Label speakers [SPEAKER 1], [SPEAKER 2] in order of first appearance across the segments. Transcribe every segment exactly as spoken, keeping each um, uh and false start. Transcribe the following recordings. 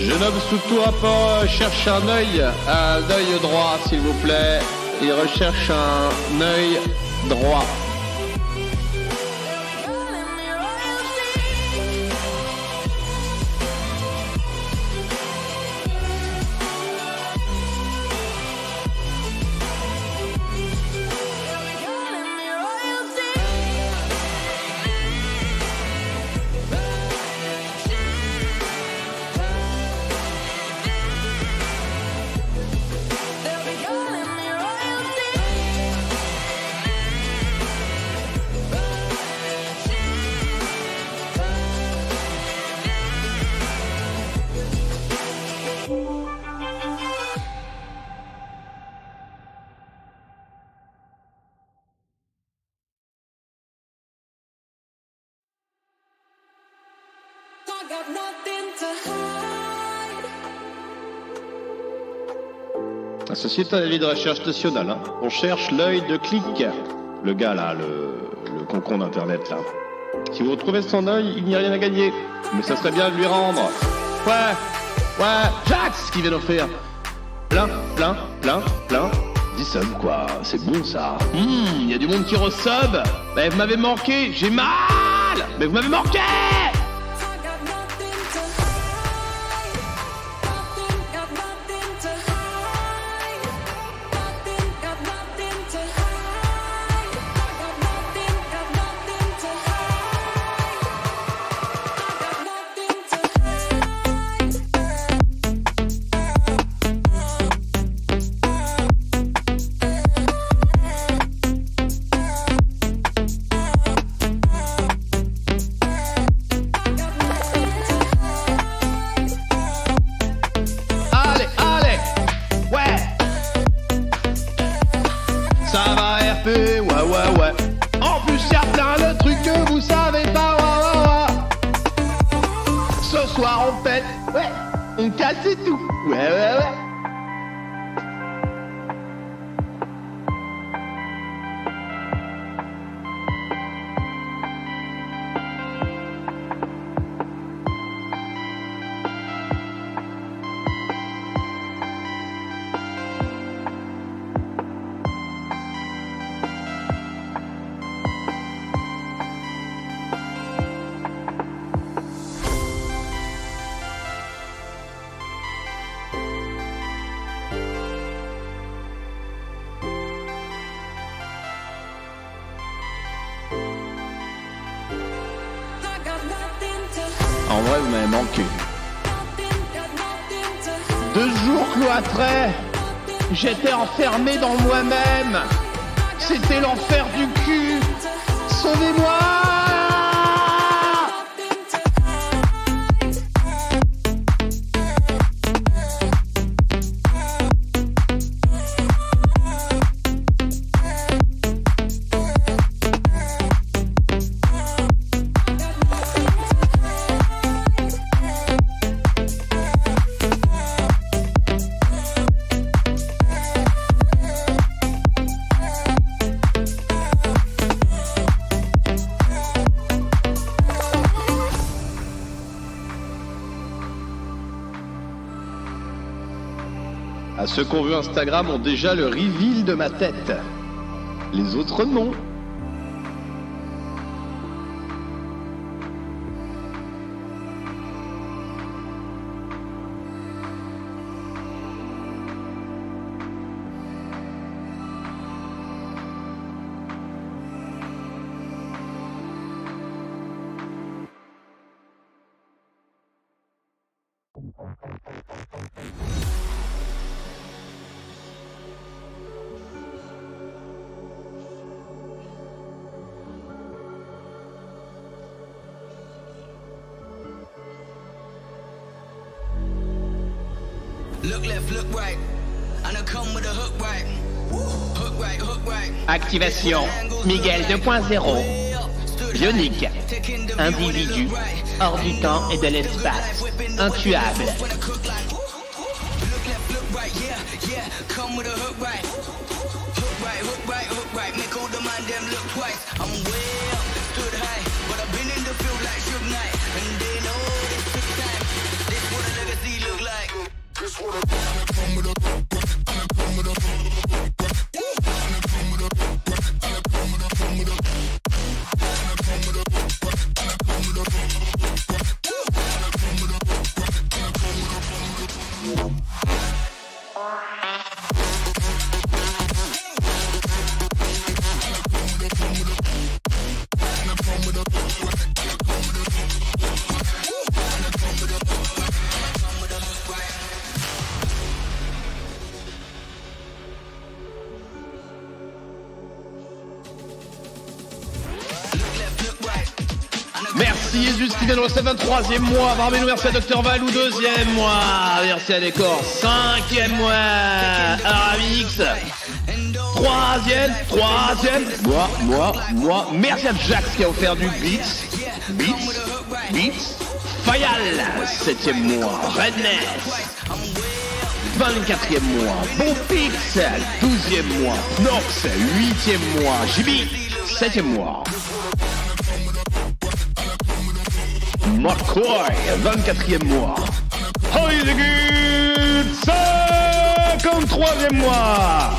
[SPEAKER 1] Jeune homme sous tout rapport cherche un œil, un œil droit s'il vous plaît. Il recherche un œil droit. Ceci est un avis de recherche nationale. Hein. On cherche l'œil de Click. Le gars là, le, le concon d'internet là. Si vous retrouvez son œil, il n'y a rien à gagner. Mais ça serait bien de lui rendre. Ouais, ouais, Jacques, ce qu'il vient d'offrir. Plein, plein, plein, plein. dix subs quoi, c'est bon ça. Hum, il y a du monde qui re-sub. Mais vous m'avez manqué, j'ai mal. Mais vous m'avez manqué. Ouais, ouais, ouais. En plus, il y a plein de trucs que vous savez pas. Ouais, ouais, ouais. Ce soir, on pète. Ouais. On casse et tout. Ouais, ouais, ouais. En vrai, vous m'avez manqué. Deux jours cloîtrés, j'étais enfermé dans moi-même. C'était l'enfer du cul. Sauvez-moi! À ceux qui ont vu Instagram ont déjà le reveal de ma tête. Les autres non.
[SPEAKER 2] Look left, look right, and I come with a hook right. Hook right, hook right.
[SPEAKER 1] Activation Miguel deux point zéro. Bionique. Individu hors du temps et de l'espace. Intuable.
[SPEAKER 2] Look
[SPEAKER 1] Merci Jésus qui vient de recevoir vingt-troisième mois. Barbenou, merci à Docteur Valou, deuxième mois. Merci à Décor, cinquième mois. Aramix, troisième, troisième. Moi, moi, moi. Merci à Jax qui a offert du Beats. Beats, Beats. Fayal, septième mois. Redness, vingt-quatrième mois. Bon Pixel, douzième mois. Nox, huitième mois. J B, septième mois. McCoy, vingt-quatrième mois. Hollywood, cinquante-troisième mois.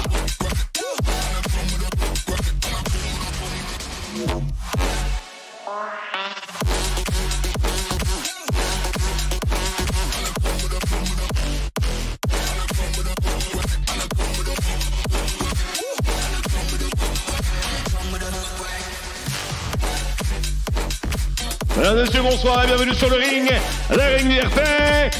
[SPEAKER 1] Mesdames et messieurs, bonsoir et bienvenue sur le ring. Le ring du R P.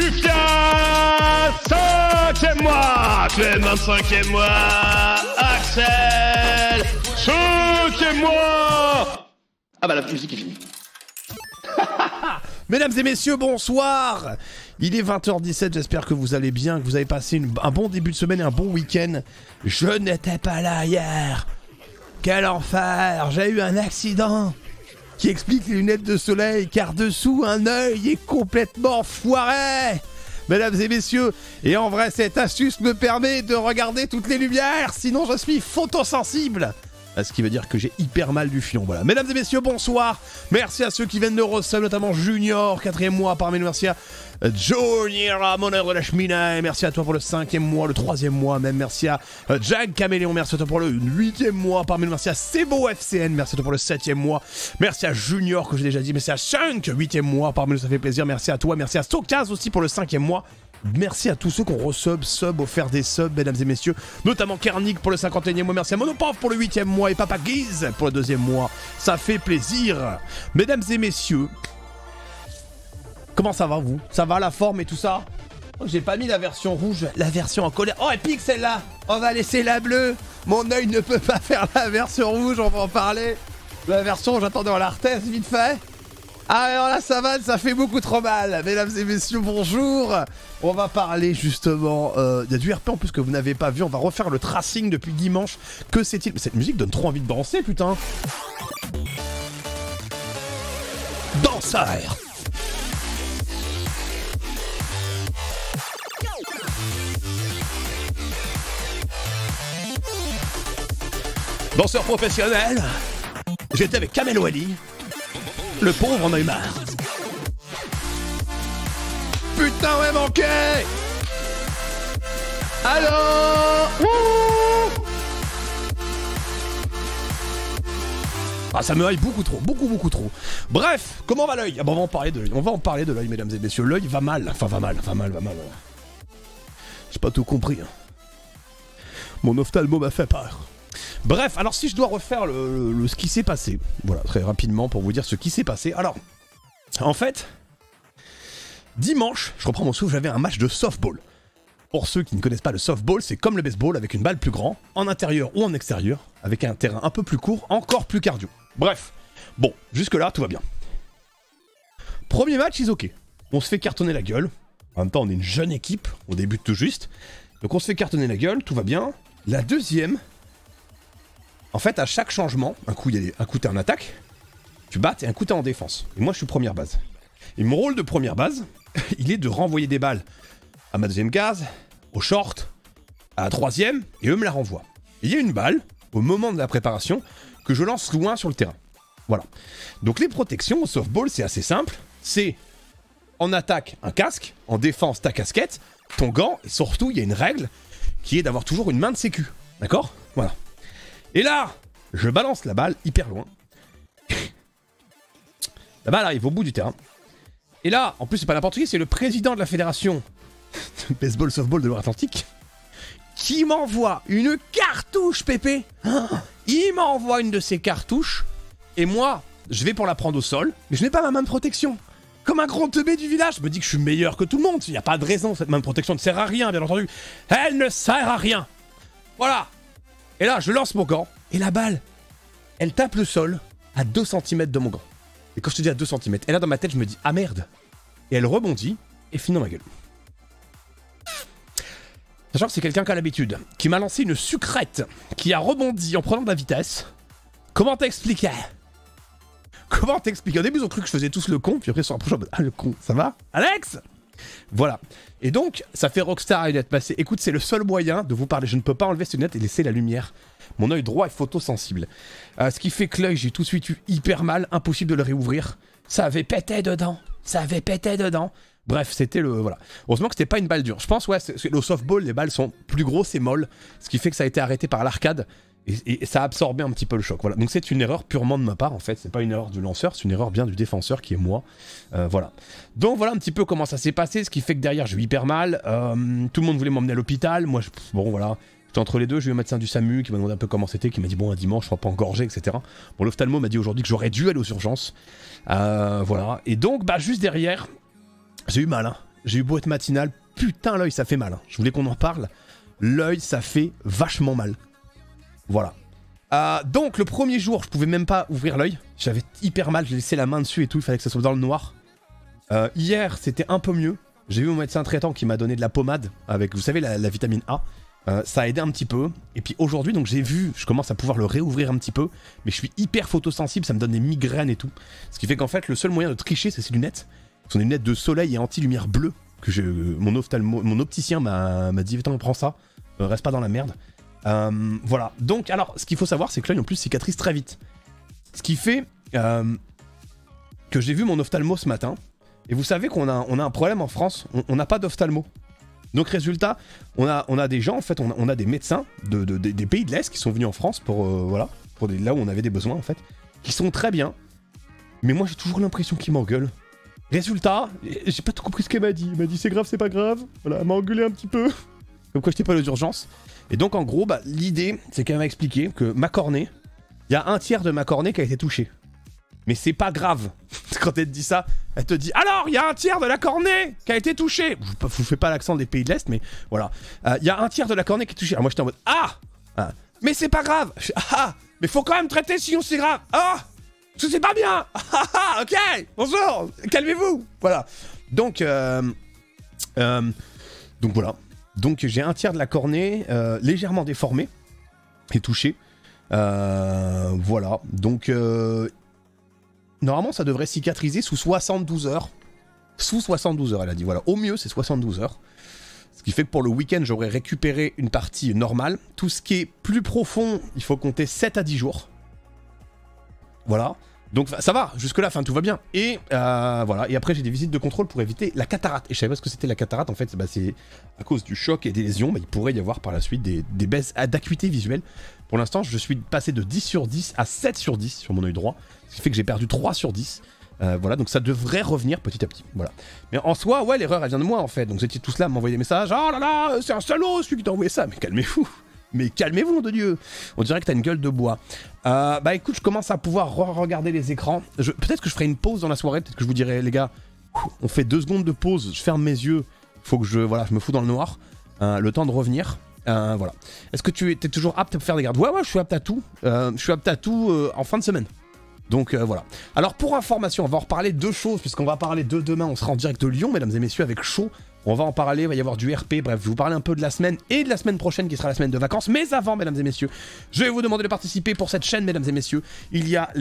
[SPEAKER 1] Jufia, cinquième mois. Clem, vingt-cinquième mois. Axel, cinquième mois. Ah bah la musique est finie.
[SPEAKER 3] Mesdames et messieurs, bonsoir. Il est vingt heures dix-sept, j'espère que vous allez bien, que vous avez passé une, un bon début de semaine et un bon week-end. Je n'étais pas là hier. Quel enfer, j'ai eu un accident qui explique les lunettes de soleil, car dessous, un œil est complètement foiré. Mesdames et messieurs, et en vrai, cette astuce me permet de regarder toutes les lumières, sinon je suis photosensible. Ce qui veut dire que j'ai hyper mal du fion, voilà. Mesdames et messieurs, bonsoir. Merci à ceux qui viennent de resub, notamment Junior, quatrième mois parmi nous. Merci à Junior, mon heure de la cheminée. Merci à toi pour le cinquième mois, le troisième mois même. Merci à Jack Caméléon, merci à toi pour le huitième mois parmi nous. Merci à Sebo F C N, merci à toi pour le septième mois. Merci à Junior, que j'ai déjà dit. Merci à Shunk, huitième mois parmi nous, ça fait plaisir. Merci à toi, merci à Stokaz aussi pour le cinquième mois. Merci à tous ceux qui ont resub, sub, offert des subs, mesdames et messieurs. Notamment Kernik pour le cinquante et unième mois. Merci à Monopov pour le huitième mois. Et Papa Guise pour le deuxième mois. Ça fait plaisir. Mesdames et messieurs. Comment ça va, vous? Ça va, la forme et tout ça? Oh, j'ai pas mis la version rouge, la version en colère. Oh, épique celle-là. On va laisser la bleue. Mon œil ne peut pas faire la version rouge, on va en parler. La version, j'attendais en l'Arthès, vite fait. Ah, alors là, ça va, ça fait beaucoup trop mal. Mesdames et messieurs, bonjour. On va parler justement euh, du R P en plus que vous n'avez pas vu. On va refaire le tracing depuis dimanche. Que c'est-il? Cette musique donne trop envie de danser, putain. Danseur. Danseur professionnel. J'étais avec Kamel Wally. Le pauvre en a eu marre. Putain, ouais, manqué. Alors Wouh Ah, ça me hype beaucoup trop, beaucoup, beaucoup trop. Bref, comment va l'œil? Ah bon, on va en parler de l'œil. On va en parler de l'œil, mesdames et messieurs. L'œil va mal. Enfin, va mal, va mal, va mal. J'ai pas tout compris. Hein. Mon ophtalmo m'a fait peur. Bref, alors si je dois refaire le, le, le ce qui s'est passé, voilà, très rapidement pour vous dire ce qui s'est passé. Alors, en fait, dimanche, je reprends mon souffle, j'avais un match de softball. Pour ceux qui ne connaissent pas le softball, c'est comme le baseball avec une balle plus grande, en intérieur ou en extérieur, avec un terrain un peu plus court, encore plus cardio. Bref, bon, jusque-là, tout va bien. Premier match, is ok. On se fait cartonner la gueule. En même temps, on est une jeune équipe, on débute tout juste. Donc on se fait cartonner la gueule, tout va bien. La deuxième... En fait, à chaque changement, un coup, il y a un coup t'es en attaque, tu battes et un coup t'es en défense. Et moi, je suis première base. Et mon rôle de première base, il est de renvoyer des balles à ma deuxième case, au short, à la troisième, et eux me la renvoient. Et il y a une balle, au moment de la préparation, que je lance loin sur le terrain. Voilà. Donc les protections au softball, c'est assez simple. C'est En attaque, un casque. En défense, ta casquette, ton gant. Et surtout, il y a une règle qui est d'avoir toujours une main de sécu. D'accord? Voilà. Et là, je balance la balle hyper loin. La balle arrive au bout du terrain. Et là, en plus, c'est pas n'importe qui, c'est le président de la fédération de baseball softball de Loire-Atlantique qui m'envoie une cartouche, Pépé. Il m'envoie une de ces cartouches. Et moi, je vais pour la prendre au sol, mais je n'ai pas ma main de protection. Comme un gros teubé du village, je me dis que je suis meilleur que tout le monde. Il n'y a pas de raison, cette main de protection ne sert à rien, bien entendu. Elle ne sert à rien. Voilà. Et là, je lance mon gant, et la balle, elle tape le sol à deux centimètres de mon gant. Et quand je te dis à deux centimètres, et là dans ma tête, je me dis, ah merde. Et elle rebondit, et finit dans ma gueule. Sachant que c'est quelqu'un qui a l'habitude, qui m'a lancé une sucrète, qui a rebondi en prenant de la vitesse. Comment t'expliquer? Comment t'expliquer? Au début, ils ont cru que je faisais tous le con, puis après, ils se sont rapprochés en mode, ah, le con, ça va? Alex? Voilà. Et donc, ça fait Rockstar à lunettes passées. Écoute, c'est le seul moyen de vous parler. Je ne peux pas enlever ces lunettes et laisser la lumière. Mon œil droit est photosensible. Euh, ce qui fait que l'œil, j'ai tout de suite eu hyper mal. Impossible de le réouvrir. Ça avait pété dedans. Ça avait pété dedans. Bref, c'était le... Voilà. Heureusement que c'était pas une balle dure. Je pense, ouais, c'est, c'est, le softball, les balles sont plus grosses et molles. Ce qui fait que ça a été arrêté par l'arcade. Et, et ça a absorbé un petit peu le choc. Voilà. Donc c'est une erreur purement de ma part en fait. C'est pas une erreur du lanceur, c'est une erreur bien du défenseur qui est moi. Euh, voilà. Donc voilà un petit peu comment ça s'est passé. Ce qui fait que derrière j'ai eu hyper mal. Euh, tout le monde voulait m'emmener à l'hôpital. Moi, je, bon voilà. J'étais entre les deux. J'ai eu un médecin du SAMU qui m'a demandé un peu comment c'était, qui m'a dit bon un dimanche, je serai pas engorgé, et cetera. Bon l'ophtalmo m'a dit aujourd'hui que j'aurais dû aller aux urgences. Euh, voilà. Et donc bah juste derrière, j'ai eu mal. Hein. J'ai eu beau être matinal. Putain l'œil ça fait mal. Hein. Je voulais qu'on en parle. L'œil ça fait vachement mal. Voilà. Euh, donc le premier jour, je pouvais même pas ouvrir l'œil. J'avais hyper mal, j'ai laissé la main dessus et tout, il fallait que ça soit dans le noir. Euh, hier, c'était un peu mieux. J'ai vu mon médecin traitant qui m'a donné de la pommade avec, vous savez, la, la vitamine A. Euh, ça a aidé un petit peu. Et puis aujourd'hui, donc j'ai vu, je commence à pouvoir le réouvrir un petit peu. Mais je suis hyper photosensible, ça me donne des migraines et tout. Ce qui fait qu'en fait, le seul moyen de tricher, c'est ces lunettes. Ce sont des lunettes de soleil et anti-lumière bleue. Que je, mon, ophtalmo, mon opticien m'a dit, attends, prends ça, euh, reste pas dans la merde. Euh, voilà, donc alors ce qu'il faut savoir c'est que l'œil en plus cicatrise très vite. Ce qui fait euh, que j'ai vu mon ophtalmo ce matin. Et vous savez qu'on a, on a un problème en France, on n'a pas d'ophtalmo. Donc résultat, on a, on a des gens en fait, on a, on a des médecins de, de, de, des pays de l'Est qui sont venus en France pour, euh, voilà, pour des, là où on avait des besoins en fait, qui sont très bien. Mais moi j'ai toujours l'impression qu'ils m'engueulent. Résultat, j'ai pas tout compris ce qu'elle m'a dit. Elle m'a dit c'est grave, c'est pas grave. Voilà, elle m'a engueulé un petit peu. Comme quoi j'étais pas aux urgences. Et donc en gros, bah, l'idée, c'est qu'elle m'a expliqué que ma cornée, il y a un tiers de ma cornée qui a été touchée. Mais c'est pas grave. Quand elle te dit ça, elle te dit alors, il y a un tiers de la cornée qui a été touchée. Je vous fais pas l'accent des pays de l'Est, mais voilà. Il euh, y a un tiers de la cornée qui est touchée. Alors moi j'étais en mode ah, ah mais c'est pas grave. Je, ah, mais faut quand même traiter sinon c'est grave. Ah, parce que c'est pas bien. Ah, ah, ok, bonjour, calmez-vous. Voilà. Donc, euh, euh, donc voilà. Donc j'ai un tiers de la cornée euh, légèrement déformée et touchée. Euh, voilà. Donc euh, normalement ça devrait cicatriser sous soixante-douze heures. Sous soixante-douze heures elle a dit. Voilà. Au mieux c'est soixante-douze heures. Ce qui fait que pour le week-end j'aurais récupéré une partie normale. Tout ce qui est plus profond il faut compter sept à dix jours. Voilà. Donc ça va, jusque là, enfin tout va bien. Et euh, voilà, et après j'ai des visites de contrôle pour éviter la cataracte. Et je savais pas ce que c'était la cataracte, en fait, bah, c'est à cause du choc et des lésions, bah, il pourrait y avoir par la suite des, des baisses d'acuité visuelle. Pour l'instant, je suis passé de dix sur dix à sept sur dix sur mon œil droit, ce qui fait que j'ai perdu trois sur dix. Euh, voilà, donc ça devrait revenir petit à petit. Voilà. Mais en soi, ouais, l'erreur elle vient de moi en fait. Donc vous étiez tous là à m'envoyer des messages. Oh là là, c'est un salaud celui qui t'a envoyé ça. Mais calmez-vous. Mais calmez-vous, de Dieu. On dirait que t'as une gueule de bois. Euh, bah écoute, je commence à pouvoir re-regarder les écrans. Je... Peut-être que je ferai une pause dans la soirée. Peut-être que je vous dirai, les gars, on fait deux secondes de pause. Je ferme mes yeux. Faut que je, voilà, je me fous dans le noir. Euh, le temps de revenir. Euh, voilà. Est-ce que tu es toujours apte à faire des gardes? Ouais, ouais, je suis apte à tout. Euh, je suis apte à tout euh, en fin de semaine. Donc euh, voilà. Alors pour information, on va en reparler de deux choses. Puisqu'on va parler de demain. On sera en direct de Lyon, mesdames et messieurs, avec Chaud. On va en parler, il va y avoir du R P, bref, je vais vous parler un peu de la semaine et de la semaine prochaine qui sera la semaine de vacances. Mais avant, mesdames et messieurs, je vais vous demander de participer pour cette chaîne, mesdames et messieurs. Il y a les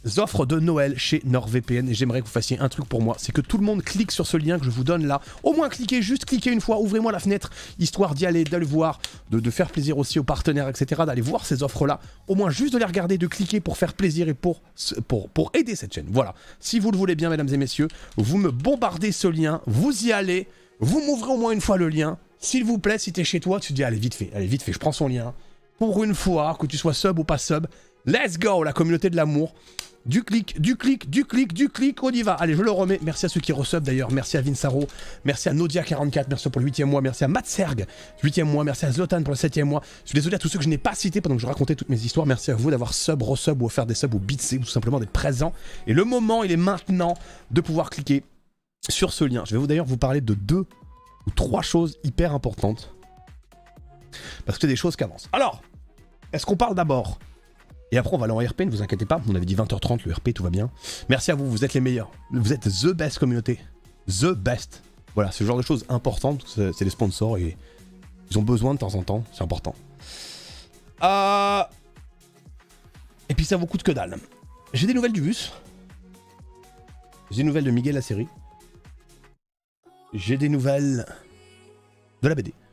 [SPEAKER 3] offres de Noël chez NordVPN et j'aimerais que vous fassiez un truc pour moi, c'est que tout le monde clique sur ce lien que je vous donne là. Au moins cliquez, juste cliquez une fois, ouvrez-moi la fenêtre, histoire d'y aller, d'aller voir, de, de faire plaisir aussi aux partenaires, et cetera, d'aller voir ces offres-là. Au moins juste de les regarder, de cliquer pour faire plaisir et pour, pour, pour aider cette chaîne. Voilà. Si vous le voulez bien, mesdames et messieurs, vous me bombardez ce lien, vous y allez, vous m'ouvrez au moins une fois le lien. S'il vous plaît, si t'es chez toi, tu te dis allez vite fait, allez vite fait, je prends son lien. Pour une fois, que tu sois sub ou pas sub, let's go, la communauté de l'amour. Du clic, du clic, du clic, du clic, on y va. Allez, je le remets. Merci à ceux qui resub d'ailleurs. Merci à Vinsaro. Merci à Nodia quarante-quatre. Merci pour le huitième mois. Merci à Matserg, huitième mois. Merci à Zlotan pour le septième mois. Je suis désolé à tous ceux que je n'ai pas cités pendant que je racontais toutes mes histoires. Merci à vous d'avoir sub, resub ou offert des subs ou bitsé ou tout simplement d'être présent. Et le moment, il est maintenant de pouvoir cliquer sur ce lien. Je vais vous d'ailleurs vous parler de deux ou trois choses hyper importantes. Parce que c'est des choses qui avancent. Alors, est-ce qu'on parle d'abord? Et après, on va aller en R P, ne vous inquiétez pas. On avait dit vingt heures trente, le R P, tout va bien. Merci à vous, vous êtes les meilleurs. Vous êtes the best communauté. The best. Voilà, c'est le genre de choses importantes. C'est les sponsors et ils ont besoin de temps en temps. C'est important. Euh... Et puis ça vous coûte que dalle. J'ai des nouvelles du bus. J'ai des nouvelles de Miguel la série. J'ai des nouvelles de la B D.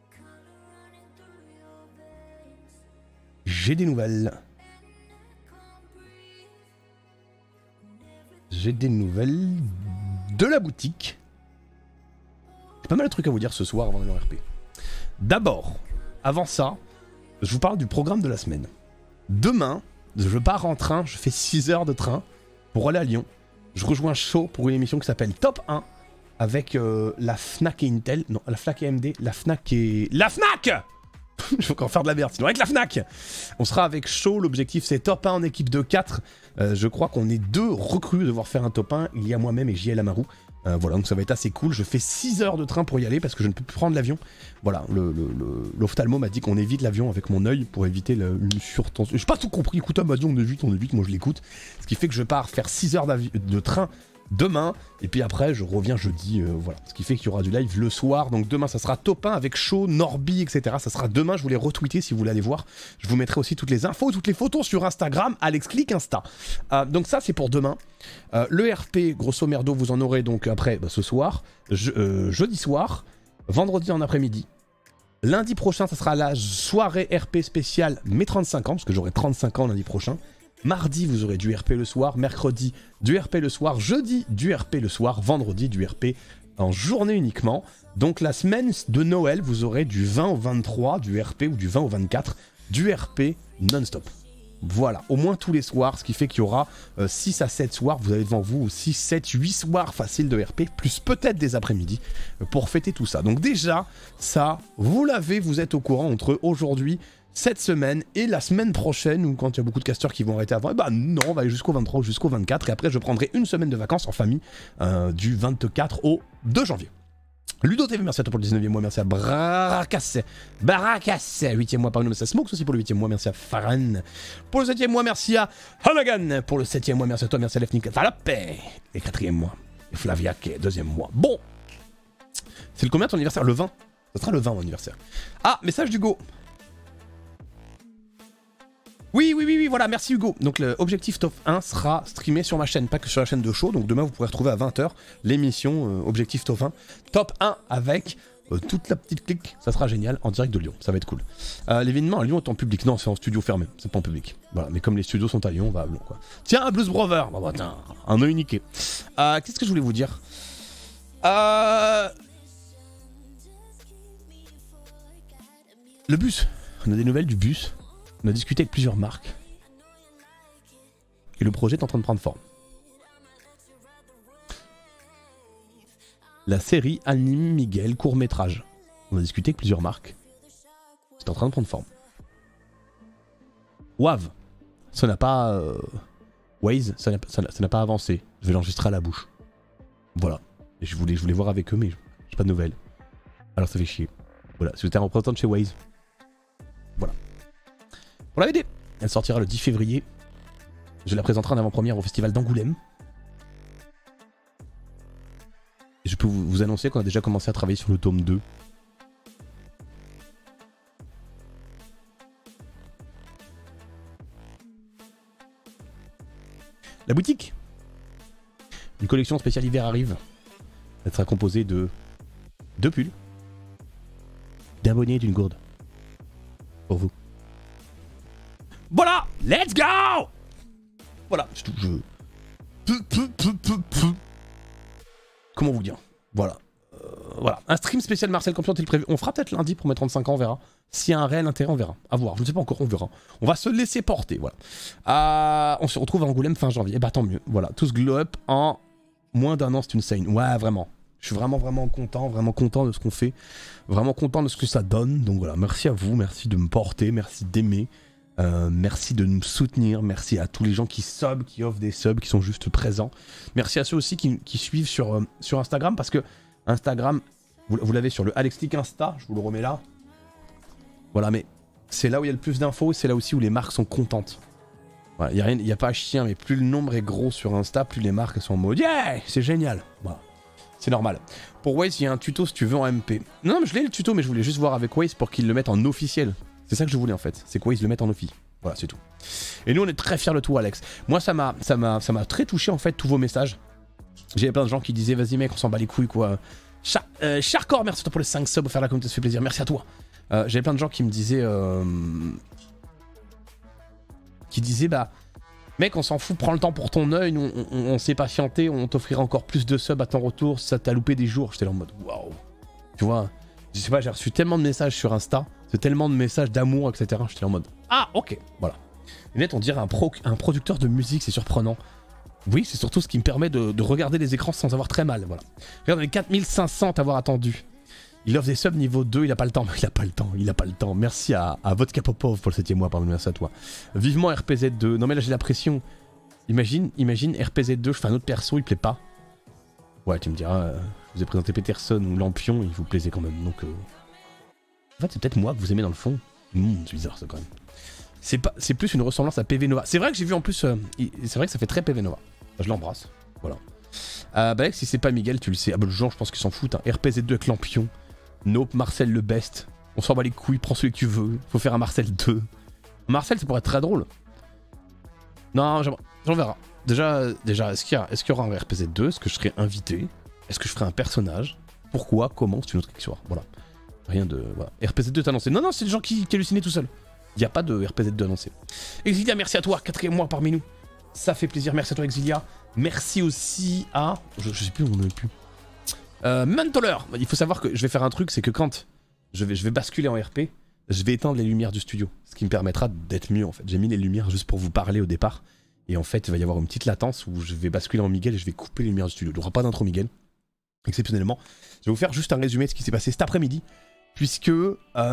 [SPEAKER 3] J'ai des nouvelles... J'ai des nouvelles de la boutique. J'ai pas mal de trucs à vous dire ce soir avant d'aller en R P. D'abord, avant ça, je vous parle du programme de la semaine. Demain, je pars en train, je fais six heures de train pour aller à Lyon. Je rejoins Shaw pour une émission qui s'appelle Top un avec euh, la Fnac et Intel. Non, la Fnac et A M D, la Fnac et... La Fnac! Je vais encore faire de la merde, sinon avec la Fnac. On sera avec Shaw, l'objectif c'est top un en équipe de quatre. Euh, je crois qu'on est deux recrues de devoir faire un top un. Il y a moi-même et J L Amarou. Euh, voilà, donc ça va être assez cool. Je fais six heures de train pour y aller parce que je ne peux plus prendre l'avion. Voilà, l'ophtalmo le, le, m'a dit qu'on évite l'avion avec mon œil pour éviter le, une surtension. Je n'ai pas tout compris, écoute, on m'a dit on évite, on évite, moi je l'écoute. Ce qui fait que je pars faire six heures de train demain, et puis après je reviens jeudi, euh, voilà. Ce qui fait qu'il y aura du live le soir, donc demain ça sera top un avec Shaw, Norby, et cetera. Ça sera demain, je vous les retweeter si vous voulez aller voir. Je vous mettrai aussi toutes les infos, toutes les photos sur Instagram, Alex Click Insta. Euh, donc ça c'est pour demain. Euh, le R P, grosso merdo, vous en aurez donc après bah, ce soir, je, euh, jeudi soir, vendredi en après-midi. Lundi prochain, ça sera la soirée R P spéciale mes trente-cinq ans, parce que j'aurai trente-cinq ans lundi prochain. Mardi, vous aurez du R P le soir. Mercredi, du R P le soir. Jeudi, du R P le soir. Vendredi, du R P en journée uniquement. Donc la semaine de Noël, vous aurez du vingt au vingt-trois, du R P ou du vingt au vingt-quatre, du R P non-stop. Voilà, au moins tous les soirs, ce qui fait qu'il y aura euh, six à sept soirs, vous avez devant vous six, sept, huit soirs faciles de R P, plus peut-être des après-midi, euh, pour fêter tout ça. Donc déjà, ça, vous l'avez, vous êtes au courant entre aujourd'hui, cette semaine et la semaine prochaine, ou quand il y a beaucoup de casteurs qui vont arrêter avant, et bah non, on va aller jusqu'au vingt-trois, jusqu'au vingt-quatre, et après je prendrai une semaine de vacances en famille, euh, du vingt-quatre au deux janvier. Ludo T V, merci à toi pour le dix-neuvième mois, merci à Bracas, Baracas, huitième mois par une, merci à Smokes aussi pour le huitième mois, merci à Faran pour le septième mois, merci à Hanagan pour le septième mois, merci à toi, merci à Lefnik Falop, et quatrième mois, et Flaviac, deuxième mois. Bon, c'est le combien ton anniversaire? Le vingt. Ça sera le vingt mon anniversaire. Ah, message d'Hugo. Oui, oui, oui, oui, voilà, merci Hugo. Donc l'objectif top un sera streamé sur ma chaîne, pas que sur la chaîne de Shaw. Donc demain, vous pourrez retrouver à vingt heures l'émission euh, Objectif top un. Top un avec euh, toute la petite clique. Ça sera génial, en direct de Lyon. Ça va être cool. Euh, L'événement à Lyon est en public. Non, c'est en studio fermé. C'est pas en public. Voilà, mais comme les studios sont à Lyon, on va à Lyon, quoi. Tiens, un Blues Brother. Bah, bah, tiens, un œil niqué. Euh, Qu'est-ce que je voulais vous dire euh... Le bus. On a des nouvelles du bus. On a discuté avec plusieurs marques. Et le projet est en train de prendre forme. La série anime Miguel court-métrage. On a discuté avec plusieurs marques. C'est en train de prendre forme. Wav. Ça n'a pas... Euh... Waze, ça n'a pas avancé. Je vais l'enregistrer à la bouche. Voilà. Et je voulais, je voulais voir avec eux, mais j'ai pas de nouvelles. Alors ça fait chier. Voilà. Si vous êtes un représentant de chez Waze. Voilà. Pour la B D, elle sortira le dix février. Je la présenterai en avant-première au festival d'Angoulême. Et je peux vous, vous annoncer qu'on a déjà commencé à travailler sur le tome deux. La boutique. Une collection spéciale hiver arrive. Elle sera composée de deux pulls, d'un bonnet et d'une gourde. Pour vous. Voilà, let's go. Voilà, c'est tout. Je... Comment vous dire? Voilà. Euh, voilà. Un stream spécial Marcel Campion est prévu. On fera peut-être lundi pour mes trente-cinq ans, on verra. S'il y a un réel intérêt, on verra. À voir. Je ne sais pas encore, on verra. On va se laisser porter, voilà. Euh, on se retrouve à Angoulême fin janvier. Et bah tant mieux. Voilà. Tous glow up en moins d'un an, c'est une scène. Ouais, vraiment. Je suis vraiment, vraiment content. Vraiment content de ce qu'on fait. Vraiment content de ce que ça donne. Donc voilà. Merci à vous. Merci de me porter. Merci d'aimer. Euh, merci de nous soutenir. Merci à tous les gens qui sub, qui offrent des subs, qui sont juste présents. Merci à ceux aussi qui, qui suivent sur, euh, sur Instagram. Parce que Instagram, vous, vous l'avez sur le AlexLeak Insta. Je vous le remets là. Voilà, mais c'est là où il y a le plus d'infos, c'est là aussi où les marques sont contentes. Voilà, il n'y a, a pas à chier, mais plus le nombre est gros sur Insta, plus les marques sont en mode yeah, c'est génial. Voilà, c'est normal. Pour Waze, il y a un tuto si tu veux en M P. Non, non mais je l'ai le tuto, mais je voulais juste voir avec Waze pour qu'il le mette en officiel. C'est ça que je voulais en fait, c'est que Waze le mette en offi. Voilà, c'est tout. Et nous, on est très fiers de toi, Alex. Moi, ça m'a ça m'a ça m'a très touché en fait, tous vos messages. J'avais plein de gens qui disaient vas-y mec, on s'en bat les couilles quoi. Char euh, Charcor, merci à toi pour les cinq subs, pour faire la communauté, ça fait plaisir, merci à toi. Euh, J'avais plein de gens qui me disaient... Euh... Qui disaient, bah... Mec, on s'en fout, prends le temps pour ton œil, on, on, on s'est patienté, on t'offrira encore plus de subs à ton retour, ça t'a loupé des jours. J'étais là en mode, waouh. Tu vois, je sais pas, j'ai reçu tellement de messages sur Insta, c'est tellement de messages d'amour, et cetera. J'étais là en mode, ah, ok, voilà. Et net, on dirait un, pro, un producteur de musique, c'est surprenant. Oui, c'est surtout ce qui me permet de, de regarder les écrans sans avoir très mal, voilà. Regarde, on est quatre mille cinq cents à avoir attendu. Il offre des subs niveau deux, il a pas le temps. Il a pas le temps, il a pas le temps. Merci à, à Vodka Popov pour le septième mois, pardon, merci à toi. Vivement R P Z deux. Non mais là j'ai la pression. Imagine, imagine R P Z deux, je fais un autre perso, il plaît pas. Ouais, tu me diras, euh, je vous ai présenté Peterson ou Lampion, il vous plaisait quand même. Donc, euh... en fait, c'est peut-être moi que vous aimez dans le fond. Mmh, c'est bizarre ça quand même. C'est pas, c'est plus une ressemblance à P V Nova. C'est vrai que j'ai vu en plus, euh, c'est vrai que ça fait très P V Nova. Je l'embrasse, voilà. Euh, bah, si c'est pas Miguel, tu le sais. Ah bah, le genre, je pense qu'ils s'en foutent. Hein. R P Z deux avec Lampion. Nope, Marcel le best. On s'en bat les couilles, prends celui que tu veux. Faut faire un Marcel deux. Marcel, ça pourrait être très drôle. Non, j'en verra. Déjà, déjà est-ce qu'il y, est qu y aura un R P Z deux? Est-ce que je serai invité? Est-ce que je ferai un personnage? Pourquoi? Comment? C'est une autre histoire. Voilà. Rien de... Voilà. R P Z deux est annoncé. Non, non, c'est des gens qui, qui hallucinaient tout seul. Il n'y a pas de R P Z deux annoncé. Exilia, merci à toi. Quatrième mois parmi nous. Ça fait plaisir. Merci à toi, Exilia. Merci aussi à... Je, je sais plus où on en est plus. Euh, Mentoler, il faut savoir que je vais faire un truc, c'est que quand je vais, je vais basculer en R P, je vais éteindre les lumières du studio, ce qui me permettra d'être mieux en fait. J'ai mis les lumières juste pour vous parler au départ, et en fait il va y avoir une petite latence où je vais basculer en Miguel et je vais couper les lumières du studio. Il n'y aura pas d'intro Miguel, exceptionnellement. Je vais vous faire juste un résumé de ce qui s'est passé cet après-midi, puisque... Euh,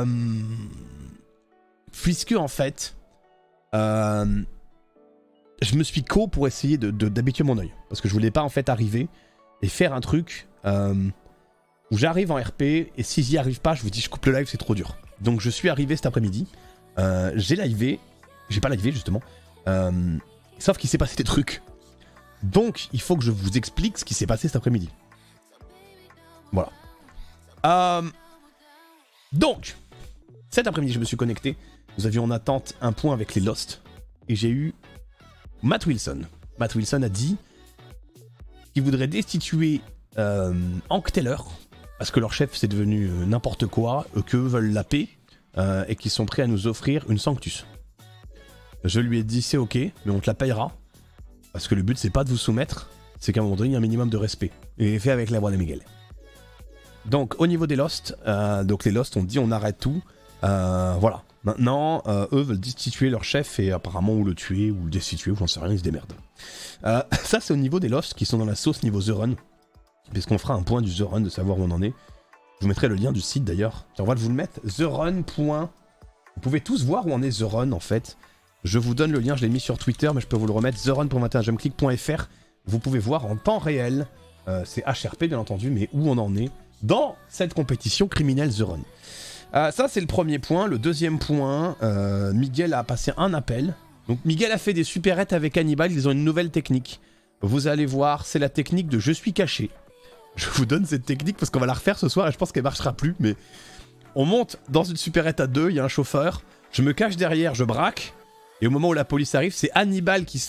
[SPEAKER 3] puisque en fait... Euh, je me suis co pour essayer de, de, d'habituer mon œil, parce que je voulais pas en fait arriver et faire un truc... Euh, où j'arrive en R P et si j'y arrive pas, je vous dis je coupe le live, c'est trop dur. Donc je suis arrivé cet après-midi, euh, j'ai livé, j'ai pas livé justement, euh, sauf qu'il s'est passé des trucs. Donc il faut que je vous explique ce qui s'est passé cet après-midi. Voilà. Euh, donc, cet après-midi je me suis connecté, nous avions en attente un point avec les Lost et j'ai eu Matt Wilson. Matt Wilson a dit qu'il voudrait destituer Euh, Hank Taylor, parce que leur chef c'est devenu euh, n'importe quoi, euh, qu'eux veulent la paix, euh, et qu'ils sont prêts à nous offrir une Sanctus. Je lui ai dit c'est ok, mais on te la payera, parce que le but c'est pas de vous soumettre, c'est qu'à un moment donné il y a un minimum de respect. Et fait avec la voix de Miguel. Donc au niveau des Lost, euh, donc les Lost ont dit on arrête tout, euh, voilà. Maintenant, euh, eux veulent destituer leur chef et apparemment ou le tuer ou le destituer, ou j'en sais rien, ils se démerdent. Euh, ça c'est au niveau des Lost qui sont dans la sauce niveau The Run. Puisqu'on fera un point du The Run, de savoir où on en est. Je vous mettrai le lien du site d'ailleurs. On va vous le mettre, The Run. Vous pouvez tous voir où on est The Run en fait. Je vous donne le lien, je l'ai mis sur Twitter, mais je peux vous le remettre, the run point vingt et un jump click point f r. Vous pouvez voir en temps réel, euh, c'est H R P bien entendu, mais où on en est dans cette compétition criminelle The Run. Euh, ça c'est le premier point. Le deuxième point, euh, Miguel a passé un appel. Donc Miguel a fait des supérettes avec Hannibal, ils ont une nouvelle technique. Vous allez voir, c'est la technique de je suis caché. Je vous donne cette technique parce qu'on va la refaire ce soir et je pense qu'elle marchera plus, mais on monte dans une supérette à deux, il y a un chauffeur, je me cache derrière, je braque, et au moment où la police arrive, c'est Hannibal qui sort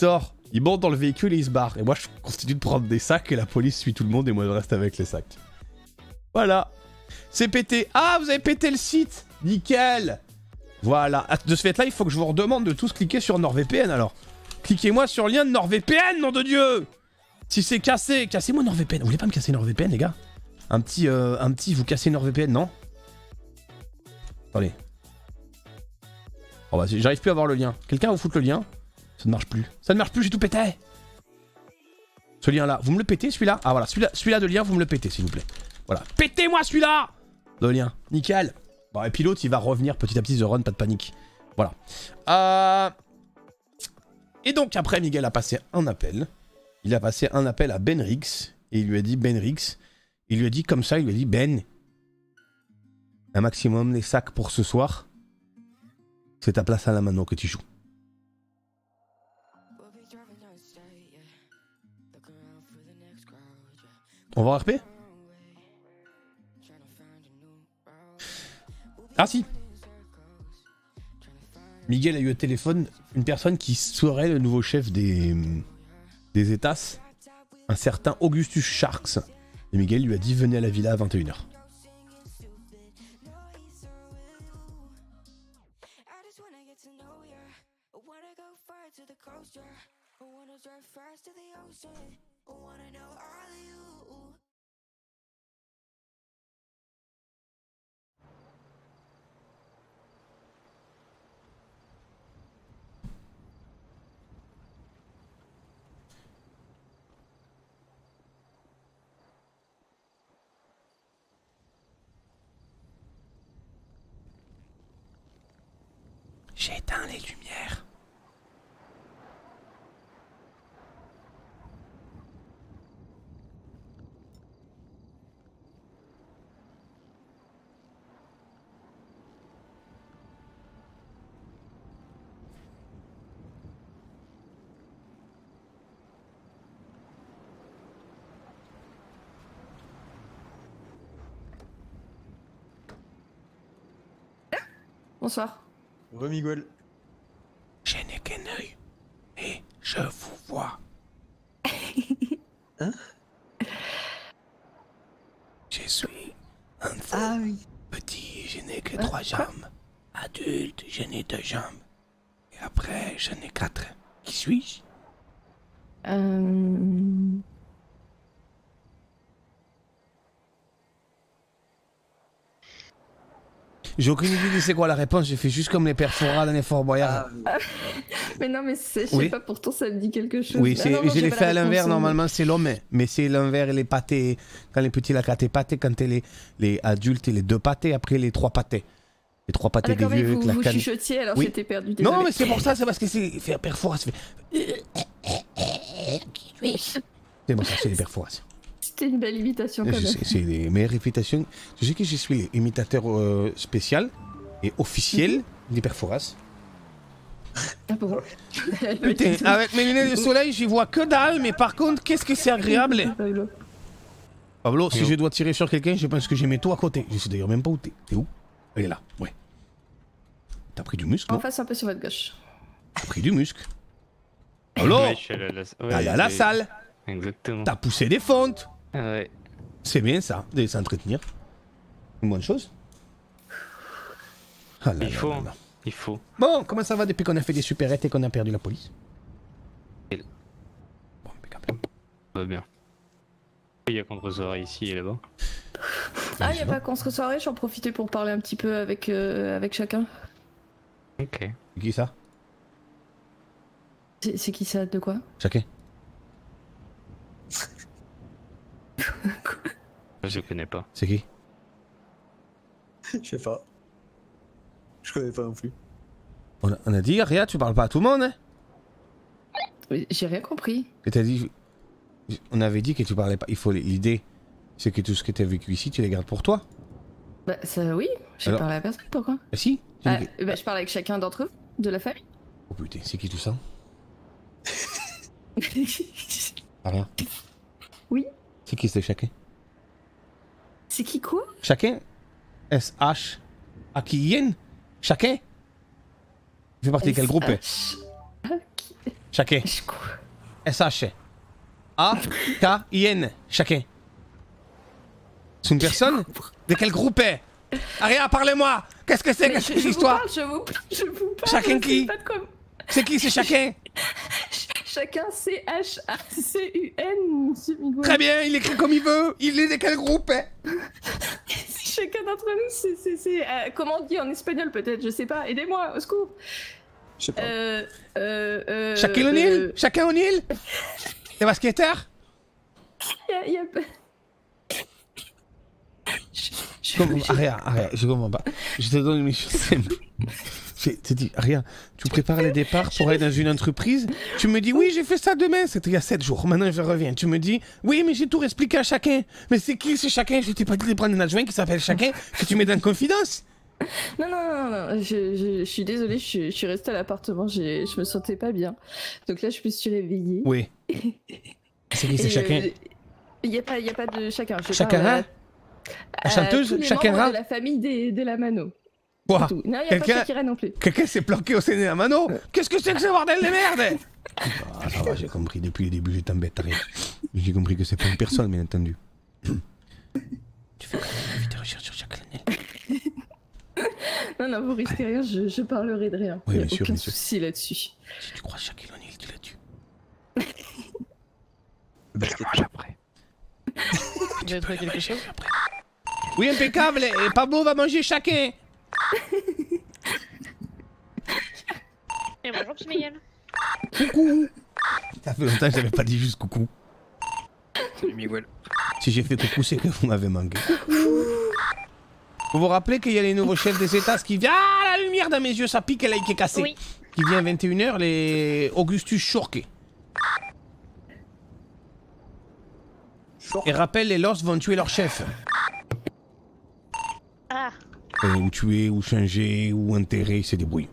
[SPEAKER 3] Il monte dans le véhicule et il se barre. Et moi, je continue de prendre des sacs et la police suit tout le monde et moi, je reste avec les sacs. Voilà. C'est pété. Ah, vous avez pété le site. Nickel. Voilà. De ce fait-là, il faut que je vous redemande de tous cliquer sur NordVPN alors. Cliquez-moi sur le lien de NordVPN, nom de Dieu. Si c'est cassé, cassez-moi NordVPN. Vous voulez pas me casser NordVPN, les gars? Un petit, euh, un petit, vous cassez NordVPN, non? Attendez. Oh bah, j'arrive plus à avoir le lien. Quelqu'un vous foutre le lien? Ça ne marche plus. Ça ne marche plus, j'ai tout pété. Ce lien-là, vous me le pétez, celui-là? Ah voilà, celui-là celui-là de lien, vous me le pétez, s'il vous plaît. Voilà, pétez-moi celui-là de lien. Nickel. Bon, et puis l'autre, il va revenir petit à petit, The Run, pas de panique. Voilà. Euh... Et donc, après, Miguel a passé un appel. Il a passé un appel à Benrix. Et il lui a dit, Benrix, il lui a dit comme ça, il lui a dit, Ben, un maximum les sacs pour ce soir. C'est ta place à la mano que tu joues. On va en R P? Ah si. Miguel a eu au téléphone une personne qui serait le nouveau chef des, des États, un certain Augustus Sharks. Et Miguel lui a dit venez à la villa à vingt et une heures. J'ai éteint les lumières.
[SPEAKER 4] Bonsoir.
[SPEAKER 5] Re Miguel.
[SPEAKER 3] Je n'ai qu'un œil et je vous vois.
[SPEAKER 5] Hein?
[SPEAKER 3] Je suis un fou.
[SPEAKER 5] Ah oui.
[SPEAKER 3] Petit, je n'ai que trois jambes. Adulte, je n'ai deux jambes. Et après, je n'ai quatre. Qui suis-je?
[SPEAKER 4] Euh...
[SPEAKER 3] J'ai aucune idée de c'est quoi la réponse, j'ai fait juste comme les pères Fora dans les Fort Boyard.
[SPEAKER 5] Ah,
[SPEAKER 4] Mais non, mais c'est- je
[SPEAKER 3] Oui.
[SPEAKER 4] sais pas, pourtant ça me dit quelque chose.
[SPEAKER 3] Oui,
[SPEAKER 4] Ah
[SPEAKER 3] c'est,
[SPEAKER 4] non, non,
[SPEAKER 3] je
[SPEAKER 4] j'ai
[SPEAKER 3] l'ai
[SPEAKER 4] pas
[SPEAKER 3] fait
[SPEAKER 4] la
[SPEAKER 3] à l'envers,
[SPEAKER 4] réponse.
[SPEAKER 3] normalement c'est l'homme. Mais c'est l'envers et les pâtés. Quand les petits, la carte pâté, quand les, les adultes et les deux pâtés, après les trois pâtés. Les trois
[SPEAKER 4] Ah,
[SPEAKER 3] pâtés des
[SPEAKER 4] d'accord, mais
[SPEAKER 3] vieux
[SPEAKER 4] vous,
[SPEAKER 3] avec la
[SPEAKER 4] vous
[SPEAKER 3] canne.
[SPEAKER 4] chuchotiez, alors
[SPEAKER 3] Oui.
[SPEAKER 4] j'étais perdu. Désolé.
[SPEAKER 3] Non, mais c'est pour ça, c'est parce que c'est faire père Fora, ça fait. C'est bon, ça, c'est les pères Fora.
[SPEAKER 4] C'était une belle imitation quand
[SPEAKER 3] Je
[SPEAKER 4] même.
[SPEAKER 3] sais, c'est les meilleures imitations. Je sais que je suis imitateur euh, spécial et officiel des pères Foras.
[SPEAKER 4] Ah bon.
[SPEAKER 3] Putain, avec mes lunettes de soleil, j'y vois que dalle, mais par contre, qu'est-ce que c'est agréable. Pablo, si je dois tirer sur quelqu'un, je pense que j'ai mes tout à côté. Je sais d'ailleurs même pas où t'es. T'es où? Elle est là, ouais. T'as pris du muscle,
[SPEAKER 4] En
[SPEAKER 3] non?
[SPEAKER 4] face, un peu sur votre gauche.
[SPEAKER 3] T'as pris du muscle. Pablo,
[SPEAKER 6] Ouais, je suis allé à la, ouais,
[SPEAKER 3] t'allais à la
[SPEAKER 6] j'ai-
[SPEAKER 3] salle,
[SPEAKER 6] Exactement.
[SPEAKER 3] t'as poussé des fontes.
[SPEAKER 6] Ah ouais.
[SPEAKER 3] C'est bien ça, de s'entretenir. Une bonne chose. Ah là
[SPEAKER 6] Il
[SPEAKER 3] là
[SPEAKER 6] faut,
[SPEAKER 3] là
[SPEAKER 6] hein.
[SPEAKER 3] là.
[SPEAKER 6] Il faut.
[SPEAKER 3] Bon, comment ça va depuis qu'on a fait des supérettes et qu'on a perdu la police?
[SPEAKER 6] Il-
[SPEAKER 3] Bon, impeccable.
[SPEAKER 6] Ça va bien. Il y a contre-soirée ici et là-bas.
[SPEAKER 4] Ah, y a pas contre-soirée, j'en profitais pour parler un petit peu avec, euh, avec chacun.
[SPEAKER 6] Ok.
[SPEAKER 3] C'est qui ça?
[SPEAKER 4] C'est c'est qui ça? De quoi?
[SPEAKER 3] Chacun.
[SPEAKER 6] Je connais pas.
[SPEAKER 3] C'est qui?
[SPEAKER 5] je sais pas. Je connais pas non plus.
[SPEAKER 3] On a, on a dit, Ria, tu parles pas à tout le monde, hein?
[SPEAKER 4] Mais J'ai rien compris.
[SPEAKER 3] Et t'as dit... On avait dit que tu parlais pas... Il faut... L'idée, c'est que tout ce que t'as vécu ici, tu les gardes pour toi.
[SPEAKER 4] Bah, ça, oui, j'ai
[SPEAKER 3] Alors-
[SPEAKER 4] parlé à personne, pourquoi?
[SPEAKER 3] Ah si? Tu
[SPEAKER 4] Ah,
[SPEAKER 3] dis que-
[SPEAKER 4] bah, je parle avec chacun d'entre eux, de la famille.
[SPEAKER 3] Oh putain, c'est qui tout ça? Ah, rien.
[SPEAKER 4] Oui.
[SPEAKER 3] C'est qui c'est chacun?
[SPEAKER 4] C'est qui quoi?
[SPEAKER 3] Chacun? S H... Akiyen? Chacun? Il fait partie de quel groupe?
[SPEAKER 4] S H...
[SPEAKER 3] Chacun.
[SPEAKER 4] Je crois.
[SPEAKER 3] S H. A K I N. Chacun. C'est une personne? De quel groupe est? Aria, parlez-moi. Qu'est-ce que c'est que cette histoire?
[SPEAKER 4] Je vous parle, je vous, je vous parle.
[SPEAKER 3] Chacun qui?
[SPEAKER 4] Quoi...
[SPEAKER 3] C'est qui? C'est chacun?
[SPEAKER 4] Chacun C H A C U N, monsieur Miguel.
[SPEAKER 3] Très bien, il écrit comme il veut. Il est de quel groupe?
[SPEAKER 4] Chacun d'entre nous, c'est... c'est euh, comment on dit en espagnol peut-être, je sais pas. Aidez-moi, au secours.
[SPEAKER 5] Je sais pas.
[SPEAKER 4] Euh... euh, euh
[SPEAKER 3] Chacun O'Neill?
[SPEAKER 4] euh...
[SPEAKER 3] Chacun O'Neill? Les basketteurs?
[SPEAKER 4] Y'a... Y a...
[SPEAKER 3] Je, je, comprends pas. Aria, Aria, je comprends pas. Je te donne une mission simple. Je te dis, Aria, tu prépares le départ pour aller dans une entreprise. Tu me dis, oui, j'ai fait ça demain. C'était il y a sept jours. Maintenant, je reviens. Tu me dis, oui, mais j'ai tout expliqué à chacun. Mais c'est qui, c'est chacun? Je t'ai pas dit de prendre un adjoint qui s'appelle chacun, que tu mets dans confidence.
[SPEAKER 4] Non, non, non, non. Je, je, je suis désolée, je suis, je suis restée à l'appartement. Je me sentais pas bien. Donc là, je me suis réveillée.
[SPEAKER 3] Oui. C'est qui, c'est chacun?
[SPEAKER 4] Il n'y a, a pas de chacun.
[SPEAKER 3] Chacun? La chanteuse,
[SPEAKER 4] tous les
[SPEAKER 3] chacun
[SPEAKER 4] membres de la famille des, de la Mano.
[SPEAKER 3] Quoi?
[SPEAKER 4] Non, il n'y a pas Shakira non plus.
[SPEAKER 3] Quelqu'un s'est planqué au sein de la Mano? Qu'est-ce que c'est que ce bordel de merde? Ah, ça va, j'ai compris. Depuis le début, je t'embête, rien. J'ai compris que c'est pas une personne, bien entendu. Tu fais quand même vite des recherches sur Shaquille O'Neal.
[SPEAKER 4] Non, non, vous risquez rien, je, je parlerai de rien.
[SPEAKER 3] Oui,
[SPEAKER 4] il n'y a
[SPEAKER 3] bien sûr,
[SPEAKER 4] aucun
[SPEAKER 3] bien sûr.
[SPEAKER 4] souci là-dessus.
[SPEAKER 3] Si tu crois Shaquille O'Neal, tu l'as tué.
[SPEAKER 6] Je le mange après.
[SPEAKER 7] Tu veux trouver quelque chose?
[SPEAKER 3] Oui, impeccable. Et Pablo va manger chacun.
[SPEAKER 7] Et bonjour, petit Miguel.
[SPEAKER 3] Coucou. Ça fait longtemps que j'avais pas dit juste coucou.
[SPEAKER 6] Salut Miguel.
[SPEAKER 3] Si j'ai fait coucou, c'est que vous m'avez manqué. Vous vous rappelez qu'il y a les nouveaux chefs des États qui viennent. Ah, la lumière dans mes yeux, ça pique, elle a été cassée.
[SPEAKER 7] Oui.
[SPEAKER 3] Qui vient à vingt et une heures, les Augustus Schorke. Et rappelle, les Lost vont tuer leur chef.
[SPEAKER 7] Ah.
[SPEAKER 3] Euh, ou tuer, ou changer, ou enterrer, ils se débrouillent.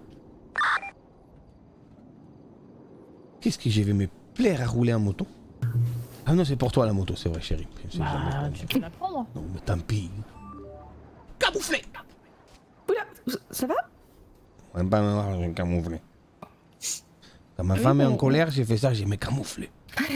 [SPEAKER 3] Qu'est-ce que je vais me plaire à rouler en moto? Ah non, c'est pour toi la moto, c'est vrai, chérie.
[SPEAKER 7] Bah, tu peux la prendre.
[SPEAKER 3] Non, mais tant pis. Camouflé!
[SPEAKER 4] Oula, ça va?
[SPEAKER 3] On va pas me voir, j'ai camouflé. Quand ma
[SPEAKER 4] Oui,
[SPEAKER 3] femme est en
[SPEAKER 4] bon.
[SPEAKER 3] colère, j'ai fait ça, j'ai me camouflé.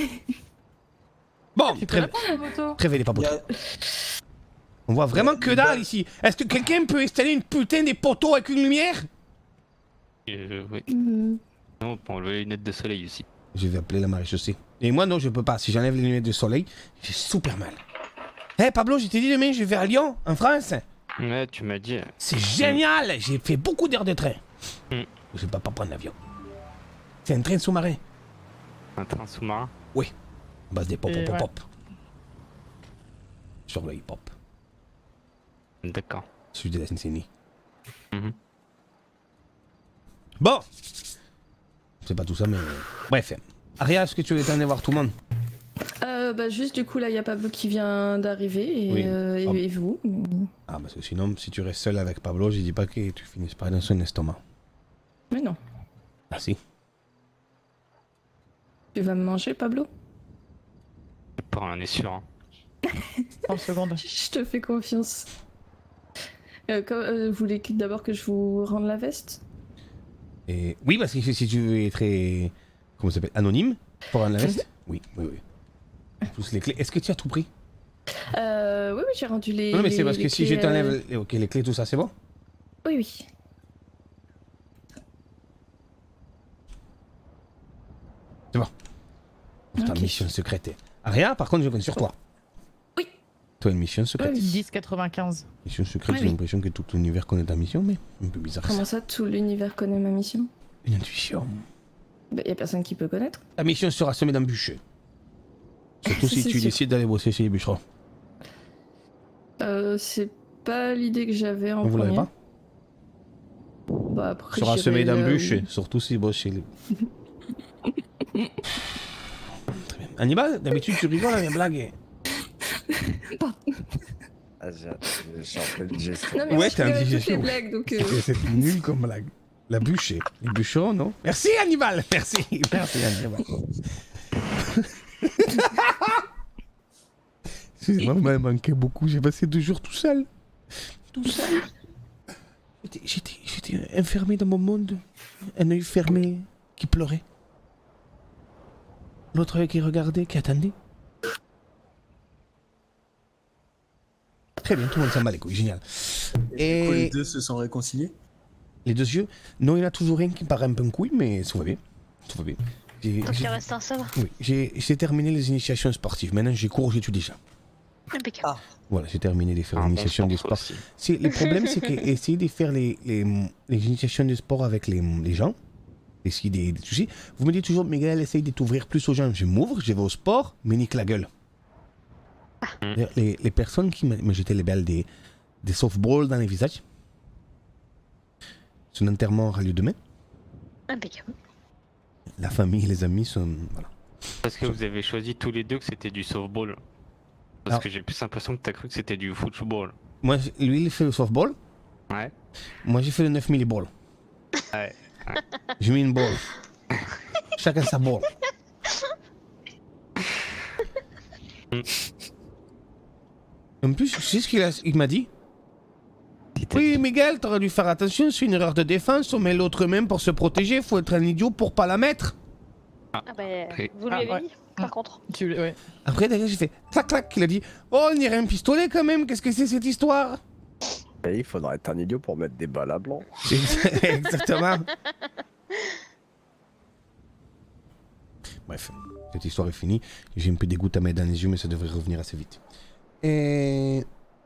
[SPEAKER 3] Bon,
[SPEAKER 7] Tu peux
[SPEAKER 3] très
[SPEAKER 7] la prendre, la moto.
[SPEAKER 3] Réveillez pas
[SPEAKER 5] Il y
[SPEAKER 3] poteau.
[SPEAKER 5] a-
[SPEAKER 3] On voit vraiment que dalle ici. Est-ce que quelqu'un peut installer une putain des poteaux avec une lumière?
[SPEAKER 6] Euh, oui.
[SPEAKER 4] Mhm.
[SPEAKER 6] Non, on peut enlever les lunettes de soleil aussi.
[SPEAKER 3] Je vais appeler la maréchaussée. Et moi, non, je peux pas. Si j'enlève les lunettes de soleil, j'ai super mal. Hé, hey, Pablo, je t'ai dit demain, je vais à Lyon, en France.
[SPEAKER 6] Ouais, tu m'as dit.
[SPEAKER 3] C'est génial. J'ai fait beaucoup d'heures de train.
[SPEAKER 6] Mm.
[SPEAKER 3] Je vais pas, pas prendre l'avion. C'est un train sous-marin.
[SPEAKER 6] Un train sous-marin.
[SPEAKER 3] Oui. À base des pop,
[SPEAKER 7] Et
[SPEAKER 3] pop,
[SPEAKER 7] ouais.
[SPEAKER 3] pop. Sur le hip-hop.
[SPEAKER 6] D'accord.
[SPEAKER 3] Celui de la Seine-Saint-Denis.
[SPEAKER 6] Mhm.
[SPEAKER 3] Bon. C'est pas tout ça, mais... Bref. Aria, est-ce que tu veux aller voir tout le monde?
[SPEAKER 4] Euh, bah juste du coup là il y a Pablo qui vient d'arriver et,
[SPEAKER 3] Oui.
[SPEAKER 4] euh, et,
[SPEAKER 3] Ah.
[SPEAKER 4] et vous.
[SPEAKER 3] Ah, parce que sinon, si tu restes seul avec Pablo, je dis pas que tu finisses pas dans son estomac.
[SPEAKER 4] Mais non.
[SPEAKER 3] Ah si.
[SPEAKER 4] Tu vas me manger Pablo?
[SPEAKER 6] Pas on est sûr. Hein.
[SPEAKER 7] trente secondes.
[SPEAKER 4] Je te fais confiance. Euh, comme, euh, vous voulez que- d'abord que je vous rende la veste?
[SPEAKER 3] Et... Oui, parce que si tu veux être... euh, comment ça s'appelle? Anonyme pour rendre la veste? Oui, oui, oui. Tous les clés. Est-ce que tu as tout pris?
[SPEAKER 4] Euh, oui, oui, j'ai rendu les.
[SPEAKER 3] Non, mais c'est
[SPEAKER 4] les-
[SPEAKER 3] parce que
[SPEAKER 4] les
[SPEAKER 3] si je
[SPEAKER 4] clés,
[SPEAKER 3] t'enlève
[SPEAKER 4] euh,
[SPEAKER 3] les- ok, les clés, tout ça, c'est bon?
[SPEAKER 4] Oui, oui.
[SPEAKER 3] C'est bon. Pour ta
[SPEAKER 4] Ok.
[SPEAKER 3] mission secrète. Aria, par contre, je compte sur toi.
[SPEAKER 4] Oui.
[SPEAKER 3] Toi, une mission secrète.
[SPEAKER 4] Oui.
[SPEAKER 7] dix quatre-vingt-quinze.
[SPEAKER 3] Mission secrète,
[SPEAKER 4] Oui,
[SPEAKER 3] j'ai
[SPEAKER 4] oui.
[SPEAKER 3] l'impression que tout l'univers connaît ta mission, mais un peu bizarre.
[SPEAKER 4] Comment
[SPEAKER 3] ça.
[SPEAKER 4] ça, tout l'univers connaît ma mission?
[SPEAKER 3] Une intuition.
[SPEAKER 4] Bah, y a personne qui peut connaître.
[SPEAKER 3] Ta mission sera semée d'embûches. Surtout si
[SPEAKER 4] C'est
[SPEAKER 3] tu
[SPEAKER 4] sûr.
[SPEAKER 3] décides d'aller bosser chez les bûcherons.
[SPEAKER 4] Euh, c'est pas l'idée que j'avais en
[SPEAKER 3] Vous l'avez
[SPEAKER 4] premier.
[SPEAKER 3] pas?
[SPEAKER 4] Bah, après,
[SPEAKER 3] Sera
[SPEAKER 4] j'irai
[SPEAKER 3] semé
[SPEAKER 4] là
[SPEAKER 3] d'embûches,
[SPEAKER 4] où-
[SPEAKER 3] surtout si bosse chez les... Très bien. Hannibal, d'habitude tu rigoles à mes blagues.
[SPEAKER 5] Ah, j'ai- je suis en pleine digestion.
[SPEAKER 4] Non, mais
[SPEAKER 3] Ouais,
[SPEAKER 4] moi, je
[SPEAKER 3] t'es
[SPEAKER 4] fais, euh, toutes
[SPEAKER 3] indigestion.
[SPEAKER 4] les blagues, donc... euh,
[SPEAKER 3] C'est nul comme blague. La bûcher. Les bûcherons, non? Merci Hannibal, merci. Merci Hannibal. Excusez-moi, vous m'avez manqué beaucoup. J'ai passé deux jours tout seul. Tout seul. J'étais- J'étais j'étais enfermé dans mon monde. Un œil fermé qui pleurait. l'autre qui regardait, qui attendait. Très bien, tout le monde s'en bat les couilles, génial.
[SPEAKER 5] Et... Du coup,
[SPEAKER 3] Et
[SPEAKER 5] les deux se sont réconciliés.
[SPEAKER 3] les deux yeux, non, il y en a toujours un qui paraît un peu un couille, mais tout va bien. Tout va bien. J'ai-
[SPEAKER 7] Donc
[SPEAKER 3] j'ai-
[SPEAKER 7] il reste un seul.
[SPEAKER 3] Oui, j'ai j'ai terminé les initiations sportives. Maintenant, j'ai cours, j'étudie déjà.
[SPEAKER 7] Impeccable.
[SPEAKER 5] Ah,
[SPEAKER 3] Voilà, j'ai terminé les faire
[SPEAKER 6] Un bon
[SPEAKER 3] l'initiation des
[SPEAKER 6] sport,
[SPEAKER 3] sports.
[SPEAKER 6] ça aussi.
[SPEAKER 3] C'est, le problème, c'est qu'essayer de faire les, les, les initiations de sport avec les, les gens, essayer de, de toucher, vous me dites toujours, Miguel, essaye de t'ouvrir plus aux gens. Je m'ouvre, je vais au sport, mais nique la gueule. Les, les personnes qui me me jetaient les balles des, des softballs dans les visages, son enterrement aura lieu demain.
[SPEAKER 7] Impeccable.
[SPEAKER 3] La famille et les amis sont. Voilà.
[SPEAKER 6] Parce que vous avez choisi tous les deux que c'était du softball. Parce
[SPEAKER 3] Alors-
[SPEAKER 6] que j'ai plus l'impression que t'as cru que c'était du football.
[SPEAKER 3] Moi, lui, il fait le softball.
[SPEAKER 6] Ouais.
[SPEAKER 3] Moi, j'ai fait le neuf milliball.
[SPEAKER 6] Ouais.
[SPEAKER 3] J'ai mis une ball. Chacun sa ball. En plus, tu sais ce qu'il a- il m'a dit? Oui, Miguel, t'aurais dû faire attention, c'est une erreur de défense, on met l'autre main pour se protéger, faut être un idiot pour pas la mettre.
[SPEAKER 7] Ah bah,
[SPEAKER 6] Ok.
[SPEAKER 7] vous lui
[SPEAKER 8] Ah,
[SPEAKER 7] avez
[SPEAKER 8] ouais.
[SPEAKER 7] dit, par contre.
[SPEAKER 8] Tu ouais.
[SPEAKER 3] Après, derrière, j'ai fait clac clac, il a dit oh, on dirait un pistolet quand même, qu'est-ce que c'est cette histoire?
[SPEAKER 9] Et il faudrait être un idiot pour mettre des balles à blanc.
[SPEAKER 3] Exactement. Bref, cette histoire est finie. J'ai un peu des gouttes à mettre dans les yeux, mais ça devrait revenir assez vite. Et...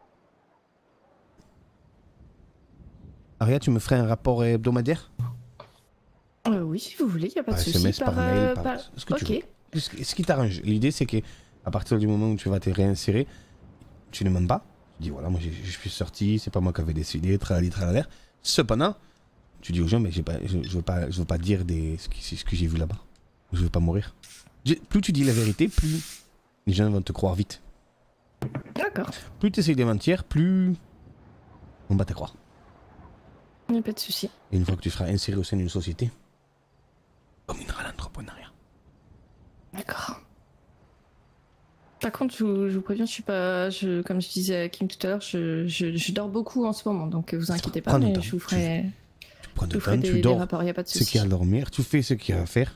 [SPEAKER 3] Aria, tu me ferais un rapport hebdomadaire?
[SPEAKER 4] Euh, oui, si vous voulez, il n'y a pas de
[SPEAKER 3] Par
[SPEAKER 4] souci.
[SPEAKER 3] S M S, par mail,
[SPEAKER 4] euh,
[SPEAKER 3] par- ce que tu
[SPEAKER 4] Ok.
[SPEAKER 3] veux. Ce qui ce qui t'arrange. L'idée, c'est que à partir du moment où tu vas te réinsérer, tu ne demandes pas. Tu dis voilà, moi je je suis sorti, c'est pas moi qui avais décidé, tralali tralala. Cependant, tu dis aux gens, mais j'ai pas, je, je veux pas, je veux pas dire des, ce, qui- ce que j'ai vu là-bas. Je veux pas mourir. J'ai- Plus tu dis la vérité, plus les gens vont te croire vite.
[SPEAKER 4] D'accord,
[SPEAKER 3] Plus tu essayes de mentir, plus on va te croire.
[SPEAKER 4] il n'y a pas de souci.
[SPEAKER 3] Et une fois que tu seras inséré au sein d'une société, dominera l'entrepreneuriat.
[SPEAKER 4] D'accord. Par contre, je vous, je vous préviens, je suis pas, je, comme je disais à Kim tout à l'heure, je, je, je dors beaucoup en ce moment, donc vous inquiétez pas,
[SPEAKER 3] Prends du
[SPEAKER 4] mais
[SPEAKER 3] temps.
[SPEAKER 4] je vous ferai,
[SPEAKER 3] Tu prends
[SPEAKER 4] je
[SPEAKER 3] du
[SPEAKER 4] vous ferai
[SPEAKER 3] temps,
[SPEAKER 4] des,
[SPEAKER 3] tu
[SPEAKER 4] des
[SPEAKER 3] dors
[SPEAKER 4] rapports, il n'y a pas de
[SPEAKER 3] ce
[SPEAKER 4] souci.
[SPEAKER 3] qu'il y a à dormir, tu fais ce qu'il y a à faire.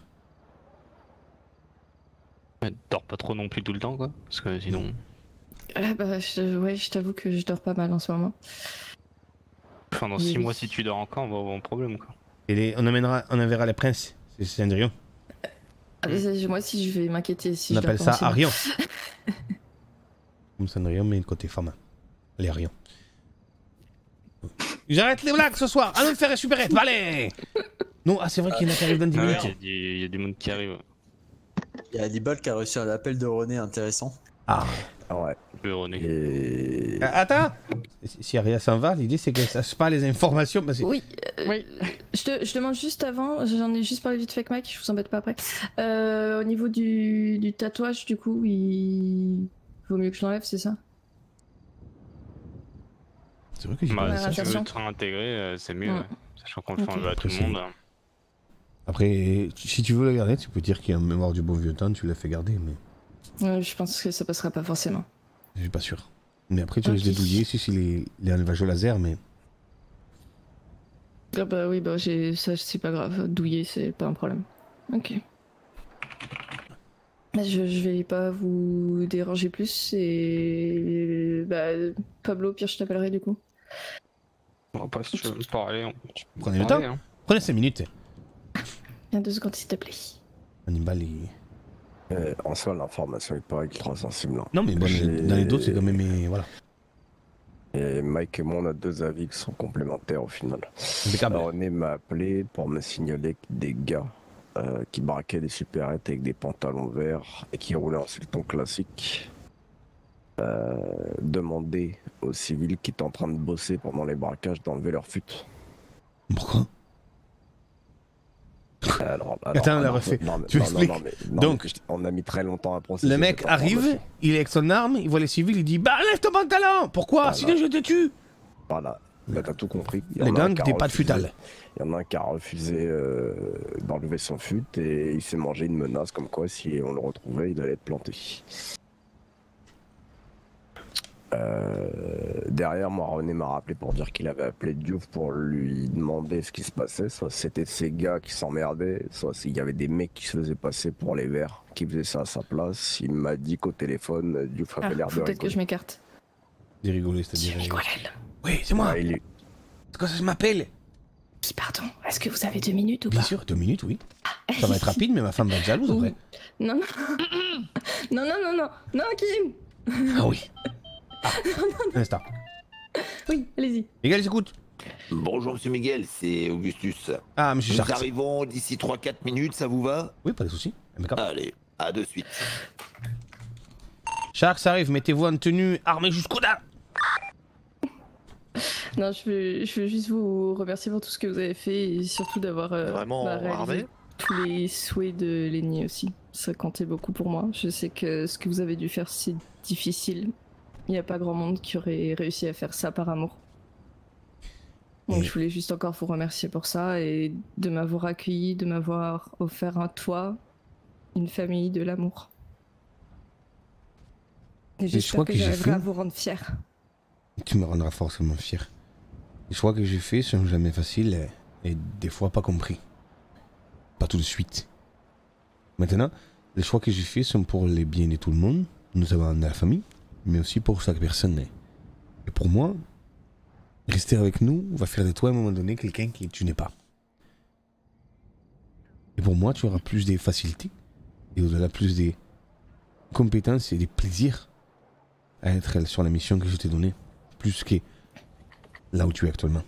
[SPEAKER 6] Ouais, dors pas trop non plus tout le temps, quoi. Parce que sinon.
[SPEAKER 4] Ah bah, je, ouais, je t'avoue que je dors pas mal en ce moment.
[SPEAKER 6] Pendant
[SPEAKER 4] Oui,
[SPEAKER 6] six
[SPEAKER 4] oui.
[SPEAKER 6] mois, si tu dors encore, on va avoir un problème, quoi.
[SPEAKER 3] Et les- on, amènera, on enverra les princes. C'est Cendrillon.
[SPEAKER 4] Ah, mais moi, si je vais m'inquiéter, si
[SPEAKER 3] On
[SPEAKER 4] je dors
[SPEAKER 3] appelle
[SPEAKER 4] pas
[SPEAKER 3] ça
[SPEAKER 4] en ce moment.
[SPEAKER 3] Arion. Comme Cendrillon, mais le côté femme. Les Arion. J'arrête les blagues ce soir. Allons faire un supérette. Allez. Non, ah, c'est vrai qu'il y en a qui arrivent dans dix
[SPEAKER 6] Ouais,
[SPEAKER 3] minutes.
[SPEAKER 6] il y a des- il y, a des mondes qui arrivent.
[SPEAKER 5] il y a Libal qui a réussi un appel de René intéressant.
[SPEAKER 3] Ah.
[SPEAKER 9] Ah ouais.
[SPEAKER 6] Le René.
[SPEAKER 9] Et...
[SPEAKER 3] Ah, attends. Si- Si Aria s'en va, l'idée c'est qu'elle sache pas les informations. Parce que...
[SPEAKER 4] Oui, euh,
[SPEAKER 8] Oui.
[SPEAKER 4] je, te, je demande juste avant, j'en ai juste parlé vite fait avec Mike, je vous embête pas après. Euh, au niveau du, du tatouage, du coup, il vaut mieux que je l'enlève, c'est ça?
[SPEAKER 3] C'est vrai que j'ai
[SPEAKER 6] Bah,
[SPEAKER 3] pas
[SPEAKER 6] si
[SPEAKER 3] ça.
[SPEAKER 6] tu veux
[SPEAKER 4] attention.
[SPEAKER 6] te réintégrer, euh, c'est mieux.
[SPEAKER 4] Ouais.
[SPEAKER 6] Ouais. Sachant qu'on le fait
[SPEAKER 4] Ok.
[SPEAKER 6] enlever à tout le
[SPEAKER 3] Après,
[SPEAKER 6] monde.
[SPEAKER 3] Après, si tu veux le garder, tu peux dire qu'il y a une mémoire du bon vieux temps, tu l'as fait garder, mais
[SPEAKER 4] Ouais, je pense que ça passera pas forcément.
[SPEAKER 3] je suis pas sûr. Mais après, tu risques de
[SPEAKER 4] Ok.
[SPEAKER 3] douiller si c'est les, les enlevages au laser, mais
[SPEAKER 4] Ah bah oui, bah j'ai, ça c'est pas grave, douiller c'est pas un problème. Ok. Bah, Je, je vais pas vous déranger plus et bah Pablo, pire je t'appellerai du coup.
[SPEAKER 6] On va pas si tu veux parler. On... tu peux
[SPEAKER 3] prenez le
[SPEAKER 6] parler,
[SPEAKER 3] temps.
[SPEAKER 6] hein.
[SPEAKER 3] Prenez cinq minutes.
[SPEAKER 4] Viens deux secondes s'il te plaît.
[SPEAKER 3] Hannibal, il...
[SPEAKER 9] Euh, en soi, l'information est pas ultra sensible. hein.
[SPEAKER 3] Non, mais bon,
[SPEAKER 9] J'ai-
[SPEAKER 3] dans les d'autres, c'est quand même. mais Voilà.
[SPEAKER 9] Et Mike et moi, on a deux avis qui sont complémentaires au final.
[SPEAKER 3] Impeccable.
[SPEAKER 9] René m'a appelé pour me signaler que des gars euh, qui braquaient des supérettes avec des pantalons verts et qui roulaient en sultan classique euh, demandaient aux civils qui étaient en train de bosser pendant les braquages d'enlever leur fut.
[SPEAKER 3] Pourquoi?
[SPEAKER 9] Alors, alors,
[SPEAKER 3] Attends, on l'a
[SPEAKER 9] alors,
[SPEAKER 3] refait.
[SPEAKER 9] non, mais-
[SPEAKER 3] Tu
[SPEAKER 9] non,
[SPEAKER 3] m'expliques
[SPEAKER 9] non, mais- non,
[SPEAKER 3] Donc,
[SPEAKER 9] mais je- on a mis très longtemps à procéder.
[SPEAKER 3] Le mec
[SPEAKER 9] cette
[SPEAKER 3] arrive,
[SPEAKER 9] information.
[SPEAKER 3] il est avec son arme, il voit les civils, il dit bah enlève ton pantalon. Pourquoi?
[SPEAKER 9] Voilà.
[SPEAKER 3] Sinon je te tue.
[SPEAKER 9] Voilà, bah, t'as tout compris. Il y
[SPEAKER 3] Les
[SPEAKER 9] en a un
[SPEAKER 3] gangs,
[SPEAKER 9] qui a
[SPEAKER 3] t'es pas de
[SPEAKER 9] refusé-
[SPEAKER 3] futal.
[SPEAKER 9] Il y en a un qui a refusé euh, d'enlever son fut et il s'est mangé une menace comme quoi si on le retrouvait, il allait être planté. Euh, derrière, moi, René m'a rappelé pour dire qu'il avait appelé Diouf pour lui demander ce qui se passait. Soit c'était ces gars qui s'emmerdaient, soit s'il y avait des mecs qui se faisaient passer pour les verts, qui faisaient ça à sa place. Il m'a dit qu'au téléphone, Diouf avait
[SPEAKER 4] Ah,
[SPEAKER 9] l'air de
[SPEAKER 4] faut peut-être que
[SPEAKER 9] rigoler.
[SPEAKER 4] je m'écarte.
[SPEAKER 3] J'ai rigolé, c'est-à-dire.
[SPEAKER 4] Je rigole, elle.
[SPEAKER 3] Oui, c'est moi.
[SPEAKER 9] Ah, il est-
[SPEAKER 3] C'est quoi ça, je m'appelle?
[SPEAKER 4] Puis pardon, est-ce que vous avez deux minutes ou
[SPEAKER 3] Bien
[SPEAKER 4] pas?
[SPEAKER 3] sûr, deux minutes, oui. Ça va être rapide, mais ma femme va être jalouse après.
[SPEAKER 4] Non, non. non, non, non, non. Non, Kim.
[SPEAKER 3] Ah oui. Ah, un instant.
[SPEAKER 4] Oui, allez-y.
[SPEAKER 3] Miguel, j'écoute.
[SPEAKER 8] Bonjour Monsieur Miguel, c'est Augustus.
[SPEAKER 3] Ah, monsieur
[SPEAKER 8] Nous
[SPEAKER 3] Sharks.
[SPEAKER 8] arrivons d'ici trois quatre minutes, ça vous va?
[SPEAKER 3] Oui, pas de soucis. Impeccable.
[SPEAKER 8] Allez, à de suite.
[SPEAKER 3] Sharks arrive, mettez-vous en tenue, armé jusqu'au dents.
[SPEAKER 4] Non, je veux, je veux juste vous remercier pour tout ce que vous avez fait et surtout d'avoir euh,
[SPEAKER 10] Vraiment
[SPEAKER 4] bah, réalisé
[SPEAKER 10] armé
[SPEAKER 4] tous les souhaits de Lenny aussi. Ça comptait beaucoup pour moi. Je sais que ce que vous avez dû faire, c'est difficile. Il n'y a pas grand monde qui aurait réussi à faire ça par amour. Donc
[SPEAKER 3] Et-
[SPEAKER 4] je voulais juste encore vous remercier pour ça et de m'avoir accueilli, de m'avoir offert un toit, une famille, de l'amour. Et
[SPEAKER 3] choix
[SPEAKER 4] j'espère que,
[SPEAKER 3] que j'ai
[SPEAKER 4] j'arriverai
[SPEAKER 3] fait-
[SPEAKER 4] à vous rendre fier.
[SPEAKER 3] Tu me rendras forcément fier. Les choix que j'ai faits sont jamais faciles et, et des fois pas compris. Pas tout de suite. Maintenant, les choix que j'ai faits sont pour les biens de tout le monde, notamment de la famille, mais aussi pour chaque personne. Et pour moi, rester avec nous va faire de toi à un moment donné quelqu'un qui tu n'es pas. Et pour moi, tu auras plus de facilités et au-delà plus des compétences et des plaisirs à être sur la mission que je t'ai donnée, plus que là où tu es actuellement.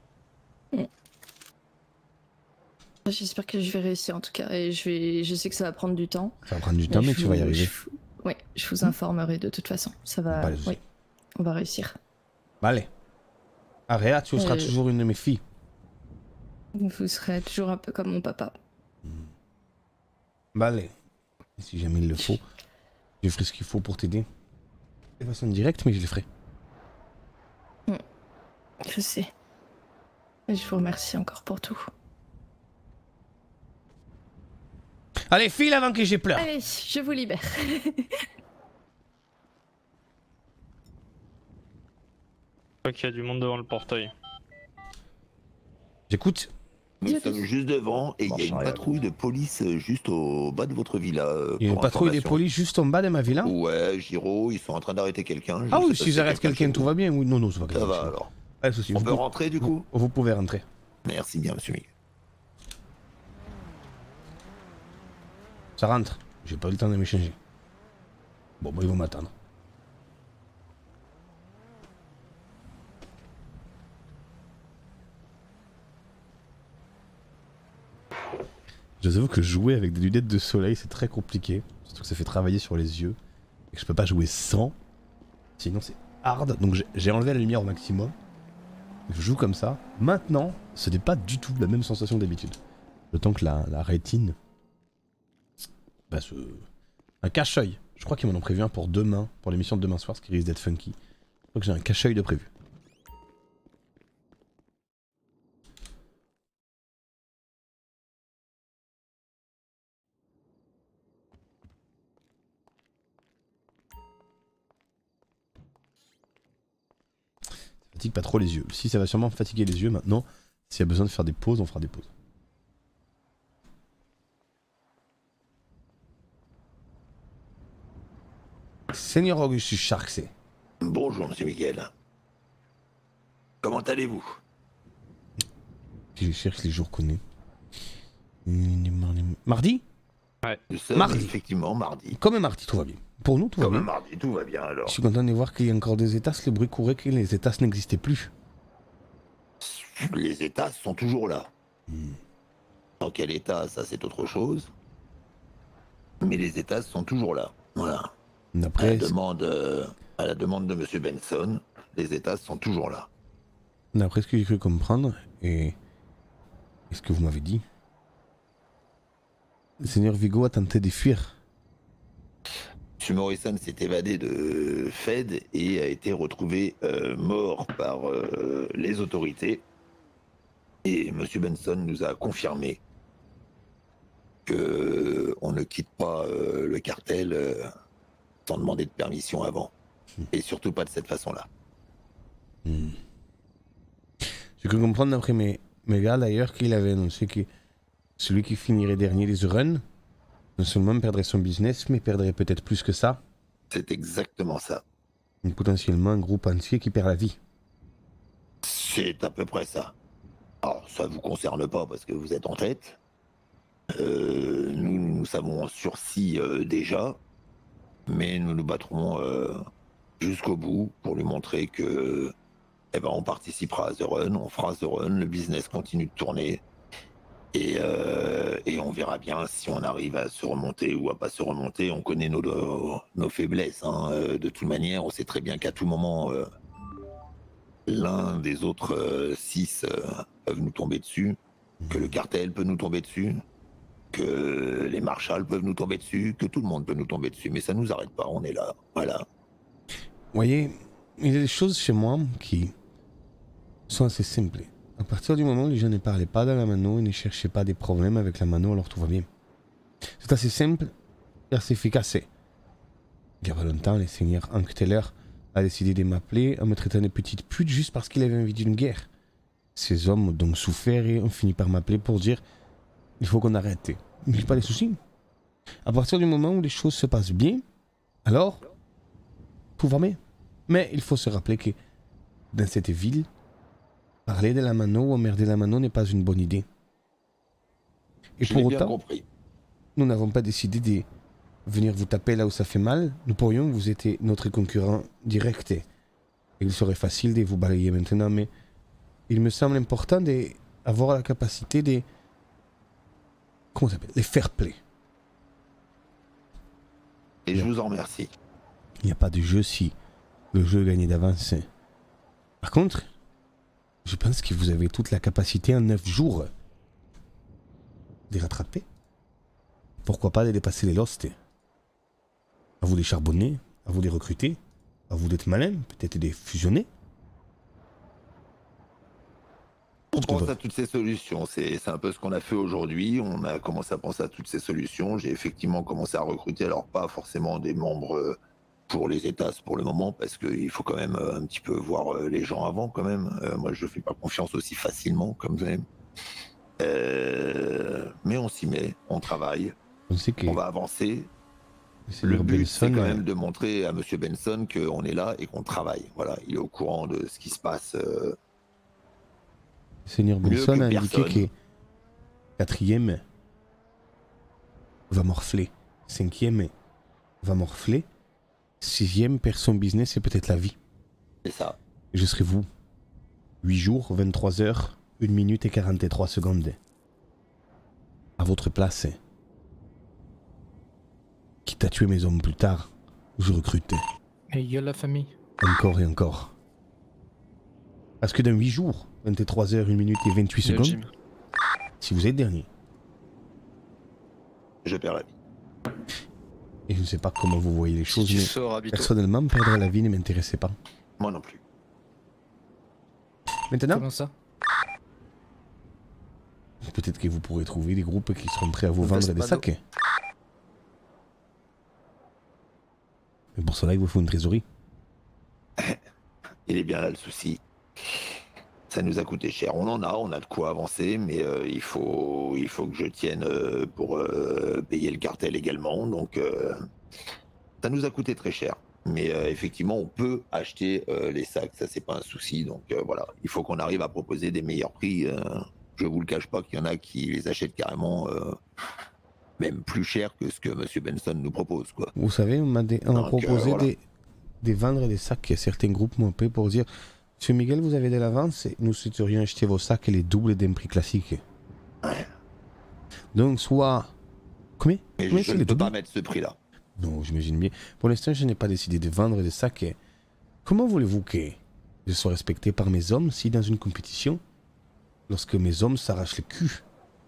[SPEAKER 4] J'espère que je vais réussir en tout cas et je, vais, je sais que ça va prendre du temps.
[SPEAKER 3] Ça va prendre du temps, mais
[SPEAKER 4] je
[SPEAKER 3] tu vas y
[SPEAKER 4] vous-
[SPEAKER 3] arriver.
[SPEAKER 4] je- Oui, je vous informerai de toute façon. Ça va.
[SPEAKER 3] Pas de souci.
[SPEAKER 4] Oui, on va réussir.
[SPEAKER 3] Bah, allez. Aréa, tu seras
[SPEAKER 4] Euh,
[SPEAKER 3] toujours une de mes filles.
[SPEAKER 4] Vous serez toujours un peu comme mon papa.
[SPEAKER 3] Bah, allez. Et si jamais il le faut, je ferai ce qu'il faut pour t'aider. De façon directe, mais je le ferai.
[SPEAKER 4] Je sais. Et je vous remercie encore pour tout.
[SPEAKER 3] Allez, file avant que j'ai pleure.
[SPEAKER 4] Allez, je vous libère.
[SPEAKER 6] Je crois qu'il y a du monde devant le portail.
[SPEAKER 3] J'écoute.
[SPEAKER 8] Nous
[SPEAKER 4] Dieu
[SPEAKER 8] sommes
[SPEAKER 4] Dieu.
[SPEAKER 8] juste devant et il y a
[SPEAKER 9] Marche
[SPEAKER 8] une
[SPEAKER 9] arrière.
[SPEAKER 8] patrouille de police euh, juste au bas de votre villa. euh,
[SPEAKER 3] Il y a une
[SPEAKER 8] pour
[SPEAKER 3] patrouille des
[SPEAKER 8] information.
[SPEAKER 3] polices juste en bas de ma villa.
[SPEAKER 8] Ouais, Giro, ils sont en train d'arrêter quelqu'un. je
[SPEAKER 3] Ah
[SPEAKER 8] sais
[SPEAKER 3] oui,
[SPEAKER 8] pas
[SPEAKER 3] si
[SPEAKER 8] c'est
[SPEAKER 3] j'arrête quelqu'un,
[SPEAKER 8] chez
[SPEAKER 3] tout
[SPEAKER 8] vous.
[SPEAKER 3] va bien. Oui, non, non, c'est pas
[SPEAKER 8] Ça
[SPEAKER 3] quelqu'un
[SPEAKER 8] va
[SPEAKER 3] chez moi.
[SPEAKER 8] alors.
[SPEAKER 3] Pas de souci.
[SPEAKER 8] On
[SPEAKER 3] vous
[SPEAKER 8] peut
[SPEAKER 3] pouvez-
[SPEAKER 8] rentrer du coup?
[SPEAKER 3] Vous pouvez rentrer.
[SPEAKER 8] Merci bien, monsieur Miguel.
[SPEAKER 3] Ça rentre. J'ai pas eu le temps de m'échanger. Bon, bah, ils vont m'attendre. Je vous avoue que jouer avec des lunettes de soleil, c'est très compliqué. Surtout que ça fait travailler sur les yeux. Et que je peux pas jouer sans. Sinon, c'est hard. Donc, j'ai- j'ai enlevé la lumière au maximum. Je joue comme ça. Maintenant, ce n'est pas du tout la même sensation que d'habitude. Le temps que la, la rétine. Bah, ce... Un cache-œil. Je crois qu'ils m'en ont prévu un pour demain, pour l'émission de demain soir, ce qui risque d'être funky. Je crois que j'ai un cache-œil de prévu. Ça fatigue pas trop les yeux. Si, ça va sûrement fatiguer les yeux maintenant. S'il y a besoin de faire des pauses, on fera des pauses. Seigneur Augustus Charxé.
[SPEAKER 8] Bonjour, monsieur Miguel. Comment allez-vous?
[SPEAKER 3] Je cherche les jours qu'on est. Mardi?
[SPEAKER 8] Nous sommes
[SPEAKER 3] Mardi.
[SPEAKER 8] effectivement mardi.
[SPEAKER 3] Comme un mardi, tout va bien. Pour nous, tout va
[SPEAKER 8] Comme un
[SPEAKER 3] bien.
[SPEAKER 8] mardi, tout va bien alors.
[SPEAKER 3] Je suis content de voir qu'il y a encore des états. Le bruit courait que les états n'existaient plus.
[SPEAKER 8] Les états sont toujours là.
[SPEAKER 3] Hmm.
[SPEAKER 8] Dans quel état, ça c'est autre chose. Mais les états sont toujours là. Voilà. À la
[SPEAKER 3] D'après
[SPEAKER 8] demande, euh, à la demande de monsieur Benson, les états sont toujours là.
[SPEAKER 3] d'après ce que j'ai cru comprendre, et, et ce que vous m'avez dit, le seigneur Vigo a tenté de fuir.
[SPEAKER 8] Monsieur Morrison s'est évadé de Fed et a été retrouvé euh, mort par euh, les autorités. Et monsieur Benson nous a confirmé que on ne quitte pas euh, le cartel euh, sans demander de permission avant. Et surtout pas de cette façon-là.
[SPEAKER 3] Hmm. J'ai cru comprendre d'après mes, mes gars d'ailleurs qu'il avait annoncé que celui qui finirait dernier des runs, non seulement perdrait son business, mais perdrait peut-être plus que ça.
[SPEAKER 8] C'est exactement ça.
[SPEAKER 3] Donc, potentiellement un groupe entier qui perd la vie.
[SPEAKER 8] C'est à peu près ça. Alors, ça vous concerne pas parce que vous êtes en tête. Euh, nous, nous savons en sursis euh, déjà, mais nous nous battrons euh, jusqu'au bout pour lui montrer que, eh ben, on participera à The Run, on fera The Run, le business continue de tourner, et, euh, et on verra bien si on arrive à se remonter ou à pas se remonter. On connaît nos, nos, nos faiblesses, hein. De toute manière, on sait très bien qu'à tout moment, euh, l'un des autres euh, six euh, peuvent nous tomber dessus, que le cartel peut nous tomber dessus, que les marshals peuvent nous tomber dessus, que tout le monde peut nous tomber dessus, mais ça nous arrête pas, on est là, voilà.
[SPEAKER 3] Vous voyez, il y a des choses chez moi qui sont assez simples. À partir du moment où les gens ne parlaient pas dans la mano et ne cherchaient pas des problèmes avec la mano, alors tout va bien. C'est assez simple et assez efficace. Il y a pas longtemps, le seigneur Hank Teller a décidé de m'appeler en me traitant de petite pute juste parce qu'il avait envie d'une guerre. Ces hommes ont donc souffert et ont fini par m'appeler pour dire il faut qu'on arrête. Il n'y a pas de soucis. À partir du moment où les choses se passent bien, alors tout va bien. Mais il faut se rappeler que dans cette ville, parler de la mano ou emmerder la mano n'est pas une bonne idée. Et
[SPEAKER 8] Je
[SPEAKER 3] pour
[SPEAKER 8] l'ai bien
[SPEAKER 3] autant,
[SPEAKER 8] compris.
[SPEAKER 3] nous n'avons pas décidé de venir vous taper là où ça fait mal. Nous pourrions vous être notre concurrent direct. Et il serait facile de vous balayer maintenant, mais il me semble important d'avoir la capacité de... Comment ça s'appelle? Les fair play.
[SPEAKER 8] Et je vous en remercie.
[SPEAKER 3] Il n'y a pas de jeu si le jeu est gagné d'avance. Par contre, je pense que vous avez toute la capacité en neuf jours de rattraper. Pourquoi pas de dépasser les lost? À vous de charbonner, à vous de recruter, à vous d'être malin, peut-être de fusionner.
[SPEAKER 8] On pense à toutes ces solutions, c'est c'est un peu ce qu'on a fait aujourd'hui, on a commencé à penser à toutes ces solutions, j'ai effectivement commencé à recruter, alors pas forcément des membres euh, pour les États pour le moment, parce qu'il faut quand même euh, un petit peu voir euh, les gens avant quand même, euh, moi je fais pas confiance aussi facilement comme vous savez. Euh, mais on s'y met, on travaille,
[SPEAKER 3] On sait que
[SPEAKER 8] on va avancer.
[SPEAKER 3] c'est
[SPEAKER 8] Le
[SPEAKER 3] le
[SPEAKER 8] but, c'est
[SPEAKER 3] Benson,
[SPEAKER 8] quand
[SPEAKER 3] euh,
[SPEAKER 8] même de montrer à Monsieur Benson qu'on est là et qu'on travaille. Voilà, il est au courant de ce qui se passe. euh,
[SPEAKER 3] le Seigneur
[SPEAKER 8] mieux
[SPEAKER 3] Benson
[SPEAKER 8] que
[SPEAKER 3] a indiqué
[SPEAKER 8] personne.
[SPEAKER 3] que quatrième va morfler, cinquième va morfler, sixième perd son business et peut-être la vie.
[SPEAKER 8] C'est ça.
[SPEAKER 3] Et je serai vous. huit jours, vingt-trois heures, une minute et quarante-trois secondes. À votre place. Quitte à tuer mes hommes plus tard, je recrute.
[SPEAKER 10] Et il y a la famille.
[SPEAKER 3] Encore et encore. Parce que dans huit jours, vingt-trois heures, une minute et vingt-huit
[SPEAKER 10] Il y a le
[SPEAKER 3] secondes,
[SPEAKER 10] gym.
[SPEAKER 3] si vous êtes dernier,
[SPEAKER 8] Je perds la vie.
[SPEAKER 3] et je ne sais pas comment vous voyez les
[SPEAKER 6] Si
[SPEAKER 3] choses,
[SPEAKER 6] tu
[SPEAKER 3] mais
[SPEAKER 6] sors, habite
[SPEAKER 3] personnellement, perdre la vie ne m'intéressait pas.
[SPEAKER 8] Moi non plus.
[SPEAKER 3] Maintenant,
[SPEAKER 10] Comment ça?
[SPEAKER 3] peut-être que vous pourrez trouver des groupes qui seront prêts à vous vendre des
[SPEAKER 10] Vespado.
[SPEAKER 3] sacs. Mais pour cela, il vous faut une trésorerie.
[SPEAKER 8] Il est bien là le souci. Ça nous a coûté cher. On en a, on a de quoi avancer, mais euh, il faut, il faut que je tienne euh, pour euh, payer le cartel également. Donc, euh, ça nous a coûté très cher. Mais euh, effectivement, on peut acheter euh, les sacs, ça c'est pas un souci. Donc euh, voilà, il faut qu'on arrive à proposer des meilleurs prix. Euh, je vous le cache pas qu'il y en a qui les achètent carrément, euh, même plus cher que ce que Monsieur Benson nous propose, quoi.
[SPEAKER 3] Vous savez, on m'a dé- on m'a
[SPEAKER 8] Donc, euh,
[SPEAKER 3] proposé
[SPEAKER 8] voilà.
[SPEAKER 3] des, des vendre des sacs que certains groupes m'ont appelé pour dire Monsieur Miguel, vous avez de l'avance et nous souhaiterions acheter vos sacs et les doubles d'un prix classique.
[SPEAKER 8] Ouais.
[SPEAKER 3] Donc, soit. Combien
[SPEAKER 8] Mais
[SPEAKER 3] Combien
[SPEAKER 8] je
[SPEAKER 3] c'est
[SPEAKER 8] ne
[SPEAKER 3] les
[SPEAKER 8] peux
[SPEAKER 3] doubles
[SPEAKER 8] pas mettre ce prix-là.
[SPEAKER 3] Non, j'imagine bien. Pour l'instant, je n'ai pas décidé de vendre des sacs. et Comment voulez-vous que je sois respecté par mes hommes si dans une compétition, lorsque mes hommes s'arrachent le cul,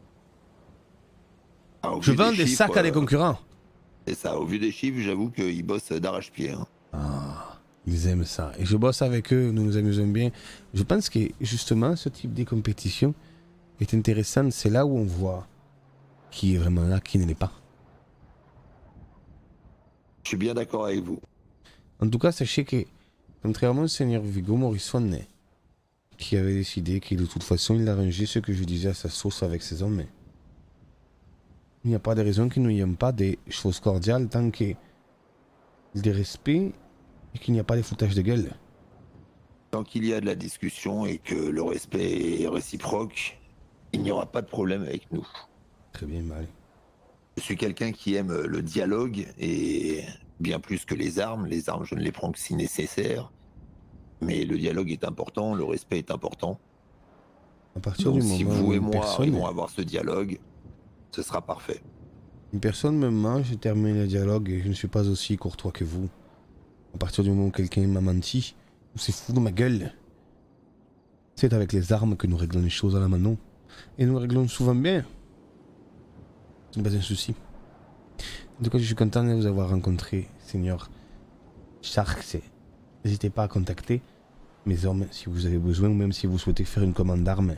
[SPEAKER 8] Ah, au
[SPEAKER 3] je
[SPEAKER 8] vu
[SPEAKER 3] vends
[SPEAKER 8] des
[SPEAKER 3] des
[SPEAKER 8] chiffres,
[SPEAKER 3] sacs à des
[SPEAKER 8] euh,
[SPEAKER 3] concurrents.
[SPEAKER 8] C'est ça, au vu des chiffres, j'avoue qu'ils bossent d'arrache-pied. Hein.
[SPEAKER 3] Ah, ils aiment ça. Et je bosse avec eux, nous nous amusons bien. Je pense que justement, ce type de compétition est intéressant. C'est là où on voit qui est vraiment là, qui ne l'est pas.
[SPEAKER 8] Je suis bien d'accord avec vous.
[SPEAKER 3] En tout cas, sachez que, contrairement au seigneur Vigo Morrison, qui avait décidé que de toute façon il arrangeait ce que je disais à sa sauce avec ses hommes, il n'y a pas de raison que nous n'ayons pas des choses cordiales tant qu'il y a des respects et qu'il n'y a pas de foutage de gueule.
[SPEAKER 8] Tant qu'il y a de la discussion et que le respect est réciproque, il n'y aura pas de problème avec nous.
[SPEAKER 3] Très bien, mal.
[SPEAKER 8] Je suis quelqu'un qui aime le dialogue et bien plus que les armes. Les armes, je ne les prends que si nécessaire. Mais le dialogue est important, le respect est important.
[SPEAKER 3] À partir
[SPEAKER 8] Donc
[SPEAKER 3] du
[SPEAKER 8] si
[SPEAKER 3] moment
[SPEAKER 8] vous
[SPEAKER 3] où
[SPEAKER 8] et
[SPEAKER 3] une
[SPEAKER 8] moi
[SPEAKER 3] personne,
[SPEAKER 8] arrivons à avoir ce dialogue, ce sera parfait.
[SPEAKER 3] une personne me ment, je termine le dialogue et je ne suis pas aussi courtois que vous. À partir du moment où quelqu'un m'a menti, c'est fou de ma gueule. C'est avec les armes que nous réglons les choses à la mano. Et nous réglons souvent bien. Ce n'est pas un souci. En tout cas, je suis content de vous avoir rencontré, Seigneur Sharks. N'hésitez pas à contacter mes hommes si vous avez besoin ou même si vous souhaitez faire une commande d'armes.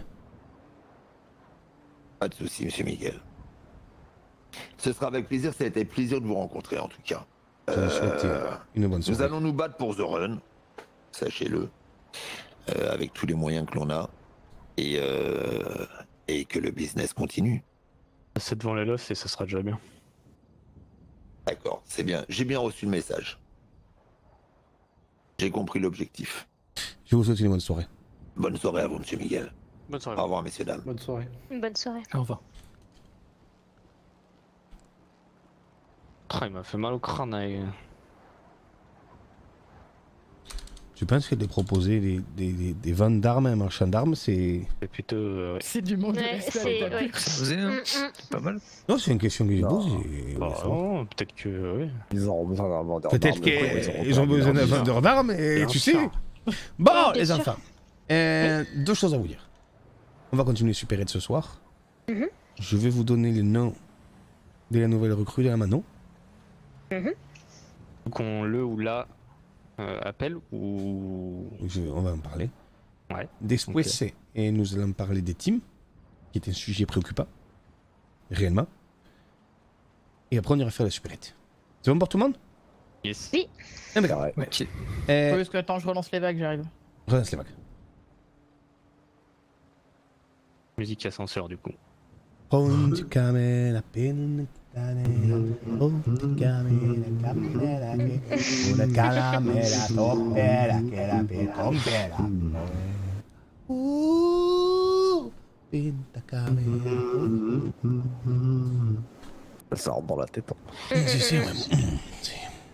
[SPEAKER 8] Pas de souci, monsieur Miguel. Ce sera avec plaisir, ça a été plaisir de vous rencontrer en tout cas.
[SPEAKER 3] Je vous souhaite
[SPEAKER 8] Euh,
[SPEAKER 3] une bonne soirée.
[SPEAKER 8] Nous allons nous battre pour The Run, sachez-le, euh, avec tous les moyens que l'on a, et, euh, et que le business continue.
[SPEAKER 6] C'est devant les lofts et ça sera déjà bien.
[SPEAKER 8] D'accord, c'est bien. J'ai bien reçu le message. J'ai compris l'objectif.
[SPEAKER 3] Je vous souhaite une bonne soirée.
[SPEAKER 8] Bonne soirée à vous, monsieur Miguel.
[SPEAKER 6] Bonne soirée.
[SPEAKER 8] Au revoir, messieurs, dames.
[SPEAKER 5] Bonne soirée.
[SPEAKER 7] Bonne soirée.
[SPEAKER 5] Au revoir.
[SPEAKER 6] Ah, il m'a fait mal au crâne avec...
[SPEAKER 3] Je pense que de proposer des, des, des, des ventes d'armes à un marchand d'armes, c'est...
[SPEAKER 6] C'est plutôt... euh, ouais.
[SPEAKER 4] C'est du manque de
[SPEAKER 7] Ouais,
[SPEAKER 4] respect.
[SPEAKER 7] c'est-
[SPEAKER 4] avec la
[SPEAKER 7] ouais.
[SPEAKER 4] pute.
[SPEAKER 5] Ça osé, hein.
[SPEAKER 7] Mm, mm.
[SPEAKER 5] C'est pas mal.
[SPEAKER 3] Non, c'est une question que je
[SPEAKER 9] Non.
[SPEAKER 3] pose. et-
[SPEAKER 6] Bah, non, peut-être que... Oui.
[SPEAKER 9] Ils auront besoin d'un vendeur
[SPEAKER 3] Peut-être
[SPEAKER 9] d'armes,
[SPEAKER 3] qu'ils ont besoin d'un
[SPEAKER 9] vendeur
[SPEAKER 3] vendeur d'armes, et
[SPEAKER 6] Bien
[SPEAKER 3] tu
[SPEAKER 6] sûr.
[SPEAKER 3] sais. Bon,
[SPEAKER 7] Oui, bien
[SPEAKER 3] les
[SPEAKER 7] sûr.
[SPEAKER 3] enfants. Euh, deux choses à vous dire. On va continuer Super Ed ce soir.
[SPEAKER 7] Mhm.
[SPEAKER 3] Je vais vous donner les noms de la nouvelle recrue de la Manon.
[SPEAKER 6] Qu'on le ou la euh, appelle ou...
[SPEAKER 3] Je- on va en parler.
[SPEAKER 6] Ouais.
[SPEAKER 3] Después,
[SPEAKER 6] Ok.
[SPEAKER 3] et nous allons parler des teams, qui est un sujet préoccupant, réellement. Et après, on ira faire la Super Ed. C'est bon pour tout le monde?
[SPEAKER 6] Yes.
[SPEAKER 7] Oui.
[SPEAKER 3] Impeccable.
[SPEAKER 5] Ouais.
[SPEAKER 3] Euh,
[SPEAKER 4] Oui, parce que attends, je relance les vagues, j'arrive.
[SPEAKER 3] relance les vagues.
[SPEAKER 6] Musique ascenseur du coup.
[SPEAKER 3] Ponticame la pena canela, ponticame la campera que una calamera topera que la petompera. Uh, pentacame.
[SPEAKER 9] Ça rentre dans la tête. hein.
[SPEAKER 3] C'est c'est vraiment. c'est-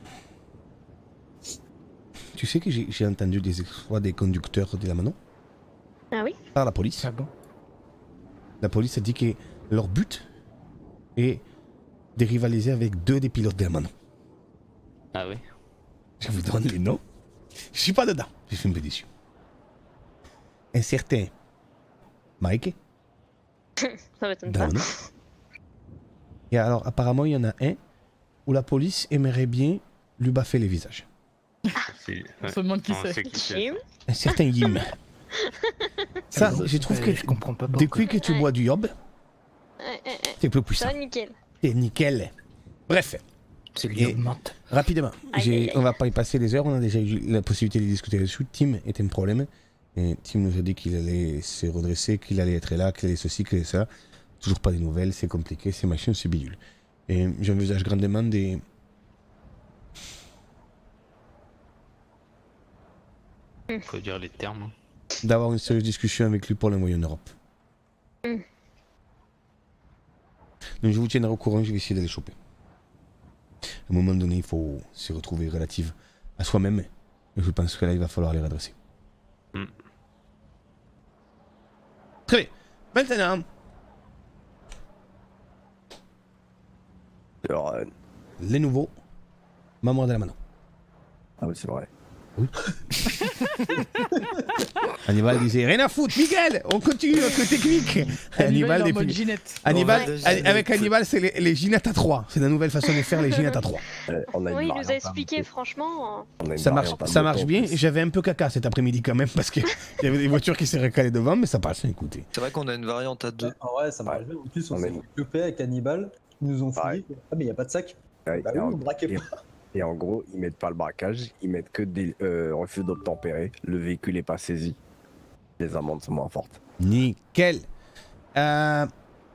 [SPEAKER 3] Tu sais que j'ai j'ai entendu des exploits des conducteurs de la Manon
[SPEAKER 7] Ah oui.
[SPEAKER 3] par la police.
[SPEAKER 5] Ah bon?
[SPEAKER 3] La police a dit que leur but est de rivaliser avec deux des pilotes de la Manon.
[SPEAKER 6] Ah oui.
[SPEAKER 3] Je vous donne les noms. Je suis pas dedans. J'ai fait une pétition. Un certain Mike,
[SPEAKER 7] Ça m'étonne
[SPEAKER 3] dans
[SPEAKER 7] pas.
[SPEAKER 3] le nom. Et alors, apparemment, il y en a un où la police aimerait bien lui baffer les visages.
[SPEAKER 6] C'est...
[SPEAKER 4] On
[SPEAKER 6] ouais.
[SPEAKER 4] se demande qui
[SPEAKER 6] On
[SPEAKER 4] c'est.
[SPEAKER 6] sait qui c'est.
[SPEAKER 7] Jim.
[SPEAKER 3] Un certain Yim. Ça, je trouve que
[SPEAKER 5] Je comprends pas pourquoi.
[SPEAKER 3] depuis que tu
[SPEAKER 7] Ouais.
[SPEAKER 3] bois du yob,
[SPEAKER 7] Ouais, ouais, ouais.
[SPEAKER 3] c'est plus puissant.
[SPEAKER 7] Ça va nickel.
[SPEAKER 3] C'est nickel. Bref,
[SPEAKER 5] C'est
[SPEAKER 3] Et-
[SPEAKER 5] le menthe.
[SPEAKER 3] rapidement,
[SPEAKER 7] Aïe,
[SPEAKER 3] j'ai-
[SPEAKER 7] aïe, aïe.
[SPEAKER 3] on va pas y passer les heures, on a déjà eu la possibilité de discuter dessus. Tim était un problème. Et Tim nous a dit qu'il allait se redresser, qu'il allait être là, qu'il allait ceci, qu'il allait ça. Toujours pas de nouvelles, c'est compliqué, c'est machin, c'est bidule. Et j'envisage grandement des...
[SPEAKER 6] Faut dire les termes. hein.
[SPEAKER 3] d'avoir une sérieuse discussion avec lui pour l'envoyer en Europe.
[SPEAKER 7] Mm.
[SPEAKER 3] Donc je vous tiendrai au courant, je vais essayer d'aller choper. À un moment donné, il faut se retrouver relative à soi-même. Et je pense que là, il va falloir les redresser.
[SPEAKER 6] Mm.
[SPEAKER 3] Très bien. Maintenant,
[SPEAKER 9] Alors, euh,
[SPEAKER 3] les nouveaux membres de la Manon.
[SPEAKER 9] ah oui, c'est vrai.
[SPEAKER 3] Hannibal disait rien à foutre, Miguel, on continue notre technique. Hannibal,
[SPEAKER 4] en
[SPEAKER 3] depuis-
[SPEAKER 4] mode Ginette.
[SPEAKER 3] Hannibal,
[SPEAKER 5] Ouais.
[SPEAKER 3] Hanni- avec Hannibal, c'est les, les ginettes à trois. C'est la nouvelle façon de faire les ginettes à trois.
[SPEAKER 9] Euh, on a une
[SPEAKER 7] Oui, il nous
[SPEAKER 9] variante
[SPEAKER 7] a
[SPEAKER 9] à
[SPEAKER 7] expliqué,
[SPEAKER 9] monter.
[SPEAKER 7] franchement. euh,
[SPEAKER 9] On a une
[SPEAKER 3] Ça marche,
[SPEAKER 9] variante à
[SPEAKER 3] ça
[SPEAKER 9] monter
[SPEAKER 3] marche
[SPEAKER 9] en
[SPEAKER 3] bien.
[SPEAKER 9] plus.
[SPEAKER 3] J'avais un peu caca cet après-midi quand même parce qu'il y avait des voitures qui s'est recalées devant, mais ça passe, écoutez.
[SPEAKER 10] C'est vrai qu'on a une variante à deux.
[SPEAKER 5] Ah ouais, ça marche bien. En plus, on
[SPEAKER 9] On
[SPEAKER 5] s'est
[SPEAKER 9] est-
[SPEAKER 5] chopé avec Hannibal. Ils nous ont
[SPEAKER 9] Ouais.
[SPEAKER 5] fouillé. Ah, mais il n'y a pas de sac.
[SPEAKER 9] Ouais,
[SPEAKER 5] Bah
[SPEAKER 9] et
[SPEAKER 5] oui,
[SPEAKER 9] en-
[SPEAKER 5] on braquait
[SPEAKER 9] et-
[SPEAKER 5] pas.
[SPEAKER 9] Et en gros, ils mettent pas le braquage, ils mettent que des euh, refus d'obtempérer. Le véhicule est pas saisi. Les amendes sont moins fortes.
[SPEAKER 3] Nickel. Euh...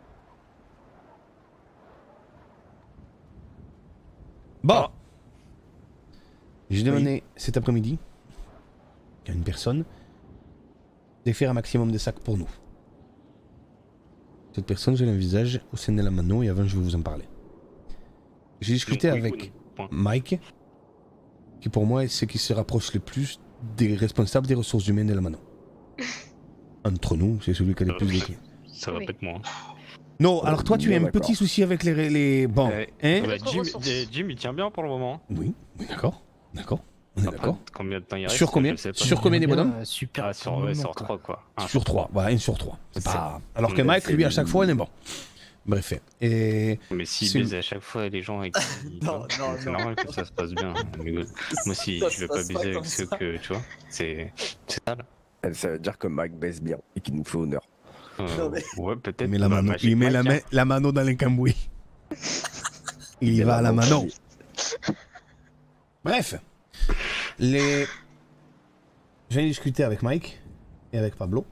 [SPEAKER 3] Bon. J'ai demandé cet après-midi à une personne de faire un maximum de sacs pour nous. Cette personne, je l'envisage au sein de la mano et avant, je vais vous en parler. J'ai discuté
[SPEAKER 6] Donc, oui,
[SPEAKER 3] avec
[SPEAKER 6] oui, point.
[SPEAKER 3] Mike, qui pour moi est ce qui se rapproche le plus des responsables des ressources humaines de la mano. Entre nous, c'est celui qui a le plus vécu.
[SPEAKER 6] Ça va
[SPEAKER 7] Oui.
[SPEAKER 6] pas être moi.
[SPEAKER 3] Non, alors toi, tu as
[SPEAKER 9] bien
[SPEAKER 3] un
[SPEAKER 9] d'accord.
[SPEAKER 3] petit souci avec les... les... Bon,
[SPEAKER 6] Euh,
[SPEAKER 3] hein
[SPEAKER 6] Bah,
[SPEAKER 7] D'autres
[SPEAKER 6] Jim,
[SPEAKER 7] ressources.
[SPEAKER 6] euh, Jim, il tient bien pour le moment.
[SPEAKER 3] Oui, oui, d'accord, d'accord, on est
[SPEAKER 6] Après,
[SPEAKER 3] d'accord.
[SPEAKER 6] combien de temps il reste
[SPEAKER 3] Sur combien
[SPEAKER 6] je sais pas.
[SPEAKER 3] Sur combien des bonhommes
[SPEAKER 10] Euh, Super.
[SPEAKER 6] Ah, sur,
[SPEAKER 10] pour le
[SPEAKER 6] ouais,
[SPEAKER 10] moment,
[SPEAKER 6] sur
[SPEAKER 10] quoi.
[SPEAKER 6] trois quoi. Un
[SPEAKER 3] Sur trois, voilà, une sur trois. C'est
[SPEAKER 6] C'est-
[SPEAKER 3] pas... Alors que
[SPEAKER 6] Ouais,
[SPEAKER 3] Mike,
[SPEAKER 9] c'est-
[SPEAKER 3] lui, à chaque fois, il est bon. Bref, et...
[SPEAKER 6] Mais s'il
[SPEAKER 3] C'est-
[SPEAKER 6] baise à chaque fois les gens avec qui...
[SPEAKER 5] Non, non,
[SPEAKER 6] c'est
[SPEAKER 5] non.
[SPEAKER 6] normal que ça se passe bien. Mais moi si
[SPEAKER 5] Ça
[SPEAKER 6] je
[SPEAKER 5] se
[SPEAKER 6] vais pas
[SPEAKER 5] passe pas
[SPEAKER 6] baiser avec
[SPEAKER 5] comme
[SPEAKER 6] ceux
[SPEAKER 5] ça.
[SPEAKER 6] que tu vois, c'est c'est ça là.
[SPEAKER 9] Et ça veut dire que Mike baisse bien et qu'il nous fait honneur.
[SPEAKER 6] Euh,
[SPEAKER 5] Non, mais-
[SPEAKER 6] Ouais peut-être.
[SPEAKER 3] Il met la
[SPEAKER 6] bah,
[SPEAKER 3] mano,
[SPEAKER 6] Magic
[SPEAKER 3] il met la,
[SPEAKER 6] Mike,
[SPEAKER 3] ma- la mano dans les cambouis. Il y
[SPEAKER 9] Et
[SPEAKER 3] va à la
[SPEAKER 9] mano
[SPEAKER 3] mano.
[SPEAKER 9] qui-
[SPEAKER 3] Bref, les... j'ai discuté avec Mike et avec Pablo.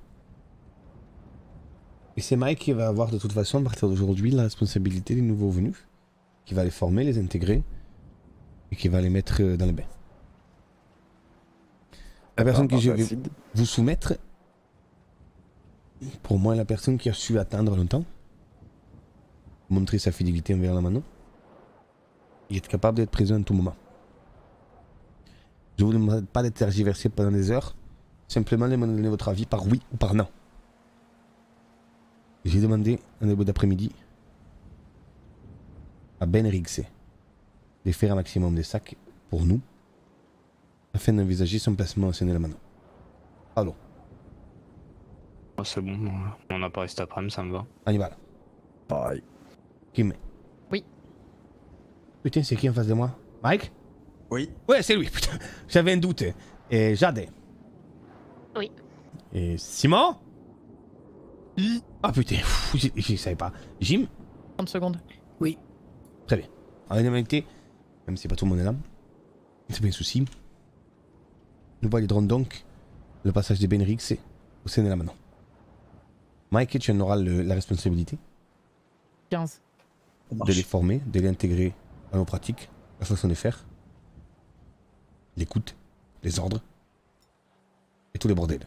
[SPEAKER 3] Et c'est Mike qui va avoir de toute façon, à partir d'aujourd'hui, la responsabilité des nouveaux venus, qui va les former, les intégrer et qui va les mettre euh, dans le bain. La personne que je vais
[SPEAKER 9] Acide.
[SPEAKER 3] vous soumettre, pour moi, est la personne qui a su attendre longtemps, montrer sa fidélité envers la mano, et être capable d'être présent à tout moment. Je vous demande pas d'être tergiversé pendant des heures, simplement de me donner votre avis par oui ou par non. J'ai demandé en début d'après-midi à Ben Riggsey de faire un maximum de sacs pour nous afin d'envisager son placement au sein de la mano. Allô,
[SPEAKER 6] Oh, c'est bon, on n'a pas resté après-midi, ça me va.
[SPEAKER 3] Hannibal,
[SPEAKER 9] Pareil.
[SPEAKER 3] qui met
[SPEAKER 10] Oui.
[SPEAKER 3] Putain, c'est qui en face de moi? Mike?
[SPEAKER 5] Oui.
[SPEAKER 3] Ouais, c'est lui, putain. J'avais un doute. Et Jade?
[SPEAKER 7] Oui.
[SPEAKER 3] Et Simon? Ah putain, pff, je, je savais pas. Jim?
[SPEAKER 10] trente secondes.
[SPEAKER 3] Très bien. En réalité, même si pas tout le monde est là, c'est pas un souci. Nous validerons donc le passage des Ben Riggsey au sein de la mano. Mike, tu en auras le- la responsabilité
[SPEAKER 10] quinze.
[SPEAKER 5] Ça
[SPEAKER 3] de
[SPEAKER 5] marche.
[SPEAKER 3] les former, de les intégrer à nos pratiques, la façon de faire, l'écoute, les ordres et tous les bordels.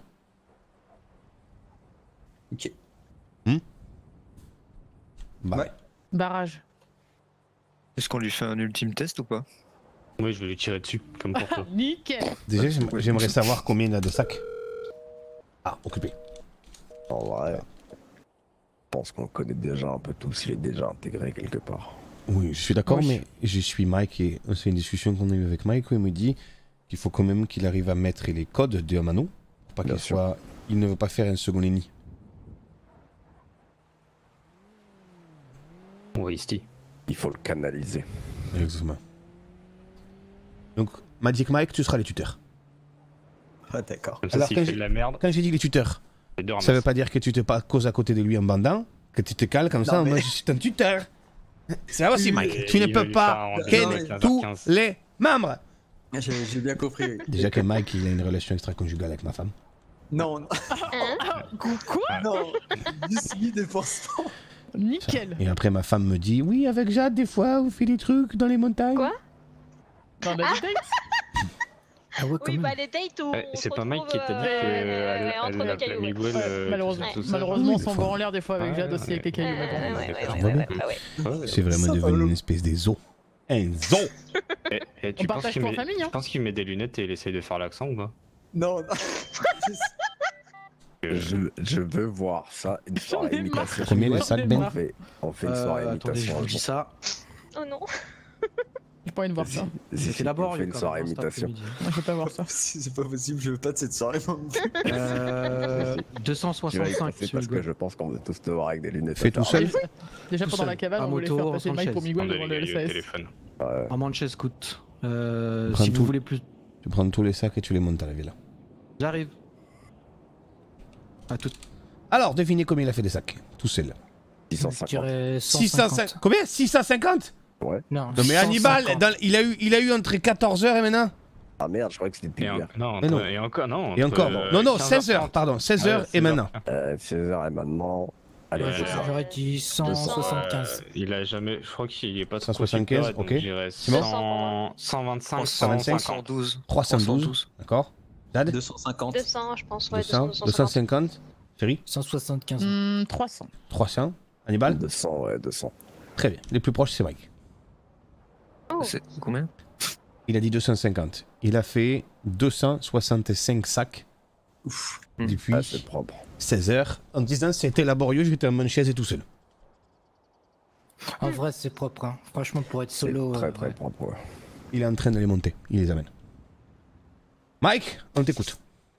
[SPEAKER 5] Ok.
[SPEAKER 3] Bah,
[SPEAKER 5] Ouais.
[SPEAKER 10] Barrage.
[SPEAKER 11] Est-ce qu'on lui fait un ultime test ou pas?
[SPEAKER 6] Oui, je vais lui tirer dessus, comme pour toi.
[SPEAKER 10] Nickel.
[SPEAKER 3] déjà, j'aim- j'aimerais savoir combien il a de sacs. Ah, occupé.
[SPEAKER 9] En vrai, je pense qu'on connaît déjà un peu tous. Il est déjà intégré quelque part.
[SPEAKER 3] Oui, je suis d'accord,
[SPEAKER 10] Oui.
[SPEAKER 3] mais je suis Mike et c'est une discussion qu'on a eue avec Mike où il me dit qu'il faut quand même qu'il arrive à mettre les codes de Amano pour pas
[SPEAKER 9] Bien
[SPEAKER 3] qu'il
[SPEAKER 9] sûr.
[SPEAKER 3] soit. Il ne veut pas faire un second ennemi.
[SPEAKER 6] Ouais, Isti.
[SPEAKER 9] Il faut le canaliser.
[SPEAKER 3] Exactement. Donc, Magic Mike, tu seras les tuteurs.
[SPEAKER 5] Ah, d'accord.
[SPEAKER 6] Comme ça,
[SPEAKER 3] Alors,
[SPEAKER 6] s'il
[SPEAKER 3] quand
[SPEAKER 6] fait
[SPEAKER 3] j'ai-
[SPEAKER 6] de la merde,
[SPEAKER 3] Quand j'ai dit les tuteurs,
[SPEAKER 6] les deux
[SPEAKER 3] ça veut
[SPEAKER 6] ramassent.
[SPEAKER 3] pas dire que tu te pas causes à côté de lui en bandant, que tu te cales comme ça,
[SPEAKER 5] Non, mais-
[SPEAKER 3] moi je suis un tuteur. C'est ça aussi, Mike.
[SPEAKER 6] Et
[SPEAKER 3] tu ne
[SPEAKER 6] il va
[SPEAKER 3] peux
[SPEAKER 6] lui
[SPEAKER 3] pas
[SPEAKER 6] faire un rendez-vous
[SPEAKER 3] ken
[SPEAKER 6] avec quinze heures
[SPEAKER 3] tous
[SPEAKER 6] quinze.
[SPEAKER 3] les membres.
[SPEAKER 5] J'ai j'ai bien compris. oui.
[SPEAKER 3] Déjà que Mike, il a une relation extra-conjugale avec ma femme.
[SPEAKER 5] Non, non,
[SPEAKER 7] Hein?
[SPEAKER 10] Quoi?
[SPEAKER 5] non. dix mille pour cent.
[SPEAKER 10] Nickel.
[SPEAKER 3] Et après, ma femme me dit, oui, avec Jade, des fois, vous faites des trucs dans les montagnes.
[SPEAKER 7] Quoi
[SPEAKER 10] Dans la date.
[SPEAKER 11] Ah ouais, quand
[SPEAKER 7] Oui,
[SPEAKER 11] même.
[SPEAKER 7] bah les dates où.
[SPEAKER 6] Ouais,
[SPEAKER 7] on
[SPEAKER 6] c'est
[SPEAKER 7] se
[SPEAKER 6] pas Mike qui t'a dit
[SPEAKER 7] retrouve, euh,
[SPEAKER 6] qu'elle
[SPEAKER 7] entre les
[SPEAKER 6] appelait
[SPEAKER 7] cailloux, ouais.
[SPEAKER 6] Miguel.
[SPEAKER 10] Ouais,
[SPEAKER 6] euh,
[SPEAKER 10] malheureusement,
[SPEAKER 6] tout ça.
[SPEAKER 10] malheureusement,
[SPEAKER 3] Oui,
[SPEAKER 10] on
[SPEAKER 3] des
[SPEAKER 10] s'en
[SPEAKER 3] fois.
[SPEAKER 10] va en l'air des fois avec
[SPEAKER 6] Ouais,
[SPEAKER 10] Jade aussi
[SPEAKER 6] ouais.
[SPEAKER 10] avec les cailloux.
[SPEAKER 7] Ouais,
[SPEAKER 10] mais bon.
[SPEAKER 7] ouais, ouais, ouais,
[SPEAKER 3] D'accord.
[SPEAKER 7] ouais, ouais, ouais, ouais.
[SPEAKER 6] Ouais,
[SPEAKER 3] C'est vraiment
[SPEAKER 5] Ça,
[SPEAKER 3] devenu
[SPEAKER 5] Pablo.
[SPEAKER 3] une espèce de zoo. Un zoo.
[SPEAKER 6] Et, et tu
[SPEAKER 10] On
[SPEAKER 6] penses
[SPEAKER 10] partage
[SPEAKER 6] qu'il
[SPEAKER 10] pour
[SPEAKER 6] met...
[SPEAKER 10] famille, hein.
[SPEAKER 6] Tu penses qu'il met des lunettes et il essaye de faire l'accent ou pas?
[SPEAKER 5] Non, non.
[SPEAKER 6] Euh,
[SPEAKER 9] Je, je veux voir ça. Une soirée
[SPEAKER 10] J'en ai
[SPEAKER 9] imitation.
[SPEAKER 3] Combien les
[SPEAKER 10] Ouais.
[SPEAKER 3] sacs,
[SPEAKER 10] J'en ai
[SPEAKER 3] Ben
[SPEAKER 9] On
[SPEAKER 10] marre.
[SPEAKER 9] fait, on fait une soirée
[SPEAKER 11] Euh, attendez, je
[SPEAKER 9] imitation.
[SPEAKER 11] vous
[SPEAKER 9] un
[SPEAKER 11] dis
[SPEAKER 9] jour.
[SPEAKER 11] ça.
[SPEAKER 7] Oh non.
[SPEAKER 10] J'ai pas envie de voir ça.
[SPEAKER 9] Si, si,
[SPEAKER 11] C'est
[SPEAKER 9] on
[SPEAKER 11] d'abord
[SPEAKER 9] fait une soirée imitation.
[SPEAKER 10] Moi, je veux pas voir ça.
[SPEAKER 5] C'est pas possible, je veux pas de cette soirée. moi non plus.
[SPEAKER 11] Euh,
[SPEAKER 9] Tu vas y
[SPEAKER 11] deux cent soixante-cinq,
[SPEAKER 9] passer parce que
[SPEAKER 11] Miguel.
[SPEAKER 9] je pense qu'on va tous te voir avec des lunettes.
[SPEAKER 3] Fais
[SPEAKER 9] à
[SPEAKER 3] tout
[SPEAKER 9] tard.
[SPEAKER 3] seul.
[SPEAKER 10] Déjà
[SPEAKER 11] Tout
[SPEAKER 10] pendant
[SPEAKER 11] seul.
[SPEAKER 10] la cavale,
[SPEAKER 11] À
[SPEAKER 10] on voulait
[SPEAKER 11] moto,
[SPEAKER 10] faire passer
[SPEAKER 11] sans
[SPEAKER 10] Mike pour
[SPEAKER 11] chaise.
[SPEAKER 10] Miguel
[SPEAKER 6] Prendre
[SPEAKER 10] devant
[SPEAKER 6] les
[SPEAKER 10] le
[SPEAKER 6] gars au
[SPEAKER 10] L S A S.
[SPEAKER 6] téléphone.
[SPEAKER 9] Ouais.
[SPEAKER 11] En Manchester Scout. Euh,
[SPEAKER 3] Prends
[SPEAKER 11] si
[SPEAKER 3] tout.
[SPEAKER 11] vous voulez plus.
[SPEAKER 3] Tu prends tous les sacs et tu les montes à la villa.
[SPEAKER 11] J'arrive. À tout.
[SPEAKER 3] Alors, devinez combien il a fait des sacs, tout seul.
[SPEAKER 9] six cent
[SPEAKER 11] Je
[SPEAKER 9] cinquante.
[SPEAKER 11] dirais
[SPEAKER 3] six cent cinquante.
[SPEAKER 11] cent cinquante.
[SPEAKER 3] Combien? six cent cinquante?
[SPEAKER 9] Ouais.
[SPEAKER 11] Non,
[SPEAKER 3] Non mais Hannibal,
[SPEAKER 11] cent cinquante.
[SPEAKER 3] dans- il, a eu, il a eu entre quatorze heures et maintenant.
[SPEAKER 9] Ah merde, je croyais que c'était depuis
[SPEAKER 6] Et, en-
[SPEAKER 9] hier.
[SPEAKER 6] non,
[SPEAKER 3] Mais non.
[SPEAKER 6] entre- et encore, non.
[SPEAKER 3] Et
[SPEAKER 6] entre,
[SPEAKER 3] encore.
[SPEAKER 6] euh,
[SPEAKER 3] Non, non,
[SPEAKER 6] quinze
[SPEAKER 3] seize heures,
[SPEAKER 6] trente.
[SPEAKER 3] pardon. seize heures
[SPEAKER 6] Ah ouais,
[SPEAKER 3] et
[SPEAKER 6] seize
[SPEAKER 3] maintenant.
[SPEAKER 9] Euh, seize heures et maintenant. Allez,
[SPEAKER 6] Ouais,
[SPEAKER 9] je sais.
[SPEAKER 11] J'aurais dit cent soixante-quinze.
[SPEAKER 6] Euh, il a jamais. Je crois qu'il est pas trop
[SPEAKER 3] cent soixante-quinze,
[SPEAKER 6] super, donc
[SPEAKER 3] ok.
[SPEAKER 6] je dirais
[SPEAKER 3] Simon
[SPEAKER 6] cent, cent vingt-cinq,
[SPEAKER 3] cent vingt-cinq,
[SPEAKER 6] cent cinquante.
[SPEAKER 3] trois cent douze. D'accord. Dad
[SPEAKER 5] deux cent cinquante.
[SPEAKER 7] deux cents, je pense, ouais.
[SPEAKER 3] deux cents,
[SPEAKER 7] deux cents,
[SPEAKER 3] deux cent cinquante. Ferry
[SPEAKER 11] cent soixante-quinze.
[SPEAKER 10] Hmm, trois cents.
[SPEAKER 3] trois cents. Hannibal
[SPEAKER 9] deux cents, ouais, deux cents.
[SPEAKER 3] Très bien. Les plus proches, c'est Mike.
[SPEAKER 7] Oh.
[SPEAKER 12] C'est combien?
[SPEAKER 3] Il a dit deux cent cinquante. Il a fait deux cent soixante-cinq sacs
[SPEAKER 5] Ouf.
[SPEAKER 3] depuis
[SPEAKER 9] Ah, c'est propre.
[SPEAKER 3] seize heures. En disant c'était laborieux, j'étais en chaise et tout seul.
[SPEAKER 11] En vrai, c'est propre. Hein. Franchement, pour être
[SPEAKER 9] C'est
[SPEAKER 11] solo.
[SPEAKER 9] très
[SPEAKER 11] euh,
[SPEAKER 9] très
[SPEAKER 11] ouais.
[SPEAKER 9] propre. Ouais.
[SPEAKER 3] Il est en train de les monter. Il les amène. Mike, on t'écoute.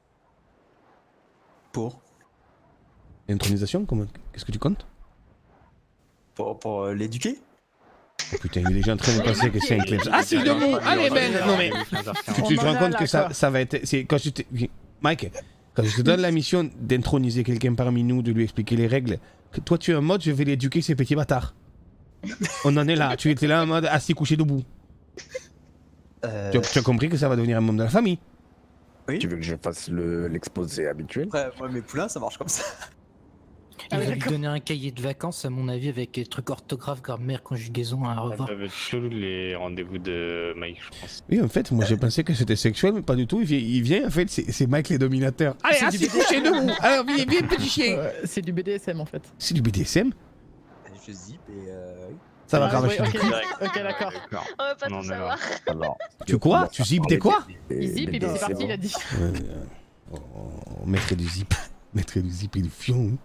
[SPEAKER 5] Pour
[SPEAKER 3] Intronisation, comment... qu'est-ce que tu comptes?
[SPEAKER 5] Pour, pour euh, l'éduquer.
[SPEAKER 3] Oh, putain, il est déjà en train de penser que c'est un clip. Ah, c'est debout. Allez, ben. Non mais, tu, tu te
[SPEAKER 10] On en
[SPEAKER 3] rends
[SPEAKER 10] est
[SPEAKER 3] compte
[SPEAKER 10] là,
[SPEAKER 3] que ça,
[SPEAKER 10] quoi.
[SPEAKER 3] ça va être. C'est quand je te... Mike, quand je te donne la mission d'introniser quelqu'un parmi nous, de lui expliquer les règles, que toi tu es en mode je vais l'éduquer ces petits bâtards. On en est là. Tu étais là en mode assis couché debout.
[SPEAKER 5] Euh,
[SPEAKER 3] Tu, as, tu as compris que ça va devenir un membre de la famille.
[SPEAKER 5] Oui.
[SPEAKER 9] Tu veux que je fasse le- l'exposé habituel?
[SPEAKER 5] Après, moi, mes poulains, ça marche comme ça.
[SPEAKER 11] Il
[SPEAKER 10] Ah,
[SPEAKER 11] va lui
[SPEAKER 10] d'accord.
[SPEAKER 11] donner un cahier de vacances, à mon avis, avec des trucs orthographe, grammaire, conjugaison à
[SPEAKER 6] Ça
[SPEAKER 11] revoir.
[SPEAKER 6] va être chelou les rendez-vous de Mike, je pense.
[SPEAKER 3] Oui, en fait, moi j'ai pensé que c'était sexuel, mais pas du tout. Il vient, il vient en fait, c'est c'est Mike les dominateurs. Allez,
[SPEAKER 10] C'est du
[SPEAKER 3] assis couché debout. Alors, viens, viens, petit chien.
[SPEAKER 10] Ouais, c'est du B D S M en fait.
[SPEAKER 3] C'est du B D S M.
[SPEAKER 5] Je zip et. Euh... oui.
[SPEAKER 3] Ça va,
[SPEAKER 10] Ah,
[SPEAKER 3] grave.
[SPEAKER 10] ouais, ok, ok, d'accord.
[SPEAKER 7] On veut pas
[SPEAKER 6] On en
[SPEAKER 7] tout
[SPEAKER 6] est là.
[SPEAKER 7] savoir.
[SPEAKER 9] Alors.
[SPEAKER 3] Tu quoi? Tu zip des quoi?
[SPEAKER 10] Il zip et puis c'est parti, il a dit.
[SPEAKER 3] Euh, on, on mettrait du zip. On mettrait du zip et du fion.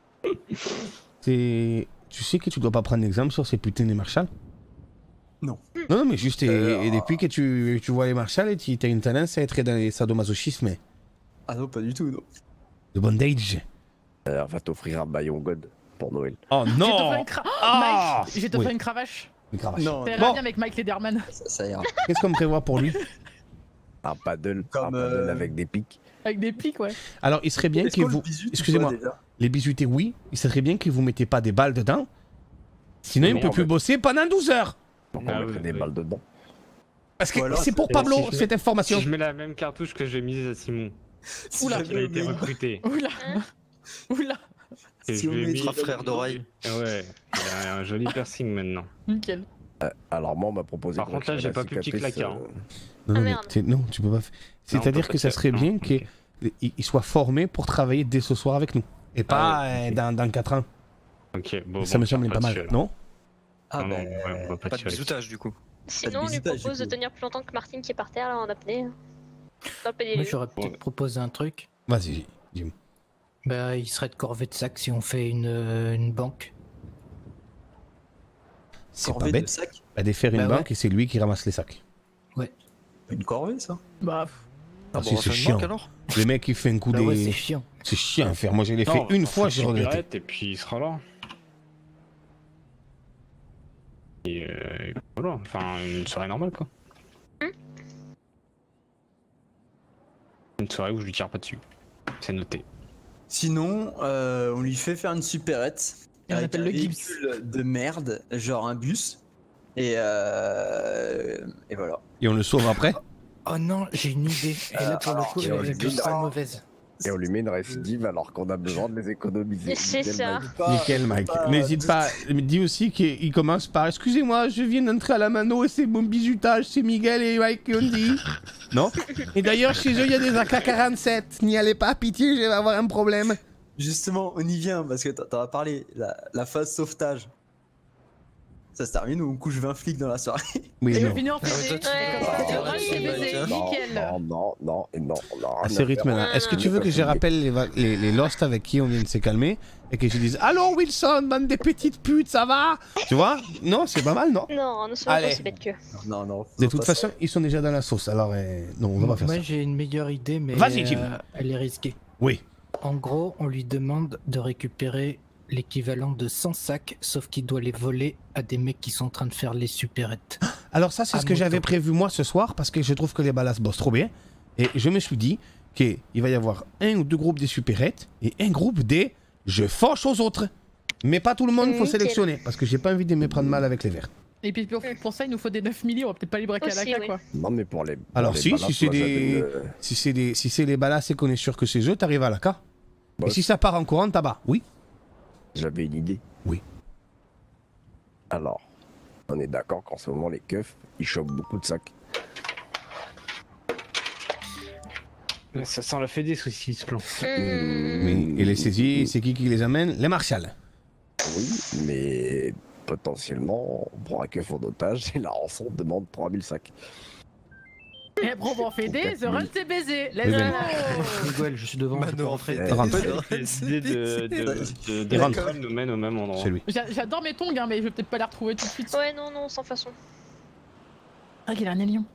[SPEAKER 3] C'est... Tu sais que tu dois pas prendre l'exemple sur ces putains de Marshall?
[SPEAKER 5] Non.
[SPEAKER 3] Non, non, mais juste, et,
[SPEAKER 5] Euh,
[SPEAKER 3] et depuis que tu, tu vois les Marshall, tu as une tendance à être dans les sadomasochismes.
[SPEAKER 5] Ah non, pas du tout, non.
[SPEAKER 3] De bondage.
[SPEAKER 9] Euh, on va t'offrir un Bayon God pour Noël.
[SPEAKER 3] Oh
[SPEAKER 10] Je vais te faire
[SPEAKER 3] non!
[SPEAKER 10] une cra-
[SPEAKER 3] Ah
[SPEAKER 10] Mike, je vais te
[SPEAKER 3] Oui.
[SPEAKER 10] faire une cravache.
[SPEAKER 3] Une cravache.
[SPEAKER 5] Non,
[SPEAKER 10] T'es
[SPEAKER 3] Bon.
[SPEAKER 10] bien avec Mike Lederman.
[SPEAKER 5] ça, ça ira.
[SPEAKER 3] Qu'est-ce qu'on prévoit pour lui?
[SPEAKER 9] Un paddle,
[SPEAKER 5] Comme,
[SPEAKER 9] un paddle
[SPEAKER 5] euh,
[SPEAKER 9] avec des pics.
[SPEAKER 10] Avec des pics, ouais.
[SPEAKER 3] Alors, il serait bien
[SPEAKER 5] Est-ce
[SPEAKER 3] que
[SPEAKER 5] qu'on le
[SPEAKER 3] vous...
[SPEAKER 5] bisute ou
[SPEAKER 3] Excusez-moi.
[SPEAKER 5] pas, déjà
[SPEAKER 3] Les bisutés, oui. Il serait bien que vous mettez pas des balles dedans. Sinon, il ne
[SPEAKER 6] Non,
[SPEAKER 3] peut plus
[SPEAKER 9] mais-
[SPEAKER 3] bosser pendant douze heures.
[SPEAKER 9] Donc
[SPEAKER 6] Ah
[SPEAKER 9] on
[SPEAKER 6] oui,
[SPEAKER 9] mettrait des
[SPEAKER 6] oui.
[SPEAKER 9] balles dedans.
[SPEAKER 3] Parce que
[SPEAKER 5] Ou alors,
[SPEAKER 3] c'est pour
[SPEAKER 6] c'est-
[SPEAKER 3] Pablo,
[SPEAKER 6] si je-
[SPEAKER 3] cette information.
[SPEAKER 6] Si je mets la même cartouche que j'ai mise à Simon,
[SPEAKER 5] Si
[SPEAKER 10] Oula.
[SPEAKER 5] jamais
[SPEAKER 6] il a
[SPEAKER 5] on
[SPEAKER 6] été
[SPEAKER 5] met-
[SPEAKER 6] recruté.
[SPEAKER 10] Oula. Oula.
[SPEAKER 6] Et
[SPEAKER 5] Si
[SPEAKER 6] je
[SPEAKER 5] on
[SPEAKER 6] lui ai
[SPEAKER 5] met
[SPEAKER 6] mis-
[SPEAKER 5] trois
[SPEAKER 12] frères d'oreille.
[SPEAKER 6] Ah ouais, il a un joli piercing maintenant.
[SPEAKER 10] Nickel.
[SPEAKER 9] Alors moi on m'a proposé.
[SPEAKER 6] Par
[SPEAKER 9] qu'on
[SPEAKER 6] contre, là,
[SPEAKER 9] retire
[SPEAKER 6] j'ai
[SPEAKER 9] la
[SPEAKER 6] pas plus petit
[SPEAKER 9] cicatrice,
[SPEAKER 6] claqueur,
[SPEAKER 9] euh,
[SPEAKER 3] Non,
[SPEAKER 7] Ah,
[SPEAKER 3] non, mais
[SPEAKER 7] merde.
[SPEAKER 3] t'es- non, tu peux pas. f- C'est-à-dire
[SPEAKER 6] peut
[SPEAKER 3] que ça
[SPEAKER 6] pas
[SPEAKER 3] serait
[SPEAKER 6] faire.
[SPEAKER 3] bien
[SPEAKER 6] Non,
[SPEAKER 3] qu'il
[SPEAKER 6] ok.
[SPEAKER 3] il soit formé pour travailler dès ce soir avec nous. Et pas
[SPEAKER 6] Ah ouais,
[SPEAKER 3] euh,
[SPEAKER 6] ok.
[SPEAKER 3] dans, dans quatre ans.
[SPEAKER 6] Ok, bon.
[SPEAKER 3] ça
[SPEAKER 6] bon,
[SPEAKER 3] me semble
[SPEAKER 6] pas
[SPEAKER 3] pas mal,
[SPEAKER 6] dessus, alors.
[SPEAKER 3] non?
[SPEAKER 5] Ah
[SPEAKER 6] Non, non,
[SPEAKER 5] ben.
[SPEAKER 6] ouais, on va pas
[SPEAKER 12] Pas de
[SPEAKER 6] tirer.
[SPEAKER 12] bisoutage du coup.
[SPEAKER 7] Sinon, on lui
[SPEAKER 5] visitage,
[SPEAKER 7] propose
[SPEAKER 5] du
[SPEAKER 7] de
[SPEAKER 5] coup.
[SPEAKER 7] tenir plus longtemps que Martine qui est par terre là en apnée. Dans le P D
[SPEAKER 11] Moi,
[SPEAKER 7] L U.
[SPEAKER 11] j'aurais peut-être proposé un truc.
[SPEAKER 3] Vas-y, dis-moi.
[SPEAKER 11] Bah, il serait de corvée de sac si on fait une, euh, une banque.
[SPEAKER 3] C'est pas
[SPEAKER 5] Corvée de
[SPEAKER 3] bête.
[SPEAKER 5] sac.
[SPEAKER 3] Bah, de faire une
[SPEAKER 11] Bah ouais.
[SPEAKER 3] banque et c'est lui qui ramasse les sacs.
[SPEAKER 5] Une corvée, ça.
[SPEAKER 10] Bah,
[SPEAKER 3] Ah,
[SPEAKER 12] bon,
[SPEAKER 3] si,
[SPEAKER 12] on va
[SPEAKER 3] c'est
[SPEAKER 12] faire une
[SPEAKER 3] chiant.
[SPEAKER 12] banque, alors
[SPEAKER 3] Le mec, il fait un coup
[SPEAKER 11] Bah ouais,
[SPEAKER 3] des.
[SPEAKER 11] c'est chiant.
[SPEAKER 3] C'est chiant à faire. Moi, je l'ai fait
[SPEAKER 6] Non,
[SPEAKER 3] une
[SPEAKER 6] on
[SPEAKER 3] fois,
[SPEAKER 6] fait
[SPEAKER 3] j'ai
[SPEAKER 6] une
[SPEAKER 3] regretté.
[SPEAKER 6] cigarette, Et puis il sera là. Et euh, voilà, enfin une soirée normale quoi. Une soirée où je lui tire pas dessus. C'est noté.
[SPEAKER 5] Sinon, euh, on lui fait faire une supérette.
[SPEAKER 10] Et on
[SPEAKER 5] avec
[SPEAKER 10] appelle
[SPEAKER 5] un
[SPEAKER 10] le Gibbs.
[SPEAKER 5] véhicule de merde, genre un bus. Et, euh... et voilà.
[SPEAKER 3] Et on le sauve après?
[SPEAKER 11] Oh non, j'ai une idée. Et là, pour le coup,
[SPEAKER 9] et
[SPEAKER 11] elle
[SPEAKER 9] on
[SPEAKER 11] est
[SPEAKER 9] lui dit,
[SPEAKER 11] pas
[SPEAKER 9] là.
[SPEAKER 11] mauvaise.
[SPEAKER 9] Et on lui met une récidive alors qu'on a besoin de les économiser.
[SPEAKER 7] C'est
[SPEAKER 9] Nickel,
[SPEAKER 7] ça.
[SPEAKER 9] Mike.
[SPEAKER 5] Pas-
[SPEAKER 3] Nickel, Mike.
[SPEAKER 5] pas-
[SPEAKER 3] N'hésite pas. Dis aussi qu'il commence par excusez-moi, je viens d'entrer à la mano et c'est mon bisutage, c'est Miguel et Mike qui ont dit. Non? Et d'ailleurs, chez eux, il y a des A K quarante-sept. N'y allez pas, pitié, je vais avoir un problème.
[SPEAKER 5] Justement, on y vient parce que t'en t'en as parlé. La, la phase sauvetage. Ça se termine où on couche vingt flics dans la soirée.
[SPEAKER 3] Oui,
[SPEAKER 10] et
[SPEAKER 3] non.
[SPEAKER 10] on finit en
[SPEAKER 12] Ah ouais,
[SPEAKER 10] P D.
[SPEAKER 12] toi, tu
[SPEAKER 7] Ouais.
[SPEAKER 12] peux pas
[SPEAKER 10] C'est
[SPEAKER 12] partir
[SPEAKER 10] vrai,
[SPEAKER 12] là-dessus,
[SPEAKER 10] c'est
[SPEAKER 12] Mike,
[SPEAKER 10] baisé.
[SPEAKER 12] hein.
[SPEAKER 9] Non,
[SPEAKER 10] Nickel.
[SPEAKER 9] non, non, non, et non, on a rien
[SPEAKER 3] À
[SPEAKER 9] à
[SPEAKER 3] ce
[SPEAKER 9] faire.
[SPEAKER 3] rythme-là. Est-ce que tu veux que je rappelle les, va- les, les Lost avec qui on vient de se calmer et que je dise allô Wilson, bande des petites putes, ça va? Tu vois? Non, c'est pas mal, non?
[SPEAKER 7] Non, ne soyons
[SPEAKER 3] Allez.
[SPEAKER 7] pas aussi bêtes que.
[SPEAKER 5] Non, non.
[SPEAKER 3] De toute façon, ils sont déjà dans la sauce, alors euh, non, on va pas faire
[SPEAKER 11] Moi,
[SPEAKER 3] ça.
[SPEAKER 11] j'ai une meilleure idée, mais
[SPEAKER 3] Vas-y, Jim.
[SPEAKER 11] euh, elle est risquée.
[SPEAKER 3] Oui.
[SPEAKER 11] En gros, on lui demande de récupérer l'équivalent de cent sacs, sauf qu'il doit les voler à des mecs qui sont en train de faire les supérettes.
[SPEAKER 3] Alors ça, c'est
[SPEAKER 11] À
[SPEAKER 3] ce que
[SPEAKER 11] mon
[SPEAKER 3] j'avais
[SPEAKER 11] tour.
[SPEAKER 3] prévu moi ce soir parce que je trouve que les balas bossent trop bien. Et je me suis dit qu'il va y avoir un ou deux groupes des supérettes et un groupe des je fauche aux autres. Mais pas tout le monde, faut
[SPEAKER 7] Nickel.
[SPEAKER 3] sélectionner parce que j'ai pas envie de me prendre mal avec les verts.
[SPEAKER 10] Et puis pour, pour ça, il nous faut des neuf milli, on va peut-être pas les braquer à la
[SPEAKER 7] Aussi,
[SPEAKER 10] ca
[SPEAKER 7] oui.
[SPEAKER 10] quoi.
[SPEAKER 9] Non, mais pour les.
[SPEAKER 3] Alors
[SPEAKER 9] pour les
[SPEAKER 3] si,
[SPEAKER 9] balades,
[SPEAKER 3] si c'est
[SPEAKER 9] moi, j'avais
[SPEAKER 3] des,
[SPEAKER 9] une-
[SPEAKER 3] si c'est des, si c'est les ballas, c'est qu'on est sûr que c'est eux, t'arrives à la ca.
[SPEAKER 9] Bah,
[SPEAKER 3] Et si ça part en courant, tabac. Oui.
[SPEAKER 9] J'avais une idée.
[SPEAKER 3] Oui.
[SPEAKER 9] Alors, on est d'accord qu'en ce moment, les keufs, ils chopent beaucoup de sacs.
[SPEAKER 6] Ça sent la fédé aussi ce plan.
[SPEAKER 3] Mais et les saisies, c'est qui qui les amène? Les martials.
[SPEAKER 9] Oui, mais potentiellement, pour un keuf en otage, et la rançon demande trois mille sacs.
[SPEAKER 10] Et après on va en fédé, The Run c'est baiser. Let's
[SPEAKER 3] Oui,
[SPEAKER 10] go.
[SPEAKER 3] mais-
[SPEAKER 11] Miguel, je suis devant, je peux rentrer.
[SPEAKER 9] Eh,
[SPEAKER 3] Rentre.
[SPEAKER 6] L'idée de, de, de, de
[SPEAKER 3] Il rentre.
[SPEAKER 6] l'école nous mène au même endroit.
[SPEAKER 3] C'est lui.
[SPEAKER 10] J'a- J'adore mes tongs, hein, mais je vais peut-être pas les retrouver tout de suite.
[SPEAKER 7] Ouais, non, non, sans façon.
[SPEAKER 10] Ah, qu'il a un élion.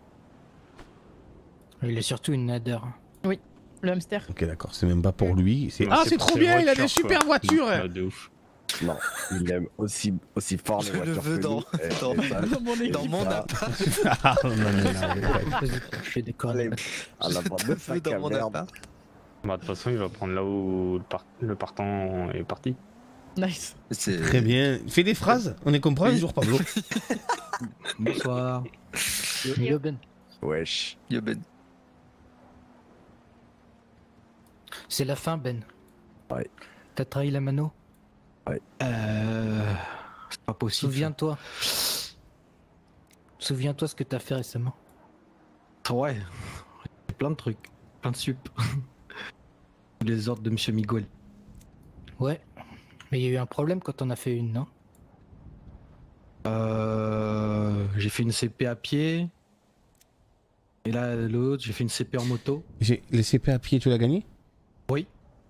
[SPEAKER 11] Il est surtout une nader.
[SPEAKER 10] Le hamster.
[SPEAKER 3] Ok, d'accord. C'est même pas pour lui. C'est
[SPEAKER 6] Non,
[SPEAKER 3] ah,
[SPEAKER 6] c'est
[SPEAKER 3] c'est
[SPEAKER 6] pour
[SPEAKER 3] trop
[SPEAKER 6] ses
[SPEAKER 3] bien. Il a des
[SPEAKER 6] voitures,
[SPEAKER 3] super
[SPEAKER 6] quoi.
[SPEAKER 3] voitures.
[SPEAKER 6] Ouais, de ouf.
[SPEAKER 9] Non, il aime aussi, aussi fort les
[SPEAKER 5] Je le
[SPEAKER 9] voitures
[SPEAKER 5] veux
[SPEAKER 9] que
[SPEAKER 5] dans-
[SPEAKER 9] nous. Et-
[SPEAKER 5] dans-
[SPEAKER 9] et ça-
[SPEAKER 10] Dans mon
[SPEAKER 9] et
[SPEAKER 5] Dans
[SPEAKER 10] équipe.
[SPEAKER 5] mon
[SPEAKER 9] ça-
[SPEAKER 5] appart.
[SPEAKER 3] Ah, non, non, non, non.
[SPEAKER 11] Je fais des
[SPEAKER 9] Allez,
[SPEAKER 11] conneries.
[SPEAKER 9] à la bande de
[SPEAKER 5] Je veux
[SPEAKER 9] sacs
[SPEAKER 5] dans
[SPEAKER 9] à
[SPEAKER 5] mon
[SPEAKER 9] merde.
[SPEAKER 5] appart.
[SPEAKER 6] Bah, de toute façon, il va prendre là où le, par- le partant est parti.
[SPEAKER 10] Nice.
[SPEAKER 5] C'est-
[SPEAKER 3] Très bien. Fais des phrases. On est compris un
[SPEAKER 5] Oui.
[SPEAKER 3] jour, Pablo.
[SPEAKER 11] Bonsoir. Yo Ben.
[SPEAKER 9] Wesh.
[SPEAKER 5] Yo, Ben.
[SPEAKER 11] C'est la fin, Ben.
[SPEAKER 9] Ouais.
[SPEAKER 11] T'as trahi la mano?
[SPEAKER 5] Euh. C'est pas possible.
[SPEAKER 11] Souviens-toi. Souviens-toi ce que t'as fait récemment.
[SPEAKER 5] Ouais. Plein de trucs. Plein de sup. Les ordres de Monsieur Miguel.
[SPEAKER 11] Ouais. Mais il y a eu un problème quand on a fait une, non?
[SPEAKER 5] Euh. J'ai fait une C P à pied. Et là, l'autre, j'ai fait une C P en moto.
[SPEAKER 3] J'ai les C P à pied, tu l'as gagné?
[SPEAKER 5] Oui.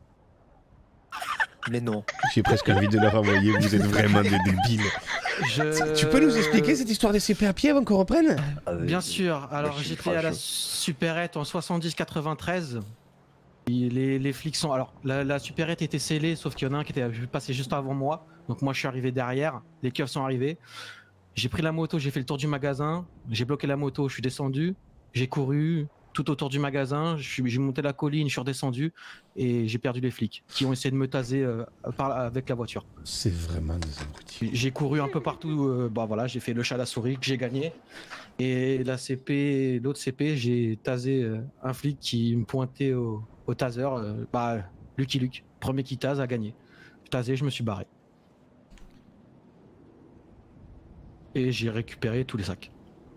[SPEAKER 5] Mais non.
[SPEAKER 3] J'ai presque envie de leur envoyer. Vous êtes vraiment des débiles.
[SPEAKER 5] Je...
[SPEAKER 3] Tu peux nous expliquer cette histoire des C P à pied avant qu'on reprenne?
[SPEAKER 5] Bien sûr. Alors,
[SPEAKER 9] Le
[SPEAKER 5] j'étais à la
[SPEAKER 9] chiffrage.
[SPEAKER 5] supérette en soixante-dix quatre-vingt-treize. Et Les, les flics sont. Alors, la, la supérette était scellée, sauf qu'il y en a un qui était passé juste avant moi. Donc, moi, je suis arrivé derrière. Les keufs sont arrivés. J'ai pris la moto, j'ai fait le tour du magasin. J'ai bloqué la moto, je suis descendu. J'ai couru tout autour du magasin. je suis- J'ai monté la colline, je suis redescendu. Et j'ai perdu les flics qui ont essayé de me taser euh, par, avec la voiture.
[SPEAKER 3] C'est vraiment des abrutis.
[SPEAKER 5] J'ai couru un peu partout. euh, bah voilà, j'ai fait le chat à la souris que j'ai gagné. Et la C P, l'autre C P, j'ai tasé euh, un flic qui me pointait au, au taser. euh, bah, Lucky Luke, premier qui tase a gagné. Je tasé, je me suis barré. Et j'ai récupéré tous les sacs.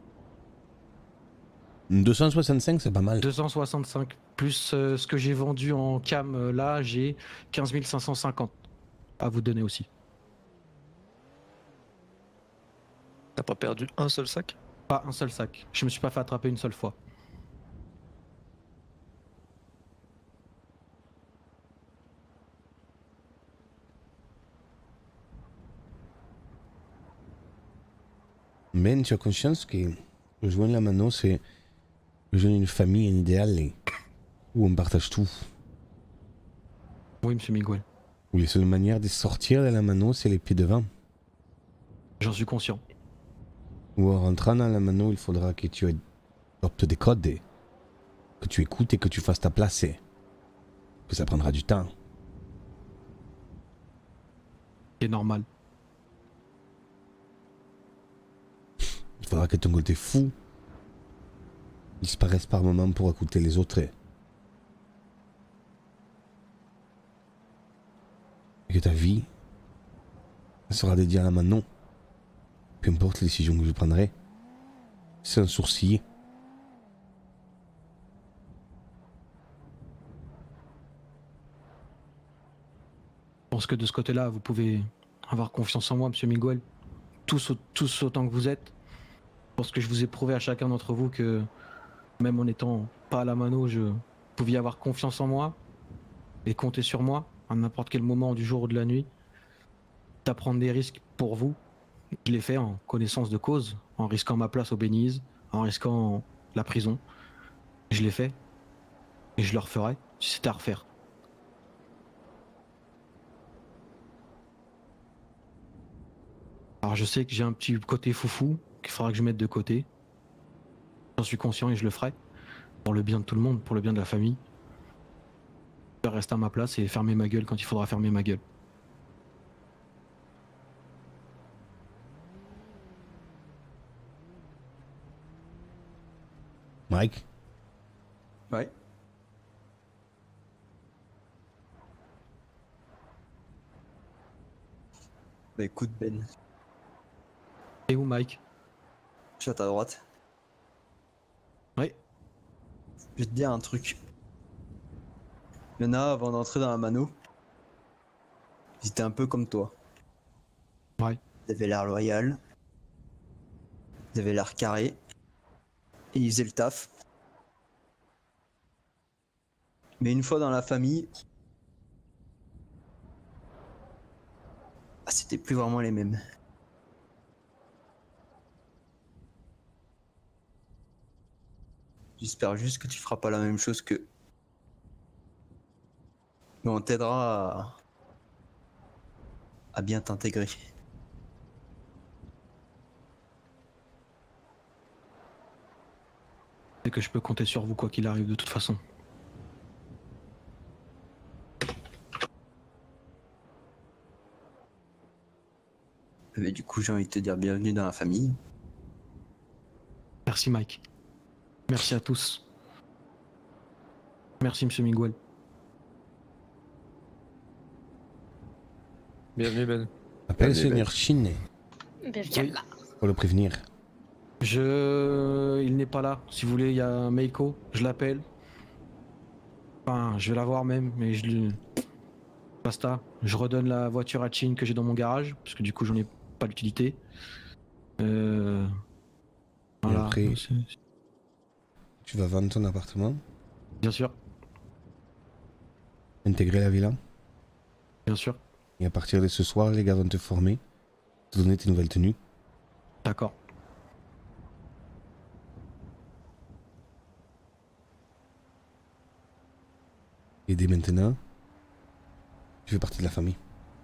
[SPEAKER 3] deux cent soixante-cinq, c'est pas mal.
[SPEAKER 5] deux cent soixante-cinq plus euh, ce que j'ai vendu en cam, euh, là, j'ai quinze mille cinq cent cinquante à vous donner aussi.
[SPEAKER 12] T'as pas perdu un seul sac?
[SPEAKER 5] Pas un seul sac. Je me suis pas fait attraper une seule fois.
[SPEAKER 3] Mais tu as conscience que rejoindre la mano, c'est rejoindre une famille, un idéal et- où on partage tout.
[SPEAKER 5] Oui, monsieur Miguel.
[SPEAKER 3] Où les seules manières de sortir de la mano, c'est les pieds devant.
[SPEAKER 5] J'en suis conscient.
[SPEAKER 3] Ou en rentrant dans la mano, il faudra que tu adoptes des codes, et que tu écoutes et que tu fasses ta place. Et que ça prendra du temps.
[SPEAKER 5] C'est normal.
[SPEAKER 3] Il faudra que ton côté fou disparaisse par moment pour écouter les autres. Et et que ta vie sera dédiée à la mano. Peu importe les décisions que je prendrai. Sans sourciller.
[SPEAKER 5] Je pense que de ce côté-là, vous pouvez avoir confiance en moi, monsieur Miguel. Tous, au- tous autant que vous êtes. Je pense que je vous ai prouvé à chacun d'entre vous que même en étant pas à la mano, je vous pouviez avoir confiance en moi et compter sur moi à n'importe quel moment du jour ou de la nuit. D'apprendre des risques pour vous. Je l'ai fait en connaissance de cause, en risquant ma place au Béniz, en risquant la prison. Je l'ai fait et je le referai si c'était à refaire. Alors je sais que j'ai un petit côté foufou qu'il faudra que je mette de côté. J'en suis conscient et je le ferai. Pour le bien de tout le monde, pour le bien de la famille. Je vais rester à ma place et fermer ma gueule quand il faudra fermer ma gueule.
[SPEAKER 3] Mike.
[SPEAKER 13] Ouais. Bah écoute Ben.
[SPEAKER 5] Et où Mike?
[SPEAKER 13] Je suis à ta droite.
[SPEAKER 5] Oui.
[SPEAKER 13] Je vais te dire un truc. Il y en a avant d'entrer dans la mano. Ils étaient un peu comme toi.
[SPEAKER 5] Ouais.
[SPEAKER 13] Ils avaient l'air loyal. Ils avaient l'air carré. Et ils faisaient le taf. Mais une fois dans la famille, ah, c'était plus vraiment les mêmes. J'espère juste que tu feras pas la même chose que. Mais on t'aidera à... à bien t'intégrer.
[SPEAKER 5] Et que je peux compter sur vous quoi qu'il arrive de toute façon.
[SPEAKER 13] Mais du coup, j'ai envie de te dire bienvenue dans la famille.
[SPEAKER 5] Merci Mike. Merci à tous. Merci Monsieur Miguel.
[SPEAKER 12] Bienvenue Ben.
[SPEAKER 3] Appelle le
[SPEAKER 9] Bienvenue,
[SPEAKER 3] seigneur Shin
[SPEAKER 7] Ben viens là.
[SPEAKER 3] pour le prévenir.
[SPEAKER 5] Je... Il n'est pas là. Si vous voulez, il y a Meiko. Je l'appelle. Enfin, je vais la voir même, mais je lui... Basta. Je redonne la voiture à Chin que j'ai dans mon garage, parce que du coup, j'en ai pas l'utilité. Euh...
[SPEAKER 3] Et
[SPEAKER 5] Voilà.
[SPEAKER 3] après,
[SPEAKER 5] C'est-
[SPEAKER 3] tu vas vendre ton appartement,
[SPEAKER 5] Bien sûr,
[SPEAKER 3] intégrer la villa.
[SPEAKER 5] bien sûr.
[SPEAKER 3] Et à partir de ce soir, les gars vont te former, te donner tes nouvelles tenues.
[SPEAKER 5] D'accord.
[SPEAKER 3] Et dès maintenant, tu fais partie de la famille.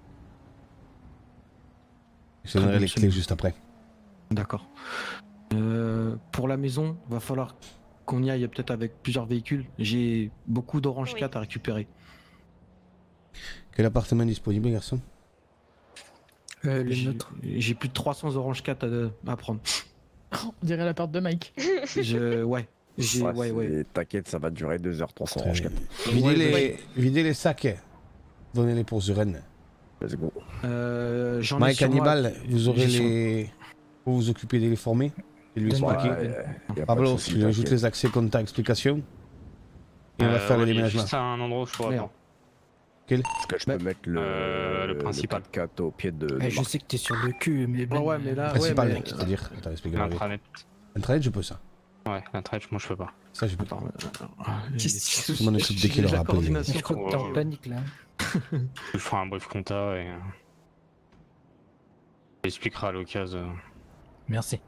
[SPEAKER 3] Je te
[SPEAKER 5] Très
[SPEAKER 3] donnerai
[SPEAKER 5] bien,
[SPEAKER 3] les
[SPEAKER 5] c'est
[SPEAKER 3] clés
[SPEAKER 5] bon.
[SPEAKER 3] juste après.
[SPEAKER 5] D'accord. Euh, pour la maison, va falloir qu'on y aille peut-être avec plusieurs véhicules. J'ai beaucoup d'Orange
[SPEAKER 7] Oui.
[SPEAKER 5] quatre à récupérer.
[SPEAKER 3] Quel appartement est disponible, garçon?
[SPEAKER 11] Euh, les
[SPEAKER 5] J'ai
[SPEAKER 11] nôtres.
[SPEAKER 5] j'ai plus de trois cents Orange quatre à, à prendre.
[SPEAKER 10] On dirait la part de Mike.
[SPEAKER 5] Je... Ouais. J'ai...
[SPEAKER 9] Ouais,
[SPEAKER 5] Ouais, ouais.
[SPEAKER 9] c'est- T'inquiète, ça va durer deux heures trois cents
[SPEAKER 3] Très
[SPEAKER 9] range
[SPEAKER 3] bien.
[SPEAKER 9] quatre.
[SPEAKER 3] Videz,
[SPEAKER 5] Ouais,
[SPEAKER 3] les...
[SPEAKER 5] ouais.
[SPEAKER 3] videz les sacs. Donnez-les pour Zuren.
[SPEAKER 9] Let's go.
[SPEAKER 5] Euh, j'en ai
[SPEAKER 3] Mike
[SPEAKER 5] sur moi-
[SPEAKER 3] Hannibal, vous aurez
[SPEAKER 5] j'ai sur-
[SPEAKER 3] les... Vous vous occupez de les former et lui
[SPEAKER 11] Donne-moi
[SPEAKER 3] expliquer.
[SPEAKER 11] Ouais,
[SPEAKER 9] y a pas de
[SPEAKER 3] Pablo,
[SPEAKER 9] souci,
[SPEAKER 3] tu lui ajoutes
[SPEAKER 9] t'inquiète.
[SPEAKER 3] les accès, contacts, explications. Et on va
[SPEAKER 6] Euh,
[SPEAKER 3] faire
[SPEAKER 6] ouais,
[SPEAKER 3] le
[SPEAKER 6] il y a
[SPEAKER 3] déménagement.
[SPEAKER 6] juste un endroit où je pourrais
[SPEAKER 5] Merde.
[SPEAKER 6] pas.
[SPEAKER 3] Quel?
[SPEAKER 9] Est-ce que je
[SPEAKER 5] Bah,
[SPEAKER 9] peux mettre le,
[SPEAKER 6] euh, le principal.
[SPEAKER 9] quatre au pied de. de
[SPEAKER 11] Eh, je
[SPEAKER 9] Marc.
[SPEAKER 11] sais que t'es sur le cul, mais ben,
[SPEAKER 5] Ouais, ouais, mais là, ouais,
[SPEAKER 3] Principal,
[SPEAKER 5] mais...
[SPEAKER 3] c'est-à-dire. Attends, explique-moi.
[SPEAKER 6] L'intranet.
[SPEAKER 3] Intranet, je peux ça.
[SPEAKER 6] Ouais, l'intranet, moi je peux pas.
[SPEAKER 3] Ça, je peux pas.
[SPEAKER 5] Attends, euh,
[SPEAKER 11] Qu'est-ce que
[SPEAKER 3] Je m'en occupe dès qu'il aura
[SPEAKER 5] la
[SPEAKER 3] appelé.
[SPEAKER 5] coordination.
[SPEAKER 11] je crois que t'es en
[SPEAKER 6] Ouais.
[SPEAKER 11] panique là.
[SPEAKER 6] Je ferai un brief compta et. euh, J'expliquerai à l'occasion. euh,
[SPEAKER 11] Merci.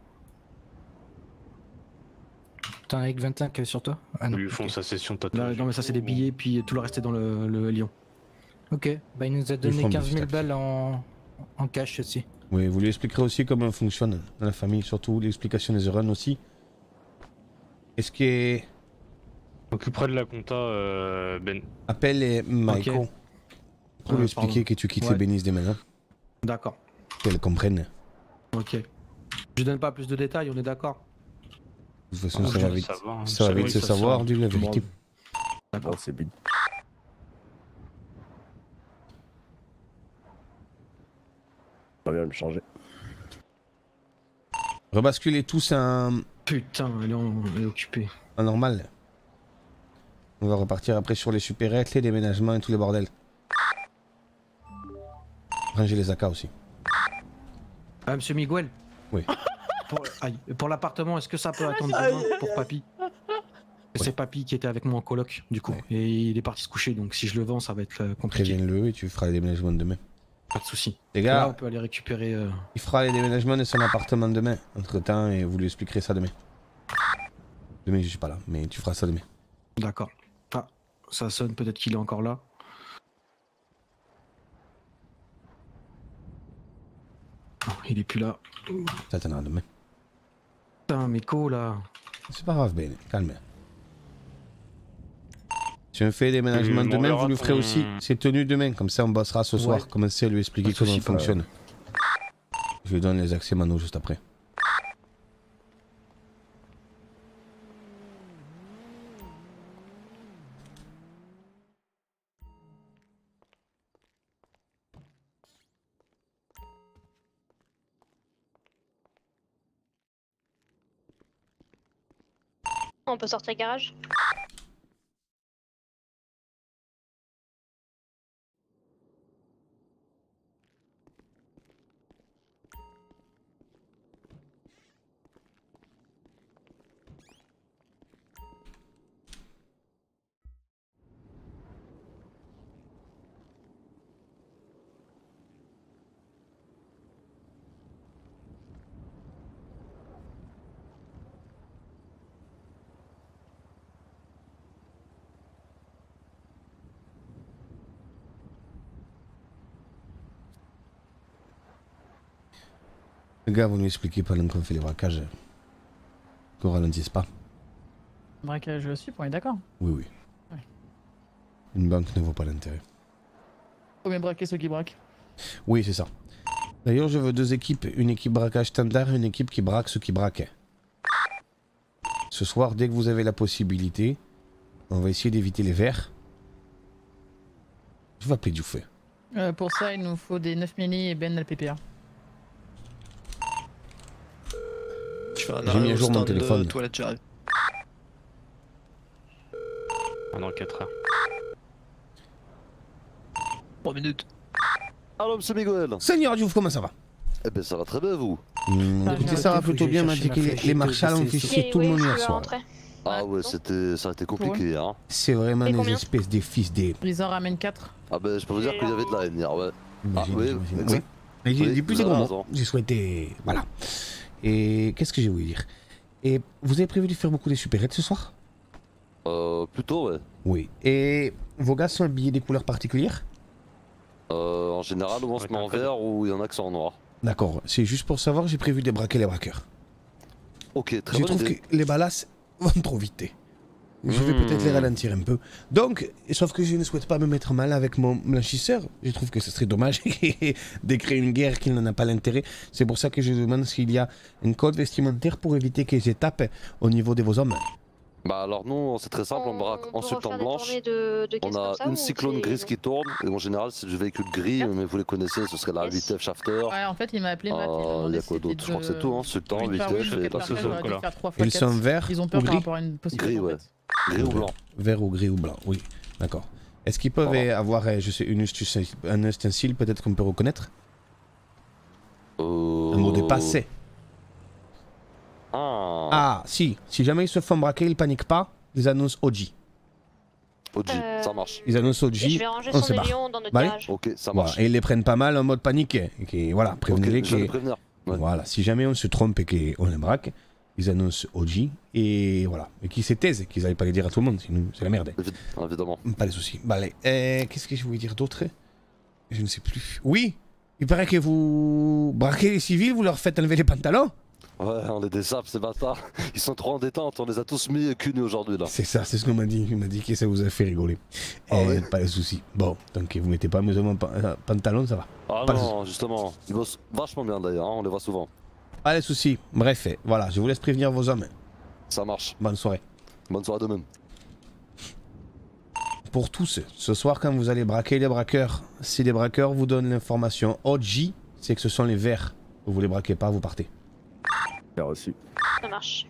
[SPEAKER 11] T'en as avec vingt-cinq sur toi? Ah non.
[SPEAKER 6] Lui font
[SPEAKER 11] ok.
[SPEAKER 6] sa session de
[SPEAKER 5] Là,
[SPEAKER 6] tatouage.
[SPEAKER 5] non mais ça c'est des billets puis tout le reste est dans le, le Lyon.
[SPEAKER 11] Ok, bah il nous a donné
[SPEAKER 3] formes
[SPEAKER 11] quinze mille
[SPEAKER 3] de
[SPEAKER 11] balles en... en cash aussi.
[SPEAKER 3] Oui, vous lui expliquerez aussi comment fonctionne dans la famille, surtout l'explication des runs aussi. Est-ce que
[SPEAKER 6] M'occuperai de la compta, euh, Ben.
[SPEAKER 3] appelle les Michael pour
[SPEAKER 5] Euh,
[SPEAKER 3] lui expliquer
[SPEAKER 5] pardon.
[SPEAKER 3] que tu quittes
[SPEAKER 5] Ouais.
[SPEAKER 3] les bénisses dès maintenant,
[SPEAKER 5] D'accord.
[SPEAKER 3] qu'elle comprenne.
[SPEAKER 5] Ok. Je donne pas plus de détails, on est d'accord.
[SPEAKER 3] De toute façon,
[SPEAKER 5] Ah,
[SPEAKER 3] ça
[SPEAKER 5] je
[SPEAKER 3] va
[SPEAKER 5] dois
[SPEAKER 3] vite.
[SPEAKER 6] savoir, hein.
[SPEAKER 3] Ça va
[SPEAKER 6] Ça,
[SPEAKER 3] vite
[SPEAKER 6] oui,
[SPEAKER 3] se
[SPEAKER 6] ça
[SPEAKER 3] savoir,
[SPEAKER 6] sort.
[SPEAKER 3] dis la
[SPEAKER 5] Bon.
[SPEAKER 3] vérité.
[SPEAKER 9] Bon, c'est bide. Ça vient de me changer.
[SPEAKER 3] Rebasculez tous en,
[SPEAKER 5] Putain, elle est, en- elle est occupée.
[SPEAKER 3] en normal. On va repartir après sur les supérettes, les déménagements et tous les bordels. Rangez les A K aussi.
[SPEAKER 5] Ah, monsieur Miguel.
[SPEAKER 3] Oui.
[SPEAKER 5] Pour, aïe, pour l'appartement, est-ce que ça peut attendre demain pour papy? C'est papy qui était avec moi en coloc, du coup. Et il est parti se coucher, donc si je le vends, ça va être euh, compliqué.
[SPEAKER 3] Préviens-le et tu feras les déménagements demain.
[SPEAKER 5] Pas de soucis.
[SPEAKER 3] Les
[SPEAKER 5] Là,
[SPEAKER 3] gars,
[SPEAKER 5] on peut aller récupérer. euh,
[SPEAKER 3] il fera les déménagements de son appartement demain, entre temps, et vous lui expliquerez ça demain. Demain, je suis pas là, mais tu feras ça demain.
[SPEAKER 5] D'accord. Ah, ça sonne, peut-être qu'il est encore là. Oh, il est plus là.
[SPEAKER 3] Ça t'en demain.
[SPEAKER 5] Putain, mais co là.
[SPEAKER 3] C'est pas grave, Ben, calme. Si on fait les déménagements
[SPEAKER 6] Euh, on
[SPEAKER 3] demain,
[SPEAKER 6] verra
[SPEAKER 3] vous lui ferez
[SPEAKER 6] ton-
[SPEAKER 3] aussi. C'est tenu demain, comme ça on bossera ce soir.
[SPEAKER 5] Ouais.
[SPEAKER 3] Commencez à lui expliquer
[SPEAKER 5] Pas de
[SPEAKER 3] comment
[SPEAKER 5] souci,
[SPEAKER 3] il fonctionne. Je lui donne les accès Mano juste après.
[SPEAKER 7] On peut sortir le garage.
[SPEAKER 3] Les gars, vous nous expliquez pendant qu'on fait les braquages. Qu'on ralentisse pas.
[SPEAKER 10] Braquage aussi, on est d'accord.
[SPEAKER 3] Oui, oui.
[SPEAKER 10] Ouais.
[SPEAKER 3] Une banque ne vaut pas l'intérêt.
[SPEAKER 10] Faut bien braquer ceux qui braquent.
[SPEAKER 3] Oui, c'est ça. D'ailleurs, je veux deux équipes. Une équipe braquage standard et une équipe qui braque ceux qui braquaient. Ce soir, dès que vous avez la possibilité, on va essayer d'éviter les verts. Je vais appeler du feu.
[SPEAKER 10] Euh, pour ça, il nous faut des neuf milli et Ben L P P A.
[SPEAKER 3] J'ai mis à jour mon téléphone.
[SPEAKER 12] Toilette, j'arrive.
[SPEAKER 6] Pendant quatre heures.
[SPEAKER 12] trois minutes. Allô, monsieur Miguel.
[SPEAKER 3] Seigneur Diouf, comment ça va?
[SPEAKER 12] Eh ben, ça va très bien, vous.
[SPEAKER 3] Mmh,
[SPEAKER 11] Ah,
[SPEAKER 3] écoutez, ça va plutôt bien. On m'a dit que les, les marshals ont fait chier tout le monde hier soir.
[SPEAKER 12] Ah ouais, c'était, ça a été compliqué, hein.
[SPEAKER 3] C'est vraiment
[SPEAKER 10] Et
[SPEAKER 3] des
[SPEAKER 10] combien
[SPEAKER 3] espèces des fils des...
[SPEAKER 10] Ils en ramènent quatre.
[SPEAKER 12] Ah ben, je peux vous dire qu'il y avait de la haine hier, ouais. Ah
[SPEAKER 3] J'imagine,
[SPEAKER 12] oui,
[SPEAKER 3] j'imagine.
[SPEAKER 12] exact.
[SPEAKER 3] Mais j'ai
[SPEAKER 12] Oui,
[SPEAKER 3] dit plus
[SPEAKER 12] vous
[SPEAKER 3] des
[SPEAKER 12] avez
[SPEAKER 3] gros
[SPEAKER 12] raison.
[SPEAKER 3] mots. J'ai souhaité... Voilà. Et qu'est-ce que j'ai voulu dire? Et vous avez prévu de faire beaucoup des supérettes ce soir?
[SPEAKER 12] Euh, plutôt, ouais.
[SPEAKER 3] Oui. Et vos gars sont habillés des couleurs particulières?
[SPEAKER 12] Euh, en général, on se met en vert ou il y en a qui sont en noir.
[SPEAKER 3] D'accord. C'est juste pour savoir, j'ai prévu de braquer les braqueurs.
[SPEAKER 12] Ok, très
[SPEAKER 3] Je
[SPEAKER 12] bonne
[SPEAKER 3] trouve
[SPEAKER 12] idée.
[SPEAKER 3] que les balasses vont trop vite. Je vais
[SPEAKER 12] Mmh.
[SPEAKER 3] peut-être les ralentir un peu. Donc, sauf que je ne souhaite pas me mettre mal avec mon blanchisseur. Je trouve que ce serait dommage de créer une guerre qui n'en a pas l'intérêt. C'est pour ça que je demande s'il y a un code vestimentaire pour éviter que je tape au niveau de vos hommes.
[SPEAKER 12] Bah alors nous, c'est très simple, on braque
[SPEAKER 7] On
[SPEAKER 12] en
[SPEAKER 7] peut
[SPEAKER 12] sultan
[SPEAKER 7] refaire des
[SPEAKER 12] blanche.
[SPEAKER 7] tournées de, de caisses
[SPEAKER 12] On
[SPEAKER 7] comme
[SPEAKER 12] a
[SPEAKER 7] ça,
[SPEAKER 12] une
[SPEAKER 7] ou
[SPEAKER 12] cyclone
[SPEAKER 7] c'est-
[SPEAKER 12] grise qui tourne, et en général c'est du véhicule gris, mais vous les connaissez, ce serait la
[SPEAKER 7] Yes.
[SPEAKER 12] huit F Shafter.
[SPEAKER 10] Ouais, en fait, il m'a appelé Matt. Il m'a
[SPEAKER 12] Euh, Il
[SPEAKER 10] demandé
[SPEAKER 12] y a
[SPEAKER 10] si
[SPEAKER 12] quoi
[SPEAKER 10] c'était
[SPEAKER 12] d'autre? Je crois que
[SPEAKER 10] de-
[SPEAKER 12] c'est tout, hein. Sultan,
[SPEAKER 10] huit
[SPEAKER 12] huit
[SPEAKER 10] par huit,
[SPEAKER 12] F
[SPEAKER 10] de
[SPEAKER 12] et
[SPEAKER 10] quatre
[SPEAKER 12] la
[SPEAKER 10] par
[SPEAKER 12] seule
[SPEAKER 10] quatre, j'aurais dû
[SPEAKER 12] couleur.
[SPEAKER 10] faire trois fois
[SPEAKER 3] Ils
[SPEAKER 10] quatre.
[SPEAKER 3] sont verts
[SPEAKER 10] Ils ont
[SPEAKER 3] ou
[SPEAKER 10] peur par
[SPEAKER 3] gris?
[SPEAKER 10] rapport à une possible
[SPEAKER 12] Gris, ouais.
[SPEAKER 10] tempête.
[SPEAKER 12] Gris ou blanc.
[SPEAKER 3] Vert ou gris ou blanc, oui. D'accord. Est-ce qu'ils peuvent
[SPEAKER 12] Voilà.
[SPEAKER 3] avoir, euh, je sais, une ustensile, un ustensile peut-être qu'on peut reconnaître?
[SPEAKER 12] Euh...
[SPEAKER 3] Un mot de passé.
[SPEAKER 12] Ah.
[SPEAKER 3] Ah, si. Si jamais ils se font braquer, ils paniquent pas. Ils annoncent O G.
[SPEAKER 12] O G,
[SPEAKER 7] Euh,
[SPEAKER 12] ça marche.
[SPEAKER 3] Ils annoncent O G.
[SPEAKER 7] Et je vais ranger
[SPEAKER 3] on
[SPEAKER 7] son
[SPEAKER 3] se barre.
[SPEAKER 7] avion dans notre
[SPEAKER 3] Bah, allez.
[SPEAKER 7] garage.
[SPEAKER 12] Ok, ça
[SPEAKER 3] Voilà.
[SPEAKER 12] marche.
[SPEAKER 3] Et ils les prennent pas mal en mode panique. Et qui- voilà, prévenez-les
[SPEAKER 12] Ok, je vais les
[SPEAKER 3] que.
[SPEAKER 12] prévenir. Ouais.
[SPEAKER 3] Voilà, si jamais on se trompe et qu'on les braque, ils annoncent O G. Et voilà. Et qu'ils se taisent, qu'ils n'aillent pas les dire à tout le monde, sinon c'est la merde.
[SPEAKER 12] Évi- Évidemment.
[SPEAKER 3] Pas de soucis. Bah, allez. Euh, Qu'est-ce que je voulais dire d'autre? Je ne sais plus. Oui, il paraît que vous braquez les civils, vous leur faites enlever les pantalons.
[SPEAKER 12] Ouais, on est des sapes, ces bâtards. Ils sont trop en détente, on les a tous mis cul nu aujourd'hui là.
[SPEAKER 3] C'est ça, c'est ce qu'on m'a dit. Il m'a dit que ça vous a fait rigoler.
[SPEAKER 12] Ah
[SPEAKER 3] Euh,
[SPEAKER 12] ouais.
[SPEAKER 3] Pas de soucis. Bon, tant que vous mettez pas mes hommes en pa- euh, pantalon, ça va.
[SPEAKER 12] Ah
[SPEAKER 3] Pas de
[SPEAKER 12] non, justement. Ils bossent vachement bien d'ailleurs, hein, on les voit souvent.
[SPEAKER 3] Pas de soucis. Bref, euh, voilà, je vous laisse prévenir vos hommes.
[SPEAKER 12] Ça marche.
[SPEAKER 3] Bonne soirée.
[SPEAKER 12] Bonne soirée de même.
[SPEAKER 3] Pour tous, ce soir, quand vous allez braquer les braqueurs, si les braqueurs vous donnent l'information O G, c'est que ce sont les verts. Vous les braquez pas, vous partez.
[SPEAKER 9] Bien reçu.
[SPEAKER 7] Ça marche.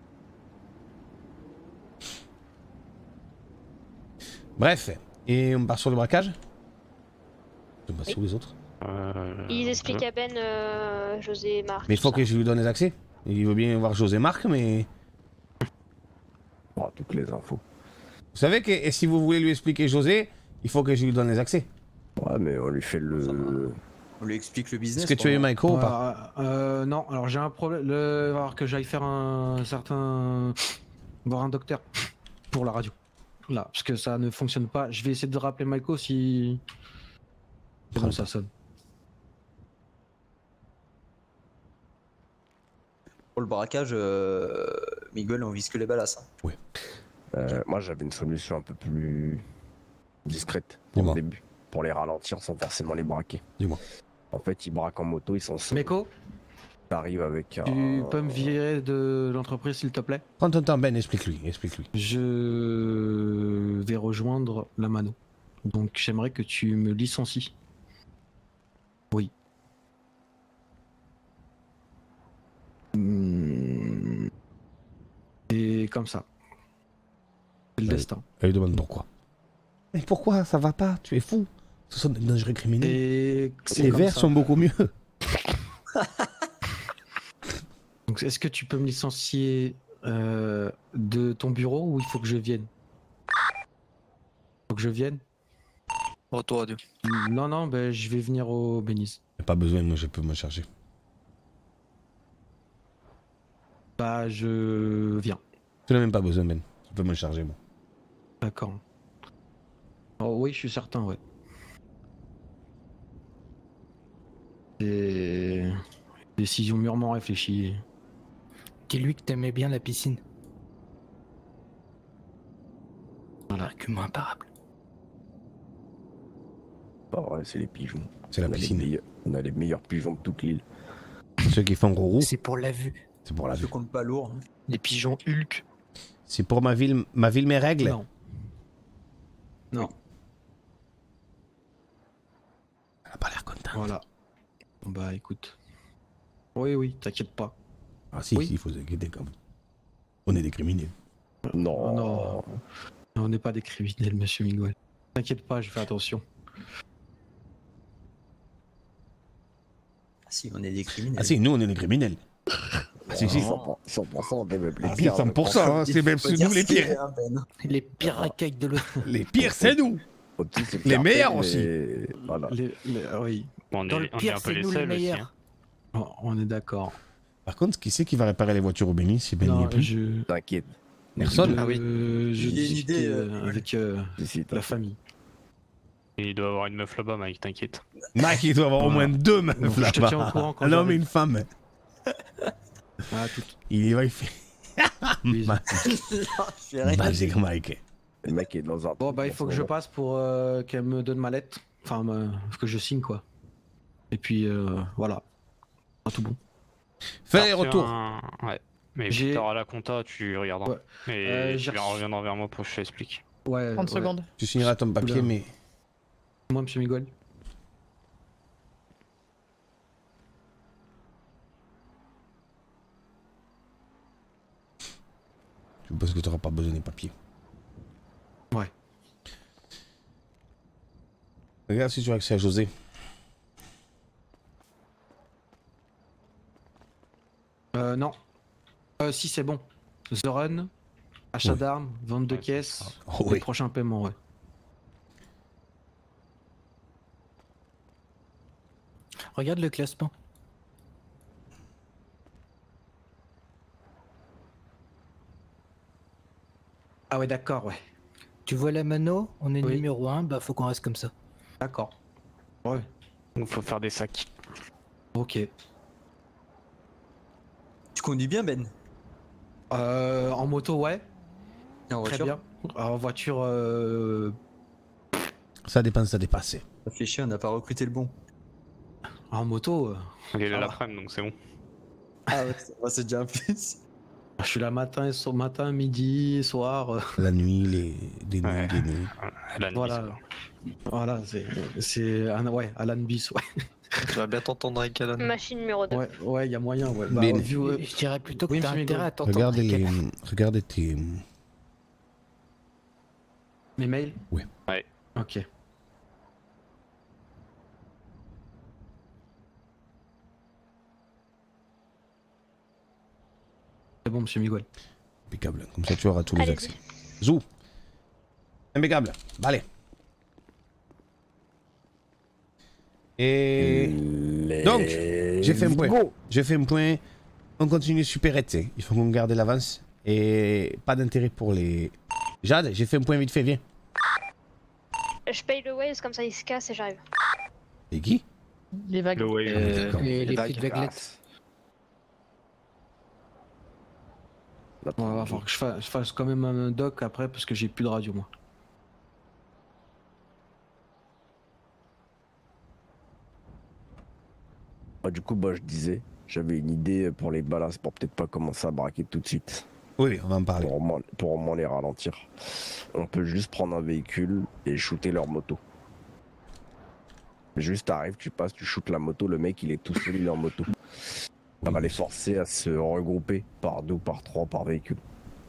[SPEAKER 3] Bref, et on part sur le braquage? On passe
[SPEAKER 7] Oui.
[SPEAKER 3] sur les autres.
[SPEAKER 6] Euh,
[SPEAKER 7] Ils expliquent à Ben, euh, José et Marc.
[SPEAKER 3] Mais il faut
[SPEAKER 7] tout
[SPEAKER 3] que je lui donne les accès. Il veut bien voir José Marc, mais...
[SPEAKER 9] Oh, toutes les infos.
[SPEAKER 3] Vous savez que et si vous voulez lui expliquer José, il faut que je lui donne les accès.
[SPEAKER 9] Ouais, mais on lui fait le.
[SPEAKER 13] On lui explique le business.
[SPEAKER 3] Est-ce que tu as eu Michael ou pas?
[SPEAKER 5] Euh, euh, non, alors j'ai un problème. Le... Il va falloir que j'aille faire un certain. voir un docteur pour la radio. Là, parce que ça ne fonctionne pas. Je vais essayer de rappeler Michael si. C'est bon, ça sonne.
[SPEAKER 13] Pour le braquage, euh, Miguel, on vise que les balasses. Hein.
[SPEAKER 3] Oui.
[SPEAKER 9] Euh, moi, j'avais une solution un peu plus discrète au
[SPEAKER 3] Dis-moi.
[SPEAKER 9] début, pour les ralentir sans forcément les braquer.
[SPEAKER 3] Dis-moi.
[SPEAKER 9] En fait, ils braquent en moto, ils sont seuls.
[SPEAKER 5] Meko,
[SPEAKER 9] T'arrives avec un.
[SPEAKER 5] tu peux me virer de l'entreprise s'il te plaît?
[SPEAKER 3] Prends ton temps, Ben, explique-lui, explique-lui.
[SPEAKER 5] Je vais rejoindre la mano. Donc j'aimerais que tu me licencies. Oui. Hmm. Et comme ça. le destin.
[SPEAKER 3] Elle lui demande pourquoi. Mais pourquoi ça va pas? Tu es fou. Ce sont des dangereux criminels.
[SPEAKER 5] Et c'est
[SPEAKER 3] Les
[SPEAKER 5] comme
[SPEAKER 3] verts
[SPEAKER 5] ça.
[SPEAKER 3] sont beaucoup mieux.
[SPEAKER 5] Donc, est-ce que tu peux me licencier euh, de ton bureau ou il faut que je vienne? Faut que je vienne?
[SPEAKER 13] Retour à deux.
[SPEAKER 5] Non, non, ben, je vais venir au Bénis.
[SPEAKER 3] Y'a pas besoin, moi je peux me charger.
[SPEAKER 5] Bah, je viens.
[SPEAKER 3] Tu n'as même pas besoin, Ben. Je peux me charger, moi.
[SPEAKER 5] D'accord. Oh oui, je suis certain, ouais. C'est... Décision mûrement réfléchie.
[SPEAKER 11] Dis-lui que t'aimais bien la piscine.
[SPEAKER 5] Voilà.
[SPEAKER 11] Argument imparable.
[SPEAKER 9] Pas vrai, c'est les pigeons.
[SPEAKER 3] C'est la
[SPEAKER 9] On a les
[SPEAKER 3] piscine.
[SPEAKER 9] meilleurs- On a les meilleurs pigeons de toute l'île.
[SPEAKER 3] Ceux qui font gros roux,
[SPEAKER 11] C'est pour la vue.
[SPEAKER 3] c'est pour la
[SPEAKER 13] Je
[SPEAKER 3] vue.
[SPEAKER 13] compte pas lourd. hein.
[SPEAKER 14] Les pigeons Hulk.
[SPEAKER 3] C'est pour ma ville, ma ville, mes règles.
[SPEAKER 5] Non. Non.
[SPEAKER 3] Elle a pas l'air contente.
[SPEAKER 5] Voilà. Bon, bah écoute. Oui, oui, t'inquiète pas.
[SPEAKER 3] Ah si,
[SPEAKER 5] Oui.
[SPEAKER 3] si, il faut s'inquiéter quand même. On est des criminels.
[SPEAKER 9] Non.
[SPEAKER 5] Oh, non. On n'est pas des criminels, monsieur Miguel. T'inquiète pas, je fais attention.
[SPEAKER 13] Ah si, on est des criminels.
[SPEAKER 3] Ah si, nous on est des criminels. Ah si, si.
[SPEAKER 9] cent pour cent, on est même les
[SPEAKER 3] Ah si,
[SPEAKER 9] pires.
[SPEAKER 3] cent pour cent, hein, c'est même
[SPEAKER 13] Faut
[SPEAKER 3] c'est
[SPEAKER 13] dire
[SPEAKER 3] nous les
[SPEAKER 13] ce qu'il
[SPEAKER 3] pires.
[SPEAKER 13] est, hein, Ben.
[SPEAKER 11] Les pires racailles de l'autre.
[SPEAKER 3] Les pires, c'est nous.
[SPEAKER 9] Au-dessus, c'est le
[SPEAKER 3] Les
[SPEAKER 9] cartel,
[SPEAKER 3] meilleurs
[SPEAKER 9] mais-
[SPEAKER 3] aussi.
[SPEAKER 9] Voilà.
[SPEAKER 5] Les, les- ah oui,
[SPEAKER 6] Bon, on
[SPEAKER 11] Dans
[SPEAKER 6] est,
[SPEAKER 11] le
[SPEAKER 6] on est
[SPEAKER 11] pire,
[SPEAKER 6] un peu
[SPEAKER 11] c'est
[SPEAKER 6] les
[SPEAKER 11] nous les
[SPEAKER 6] seuls aussi.
[SPEAKER 11] meilleurs.
[SPEAKER 6] hein.
[SPEAKER 5] Oh, on est d'accord.
[SPEAKER 3] Par contre, qui c'est qui va réparer les voitures au Bénis si Ben n'y
[SPEAKER 5] Non,
[SPEAKER 3] est plus?
[SPEAKER 5] je...
[SPEAKER 9] T'inquiète.
[SPEAKER 3] Personne.
[SPEAKER 5] je-
[SPEAKER 14] Ah oui.
[SPEAKER 5] je
[SPEAKER 13] J'ai une
[SPEAKER 5] discute
[SPEAKER 13] idée,
[SPEAKER 5] euh,
[SPEAKER 13] euh,
[SPEAKER 5] avec euh,
[SPEAKER 9] Si, si,
[SPEAKER 5] la
[SPEAKER 9] t'inquiète.
[SPEAKER 5] famille.
[SPEAKER 6] Et il doit avoir une meuf là-bas, Mike, t'inquiète.
[SPEAKER 3] Mike, il doit avoir au moins deux meufs
[SPEAKER 5] Je te
[SPEAKER 3] là-bas.
[SPEAKER 5] tiens au courant quand
[SPEAKER 3] Un homme et
[SPEAKER 5] j'arrive.
[SPEAKER 3] une femme.
[SPEAKER 5] Ah, tout.
[SPEAKER 3] Il y va, il fait.
[SPEAKER 5] Oui.
[SPEAKER 3] Bah,
[SPEAKER 13] Non, je fais rien.
[SPEAKER 3] Basique Mike.
[SPEAKER 9] Le mec est dans un.
[SPEAKER 5] Bon, bah, il faut que je passe pour euh, qu'elle me donne ma lettre. Enfin, ma- que je signe, quoi. Et puis, euh, voilà. Pas tout bon.
[SPEAKER 3] Fais
[SPEAKER 6] T'as
[SPEAKER 3] les
[SPEAKER 6] refait
[SPEAKER 3] retours.
[SPEAKER 6] un- Ouais. Mais
[SPEAKER 5] J'ai-
[SPEAKER 6] plus tard à la compta, tu regarderas.
[SPEAKER 5] Ouais.
[SPEAKER 6] Et
[SPEAKER 5] Euh,
[SPEAKER 6] tu
[SPEAKER 5] j'ai reçu-
[SPEAKER 6] reviendras vers moi pour que je t'explique.
[SPEAKER 5] Ouais.
[SPEAKER 10] trente
[SPEAKER 5] ouais.
[SPEAKER 10] secondes.
[SPEAKER 3] Tu signeras ton papier,
[SPEAKER 5] Oula.
[SPEAKER 3] mais.
[SPEAKER 5] Moi, monsieur Miguel.
[SPEAKER 3] Parce que tu n'auras pas besoin des papiers.
[SPEAKER 5] Ouais.
[SPEAKER 3] Regarde si tu as accès à José.
[SPEAKER 5] Euh, non. Euh, si, c'est bon. The Run, achat
[SPEAKER 3] Oui.
[SPEAKER 5] d'armes, vente de
[SPEAKER 6] Ouais,
[SPEAKER 5] caisses,
[SPEAKER 3] Oh,
[SPEAKER 5] les
[SPEAKER 3] oui.
[SPEAKER 5] prochains paiements, ouais.
[SPEAKER 11] Regarde le classement.
[SPEAKER 5] Ah ouais, d'accord, ouais.
[SPEAKER 11] Tu vois la mano, on est
[SPEAKER 5] Oui.
[SPEAKER 11] numéro un, bah faut qu'on reste comme ça.
[SPEAKER 5] D'accord. Ouais.
[SPEAKER 6] Donc faut faire des sacs.
[SPEAKER 5] Ok.
[SPEAKER 13] Tu conduis bien, Ben?
[SPEAKER 5] Euh, en moto, ouais.
[SPEAKER 13] Et en
[SPEAKER 5] Très
[SPEAKER 13] voiture?
[SPEAKER 5] bien. En voiture, euh...
[SPEAKER 3] Ça dépense, ça dépasse.
[SPEAKER 13] Ça fait chier, on n'a pas recruté le bon.
[SPEAKER 5] en moto, euh,
[SPEAKER 6] Il est là
[SPEAKER 5] Ah.
[SPEAKER 6] l'après-midi, donc c'est bon.
[SPEAKER 13] Ah ouais, c'est- ouais, c'est déjà un plus.
[SPEAKER 5] je suis là matin, et so- matin, midi, soir. euh,
[SPEAKER 3] La nuit, les... des nuits,
[SPEAKER 6] Ouais.
[SPEAKER 3] des nuits.
[SPEAKER 6] À la nuit,
[SPEAKER 5] Voilà.
[SPEAKER 6] ça va.
[SPEAKER 5] Voilà, c'est, c'est, un- ouais, Alan Bis, ouais.
[SPEAKER 14] Tu vas bien t'entendre avec Alan.
[SPEAKER 7] Machine numéro deux.
[SPEAKER 5] Ouais, ouais, il y a moyen, ouais. Bah,
[SPEAKER 3] Mais-
[SPEAKER 5] vu, euh,
[SPEAKER 11] Je dirais plutôt que
[SPEAKER 5] Oui,
[SPEAKER 11] t'as
[SPEAKER 5] monsieur
[SPEAKER 11] intérêt
[SPEAKER 5] Miguel.
[SPEAKER 11] à t'entendre.
[SPEAKER 3] Regarde
[SPEAKER 11] avec
[SPEAKER 3] les...
[SPEAKER 11] elle.
[SPEAKER 3] Regarde tes...
[SPEAKER 5] mes mails.
[SPEAKER 3] Oui.
[SPEAKER 6] Ouais.
[SPEAKER 5] Ok. C'est bon, monsieur Miguel.
[SPEAKER 3] Impeccable. Comme ça, tu auras tous les
[SPEAKER 7] Allez-y.
[SPEAKER 3] accès. Zou. Impeccable. Bah, allez. Et...
[SPEAKER 9] Les-
[SPEAKER 3] Donc, j'ai fait un point. J'ai fait un point. On continue supérette. Il faut qu'on garde l'avance. Et pas d'intérêt pour les... Jade, j'ai fait un point vite fait, viens.
[SPEAKER 7] Je paye le Waze, comme ça il se casse et j'arrive.
[SPEAKER 3] Et qui?
[SPEAKER 10] Les vagues.
[SPEAKER 6] Le way,
[SPEAKER 11] Euh,
[SPEAKER 3] D'accord.
[SPEAKER 11] les, les
[SPEAKER 14] vagues.
[SPEAKER 11] petites vaguelettes.
[SPEAKER 5] On va falloir que je fasse, je fasse quand même un doc après parce que j'ai plus de radio, moi.
[SPEAKER 9] Ah, du coup, bah, je disais, j'avais une idée pour les balances pour peut-être pas commencer à braquer tout de suite.
[SPEAKER 3] Oui, on va en parler.
[SPEAKER 9] Pour au moins, pour au moins les ralentir. On peut juste prendre un véhicule et shooter leur moto. Juste t'arrives, tu passes, tu shootes la moto, le mec il est tout seul, il est en moto. Ça va les forcer à se regrouper par deux, par trois, par véhicule.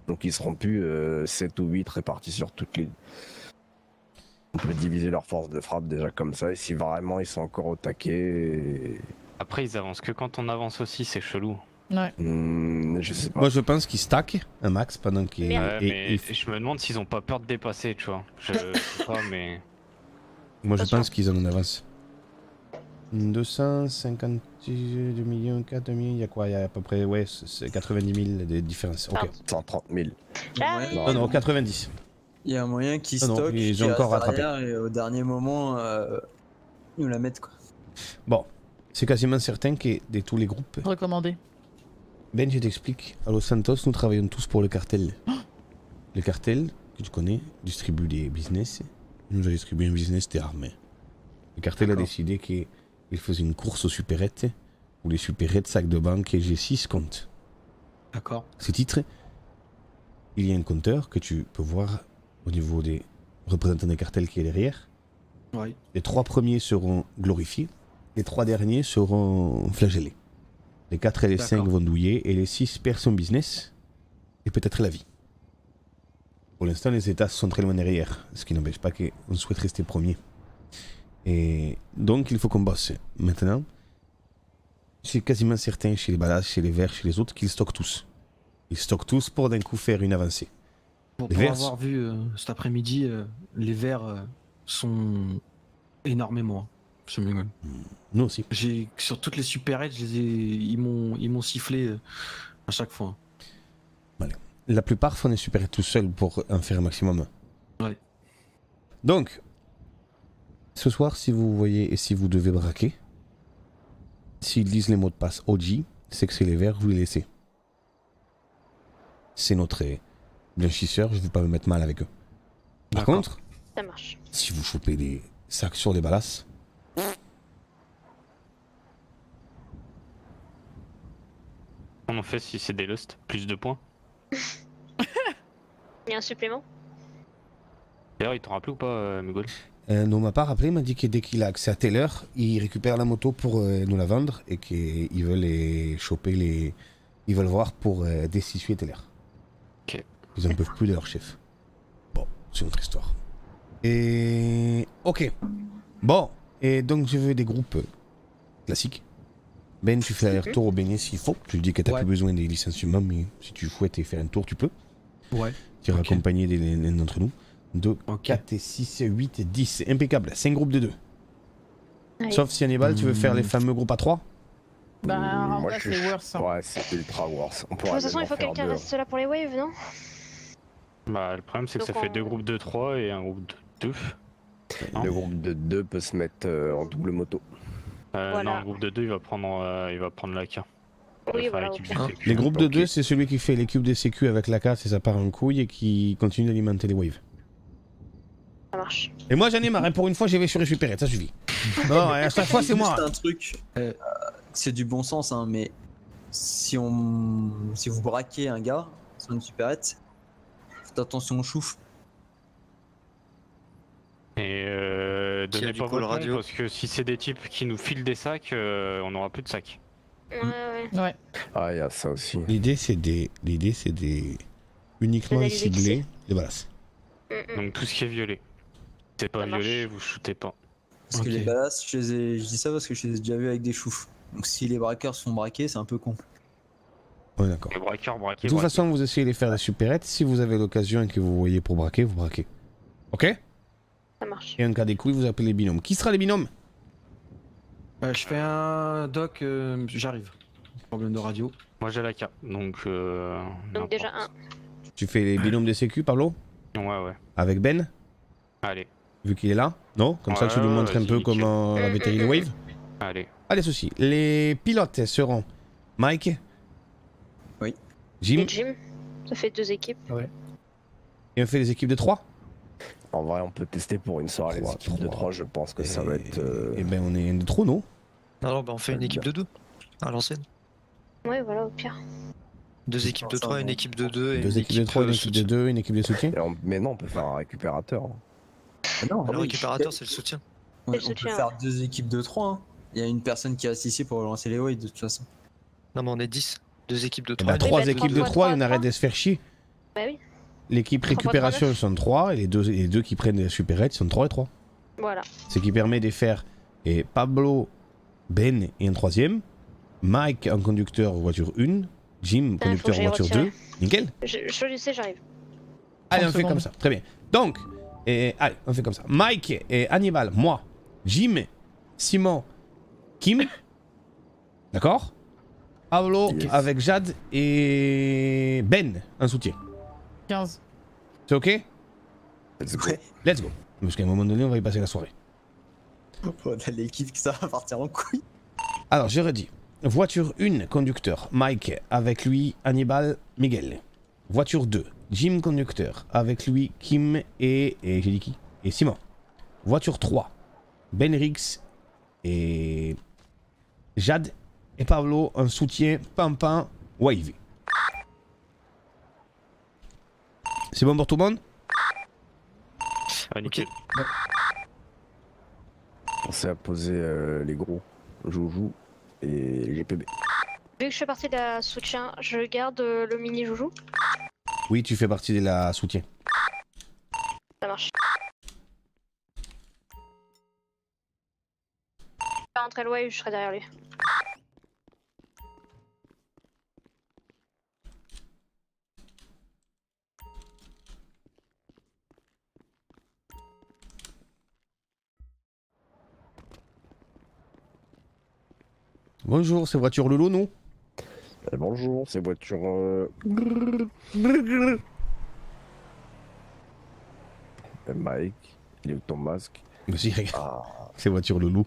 [SPEAKER 9] Donc ils seront plus euh, sept ou huit répartis sur toute l'île. On peut diviser leur force de frappe déjà comme ça, et si vraiment ils sont encore au taquet...
[SPEAKER 6] Après, ils avancent que quand on avance aussi, c'est chelou.
[SPEAKER 10] Ouais.
[SPEAKER 9] Mmh, je sais pas.
[SPEAKER 3] Moi je pense qu'ils stackent un max pendant qu'ils...
[SPEAKER 6] Ouais,
[SPEAKER 3] et-
[SPEAKER 6] mais
[SPEAKER 3] et-
[SPEAKER 6] je me demande s'ils ont pas peur de dépasser, tu vois. Je sais pas, mais.
[SPEAKER 3] Moi je pense qu'ils en ont en avance. deux cent cinquante-deux millions, quatre millions, il y a quoi? Il y a à peu près ouais, c'est quatre-vingt-dix mille de différence. Ok.
[SPEAKER 9] cent trente mille.
[SPEAKER 3] Non, non, quatre-vingt-dix.
[SPEAKER 13] Il y a un moyen qu'ils
[SPEAKER 3] Ah non,
[SPEAKER 13] stockent,
[SPEAKER 3] ils
[SPEAKER 13] qu'ils
[SPEAKER 3] ont
[SPEAKER 13] restent
[SPEAKER 3] encore rattrapé.
[SPEAKER 13] derrière et au dernier moment, euh, ils nous la mettent quoi.
[SPEAKER 3] Bon, c'est quasiment certain que de tous les groupes.
[SPEAKER 10] Recommandé.
[SPEAKER 3] Ben, je t'explique. À Los Santos, nous travaillons tous pour le cartel. Le cartel, que tu connais, distribue des business. Il nous a distribué un business d'armes. Le cartel a décidé qu'il faisait une course aux supérettes, où les supérettes, sacs de banque et G six comptent.
[SPEAKER 5] D'accord.
[SPEAKER 3] Ce titre, il y a un compteur que tu peux voir au niveau des représentants des cartels qui est derrière.
[SPEAKER 5] Oui.
[SPEAKER 3] Les trois premiers seront glorifiés, les trois derniers seront flagellés. Les quatre et les cinq vont douiller et les six perdent son business et peut-être la vie. Pour l'instant, les États sont très loin derrière, ce qui n'empêche pas qu'on souhaite rester premier. Et donc, il faut qu'on bosse. Maintenant, c'est quasiment certain chez les Ballas, chez les Verts, chez les autres, qu'ils stockent tous. Ils stockent tous pour d'un coup faire une avancée.
[SPEAKER 5] Pour,
[SPEAKER 3] Les
[SPEAKER 5] pour
[SPEAKER 3] Verts,
[SPEAKER 5] avoir vu euh, cet après-midi, euh, les verts euh, sont énormément. Monsieur Mingol.
[SPEAKER 3] Nous aussi.
[SPEAKER 5] J'ai sur toutes les supérettes, je les ai, ils m'ont, ils m'ont sifflé euh, à chaque fois.
[SPEAKER 3] la plupart font des super tout seuls pour en faire un maximum.
[SPEAKER 5] Ouais.
[SPEAKER 3] Donc, ce soir, si vous voyez et si vous devez braquer, s'ils disent les mots de passe O G, c'est que c'est les verts, vous les laissez. C'est notre blanchisseur, je ne veux pas me mettre mal avec eux. Par contre,
[SPEAKER 7] Ça marche.
[SPEAKER 3] si vous chopez des sacs sur des balasses,
[SPEAKER 6] Comment on fait si c'est des lusts? Plus de points?
[SPEAKER 7] Il y a un supplément?
[SPEAKER 6] D'ailleurs, ils t'ont rappelé ou pas, euh, Mugol?
[SPEAKER 3] Euh, non, m'a pas rappelé, il m'a dit que dès qu'il a accès à telle heure, il récupère la moto pour euh, nous la vendre et qu'ils veulent les choper les. Ils veulent voir pour euh, destituer telle heure.
[SPEAKER 6] Ok.
[SPEAKER 3] Ils en peuvent plus de leur chef. Bon, c'est une autre histoire. Et. Ok. Bon, et donc je veux des groupes euh, classiques. Ben, tu fais aller-retour au Bénin s'il faut. Tu lui dis que t'as
[SPEAKER 5] Ouais.
[SPEAKER 3] plus besoin des licenciements, mais si tu souhaites y faire un tour, tu peux.
[SPEAKER 5] Ouais.
[SPEAKER 3] Tu iras
[SPEAKER 5] Ok.
[SPEAKER 3] accompagner des- l'un d'entre nous. deux, quatre, six, huit, dix. Impeccable. cinq groupes de deux.
[SPEAKER 7] Allez.
[SPEAKER 3] Sauf si Hannibal, tu veux faire les fameux groupes à trois.
[SPEAKER 10] Bah, en
[SPEAKER 9] Moi,
[SPEAKER 10] vrai,
[SPEAKER 9] je
[SPEAKER 10] c'est
[SPEAKER 9] suis-
[SPEAKER 10] worse. hein.
[SPEAKER 9] Ouais, c'est ultra worse. On
[SPEAKER 7] De
[SPEAKER 9] pourrait
[SPEAKER 7] toute façon, il faut que quelqu'un reste là pour les waves, non?
[SPEAKER 6] Bah, le problème, c'est que ça
[SPEAKER 7] Donc
[SPEAKER 6] fait
[SPEAKER 7] on-
[SPEAKER 6] deux groupes de trois et un groupe de deux.
[SPEAKER 9] Le groupe de deux peut se mettre euh, en double moto.
[SPEAKER 6] Euh,
[SPEAKER 7] Voilà.
[SPEAKER 6] Non, le groupe de deux, il va prendre, euh, il va prendre la K.
[SPEAKER 7] Oui,
[SPEAKER 6] Enfin,
[SPEAKER 7] voilà,
[SPEAKER 6] l'équipe
[SPEAKER 7] au
[SPEAKER 6] du
[SPEAKER 7] pire.
[SPEAKER 6] sécu.
[SPEAKER 3] Les groupes de
[SPEAKER 9] Ok.
[SPEAKER 3] deux, c'est celui qui fait les cubes de sécu avec la carte et ça part en couille et qui continue d'alimenter les waves.
[SPEAKER 7] Ça marche.
[SPEAKER 3] Et moi, j'en ai marre. hein. Pour une fois, j'ai sur les supérettes, ça suffit. Non, et à chaque fois, c'est moi.
[SPEAKER 13] Juste un truc, euh, c'est du bon sens, hein, mais si on, si vous braquez un gars sur une supérette, faites attention aux choufs.
[SPEAKER 6] Et euh,
[SPEAKER 14] Qui a
[SPEAKER 6] donnez
[SPEAKER 14] du
[SPEAKER 6] pas
[SPEAKER 14] coup le
[SPEAKER 6] votre nom,
[SPEAKER 14] radio
[SPEAKER 6] parce que si c'est des types qui nous filent des sacs, euh, on aura plus de sacs.
[SPEAKER 7] Ouais, ouais.
[SPEAKER 10] Ouais.
[SPEAKER 9] Ah, il y a ça aussi.
[SPEAKER 3] L'idée, c'est des... L'idée, c'est des... Uniquement
[SPEAKER 7] D'analyser qui
[SPEAKER 3] ciblés les balasses.
[SPEAKER 7] Mm, mm.
[SPEAKER 6] Donc tout ce qui est violet. Si c'est pas
[SPEAKER 7] Ça marche.
[SPEAKER 6] violet, vous shootez pas.
[SPEAKER 13] Parce
[SPEAKER 5] Ok.
[SPEAKER 13] que les balasses, je, les ai- je dis ça parce que je les ai déjà vus avec des choufs. Donc si les braqueurs se font braquer, c'est un peu con.
[SPEAKER 3] Ouais, d'accord.
[SPEAKER 6] Les braqueurs braqués.
[SPEAKER 3] De toute
[SPEAKER 6] braqués.
[SPEAKER 3] façon, vous essayez de les faire des supérettes. Si vous avez l'occasion et que vous voyez pour braquer, vous braquez. Ok?
[SPEAKER 7] Ça marche.
[SPEAKER 3] Et en cas des couilles, vous appelez les binômes. Qui sera les binômes?
[SPEAKER 5] Euh, je fais un doc, euh, j'arrive. Problème de radio.
[SPEAKER 6] Moi j'ai la K, donc. Euh,
[SPEAKER 7] Donc
[SPEAKER 6] n'importe.
[SPEAKER 7] déjà un.
[SPEAKER 3] Tu fais les binômes des sécu, Pablo?
[SPEAKER 6] Ouais, ouais.
[SPEAKER 3] Avec Ben?
[SPEAKER 6] Allez,
[SPEAKER 3] Vu qu'il est là? Non? Comme ça,
[SPEAKER 6] Ouais,
[SPEAKER 3] tu lui
[SPEAKER 6] ouais,
[SPEAKER 3] montres un
[SPEAKER 6] vas-y,
[SPEAKER 3] peu
[SPEAKER 6] nickel.
[SPEAKER 3] comment
[SPEAKER 7] Mm,
[SPEAKER 3] avait
[SPEAKER 7] mm,
[SPEAKER 3] les
[SPEAKER 7] mm.
[SPEAKER 3] waves?
[SPEAKER 6] allez.
[SPEAKER 3] Allez, ceci. Les pilotes seront Mike.
[SPEAKER 13] Oui.
[SPEAKER 3] Jim.
[SPEAKER 7] Et Jim, ça fait deux équipes.
[SPEAKER 3] Et on fait les équipes de trois?
[SPEAKER 9] En vrai, on peut tester pour une soirée
[SPEAKER 3] Trois,
[SPEAKER 9] les équipes de
[SPEAKER 3] trois.
[SPEAKER 9] trois, je pense que ça va être... euh,
[SPEAKER 3] Et ben, on est un de trop, non?
[SPEAKER 14] Non, non, bah on fait une
[SPEAKER 9] Ouais,
[SPEAKER 14] équipe de deux. À l'ancienne.
[SPEAKER 7] Ouais, voilà, au pire.
[SPEAKER 14] Deux équipes de trois, une équipe de deux et
[SPEAKER 3] Deux
[SPEAKER 14] une
[SPEAKER 3] équipes de trois, une
[SPEAKER 14] euh,
[SPEAKER 3] équipe de
[SPEAKER 14] soutien.
[SPEAKER 3] deux, une équipe de soutien?
[SPEAKER 9] et on- Mais non, on peut faire un récupérateur. hein.
[SPEAKER 13] Ah non,
[SPEAKER 14] Le
[SPEAKER 13] oui,
[SPEAKER 14] récupérateur, c'est le soutien.
[SPEAKER 13] on,
[SPEAKER 7] C'est
[SPEAKER 13] on
[SPEAKER 7] le
[SPEAKER 13] peut
[SPEAKER 7] soutien,
[SPEAKER 13] faire deux équipes de trois. Hein. Il y a une personne qui reste ici pour lancer les waves de toute façon.
[SPEAKER 14] Non, mais on est dix. Deux équipes de
[SPEAKER 3] Eh
[SPEAKER 14] trois.
[SPEAKER 3] ben,
[SPEAKER 14] une
[SPEAKER 3] trois
[SPEAKER 7] bah,
[SPEAKER 3] équipes de
[SPEAKER 7] trois,
[SPEAKER 3] trois,
[SPEAKER 7] trois,
[SPEAKER 3] on arrête
[SPEAKER 7] trois.
[SPEAKER 3] de se faire chier.
[SPEAKER 7] Bah oui.
[SPEAKER 3] L'équipe récupération, ils sont trois, et les deux, les deux qui prennent les supérettes, ils sont trois et trois.
[SPEAKER 7] Voilà.
[SPEAKER 3] Ce qui permet de faire et Pablo, Ben et un troisième, Mike en conducteur voiture un, Jim
[SPEAKER 7] Putain, faut
[SPEAKER 3] conducteur
[SPEAKER 7] que j'aille
[SPEAKER 3] voiture
[SPEAKER 7] retirer.
[SPEAKER 3] deux. Nickel.
[SPEAKER 7] Je, je le sais, j'arrive.
[SPEAKER 3] Allez, on
[SPEAKER 11] trente
[SPEAKER 3] fait comme
[SPEAKER 11] secondes.
[SPEAKER 3] ça. Très bien. Donc, et, allez, on fait comme ça. Mike et Hannibal, moi, Jim, Simon, Kim. D'accord. Pablo
[SPEAKER 11] Yes.
[SPEAKER 3] avec Jade et Ben en soutien.
[SPEAKER 10] quinze.
[SPEAKER 3] C'est ok?
[SPEAKER 9] Let's go.
[SPEAKER 13] Ouais.
[SPEAKER 3] Let's go. Parce qu'à un moment donné, on va y passer la soirée.
[SPEAKER 13] On a l'équipe qui ça va partir en couille.
[SPEAKER 3] Alors, j'ai redit. Voiture un, conducteur, Mike, avec lui, Hannibal, Miguel. Voiture deux, Jim, conducteur, avec lui, Kim et... et j'ai dit qui? Et Simon. Voiture trois, Ben Rix et... Jade et Pablo, en soutien, Pimpin, Wavy. C'est bon pour tout le monde?
[SPEAKER 6] Ah, nickel.
[SPEAKER 9] Pensez à poser euh, les gros, Joujou et G P B.
[SPEAKER 7] Vu que je fais partie de la soutien, je garde euh, le mini joujou.
[SPEAKER 3] Oui, tu fais partie de la soutien.
[SPEAKER 7] Ça marche. Je vais rentrer le wave, je serai derrière lui.
[SPEAKER 3] Bonjour, c'est voiture Lolo, nous?
[SPEAKER 9] Eh, bonjour, c'est voiture... Euh... Eh, Mike, il est où ton masque?
[SPEAKER 3] Monsieur, regarde.
[SPEAKER 9] Ah,
[SPEAKER 3] C'est voiture Loulou.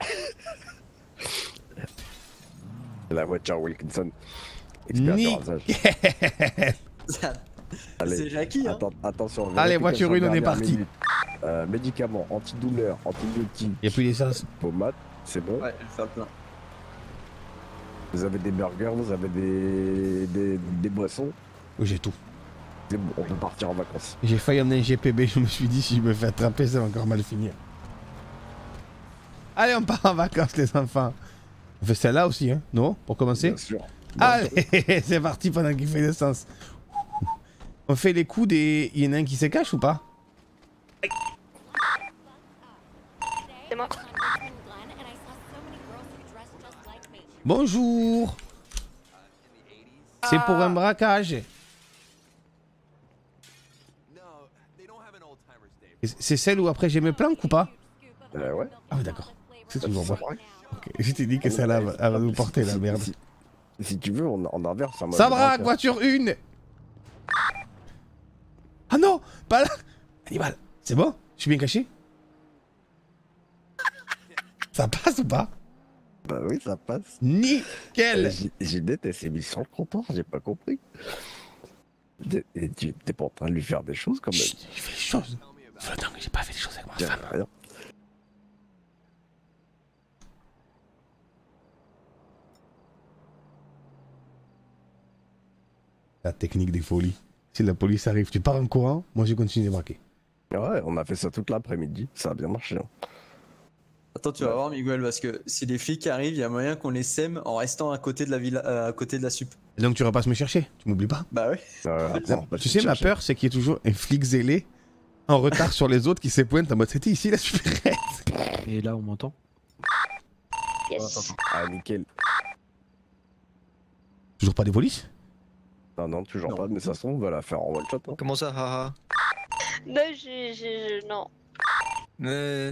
[SPEAKER 9] la voiture Wilkinson. Expert du
[SPEAKER 3] Ni-
[SPEAKER 9] rasage.
[SPEAKER 13] Ça-
[SPEAKER 9] Allez,
[SPEAKER 13] C'est Jackie, hein.
[SPEAKER 9] atten- attention.
[SPEAKER 3] Allez,
[SPEAKER 9] vérification
[SPEAKER 3] voiture une, on est
[SPEAKER 9] dernière
[SPEAKER 3] parti.
[SPEAKER 9] minute. Euh, médicaments, antidouleurs, antibiotiques.
[SPEAKER 3] Y'a plus d'essence.
[SPEAKER 9] Pommade, c'est bon.
[SPEAKER 13] Ouais, je vais faire le plein.
[SPEAKER 9] Vous avez des burgers, vous avez des, des, des boissons.
[SPEAKER 3] Oui, j'ai tout.
[SPEAKER 9] C'est bon, on peut partir en vacances.
[SPEAKER 3] J'ai failli emmener un G P B, je me suis dit si je me fais attraper, ça va encore mal finir. Allez, on part en vacances, les enfants. On fait celle-là aussi, hein, non? Pour commencer?
[SPEAKER 9] Bien sûr.
[SPEAKER 3] Allez, c'est parti pendant qu'il fait l'essence. On fait les coups des... Il y en a un qui se cache ou pas?
[SPEAKER 7] C'est moi.
[SPEAKER 3] Bonjour. C'est pour un braquage. C'est celle où après j'ai mes planques ou pas?
[SPEAKER 9] Euh, ouais.
[SPEAKER 3] Ah oui, d'accord. C'est toujours
[SPEAKER 9] Ça
[SPEAKER 3] moi.
[SPEAKER 9] va.
[SPEAKER 3] Ok, je t'ai dit que celle-là va, elle va nous porter la merde.
[SPEAKER 9] Si, si tu veux, on, on inverse. en mode
[SPEAKER 3] Ça braque,
[SPEAKER 9] braquage.
[SPEAKER 3] voiture une. Ah non, pas là. Hannibal, c'est bon? Je suis bien caché? Ça passe ou pas?
[SPEAKER 9] Bah oui, ça passe.
[SPEAKER 3] Nickel.
[SPEAKER 9] Euh, J- Ginette, elle s'est mise sur le comptoir, j'ai pas compris. Et- Et tu t'es pas en train de lui faire des choses quand même.
[SPEAKER 3] Chut, j'ai fait des choses. Flottant, j'ai pas fait des choses avec ma
[SPEAKER 9] Tiens,
[SPEAKER 3] femme.
[SPEAKER 9] rien.
[SPEAKER 3] La technique des folies. Si la police arrive, tu pars en courant, moi je continue de braquer.
[SPEAKER 9] Ouais, on a fait ça toute l'après-midi, ça a bien marché. hein.
[SPEAKER 13] Attends, tu vas voir, Miguel, parce que si les flics arrivent, il y a moyen qu'on les sème en restant à côté de la ville, euh, à côté de la sup.
[SPEAKER 3] Et donc tu repasses me chercher, tu m'oublies pas?
[SPEAKER 13] Bah ouais.
[SPEAKER 9] Euh, après, on va
[SPEAKER 3] Tu
[SPEAKER 9] te
[SPEAKER 3] sais, ma
[SPEAKER 9] chercher.
[SPEAKER 3] peur, c'est qu'il y ait toujours un flic zélé en retard sur les autres qui se pointent en mode c'était ici la supérette.
[SPEAKER 5] Et là, on m'entend?
[SPEAKER 7] Yes.
[SPEAKER 9] Ah, nickel.
[SPEAKER 3] Toujours pas des polices?
[SPEAKER 9] Non, non, toujours
[SPEAKER 13] Non.
[SPEAKER 9] pas, mais ça se trouve, on va la faire en one shot. Hein.
[SPEAKER 14] Comment ça, haha?
[SPEAKER 7] Non, j'ai. j'ai- Non.
[SPEAKER 14] Mais.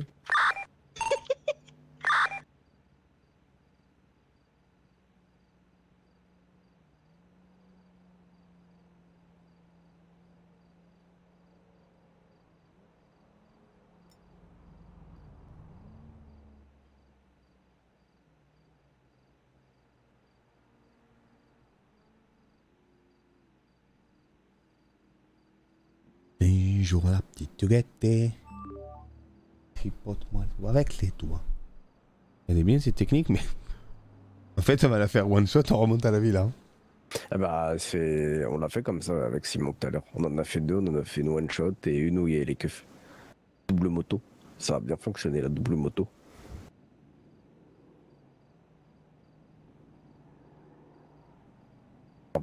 [SPEAKER 3] Un jour la petite guette tripote-moi le doigt avec les doigts. Elle est bien cette technique, mais en fait, on va la faire one shot, on remonte à la ville. Hein.
[SPEAKER 9] Ah bah, c'est... on l'a fait comme ça avec Simon tout à l'heure. On en a fait deux, on en a fait une one shot et une où il y a les keufs. Double moto. Ça a bien fonctionné la double moto.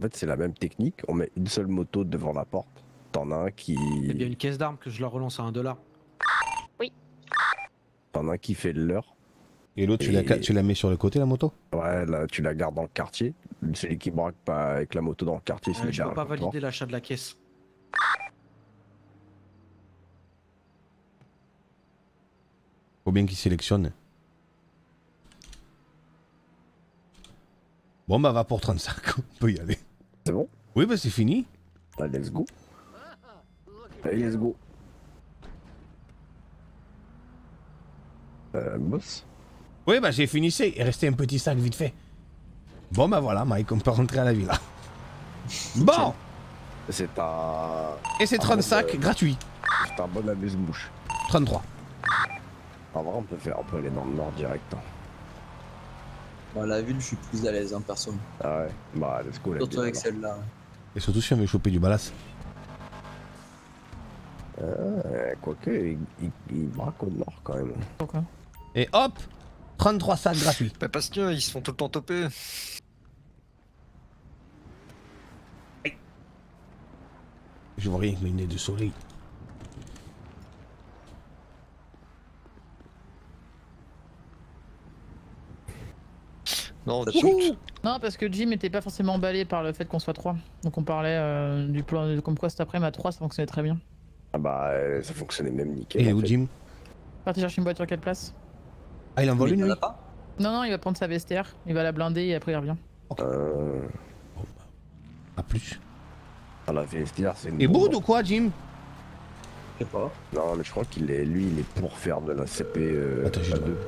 [SPEAKER 9] fait, c'est la même technique. On met une seule moto devant la porte. T'en as un qui.
[SPEAKER 5] Eh bien, une caisse d'armes que je la relance à un dollar.
[SPEAKER 9] T'en as un qui fait le leur.
[SPEAKER 3] Et l'autre, tu, la, tu la mets sur le côté, la moto?
[SPEAKER 9] Ouais, là, tu la gardes dans le quartier. Celui qui braque pas avec la moto dans le quartier, il se
[SPEAKER 5] Euh,
[SPEAKER 9] met
[SPEAKER 5] je
[SPEAKER 9] derrière
[SPEAKER 5] peux pas
[SPEAKER 9] le comptoir.
[SPEAKER 5] valider l'achat de la caisse.
[SPEAKER 3] Faut bien qu'il sélectionne. Bon, bah, va pour trente-cinq. On peut y aller.
[SPEAKER 9] C'est bon?
[SPEAKER 3] Oui, bah, c'est fini.
[SPEAKER 9] Allez, let's go. Allez, let's go. Euh, boss?
[SPEAKER 3] Oui, bah, j'ai fini. Il restait un petit sac vite fait. Bon, bah, voilà, Mike, on peut rentrer à la villa. Bon!
[SPEAKER 9] C'est un.
[SPEAKER 3] Et c'est
[SPEAKER 9] un
[SPEAKER 3] trente-cinq
[SPEAKER 9] bon, euh,
[SPEAKER 3] gratuit.
[SPEAKER 9] C'est un bon amuse-bouche.
[SPEAKER 3] trente-trois.
[SPEAKER 9] En vrai, on peut faire, on peut aller dans le nord direct. Hein.
[SPEAKER 13] Bah, la ville, je suis plus à l'aise, hein, perso.
[SPEAKER 9] Ah ouais, bah, let's go. la
[SPEAKER 13] Surtout
[SPEAKER 9] ville,
[SPEAKER 13] avec
[SPEAKER 9] alors.
[SPEAKER 13] celle-là.
[SPEAKER 3] Et surtout si on veut choper du balasse.
[SPEAKER 9] Euh, quoique, il, il, il braque au nord quand même.
[SPEAKER 3] Et hop! trente-trois sacs gratuits.
[SPEAKER 14] Bah parce qu'ils se font tout le temps toper.
[SPEAKER 3] Je vois rien que mes nez de soleil.
[SPEAKER 14] Non,
[SPEAKER 10] Non, parce que Jim était pas forcément emballé par le fait qu'on soit trois. Donc on parlait euh, du plan, de- comme quoi cet après-midi à trois ça fonctionnait très bien.
[SPEAKER 9] Ah bah, euh, ça fonctionnait même nickel.
[SPEAKER 3] Et
[SPEAKER 9] en
[SPEAKER 3] où
[SPEAKER 9] fait.
[SPEAKER 3] Jim?
[SPEAKER 10] Parti chercher une voiture, quelle place?
[SPEAKER 3] Ah, il en vole
[SPEAKER 13] Mais
[SPEAKER 3] une,
[SPEAKER 13] il y en
[SPEAKER 3] lui?
[SPEAKER 13] a pas.
[SPEAKER 10] Non, non, il va prendre sa vestiaire, il va la blinder et après il revient.
[SPEAKER 9] Euh...
[SPEAKER 3] A plus.
[SPEAKER 9] Ah, la V S D R, c'est une
[SPEAKER 3] Et
[SPEAKER 9] bombe.
[SPEAKER 3] Boud ou quoi, Jim?
[SPEAKER 13] Je sais pas.
[SPEAKER 9] Non, mais je crois qu'il est, lui, il est pour faire de la C P euh,
[SPEAKER 3] Attends, j'ai
[SPEAKER 9] à
[SPEAKER 3] le-
[SPEAKER 9] deux.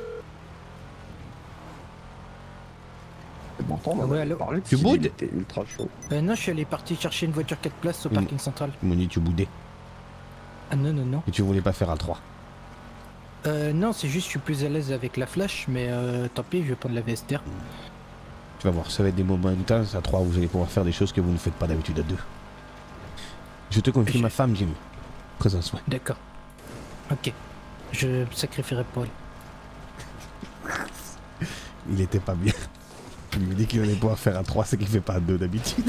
[SPEAKER 9] Et pourtant, on en
[SPEAKER 11] Ouais,
[SPEAKER 9] avait
[SPEAKER 11] allô
[SPEAKER 9] parlé,
[SPEAKER 3] Tu
[SPEAKER 9] il
[SPEAKER 3] boudes?
[SPEAKER 9] était ultra chaud.
[SPEAKER 11] Euh, non, je suis allé partir chercher une voiture quatre places au
[SPEAKER 3] Mm.
[SPEAKER 11] parking central.
[SPEAKER 3] Ils m'ont dit tu boudais.
[SPEAKER 11] Ah non, non, non.
[SPEAKER 3] Et tu voulais pas faire à trois.
[SPEAKER 11] Euh, non, c'est juste que je suis plus à l'aise avec la flash, mais euh, tant pis, je vais prendre la V S D R.
[SPEAKER 3] Tu vas voir, ça va être des moments intenses. À trois, vous allez pouvoir faire des choses que vous ne faites pas d'habitude à deux. Je te confie
[SPEAKER 11] Je-
[SPEAKER 3] ma femme, Jim. Présence-moi.
[SPEAKER 11] D'accord. Ok. Je me sacrifierai pour elle.
[SPEAKER 3] Il était pas bien. Il me dit qu'il allait pouvoir faire à trois, c'est qu'il fait pas à deux d'habitude.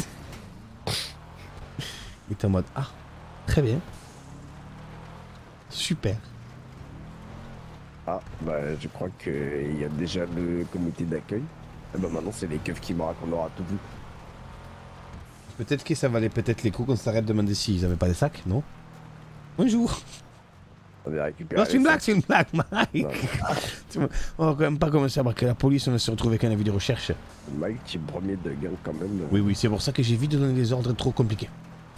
[SPEAKER 3] Il était en mode ah, très bien. Super.
[SPEAKER 9] Ah, bah, je crois qu'il y a déjà le comité d'accueil. Et bah, maintenant, c'est les keufs qui braquent, on aura tout vu.
[SPEAKER 3] Peut-être que ça valait peut-être les coups qu'on s'arrête de demander s'ils avaient pas des sacs, non? Bonjour.
[SPEAKER 9] On va récupérer.
[SPEAKER 3] Non, c'est une
[SPEAKER 9] les
[SPEAKER 3] blague,
[SPEAKER 9] sacs.
[SPEAKER 3] c'est une blague, Mike. Tu vois, on va quand même pas commencer à braquer la police, on va se retrouver avec un avis de recherche.
[SPEAKER 9] Mike, tu es premier de gang quand même.
[SPEAKER 3] Oui, oui, c'est pour ça que j'évite de donner des ordres trop compliqués.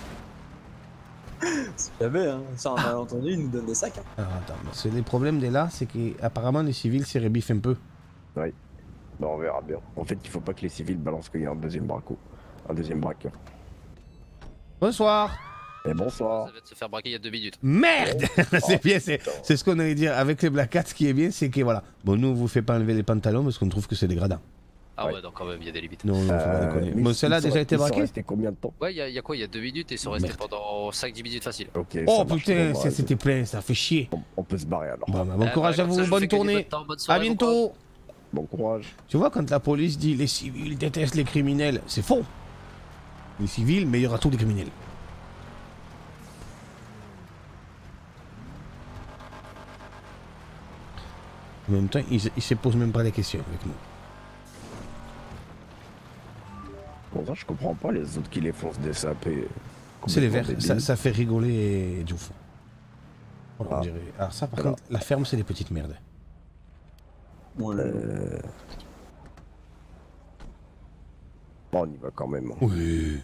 [SPEAKER 13] Si jamais, hein. Ça, on a entendu, ils nous donnent des sacs. Hein.
[SPEAKER 3] Alors attends, c'est les problèmes des là, c'est qu'apparemment les civils s'y rébiffent un peu.
[SPEAKER 9] Oui. Bon, on verra bien. En fait, il faut pas que les civils balancent qu'il y a un deuxième braco. Un deuxième braqueur.
[SPEAKER 3] Bonsoir.
[SPEAKER 9] Et bonsoir.
[SPEAKER 15] Ça va se faire braquer il y a deux minutes.
[SPEAKER 3] Merde.
[SPEAKER 9] Oh,
[SPEAKER 3] C'est bien, c'est c'est ce qu'on allait dire. Avec les Black Cats, ce qui est bien, c'est que voilà. Bon, nous, on vous fait pas enlever les pantalons parce qu'on trouve que c'est dégradant.
[SPEAKER 15] Ah ouais, donc quand même, il y a des limites.
[SPEAKER 3] Non, non, faut pas
[SPEAKER 9] Euh,
[SPEAKER 3] déconner.
[SPEAKER 9] mais
[SPEAKER 3] Bon,
[SPEAKER 9] ils
[SPEAKER 3] celle-là a
[SPEAKER 9] sont-
[SPEAKER 3] déjà été
[SPEAKER 9] ils sont
[SPEAKER 3] braquée?
[SPEAKER 9] restés combien de temps?
[SPEAKER 15] Ouais, il y, a- il y a quoi? Il y a deux minutes et ils sont restés
[SPEAKER 3] Merde.
[SPEAKER 15] pendant cinq dix minutes facile.
[SPEAKER 9] Ok.
[SPEAKER 3] Oh
[SPEAKER 9] ça marche.
[SPEAKER 3] putain,
[SPEAKER 9] Bon,
[SPEAKER 3] ça
[SPEAKER 9] bah,
[SPEAKER 3] c'était plein, ça fait chier.
[SPEAKER 9] on, on peut se barrer alors.
[SPEAKER 3] Bon, bah, bon
[SPEAKER 15] Eh
[SPEAKER 3] courage
[SPEAKER 15] bah,
[SPEAKER 3] à
[SPEAKER 15] comme ça,
[SPEAKER 3] vous,
[SPEAKER 15] je
[SPEAKER 3] bonne
[SPEAKER 15] fais gagner
[SPEAKER 3] tournée.
[SPEAKER 15] votre temps, bonne
[SPEAKER 3] À
[SPEAKER 15] soirée, bon
[SPEAKER 3] bientôt.
[SPEAKER 9] Bon courage.
[SPEAKER 3] Tu vois, quand la police dit les civils détestent les criminels, c'est faux. Les civils meilleurs à tous les criminels. En même temps, ils, ils se posent même pas les questions avec nous.
[SPEAKER 9] Bon, ça, je comprends pas les autres qui les foncent des sapés.
[SPEAKER 3] C'est les verts,
[SPEAKER 9] Complètement
[SPEAKER 3] ça,
[SPEAKER 9] débiles.
[SPEAKER 3] ça fait rigoler Diouf. Voilà, on
[SPEAKER 9] Ah.
[SPEAKER 3] dirait. Alors ça, par
[SPEAKER 9] Alors.
[SPEAKER 3] contre, la ferme, c'est des petites merdes.
[SPEAKER 13] Bon, le-
[SPEAKER 9] Euh... Bon, on y va quand même.
[SPEAKER 3] Oui.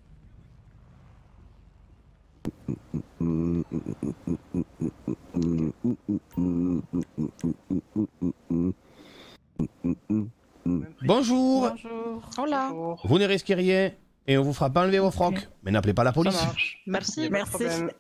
[SPEAKER 3] Bonjour.
[SPEAKER 10] Bonjour.
[SPEAKER 16] Hola.
[SPEAKER 3] Vous ne risquez rien et on vous fera pas enlever vos frocs.
[SPEAKER 10] Ok.
[SPEAKER 3] Mais n'appelez pas la police.
[SPEAKER 16] Merci.
[SPEAKER 10] Merci.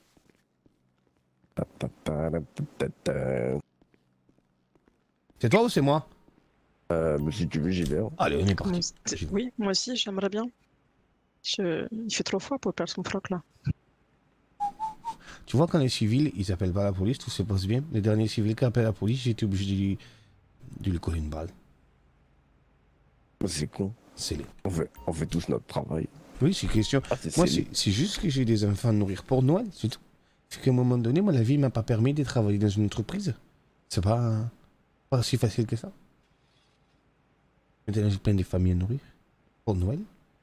[SPEAKER 3] C'est toi ou c'est moi?
[SPEAKER 9] Euh, mais si tu veux, j'y vais. hein.
[SPEAKER 3] Allez, on est parti.
[SPEAKER 16] Moi, c'est- Oui, moi aussi, j'aimerais bien. Je... Il fait trop froid pour perdre son froc là.
[SPEAKER 3] Tu vois, quand les civils, ils appellent pas la police, tout se passe bien. Les derniers civils qui appellent la police, j'ai été obligé de lui, de lui coller une balle.
[SPEAKER 9] C'est con.
[SPEAKER 3] scellé.
[SPEAKER 9] On fait, on fait tous notre travail.
[SPEAKER 3] Oui, c'est question.
[SPEAKER 9] Ah, c'est
[SPEAKER 3] moi,
[SPEAKER 9] scellé.
[SPEAKER 3] c'est c'est juste que j'ai des enfants à nourrir pour Noël, c'est tout. C'est qu'à un moment donné, moi, la vie m'a pas permis de travailler dans une entreprise. C'est pas, pas si facile que ça. Maintenant, j'ai plein de familles à nourrir pour Noël.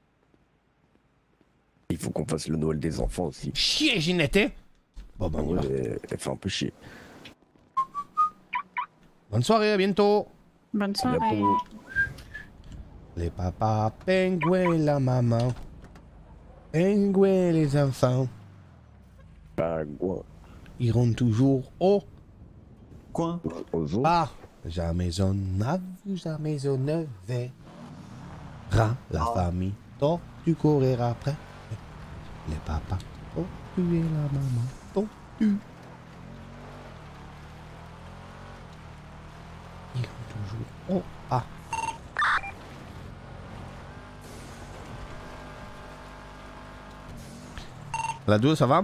[SPEAKER 9] Il faut qu'on fasse le Noël des enfants aussi.
[SPEAKER 3] Chier, Ginette, hein. Bon, ben, on y va.
[SPEAKER 9] Ouais, elle fait un peu chier.
[SPEAKER 3] Bonne soirée, à bientôt.
[SPEAKER 10] Bonne soirée.
[SPEAKER 9] Bientôt.
[SPEAKER 3] Les papas, pingouins, la maman. Pingouins, les enfants.
[SPEAKER 9] Pingouins.
[SPEAKER 3] Iront toujours au
[SPEAKER 13] coin.
[SPEAKER 9] Aux autres.
[SPEAKER 3] Ah, jamais on n'a vu, jamais on ne verra la famille. Donc, tu courir après. Les papas, oh, tu es la maman. Oh, tu. Iront toujours au ah. La deux, ça va?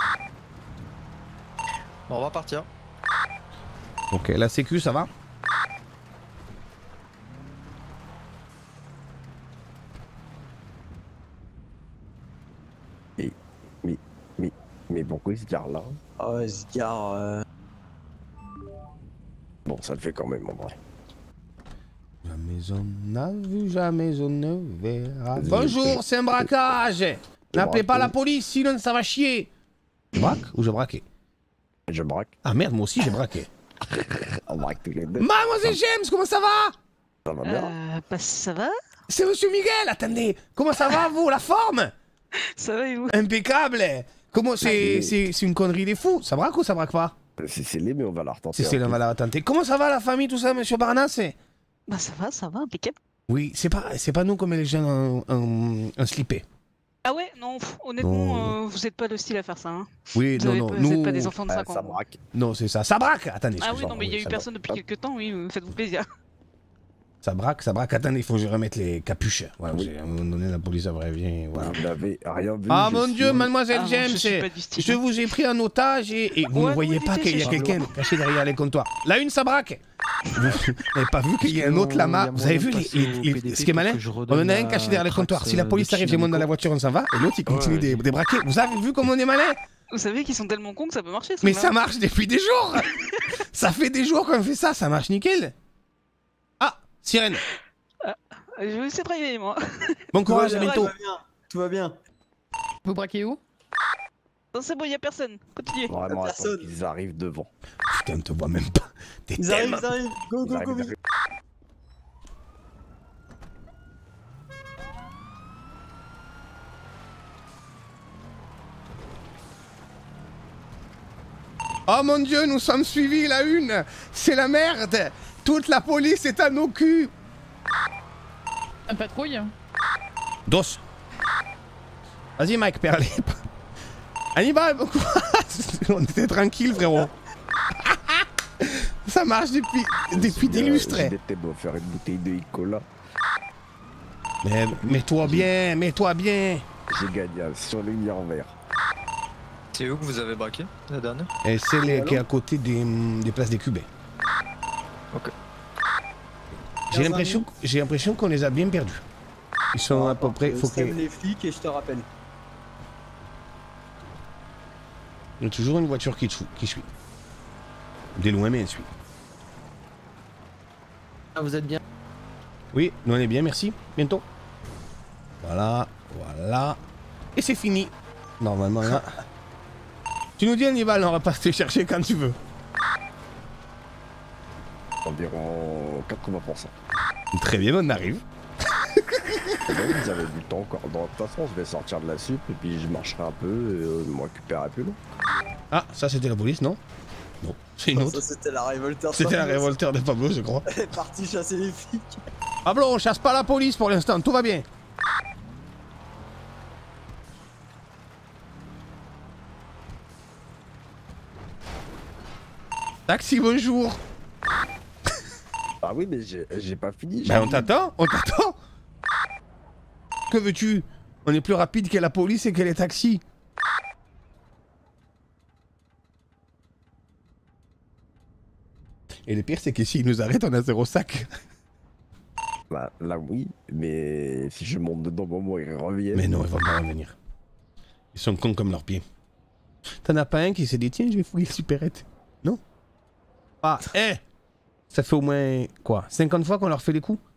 [SPEAKER 14] Bon, on va partir.
[SPEAKER 3] Ok, la sécu, ça va?
[SPEAKER 9] Et, mais, mais, mais pourquoi il se gare là?
[SPEAKER 13] Ah, il se gare. Euh...
[SPEAKER 9] Bon, ça le fait quand même en vrai.
[SPEAKER 3] Jamais on n'a vu, jamais on ne verra.
[SPEAKER 9] Vas-y,
[SPEAKER 3] Bonjour, c'est un braquage. N'appelez pas la
[SPEAKER 9] braque.
[SPEAKER 3] police, sinon ça va chier. Je braque ou je braquais?
[SPEAKER 9] Je braque.
[SPEAKER 3] Ah merde, moi aussi j'ai braqué.
[SPEAKER 9] On braque tous les deux.
[SPEAKER 3] Mademoiselle James, comment ça va?
[SPEAKER 9] Ça va bien?
[SPEAKER 16] Euh, bah ça va?
[SPEAKER 3] C'est Monsieur Miguel, attendez. Comment ça va, vous, la forme?
[SPEAKER 16] Ça va et vous?
[SPEAKER 3] Impeccable. Comment c'est
[SPEAKER 9] Ah,
[SPEAKER 3] c'est c'est une connerie des fous? Ça braque ou ça braque pas?
[SPEAKER 9] C'est scellé, mais on va la retenter.
[SPEAKER 3] C'est c'est on va la retenter. Comment ça va la famille, tout ça, Monsieur Barnas?
[SPEAKER 16] Bah ça va, ça va, impeccable.
[SPEAKER 3] Oui, c'est pas c'est pas nous comme les jeunes en, en, en slippé.
[SPEAKER 16] Ah ouais, non, pff, honnêtement,
[SPEAKER 3] Non.
[SPEAKER 16] euh, vous êtes pas le style à faire ça. Hein.
[SPEAKER 3] Oui,
[SPEAKER 16] Vous
[SPEAKER 3] non,
[SPEAKER 16] avez
[SPEAKER 3] non,
[SPEAKER 16] pas-
[SPEAKER 3] nous...
[SPEAKER 16] vous êtes pas des enfants de
[SPEAKER 9] Ah,
[SPEAKER 16] cinq ans.
[SPEAKER 9] ça braque.
[SPEAKER 3] Non, c'est ça. Ça braque. Attendez,
[SPEAKER 16] Ah oui,
[SPEAKER 3] excuse-moi,
[SPEAKER 16] non, mais il y a eu
[SPEAKER 3] ça
[SPEAKER 16] personne
[SPEAKER 3] braque.
[SPEAKER 16] depuis quelques temps, oui, euh, faites-vous plaisir.
[SPEAKER 3] Ça braque, ça braque. Attendez, il faut que je remette les capuches. Voilà,
[SPEAKER 9] Oui.
[SPEAKER 3] j'ai- à un moment donné, la police après vient. Voilà.
[SPEAKER 9] Vous n'avez rien vu.
[SPEAKER 3] Ah
[SPEAKER 9] je
[SPEAKER 3] mon
[SPEAKER 9] suis-
[SPEAKER 3] Dieu, mademoiselle
[SPEAKER 16] Ah non,
[SPEAKER 3] James,
[SPEAKER 16] je suis pas du style.
[SPEAKER 3] je vous ai pris en otage et, et vous
[SPEAKER 16] Ouais,
[SPEAKER 3] ne voyez
[SPEAKER 16] non,
[SPEAKER 3] pas
[SPEAKER 16] évitez,
[SPEAKER 3] qu'il y a
[SPEAKER 16] c'est
[SPEAKER 3] quelqu'un
[SPEAKER 16] chelou.
[SPEAKER 3] caché derrière les comptoirs. La une, ça braque. Vous n'avez pas vu qu'il y a un autre lama? Vous avez vu les- les- les- ce qui est malin? On en a un caché derrière les comptoirs. Si la police arrive, je monte dans la voiture, on s'en va. Et l'autre, il continue de de braquer. Vous avez vu comment on est malin?
[SPEAKER 16] Vous savez qu'ils sont tellement cons que ça peut marcher.
[SPEAKER 3] Mais ça marche depuis des jours. Ça fait des jours qu'on fait ça, ça marche nickel. Ah, sirène.
[SPEAKER 16] Je vais essayer de travailler, moi.
[SPEAKER 3] Bon courage, à
[SPEAKER 13] Tout va bien,
[SPEAKER 3] bientôt.
[SPEAKER 13] Tout va bien. Tout va bien.
[SPEAKER 10] Vous braquez où?
[SPEAKER 16] Non, c'est bon, y a personne. Continuez.
[SPEAKER 9] Vraiment, attends
[SPEAKER 13] Personne.
[SPEAKER 9] qu'ils arrivent devant.
[SPEAKER 3] Putain, on te voit même pas. T'es
[SPEAKER 13] Ils arrivent,
[SPEAKER 3] tellement...
[SPEAKER 13] ils arrivent. Go,
[SPEAKER 9] Ils
[SPEAKER 13] go,
[SPEAKER 9] arrivent,
[SPEAKER 13] go,
[SPEAKER 9] ils
[SPEAKER 13] vite.
[SPEAKER 9] arrivent.
[SPEAKER 3] Oh mon Dieu, nous sommes suivis, la une. C'est la merde. Toute la police est à nos culs.
[SPEAKER 10] Un patrouille?
[SPEAKER 3] Dos. Vas-y, Mike, perlé. Hannibal, bon courage. On était tranquille, frérot. Ça marche depuis, depuis des lustres.
[SPEAKER 9] J'étais beau faire une bouteille de Icola.
[SPEAKER 3] Mais mets-toi bien, mets-toi bien.
[SPEAKER 9] J'ai gagné sur le lumière en vert.
[SPEAKER 14] C'est où que vous avez braqué la dernière?
[SPEAKER 3] Et c'est les qui est à côté des, des places des Cubés.
[SPEAKER 14] Ok.
[SPEAKER 3] J'ai l'impression, j'ai l'impression qu'on les a bien perdus. Ils sont à peu près.
[SPEAKER 13] Je
[SPEAKER 3] Faut que...
[SPEAKER 13] sème les flics et je te rappelle.
[SPEAKER 3] Il y a toujours une voiture qui, chou- qui suit. Des loin, mais elle suit.
[SPEAKER 5] Ah, vous êtes bien?
[SPEAKER 3] Oui, nous on est bien, merci. Bientôt. Voilà, voilà. Et c'est fini. Normalement, là. Tu nous dis Hannibal, on va pas te chercher quand tu veux.
[SPEAKER 9] Environ quatre-vingts pour cent.
[SPEAKER 3] Très bien, on arrive.
[SPEAKER 9] Et donc, vous avez du temps encore. De toute façon, je vais sortir de la sup et puis je marcherai un peu et euh, je me récupérerai plus long.
[SPEAKER 3] Ah, ça c'était la police, non? Non, c'est une autre.
[SPEAKER 13] Ça, c'était la révolteur.
[SPEAKER 3] C'était la révolteur de Pablo, je crois.
[SPEAKER 13] Elle est partie chasser les flics.
[SPEAKER 3] Pablo, on chasse pas la police pour l'instant, tout va bien. Taxi, bonjour.
[SPEAKER 9] Ah oui, mais j'ai j'ai pas fini.
[SPEAKER 3] Ben on t'attend, on t'attend. Que veux-tu? On est plus rapide que la police et que les taxis. Et le pire, c'est que s'ils nous arrêtent, on a zéro sac.
[SPEAKER 9] Bah là oui, mais si je monte dedans, au moment ils reviennent.
[SPEAKER 3] Mais non, ils vont pas revenir. Ils sont cons comme leurs pieds. T'en as pas un qui s'est dit tiens, je vais fouiller le supérette. Non. Ah, hé hey ça fait au moins, quoi, cinquante fois qu'on leur fait les coups?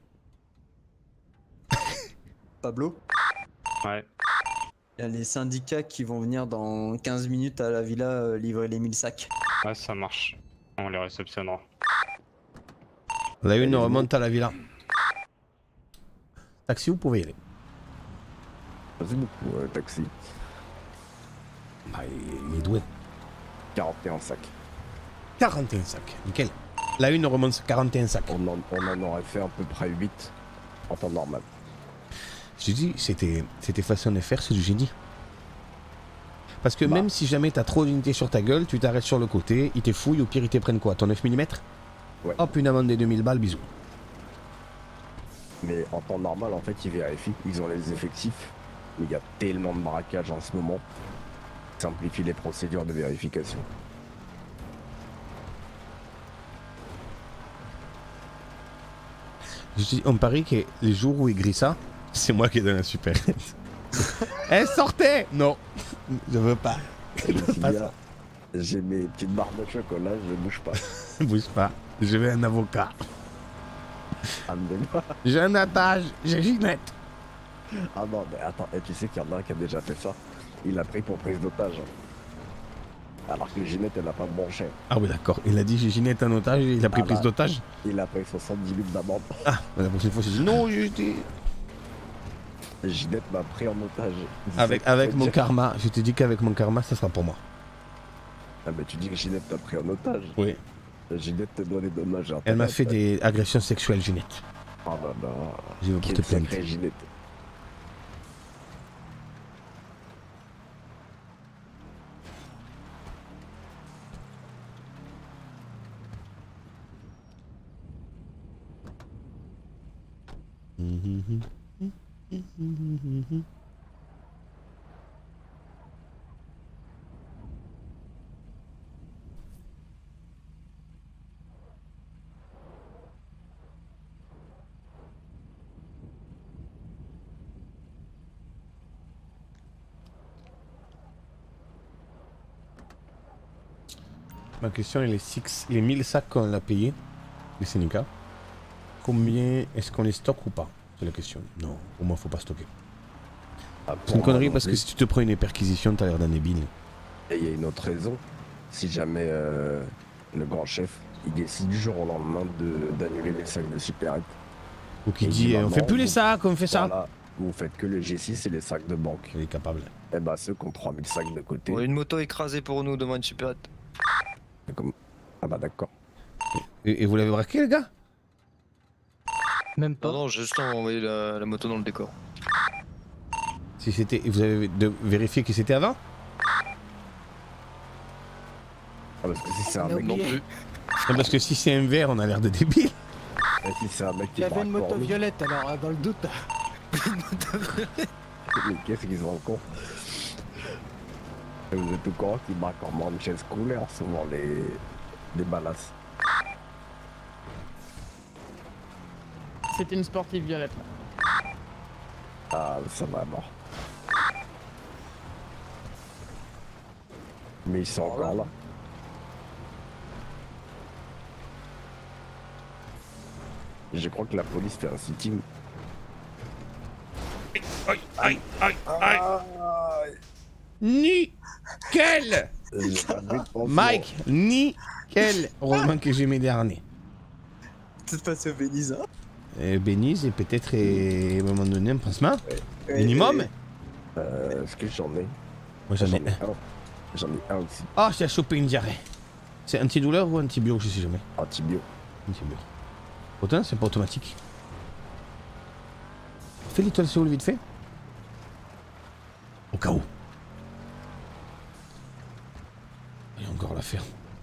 [SPEAKER 13] Pablo?
[SPEAKER 6] Ouais.
[SPEAKER 13] Il y a les syndicats qui vont venir dans quinze minutes à la villa euh, livrer les mille sacs.
[SPEAKER 6] Ouais, ça marche. On les réceptionnera.
[SPEAKER 3] La une remonte à la villa. Taxi, vous pouvez y aller.
[SPEAKER 9] Merci beaucoup, euh, taxi.
[SPEAKER 3] Bah, il, il est doué.
[SPEAKER 9] quarante et un sacs.
[SPEAKER 3] quarante et un sacs, nickel. La une remonte quarante et un sacs.
[SPEAKER 9] On en, on en aurait fait à peu près huit en temps normal.
[SPEAKER 3] Je dis, c'était c'était façon de faire, c'est du génie. Parce que
[SPEAKER 9] bah.
[SPEAKER 3] même si jamais t'as trop d'unités sur ta gueule, tu t'arrêtes sur le côté, ils te fouillent, au pire ils te prennent quoi? Ton neuf millimètres?
[SPEAKER 9] Ouais.
[SPEAKER 3] Hop, une amende des deux mille balles, bisous.
[SPEAKER 9] Mais en temps normal, en fait, ils vérifient, ils ont les effectifs. Mais il y a tellement de braquages en ce moment. Ça simplifie les procédures de vérification.
[SPEAKER 3] Je dis, on parie que les jours où il grille ça, c'est moi qui ai donné la supérette. Eh, sortez! Non, je veux pas. Je veux pas ça.
[SPEAKER 9] J'ai mes petites barres de chocolat, je ne bouge pas.
[SPEAKER 3] Bouge pas, je vais un avocat. J'ai un attache, j'ai Ginette.
[SPEAKER 9] Ah non, mais attends, et tu sais qu'il y en a un qui a déjà fait ça. Il a pris pour prise d'otage. Alors que Ginette, elle n'a pas branché.
[SPEAKER 3] Ah oui, d'accord. Il a dit j'ai Ginette en otage et il a pris
[SPEAKER 9] Ah
[SPEAKER 3] prise
[SPEAKER 9] là,
[SPEAKER 3] d'otage.
[SPEAKER 9] Il a pris soixante-dix mille d'amende.
[SPEAKER 3] Ah, la prochaine fois, j'ai dit non, j'ai dit.
[SPEAKER 9] Ginette m'a pris en otage.
[SPEAKER 3] Avec, avec mon karma, je t'ai dit qu'avec mon karma, ça sera pour moi.
[SPEAKER 9] Ah, mais tu dis que Ginette t'a pris en otage.
[SPEAKER 3] Oui.
[SPEAKER 9] Ginette te doit des dommages.
[SPEAKER 3] Elle m'a fait des agressions sexuelles, Ginette.
[SPEAKER 9] Oh là là.
[SPEAKER 3] Je vais porter plainte.
[SPEAKER 9] Sacrée Ginette.
[SPEAKER 3] Ma question est les, six, les mille sacs qu'on a payés, les syndicats. Combien est-ce qu'on les stocke ou pas? C'est la question. Non, au moins faut pas stocker. Ah, c'est une connerie parce que si tu te prends une perquisition, t'as l'air d'un débile.
[SPEAKER 9] Et il y a une autre raison. Si jamais euh, le grand chef, il décide du jour au lendemain d'annuler les sacs de supérette.
[SPEAKER 3] Ou qui dit, dit on fait plus les sacs, on fait ça.
[SPEAKER 9] Voilà, vous faites que le G six et les sacs de banque.
[SPEAKER 3] Il est capable.
[SPEAKER 9] Et bah ceux qui ont trois mille sacs de côté.
[SPEAKER 14] Ouais, une moto écrasée pour nous devant une supérette.
[SPEAKER 9] Comme... Ah bah d'accord.
[SPEAKER 3] Et, et vous l'avez braqué les gars?
[SPEAKER 14] Même pas. Non, non, j'ai juste envoyé la, la moto dans le décor.
[SPEAKER 3] Si c'était... Vous avez de vérifié qui c'était avant?
[SPEAKER 9] Ah parce que si c'est un mec
[SPEAKER 14] non plus.
[SPEAKER 3] Non, parce que si c'est un vert, on a l'air de débile.
[SPEAKER 9] Et si c'est un mec qui
[SPEAKER 11] Il y avait une moto
[SPEAKER 9] lui.
[SPEAKER 11] violette alors, dans le doute.
[SPEAKER 9] Mais qu'est-ce qu'ils ont con? Et vous êtes au courant qu'ils marquent en manchette couleur souvent les, les balasses.
[SPEAKER 10] C'était une sportive violette.
[SPEAKER 9] Ah, ça va alors. Mais ils sont encore là. Je crois que la police fait un sitting.
[SPEAKER 3] Aïe, aïe, aïe, aïe. Nickel. Mike, nickel. Heureusement que j'ai mes derniers.
[SPEAKER 13] Peut-être passer au Bénise, hein?
[SPEAKER 3] Euh, Bénise et peut-être à un moment donné un pansement. Ouais. Minimum.
[SPEAKER 9] Euh, Est-ce que j'en ai?
[SPEAKER 3] Moi j'en ai un.
[SPEAKER 9] J'en ai un aussi.
[SPEAKER 3] Ah, j'ai chopé une diarrhée. C'est antidouleur ou antibio, je sais jamais.
[SPEAKER 9] Antibio.
[SPEAKER 3] Antibio. Autant, c'est pas automatique. Fais l'étoile Séoul vite fait. Au cas où. Il y a encore l'affaire.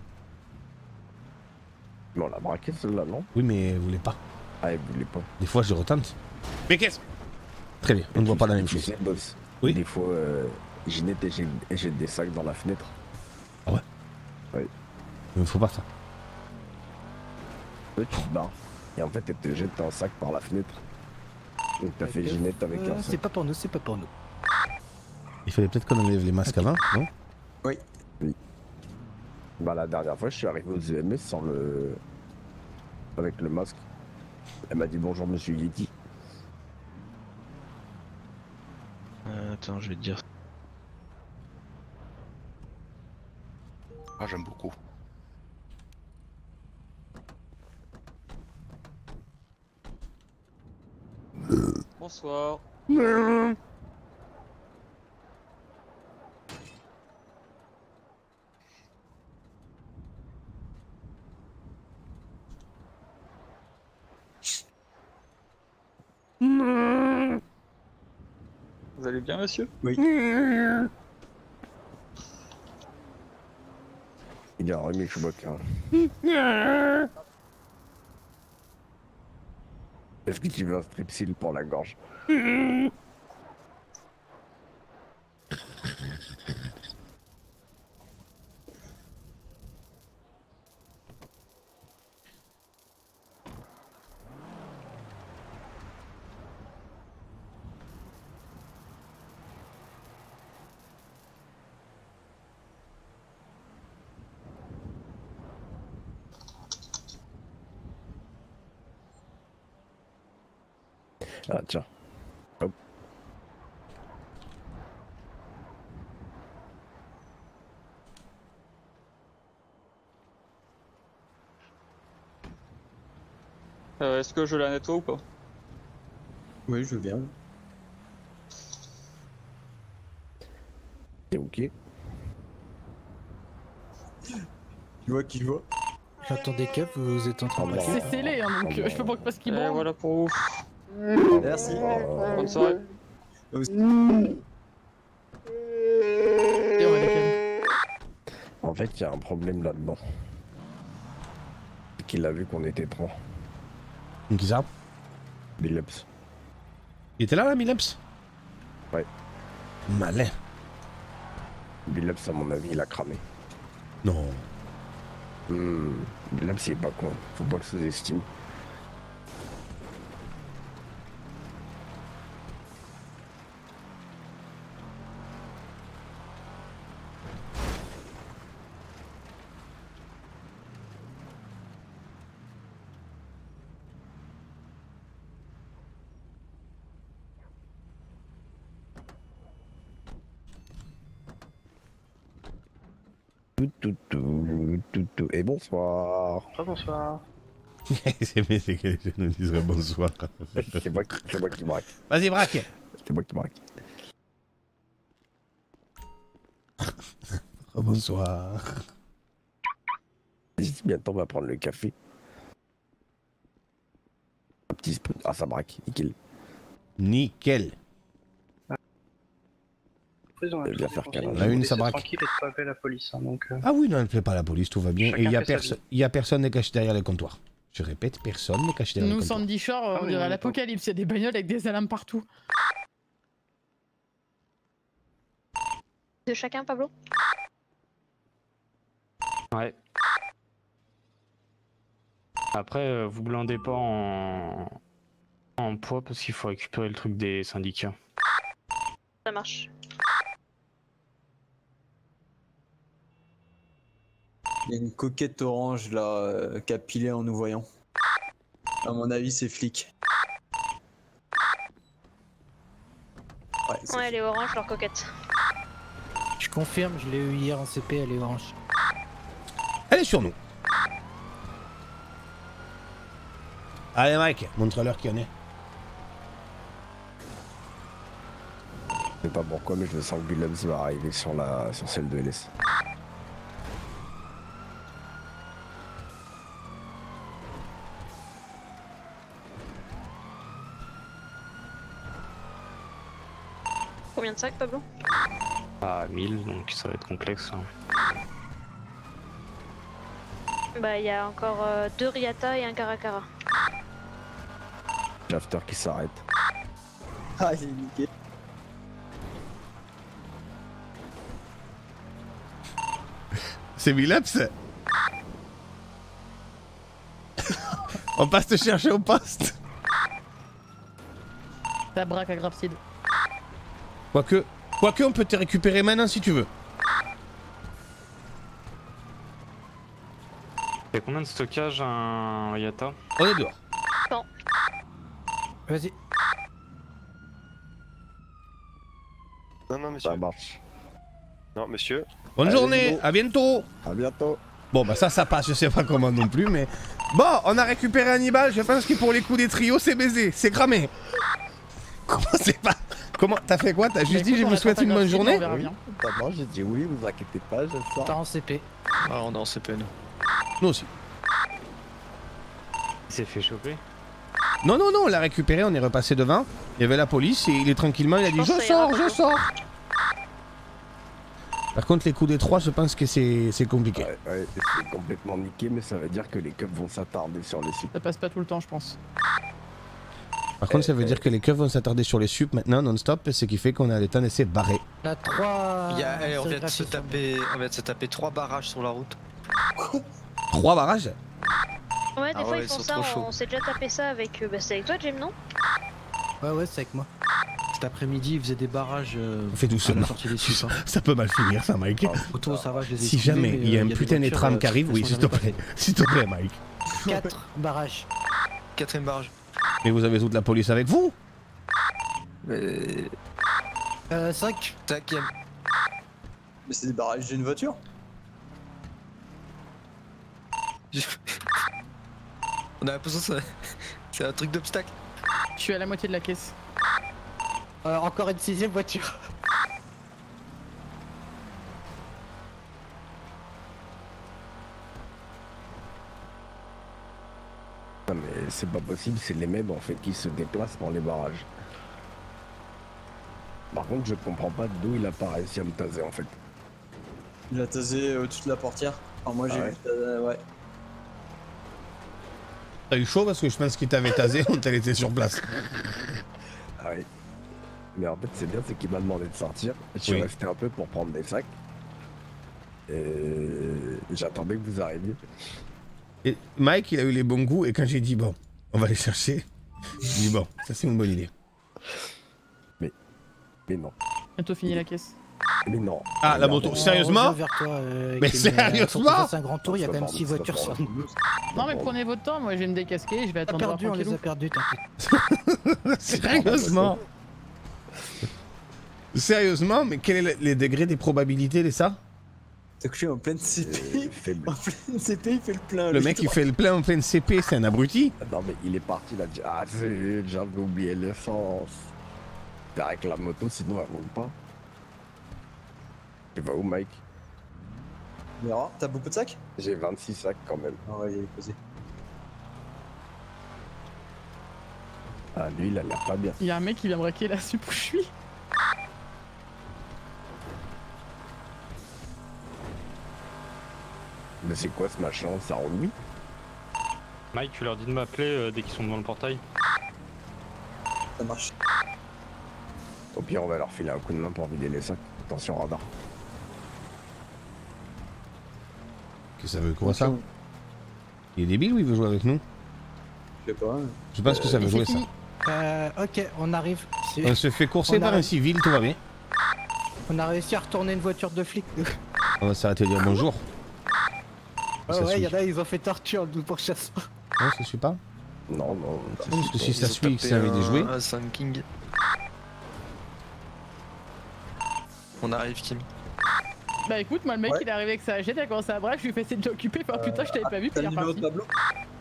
[SPEAKER 9] Mais on l'a braqué celle-là, non?
[SPEAKER 3] Oui, mais elle voulait pas.
[SPEAKER 9] Ah, elle voulait pas.
[SPEAKER 3] Des fois, je retente. Mais qu'est-ce? Très bien, on ne voit pas la même chose.
[SPEAKER 9] Boss.
[SPEAKER 3] Oui.
[SPEAKER 9] Des fois, euh, Ginette et j'ai des sacs dans la fenêtre.
[SPEAKER 3] Ah ouais?
[SPEAKER 9] Oui.
[SPEAKER 3] Il me faut pas ça.
[SPEAKER 9] Oui, tu te barres. Et en fait, elle te jette un sac par la fenêtre. Donc t'as fait Ginette avec
[SPEAKER 11] Euh,
[SPEAKER 9] un
[SPEAKER 11] c'est
[SPEAKER 9] sac.
[SPEAKER 11] pas pour nous, c'est pas pour nous.
[SPEAKER 3] Il fallait peut-être qu'on enlève les masques avant, non?
[SPEAKER 13] Oui.
[SPEAKER 9] Oui. Bah la dernière fois, je suis arrivé aux E M S sans le... avec le masque. Elle m'a dit bonjour monsieur Yeti.
[SPEAKER 14] Euh, attends, je vais te dire.
[SPEAKER 17] Ah, j'aime beaucoup.
[SPEAKER 18] Bonsoir. Vous allez bien, monsieur?
[SPEAKER 13] Oui.
[SPEAKER 9] Il a remis Chewbacca. Est-ce que tu veux un strepsil pour la gorge? Ah tiens. Hop.
[SPEAKER 18] Euh, Est-ce que je la nettoie ou pas?
[SPEAKER 13] Oui, je viens.
[SPEAKER 9] C'est ok.
[SPEAKER 13] Tu vois qui voit?
[SPEAKER 11] J'entends des caves, vous êtes en train de
[SPEAKER 10] C'est scellé, hein, donc euh, je peux pas parce qu'il
[SPEAKER 18] Et
[SPEAKER 10] branle.
[SPEAKER 18] voilà pour vous.
[SPEAKER 13] Merci.
[SPEAKER 18] Bonne soirée.
[SPEAKER 9] En fait, il y a un problème là-dedans. C'est qu'il a vu qu'on était trois.
[SPEAKER 3] Qui ça?
[SPEAKER 9] Billups.
[SPEAKER 3] Il était là, là, Mileps?
[SPEAKER 9] Ouais.
[SPEAKER 3] Malin.
[SPEAKER 9] Billups, à mon avis, il a cramé.
[SPEAKER 3] Non.
[SPEAKER 9] Hmm. Billups, il est pas con. Faut pas le sous-estimer. Tout, tout, tout, tout, tout. Et bonsoir.
[SPEAKER 19] Oh, bonsoir.
[SPEAKER 3] C'est bien, c'est que je nous diserais bonsoir.
[SPEAKER 9] C'est moi, qui- c'est moi qui braque.
[SPEAKER 3] Vas-y, braque.
[SPEAKER 9] C'est moi qui braque.
[SPEAKER 3] Oh, bonsoir.
[SPEAKER 9] Bientôt, on va prendre le café. Un petit spoon. Ah, ça braque. Nickel.
[SPEAKER 3] Nickel.
[SPEAKER 19] Prison,
[SPEAKER 9] Eh bien, faire câlin.
[SPEAKER 3] On a une, ça
[SPEAKER 19] c'est
[SPEAKER 3] braque.
[SPEAKER 19] tranquille et de pas appeler la police. Hein, donc, euh,
[SPEAKER 3] Ah oui, non, ne fait pas la police, tout va bien.
[SPEAKER 19] Chacun
[SPEAKER 3] Et il y a,
[SPEAKER 19] fait sa
[SPEAKER 3] perso
[SPEAKER 19] vie.
[SPEAKER 3] il y a personne n'est caché derrière les comptoirs. Je répète, personne n'est caché derrière
[SPEAKER 10] Nous,
[SPEAKER 3] les comptoirs.
[SPEAKER 10] Sandy Shore,
[SPEAKER 19] Ah
[SPEAKER 10] on
[SPEAKER 19] oui,
[SPEAKER 10] dirait
[SPEAKER 19] non,
[SPEAKER 10] l'apocalypse, il y a des bagnoles avec des alarmes partout.
[SPEAKER 7] De chacun, Pablo?
[SPEAKER 6] Ouais. Après, euh, vous blindez pas en... en poids parce qu'il faut récupérer le truc des syndicats.
[SPEAKER 7] Ça marche.
[SPEAKER 13] Il y a une coquette orange là euh, qui a pilé en nous voyant. À mon avis, c'est flic. Ouais, c'est
[SPEAKER 7] Ouais, elle est orange, leur coquette.
[SPEAKER 11] Je confirme, je l'ai eu hier en C P, elle est orange.
[SPEAKER 3] Elle est sur nous. Allez, Mike, montre-leur qui en est.
[SPEAKER 9] Je sais pas pourquoi, mais je sens que Billups va arriver sur, la... sur celle de L S.
[SPEAKER 7] Combien de sacs, Pablo?
[SPEAKER 6] Ah, mille, donc ça va être complexe. hein.
[SPEAKER 7] Bah, il y a encore euh, deux Riata et un Caracara.
[SPEAKER 9] L'after qui s'arrête.
[SPEAKER 13] Ah, il est niqué.
[SPEAKER 3] C'est Mileps. On passe te chercher au poste.
[SPEAKER 10] Ta braque à Grapseed.
[SPEAKER 3] Quoique, quoique on peut te récupérer maintenant si tu veux.
[SPEAKER 6] T'as combien de stockage un Yata?
[SPEAKER 3] On est dehors.
[SPEAKER 7] Bon.
[SPEAKER 11] Vas-y.
[SPEAKER 14] Non, non, monsieur.
[SPEAKER 9] Ça marche.
[SPEAKER 14] Non, monsieur.
[SPEAKER 3] Bonne
[SPEAKER 9] Allez,
[SPEAKER 3] journée,
[SPEAKER 9] Hugo.
[SPEAKER 3] à bientôt.
[SPEAKER 9] À bientôt.
[SPEAKER 3] Bon bah ça, ça passe, je sais pas comment non plus, mais... Bon, on a récupéré Hannibal, je pense que pour les coups des trios, c'est baisé, c'est cramé. Comment c'est pas... Comment... T'as fait quoi? T'as juste dit, je vous souhaite une bonne journée?
[SPEAKER 9] Oui, d'abord j'ai dit oui, vous inquiétez pas, je sors.
[SPEAKER 11] T'es en C P.
[SPEAKER 14] Ah, on est en C P, nous.
[SPEAKER 3] Nous aussi.
[SPEAKER 6] Il s'est fait choper.
[SPEAKER 3] Non, non, non, on l'a récupéré, on est repassé devant. Il y avait la police et il est tranquillement, il a dit
[SPEAKER 7] pense
[SPEAKER 3] je
[SPEAKER 7] que ça ira,
[SPEAKER 3] sors, je
[SPEAKER 7] Coco.
[SPEAKER 3] sors. Par contre, les coups des trois, je pense que c'est c'est compliqué.
[SPEAKER 9] Ouais, ouais, c'est complètement niqué, mais ça veut dire que les keufs vont s'attarder sur les sups.
[SPEAKER 10] Ça passe pas tout le temps, je pense.
[SPEAKER 3] Par contre, ça veut dire que les keufs vont s'attarder sur les sups maintenant non-stop, ce qui fait qu'on a le temps de se barrer.
[SPEAKER 11] La trois.
[SPEAKER 14] Il y a, allez, on vient de se taper, on vient de se taper trois barrages sur la route.
[SPEAKER 3] Trois barrages?
[SPEAKER 7] Ouais, des
[SPEAKER 14] Ah
[SPEAKER 7] fois
[SPEAKER 14] ouais,
[SPEAKER 7] ils
[SPEAKER 14] ils
[SPEAKER 7] font
[SPEAKER 14] sont
[SPEAKER 7] ça,
[SPEAKER 14] trop chauds.
[SPEAKER 7] on s'est déjà tapé ça avec. euh, Bah, c'est avec toi, Jim, non?
[SPEAKER 11] Ouais, ouais, c'est avec moi.
[SPEAKER 5] Cet après-midi, ils faisaient des barrages. Euh,
[SPEAKER 3] Fais
[SPEAKER 5] à la
[SPEAKER 3] doucement.
[SPEAKER 5] sortie des sups, hein.
[SPEAKER 3] Ça peut mal finir ça, Mike.
[SPEAKER 5] Auto, ça va, je les ai
[SPEAKER 3] Si
[SPEAKER 5] esquivés,
[SPEAKER 3] jamais
[SPEAKER 5] mais,
[SPEAKER 3] il y a
[SPEAKER 5] euh,
[SPEAKER 3] un
[SPEAKER 5] des
[SPEAKER 3] putain de
[SPEAKER 5] voitures,
[SPEAKER 3] tram
[SPEAKER 5] euh,
[SPEAKER 3] qui arrive, oui,
[SPEAKER 5] elles
[SPEAKER 3] s'il
[SPEAKER 5] sont
[SPEAKER 3] te plaît. S'il te plaît, Mike.
[SPEAKER 11] Quatre barrages.
[SPEAKER 14] Quatrième barrage.
[SPEAKER 3] Mais vous avez toute la police avec vous?
[SPEAKER 14] Mais...
[SPEAKER 11] Euh, cinq.
[SPEAKER 14] Cinquième.
[SPEAKER 13] Mais c'est des barrages d'une voiture.
[SPEAKER 14] On a l'impression que c'est- c'est un truc d'obstacle.
[SPEAKER 10] Je suis à la moitié de la caisse.
[SPEAKER 11] Euh, encore une sixième voiture.
[SPEAKER 9] Non mais c'est pas possible, c'est les mêmes en fait qui se déplacent dans les barrages. Par contre, je comprends pas d'où il a pas réussi à me taser en fait.
[SPEAKER 13] Il a tasé au-dessus de la portière. Alors moi j'ai
[SPEAKER 9] Ah ouais.
[SPEAKER 13] vu. euh, ouais.
[SPEAKER 3] T'as eu chaud parce que je pense qu'il t'avait tasé quand elle était sur place.
[SPEAKER 9] Ah oui. Mais en fait, c'est bien, c'est qu'il m'a demandé de sortir. Je suis
[SPEAKER 3] Oui.
[SPEAKER 9] resté un peu pour prendre des sacs. Et j'attendais que vous arriviez.
[SPEAKER 3] Et Mike, il a eu les bons goûts et quand j'ai dit bon, on va les chercher, il dit bon, ça c'est une bonne idée.
[SPEAKER 9] Mais, mais non.
[SPEAKER 10] Bientôt fini la caisse.
[SPEAKER 9] Mais non.
[SPEAKER 3] Ah, la moto,
[SPEAKER 11] On
[SPEAKER 3] sérieusement?
[SPEAKER 11] revient vers toi, euh,
[SPEAKER 3] Mais
[SPEAKER 11] Kim,
[SPEAKER 3] sérieusement?
[SPEAKER 11] euh, C'est un grand tour, il y a quand même six voitures sur nous.
[SPEAKER 10] Non, mais prenez votre temps, moi je vais me décasquer, je vais
[SPEAKER 11] On a
[SPEAKER 10] attendre
[SPEAKER 11] perdu, on
[SPEAKER 10] tranquillou.
[SPEAKER 11] les a perdus, t'inquiète.
[SPEAKER 3] Sérieusement? Sérieusement, mais quel est le- les degrés des probabilités de ça?
[SPEAKER 13] T'as couché en pleine C P. En pleine C P, il fait le plein.
[SPEAKER 3] Le mec il fait le plein en pleine C P, c'est un abruti.
[SPEAKER 9] Non mais il est parti, il a dit ah zut, j'avais oublié l'essence. T'es avec la moto, sinon elle roule pas. Tu vas où Mike?
[SPEAKER 13] Mira, t'as beaucoup de sacs?
[SPEAKER 9] J'ai vingt-six sacs quand même.
[SPEAKER 13] Ah ouais, il est posé.
[SPEAKER 9] Ah lui il a l'air pas bien.
[SPEAKER 10] Il y a un mec qui vient braquer la sup où je suis.
[SPEAKER 9] Mais c'est quoi ce machin? Ça roule oui?
[SPEAKER 6] Mike, tu leur dis de m'appeler euh, dès qu'ils sont devant le portail.
[SPEAKER 13] Ça marche.
[SPEAKER 9] Au pire on va leur filer un coup de main pour vider les sacs. Attention radar.
[SPEAKER 3] Qu'est-ce que ça veut quoi ça? Il est débile ou il veut jouer avec nous?
[SPEAKER 13] Je sais pas.
[SPEAKER 3] Je pense que ça veut
[SPEAKER 11] Et
[SPEAKER 3] jouer
[SPEAKER 11] c'est
[SPEAKER 3] ça.
[SPEAKER 11] fini. Euh, ok, on arrive. C'est-
[SPEAKER 3] On se fait courser
[SPEAKER 11] on
[SPEAKER 3] par un
[SPEAKER 11] arrive.
[SPEAKER 3] civil, tout va bien.
[SPEAKER 11] On a réussi à retourner une voiture de flic.
[SPEAKER 3] On va s'arrêter de dire bonjour.
[SPEAKER 11] Ah
[SPEAKER 3] Ça
[SPEAKER 11] ouais,
[SPEAKER 3] suit.
[SPEAKER 11] y'en a, ils ont fait torture nous pour chasser.
[SPEAKER 3] Non, ça suit pas?
[SPEAKER 9] Non, non.
[SPEAKER 3] Parce que si ça
[SPEAKER 14] Ils ont
[SPEAKER 3] suit, que
[SPEAKER 14] tapé
[SPEAKER 3] ça avait
[SPEAKER 14] un-
[SPEAKER 3] déjoué.
[SPEAKER 14] un Sun King. On arrive, Kim.
[SPEAKER 10] Bah écoute, moi le mec
[SPEAKER 13] Ouais.
[SPEAKER 10] il est arrivé avec sa jette, il a commencé à braquer, je lui ai fait essayer de l'occuper, enfin putain je t'avais pas vu,
[SPEAKER 13] T'as
[SPEAKER 10] puis il
[SPEAKER 13] le
[SPEAKER 10] est
[SPEAKER 13] numéro de
[SPEAKER 10] reparti.
[SPEAKER 13] Pablo?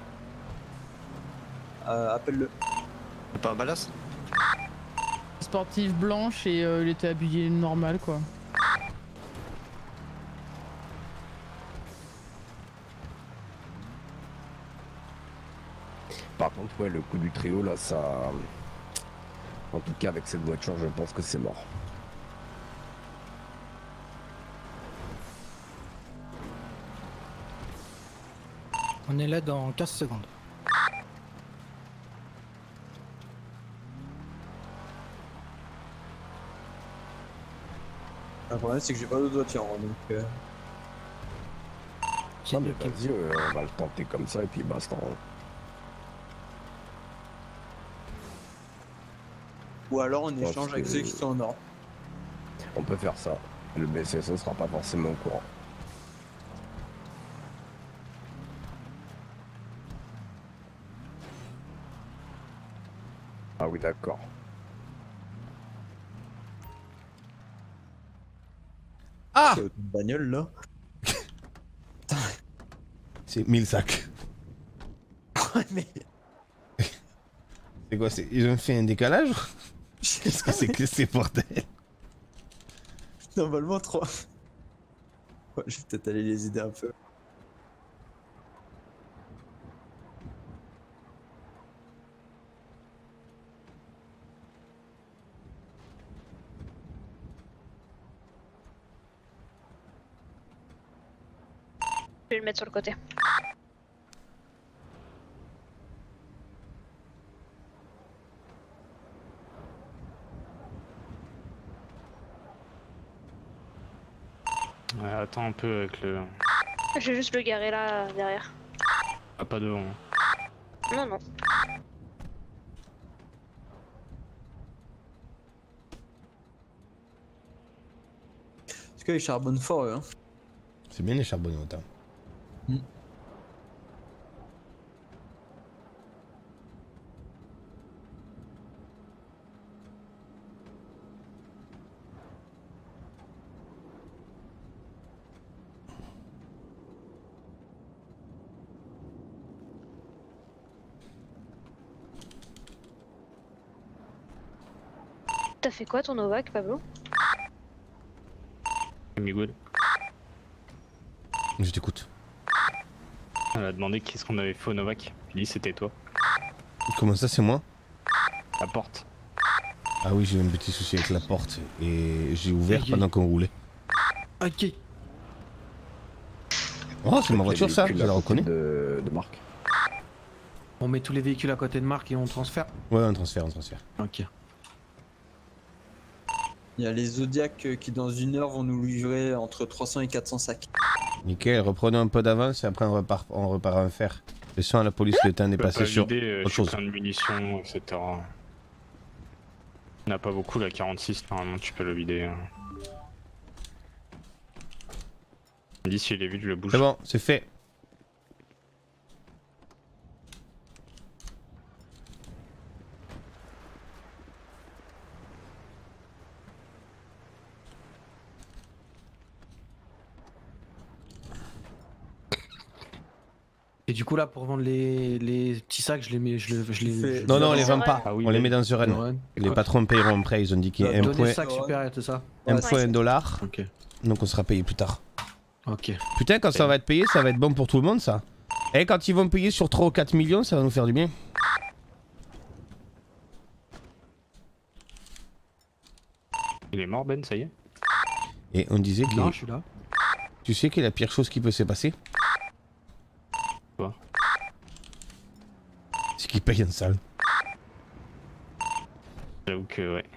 [SPEAKER 13] Euh, appelle-le.
[SPEAKER 14] C'est pas un balasse?
[SPEAKER 10] Sportive blanche et euh, il était habillé normal quoi.
[SPEAKER 9] Par contre ouais le coup du trio là ça. En tout cas avec cette voiture je pense que c'est mort.
[SPEAKER 11] On est là dans quinze secondes.
[SPEAKER 13] Le problème c'est que j'ai pas d'autre voiture hein, donc. Euh...
[SPEAKER 9] Non mais vas-y, euh, on va le tenter comme ça et puis basta.
[SPEAKER 13] Ou alors on
[SPEAKER 9] pense
[SPEAKER 13] échange avec
[SPEAKER 9] que-
[SPEAKER 13] ceux qui sont au nord.
[SPEAKER 9] On peut faire ça. Le B C S ne sera pas forcément au courant. Ah oui, d'accord.
[SPEAKER 3] Ah,
[SPEAKER 13] Une bagnole là.
[SPEAKER 3] c'est mille sacs.
[SPEAKER 13] Ouais, mais.
[SPEAKER 3] C'est quoi, c'est... ils ont fait un décalage? Qu'est-ce que c'est que ces bordels?
[SPEAKER 13] Normalement trois. Ouais, je vais peut-être aller les aider un peu.
[SPEAKER 7] Je vais le mettre sur le côté.
[SPEAKER 6] Ouais, attends un peu avec le.
[SPEAKER 7] Je vais juste le garer là, derrière.
[SPEAKER 6] Ah, pas devant.
[SPEAKER 7] Non, non.
[SPEAKER 13] Parce qu'ils charbonnent fort, eux. Hein.
[SPEAKER 3] C'est bien les charbonnés autant.
[SPEAKER 13] Mm.
[SPEAKER 7] T'as fait quoi ton Novak, Pablo?
[SPEAKER 6] Miguel.
[SPEAKER 3] Je t'écoute.
[SPEAKER 6] Elle a demandé qu'est-ce qu'on avait fait au Novak. J'ai dit c'était toi.
[SPEAKER 3] Comment ça, c'est moi?
[SPEAKER 6] La porte.
[SPEAKER 3] Ah oui, j'ai eu un petit souci avec la porte et j'ai ouvert
[SPEAKER 5] Ok.
[SPEAKER 3] pendant qu'on roulait.
[SPEAKER 5] Ok.
[SPEAKER 3] Oh, c'est ma
[SPEAKER 9] Les
[SPEAKER 3] voiture ça, je
[SPEAKER 9] véhicules
[SPEAKER 3] la
[SPEAKER 9] à côté
[SPEAKER 3] reconnais.
[SPEAKER 9] De, de Marc.
[SPEAKER 5] On met tous les véhicules à côté de Marc et on transfère.
[SPEAKER 3] Ouais, on transfère, on transfère.
[SPEAKER 5] Ok.
[SPEAKER 13] Il y a les Zodiacs euh, qui dans une heure vont nous livrer entre trois cents et quatre cents sacs.
[SPEAKER 3] Nickel, reprenons un peu d'avance et après on repart, on repart en fer. Laissons à la police le temps de
[SPEAKER 6] Je peux
[SPEAKER 3] passer
[SPEAKER 6] pas
[SPEAKER 3] sur
[SPEAKER 6] vider, euh,
[SPEAKER 3] autre
[SPEAKER 6] je suis
[SPEAKER 3] chose.
[SPEAKER 6] plein de munitions, et cetera. On n'a pas beaucoup, la quarante-six, normalement tu peux le vider. hein. Dis s'il est vide, je le bouge.
[SPEAKER 3] C'est bon, c'est fait.
[SPEAKER 5] Et du coup là pour vendre les, les petits sacs, je les mets, je, le- je les. je-
[SPEAKER 3] Non, non, on
[SPEAKER 5] je-
[SPEAKER 3] les vend pas.
[SPEAKER 6] Ah oui,
[SPEAKER 3] on les
[SPEAKER 6] mais-
[SPEAKER 3] met dans ce run.
[SPEAKER 5] Dans run.
[SPEAKER 3] Les
[SPEAKER 5] Ok.
[SPEAKER 3] patrons payeront après. Ils ont dit qu'il y a un
[SPEAKER 5] Donner
[SPEAKER 3] point,
[SPEAKER 5] sacs super, c'est ça.
[SPEAKER 3] un
[SPEAKER 7] Ouais.
[SPEAKER 3] point un dollar.
[SPEAKER 5] Ok.
[SPEAKER 3] Donc on sera payé plus tard.
[SPEAKER 5] Ok.
[SPEAKER 3] Putain, quand ça va être payé, ça va être bon pour tout le monde ça. Et quand ils vont payer sur trois ou quatre millions, ça va nous faire du bien.
[SPEAKER 6] Il est mort, Ben, ça y est.
[SPEAKER 3] Et on disait que.
[SPEAKER 5] Non, je suis là.
[SPEAKER 3] Tu sais quelle est la pire chose qui peut se passer?
[SPEAKER 6] Quoi?
[SPEAKER 3] C'est qu'ils payent une salle.
[SPEAKER 6] J'avoue que ouais.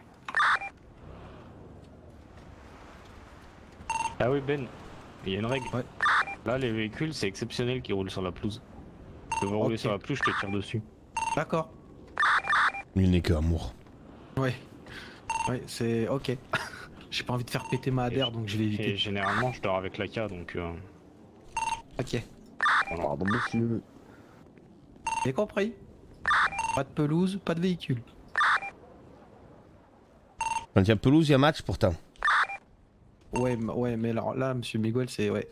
[SPEAKER 6] Ah oui, Ben, il y a une règle.
[SPEAKER 5] Ouais.
[SPEAKER 6] Là, les véhicules, c'est exceptionnel qu'ils roulent sur la pelouse. Tu veux rouler
[SPEAKER 5] Ok.
[SPEAKER 6] sur la pelouse, je te tire dessus.
[SPEAKER 5] D'accord.
[SPEAKER 3] Il n'est que amour.
[SPEAKER 5] Ouais. Ouais, c'est ok. J'ai pas envie de faire péter ma adhère donc je vais
[SPEAKER 6] Et
[SPEAKER 5] éviter.
[SPEAKER 6] généralement, je dors avec l'A K, donc. Euh...
[SPEAKER 5] Ok.
[SPEAKER 6] voilà.
[SPEAKER 9] Pardon, monsieur.
[SPEAKER 5] J'ai compris. Pas de pelouse, pas de véhicule.
[SPEAKER 3] Quand il y a pelouse, il y a match pourtant.
[SPEAKER 5] Ouais, m- ouais, mais alors là, monsieur Miguel, c'est ouais.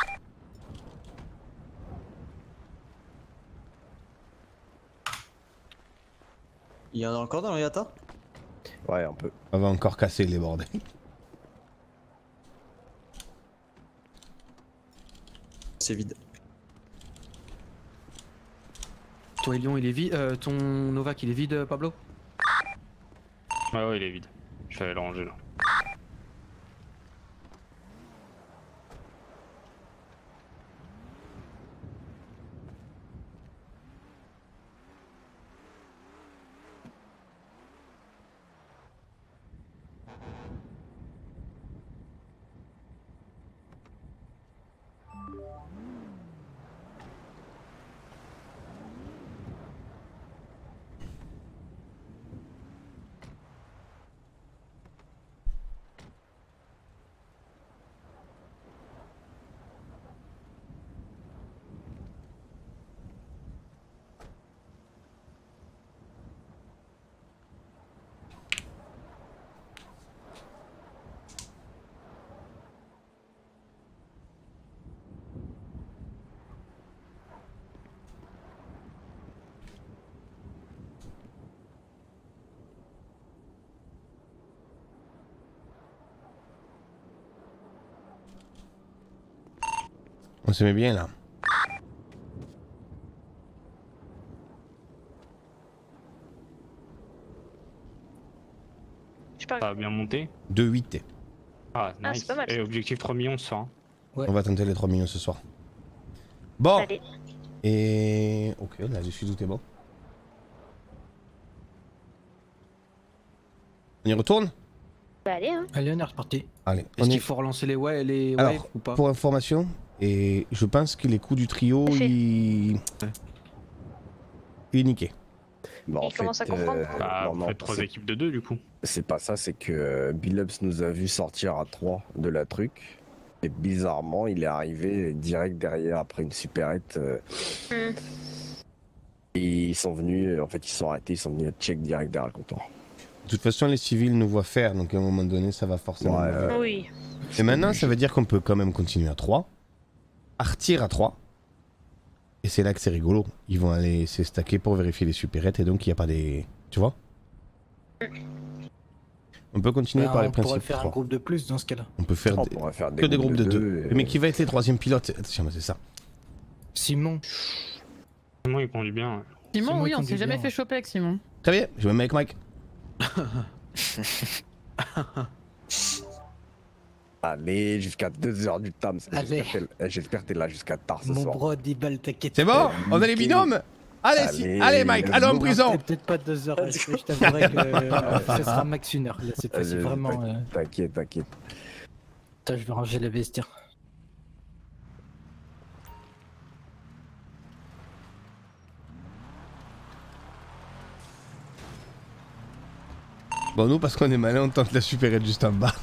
[SPEAKER 13] Il y en a encore dans le Yata?
[SPEAKER 9] Ouais, un peu.
[SPEAKER 3] On va encore casser les bordels.
[SPEAKER 13] C'est vide.
[SPEAKER 5] Toi, Lyon, il est vide. Euh, ton Novak, il est vide, euh, Pablo?
[SPEAKER 6] Ouais, ouais, il est vide. Je vais aller le ranger là.
[SPEAKER 3] On se met bien là.
[SPEAKER 6] Ça a bien monté.
[SPEAKER 3] deux huit.
[SPEAKER 6] Ah,
[SPEAKER 7] Ah,
[SPEAKER 6] nice.
[SPEAKER 7] c'est pas mal,
[SPEAKER 6] Et
[SPEAKER 7] ça.
[SPEAKER 6] objectif trois millions ce soir.
[SPEAKER 3] On va tenter les trois millions ce soir. Bon.
[SPEAKER 7] Allez.
[SPEAKER 3] Et... Ok, là je suis tout est bon. On y retourne?
[SPEAKER 7] Bah allez, hein.
[SPEAKER 11] Allez, on est reparti.
[SPEAKER 3] Allez,
[SPEAKER 5] Est-ce
[SPEAKER 3] on
[SPEAKER 5] qu'il
[SPEAKER 3] est...
[SPEAKER 5] faut relancer les ouais les
[SPEAKER 3] Alors,
[SPEAKER 5] waves ou pas?
[SPEAKER 3] pour information, et je pense que les coups du trio, il... il est niqué.
[SPEAKER 9] Bah, en
[SPEAKER 7] Il commence à
[SPEAKER 9] fait,
[SPEAKER 7] comprendre.
[SPEAKER 9] euh,
[SPEAKER 6] Bah,
[SPEAKER 9] non,
[SPEAKER 6] vous
[SPEAKER 9] non,
[SPEAKER 6] faites trois
[SPEAKER 9] c'est-
[SPEAKER 6] équipes de deux du coup.
[SPEAKER 9] C'est pas ça, c'est que euh, Billups nous a vu sortir à trois de la truc. Et bizarrement, il est arrivé direct derrière après une supérette. euh,
[SPEAKER 7] Hmm.
[SPEAKER 9] Et ils sont venus, euh, en fait, ils sont arrêtés, ils sont venus check direct derrière le comptoir.
[SPEAKER 3] De toute façon, les civils nous voient faire, donc à un moment donné, ça va forcément...
[SPEAKER 9] Ouais, euh,
[SPEAKER 7] Oui.
[SPEAKER 3] Et maintenant, ça veut dire qu'on peut quand même continuer à trois, partir à trois, et c'est là que c'est rigolo. Ils vont aller se stacker pour vérifier les supérettes, et donc il n'y a pas des... Tu vois? On peut continuer
[SPEAKER 11] Bah,
[SPEAKER 3] par les
[SPEAKER 11] on pourrait
[SPEAKER 3] principes
[SPEAKER 11] faire un
[SPEAKER 3] trois.
[SPEAKER 11] groupe de plus dans ce cas-là.
[SPEAKER 3] On peut faire,
[SPEAKER 9] On
[SPEAKER 3] des...
[SPEAKER 9] pourrait faire des
[SPEAKER 3] que des
[SPEAKER 9] groupes
[SPEAKER 3] groupes de,
[SPEAKER 9] de
[SPEAKER 3] deux.
[SPEAKER 9] deux et-
[SPEAKER 3] Mais qui va être les troisième pilotes? Attention, c'est ça.
[SPEAKER 11] Simon.
[SPEAKER 6] Simon il conduit bien. Ouais.
[SPEAKER 10] Simon,
[SPEAKER 11] Simon,
[SPEAKER 10] oui,
[SPEAKER 11] il
[SPEAKER 10] on
[SPEAKER 11] conduit
[SPEAKER 10] s'est jamais
[SPEAKER 11] bien.
[SPEAKER 10] fait choper avec Simon.
[SPEAKER 3] Très bien, je me mets avec Mike.
[SPEAKER 9] Allez, jusqu'à deux heures du tam.
[SPEAKER 11] Allez.
[SPEAKER 9] J'espère que t'es- J'espère que t'es là jusqu'à tard ce
[SPEAKER 11] Mon
[SPEAKER 9] soir.
[SPEAKER 11] bro Dibal, t'inquiète.
[SPEAKER 3] C'est bon? On a les binômes? Allez, si...
[SPEAKER 9] Allez,
[SPEAKER 3] allez Mike, allons en
[SPEAKER 9] bon,
[SPEAKER 3] prison!
[SPEAKER 11] Peut-être pas deux heures, je je t'avouerai que euh, ce sera max une heure. Là, c'est pas si
[SPEAKER 9] Allez,
[SPEAKER 11] vraiment.
[SPEAKER 9] t'inquiète,
[SPEAKER 11] euh,
[SPEAKER 9] T'inquiète, t'inquiète.
[SPEAKER 11] Attends, je vais ranger le vestiaire.
[SPEAKER 3] Bon, nous, parce qu'on est malin, on tente la supérette juste en bas.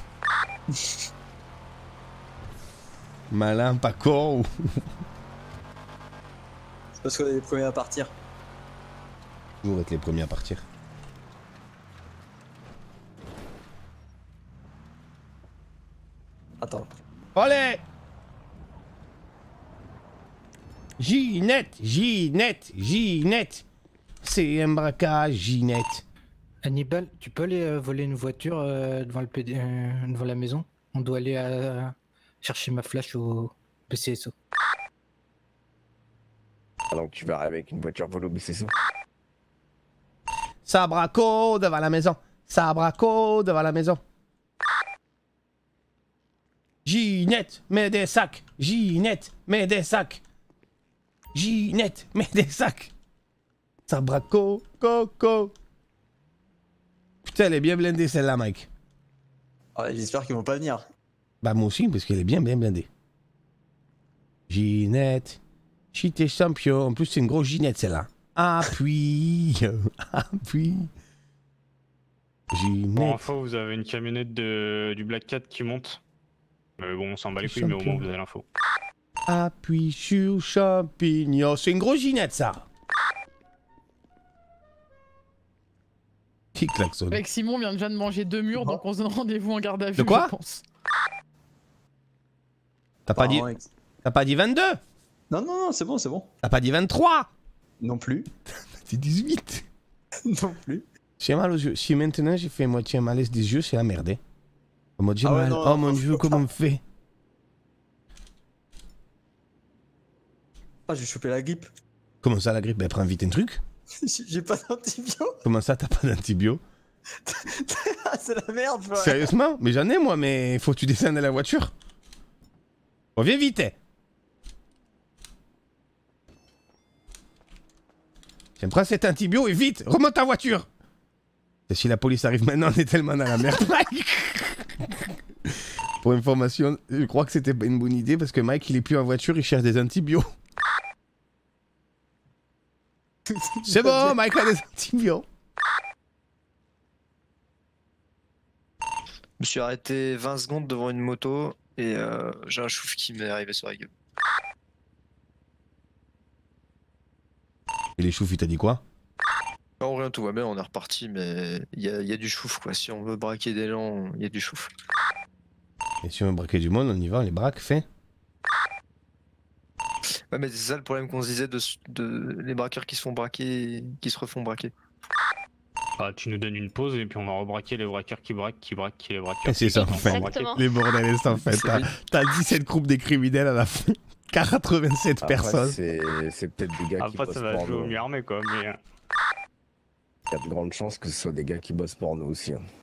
[SPEAKER 3] Malin, pas con ou...
[SPEAKER 13] C'est parce qu'on est les premiers à partir.
[SPEAKER 3] Toujours être les premiers à partir.
[SPEAKER 13] Attends.
[SPEAKER 3] Allez! Ginette, Ginette, Ginette. C'est un braquage, Ginette.
[SPEAKER 11] Hannibal, tu peux aller euh, voler une voiture euh, devant, le P D, euh, devant la maison? On doit aller euh, chercher ma flash au P C S O.
[SPEAKER 9] Ah, donc tu vas arriver avec une voiture volée, c'est ça?
[SPEAKER 3] Ça braco devant la maison. Ça braco devant la maison. Ginette, mets des sacs. Ginette, mets des sacs. Ginette, mets des sacs. Ça braco, coco. Putain, elle est bien blindée celle-là, Mike.
[SPEAKER 13] Ouais, j'espère qu'ils vont pas venir.
[SPEAKER 3] Bah moi aussi, parce qu'elle est bien bien blindée. Ginette, si t'es champion. En plus, c'est une grosse Ginette celle-là. Appuie, appuie.
[SPEAKER 6] Pour
[SPEAKER 3] Ginette.
[SPEAKER 6] info, vous avez une camionnette de... du Black Cat qui monte. Mais bon, on s'en bat les couilles, mais au
[SPEAKER 3] Champion.
[SPEAKER 6] moins vous avez l'info.
[SPEAKER 3] Appuie sur champignon. C'est une grosse Ginette ça. Qui klaxonne?
[SPEAKER 10] Avec Simon, on vient déjà de manger deux murs, donc on se donne rendez-vous en garde à vue,
[SPEAKER 3] De quoi?
[SPEAKER 10] je pense.
[SPEAKER 3] T'as pas dit...
[SPEAKER 13] Apparemment, ex-
[SPEAKER 3] T'as pas dit vingt-deux?
[SPEAKER 13] Non, non, non, c'est bon, c'est bon.
[SPEAKER 3] T'as pas dit vingt-trois?
[SPEAKER 13] Non plus.
[SPEAKER 3] T'as dit dix-huit?
[SPEAKER 13] Non plus.
[SPEAKER 3] J'ai mal aux yeux. Si maintenant j'ai fait moitié malaise des yeux, c'est la merde. Hein. Oh mon dieu,
[SPEAKER 13] Ah ouais,
[SPEAKER 3] mal.
[SPEAKER 13] non,
[SPEAKER 3] oh
[SPEAKER 13] non,
[SPEAKER 3] mon
[SPEAKER 13] faut-
[SPEAKER 3] dieu,
[SPEAKER 13] faut
[SPEAKER 3] comment
[SPEAKER 13] pas.
[SPEAKER 3] on me fait?
[SPEAKER 13] Ah, j'ai chopé la grippe.
[SPEAKER 3] Comment ça la grippe? Ben prends vite un truc.
[SPEAKER 13] J'ai j'ai pas d'antibio.
[SPEAKER 3] Comment ça t'as pas d'antibio?
[SPEAKER 13] Ah, c'est la merde, ouais.
[SPEAKER 3] Sérieusement? Mais j'en ai moi, mais faut que tu descendes de la voiture. Reviens vite. Hein. Tiens, prends cet antibio et vite, remonte ta voiture. Et si la police arrive maintenant, on est tellement dans la merde. Mike. Pour information, je crois que c'était pas une bonne idée parce que Mike il est plus en voiture, il cherche des antibiotiques. C'est bon, Mike a des antibiotiques.
[SPEAKER 14] Je me suis arrêté vingt secondes devant une moto et euh, j'ai un chouf qui m'est arrivé sur la gueule.
[SPEAKER 3] Et les choufs, il t'a dit quoi?
[SPEAKER 14] Non, rien, tout va bien, on est reparti, mais il y a, y a du chouf quoi. Si on veut braquer des gens, il y a du chouf.
[SPEAKER 3] Et si on veut braquer du monde, on y va, on les braque, fait.
[SPEAKER 14] Ouais, mais c'est ça le problème qu'on se disait de, de les braqueurs qui se font braquer, qui se refont braquer.
[SPEAKER 6] Bah, tu nous donnes une pause et puis on va rebraquer les braqueurs qui braquent, qui braquent, qui les braquent.
[SPEAKER 3] Et c'est ça, en fait. Les bordélistes, en fait. T'as- T'as dix-sept groupes des criminels à la fin. quatre-vingt-sept
[SPEAKER 9] Après,
[SPEAKER 3] personnes.
[SPEAKER 9] C'est c'est peut-être des gars qui
[SPEAKER 6] Après,
[SPEAKER 9] bossent
[SPEAKER 6] ça va
[SPEAKER 9] pour
[SPEAKER 6] jouer au
[SPEAKER 9] nous.
[SPEAKER 6] mi-armée quoi, mais. euh,
[SPEAKER 9] Il y a de grandes chances que ce soit des gars qui bossent pour nous aussi. hein.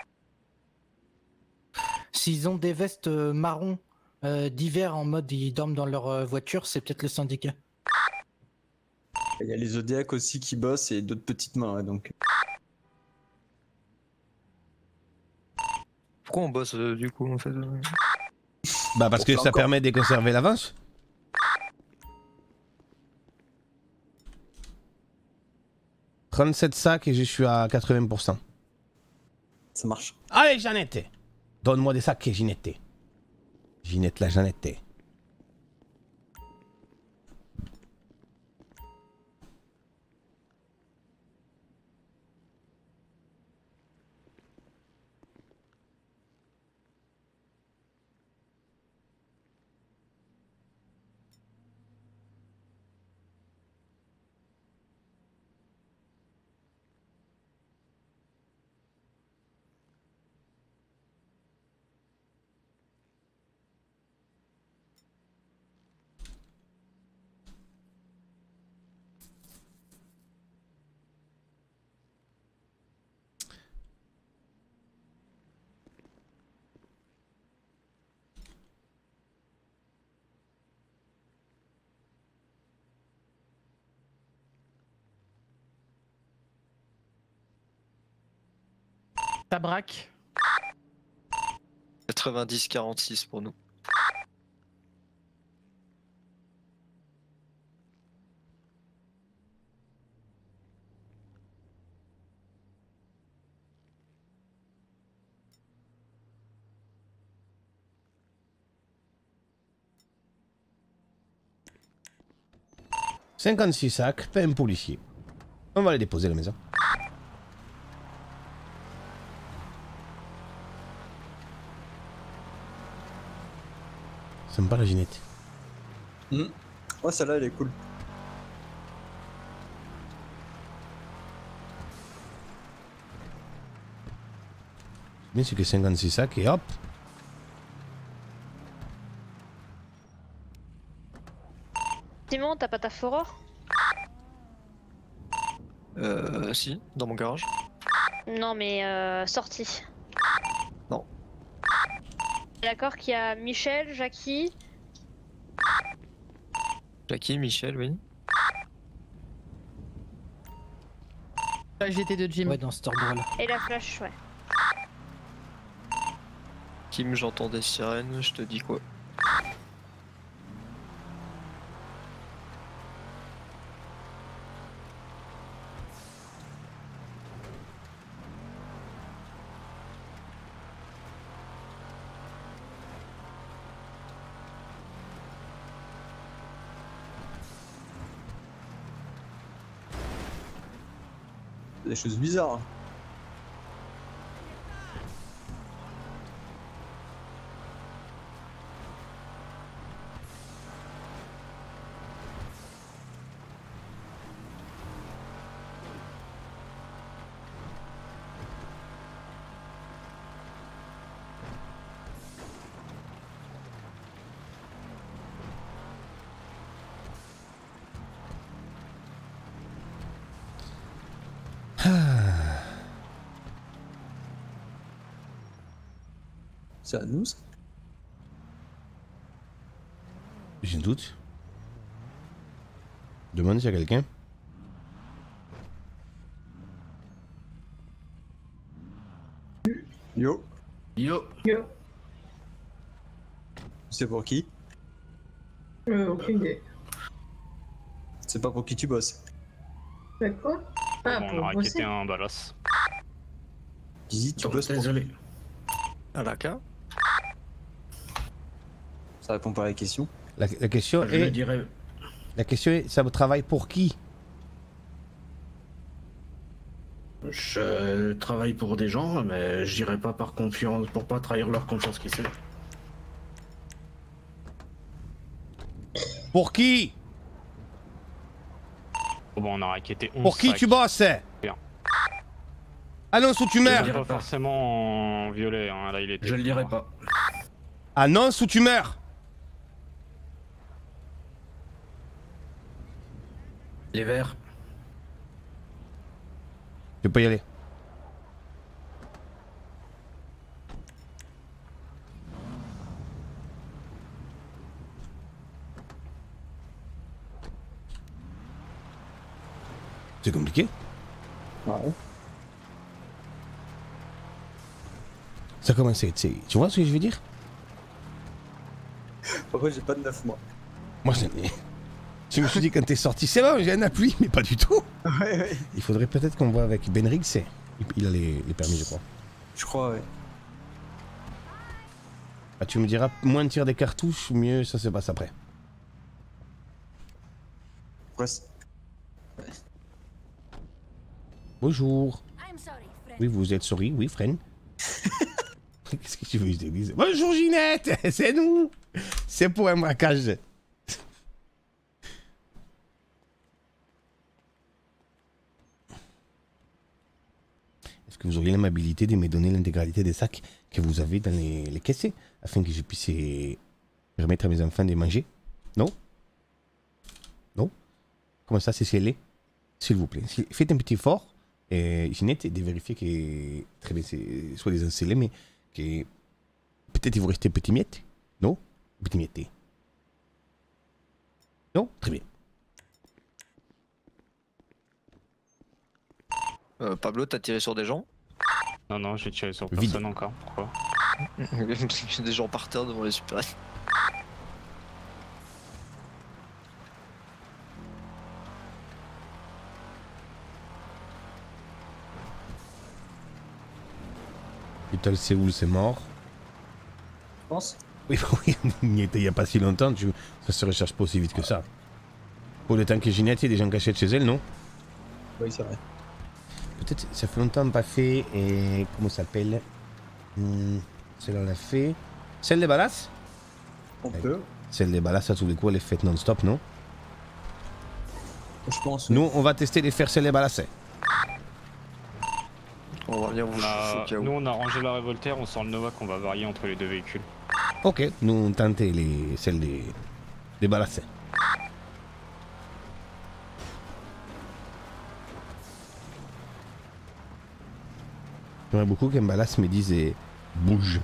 [SPEAKER 11] S'ils ont des vestes euh, marron euh, d'hiver en mode ils dorment dans leur euh, voiture, c'est peut-être le syndicat.
[SPEAKER 13] Il y a les Zodiacs aussi qui bossent et d'autres petites mains, ouais, donc.
[SPEAKER 14] Pourquoi on bosse euh, du coup en fait euh
[SPEAKER 3] Bah parce que
[SPEAKER 14] Pour
[SPEAKER 3] ça
[SPEAKER 14] encore.
[SPEAKER 3] permet de conserver l'avance. trente-sept sacs et je suis à quatre-vingts pour cent.
[SPEAKER 13] Ça marche.
[SPEAKER 3] Allez, Jeannette, donne-moi des sacs, Ginette. Ginette la Jeannette.
[SPEAKER 10] Ta braque.
[SPEAKER 14] quatre-vingt-dix quarante-six pour nous.
[SPEAKER 3] cinquante-six sacs, pas un policier. On va les déposer à la maison. Sympa la Ginette.
[SPEAKER 13] Mmh. Ouais, celle-là, elle est cool.
[SPEAKER 3] Mais c'est que cinquante-six sacs et hop.
[SPEAKER 7] Simon, t'as pas ta foreur?
[SPEAKER 14] Euh si, dans mon garage.
[SPEAKER 7] Non, mais euh, sortie.
[SPEAKER 14] Non.
[SPEAKER 7] D'accord qu'il y a Michel, Jackie.
[SPEAKER 14] Jackie, Michel, oui.
[SPEAKER 10] La G T de Jim.
[SPEAKER 11] Ouais, dans cet ordre-là.
[SPEAKER 7] Et la flash, ouais.
[SPEAKER 14] Kim, j'entends des sirènes, je te dis quoi?
[SPEAKER 13] Des choses bizarres. C'est à nous ça?
[SPEAKER 3] J'ai un doute. Demande s'il y a quelqu'un.
[SPEAKER 13] Yo.
[SPEAKER 17] Yo.
[SPEAKER 20] Yo.
[SPEAKER 13] C'est pour qui?
[SPEAKER 20] Euh, aucune idée.
[SPEAKER 13] C'est pas pour qui tu bosses.
[SPEAKER 20] C'est quoi? Ah,
[SPEAKER 6] Bon, on a
[SPEAKER 20] pour
[SPEAKER 6] raquetté
[SPEAKER 20] bosser.
[SPEAKER 6] un balas.
[SPEAKER 13] Dizzy, tu
[SPEAKER 17] Donc,
[SPEAKER 13] bosses pour...
[SPEAKER 17] désolé.
[SPEAKER 14] À la cas.
[SPEAKER 13] Ça répond pas à la question.
[SPEAKER 3] La, la question
[SPEAKER 17] Je
[SPEAKER 3] est.
[SPEAKER 17] le dirais.
[SPEAKER 3] La question est, ça travaille pour qui?
[SPEAKER 17] Je travaille pour des gens, mais je dirais pas par confiance, pour pas trahir leur confiance qui c'est.
[SPEAKER 3] Pour qui?
[SPEAKER 6] Bon, on a raquetté onze
[SPEAKER 3] Pour qui
[SPEAKER 6] sacs.
[SPEAKER 3] tu bosses?
[SPEAKER 6] Bien.
[SPEAKER 3] Annonce ou tu
[SPEAKER 6] Je le
[SPEAKER 3] meurs?
[SPEAKER 6] dirais pas forcément en violet, hein. Là il était.
[SPEAKER 17] Je le dirais pas.
[SPEAKER 3] Annonce ou tu meurs?
[SPEAKER 17] Les verts.
[SPEAKER 3] Tu peux y aller. C'est compliqué.
[SPEAKER 13] Ouais.
[SPEAKER 3] Ça commence à être... Tu vois ce que je veux dire?
[SPEAKER 13] Pourquoi j'ai pas de neuf mois?
[SPEAKER 3] Moi je l'ai. Je me suis dit quand t'es sorti, c'est bon, j'ai un appui, mais pas du tout.
[SPEAKER 13] Ouais, ouais.
[SPEAKER 3] Il faudrait peut-être qu'on voit avec Benrig, c'est. Il a les, les permis, je crois.
[SPEAKER 13] Je crois, ouais.
[SPEAKER 3] Ah, tu me diras, moins de tir des cartouches, mieux ça se passe après.
[SPEAKER 13] Ouais.
[SPEAKER 3] Bonjour. Oui, vous êtes sorry, oui, friend. Qu'est-ce que tu veux que je te dise? Bonjour Ginette, c'est nous. C'est pour un braquage. Est-ce que vous auriez l'amabilité de me donner l'intégralité des sacs que vous avez dans les, les caisses afin que je puisse euh, permettre à mes enfants de manger? Non? Non? Comment ça, c'est scellé? S'il vous plaît. Faites un petit effort, euh, Ginette, de vérifier que, très bien, c'est soit des scellés, mais que peut-être il vous reste petit miette? Non? Petit miette. Non? Très bien.
[SPEAKER 14] Euh, Pablo, t'as tiré sur des gens?
[SPEAKER 6] Non, non, j'ai tiré sur
[SPEAKER 3] Vide.
[SPEAKER 6] personne encore. Pourquoi?
[SPEAKER 14] J'ai des gens par terre devant les supérettes.
[SPEAKER 3] Little Séoul, c'est mort.
[SPEAKER 13] Je pense.
[SPEAKER 3] Oui, oui, il y était il n'y a pas si longtemps, tu... ça se recherche pas aussi vite que ça. Pour le temps que Ginette, il y a des gens cachés chez elle, non?
[SPEAKER 13] Oui, c'est vrai.
[SPEAKER 3] Peut-être, ça fait longtemps pas fait, et comment ça s'appelle? hmm, Celle-là, on l'a fait. Celle des balasses?
[SPEAKER 13] On peut.
[SPEAKER 3] Celle des balasses, à tous les coups, elle est faite non-stop, non?
[SPEAKER 13] Je pense.
[SPEAKER 3] Nous, on va tester les faire celle des balasses.
[SPEAKER 14] On va venir vous
[SPEAKER 6] On a-
[SPEAKER 14] chauffer au cas où.
[SPEAKER 6] Nous, on a rangé la révoltaire, on sort le Nova qu'on va varier entre les deux véhicules.
[SPEAKER 3] Ok, nous, on tentait les... celles des, des balasses. J'aimerais beaucoup qu'un balasse me dise eh, bouge.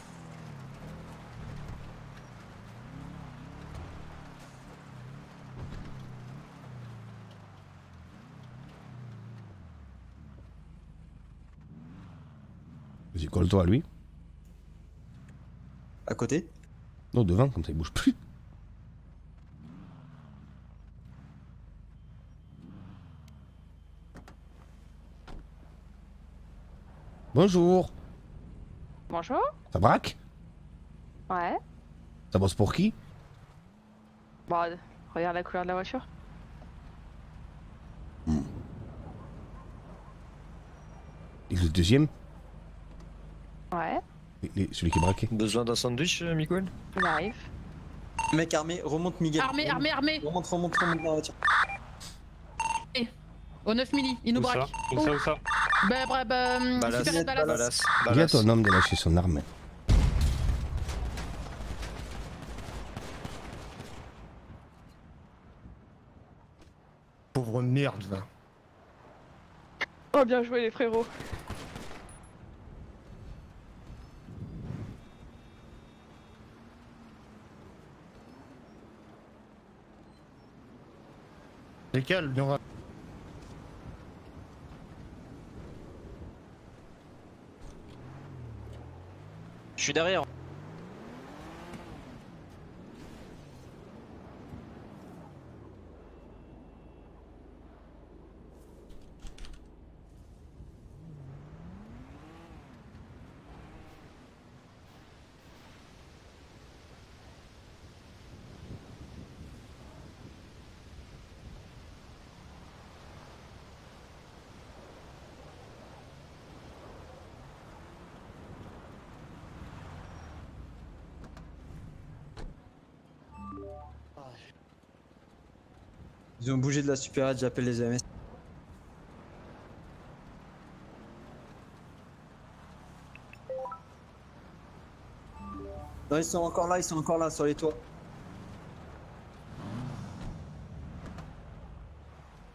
[SPEAKER 3] Vas-y, colle-toi à lui.
[SPEAKER 13] À côté?
[SPEAKER 3] Non, devant, comme ça il bouge plus. Bonjour.
[SPEAKER 7] Bonjour.
[SPEAKER 3] Ça braque?
[SPEAKER 7] Ouais.
[SPEAKER 3] Ça bosse pour qui?
[SPEAKER 7] Bon, regarde la couleur de la voiture.
[SPEAKER 3] Et le deuxième?
[SPEAKER 7] Ouais.
[SPEAKER 3] Les- les- celui qui braquait.
[SPEAKER 14] Besoin d'un sandwich, euh, Miguel?
[SPEAKER 7] Il arrive.
[SPEAKER 13] Mec armé, remonte Miguel.
[SPEAKER 10] Armé,
[SPEAKER 13] Remonte.
[SPEAKER 10] armé, armé.
[SPEAKER 13] Remonte, remonte, remonte dans la voiture.
[SPEAKER 10] Eh, Au neuf milli, il nous
[SPEAKER 6] Où ça?
[SPEAKER 10] braque.
[SPEAKER 6] Où ça, où ça?
[SPEAKER 10] Bah, bah, bah, hum,
[SPEAKER 14] Balasse,
[SPEAKER 10] super balasse.
[SPEAKER 14] balasse,
[SPEAKER 3] Dis à
[SPEAKER 14] balasse.
[SPEAKER 3] ton homme de lâcher son arme.
[SPEAKER 17] Pauvre merde, va.
[SPEAKER 7] Oh, bien joué les frérots.
[SPEAKER 17] Décale, viens voir.
[SPEAKER 15] Je suis derrière.
[SPEAKER 13] Ils ont bougé de la supérette, j'appelle les A M S. Non, ils sont encore là, ils sont encore là sur les toits.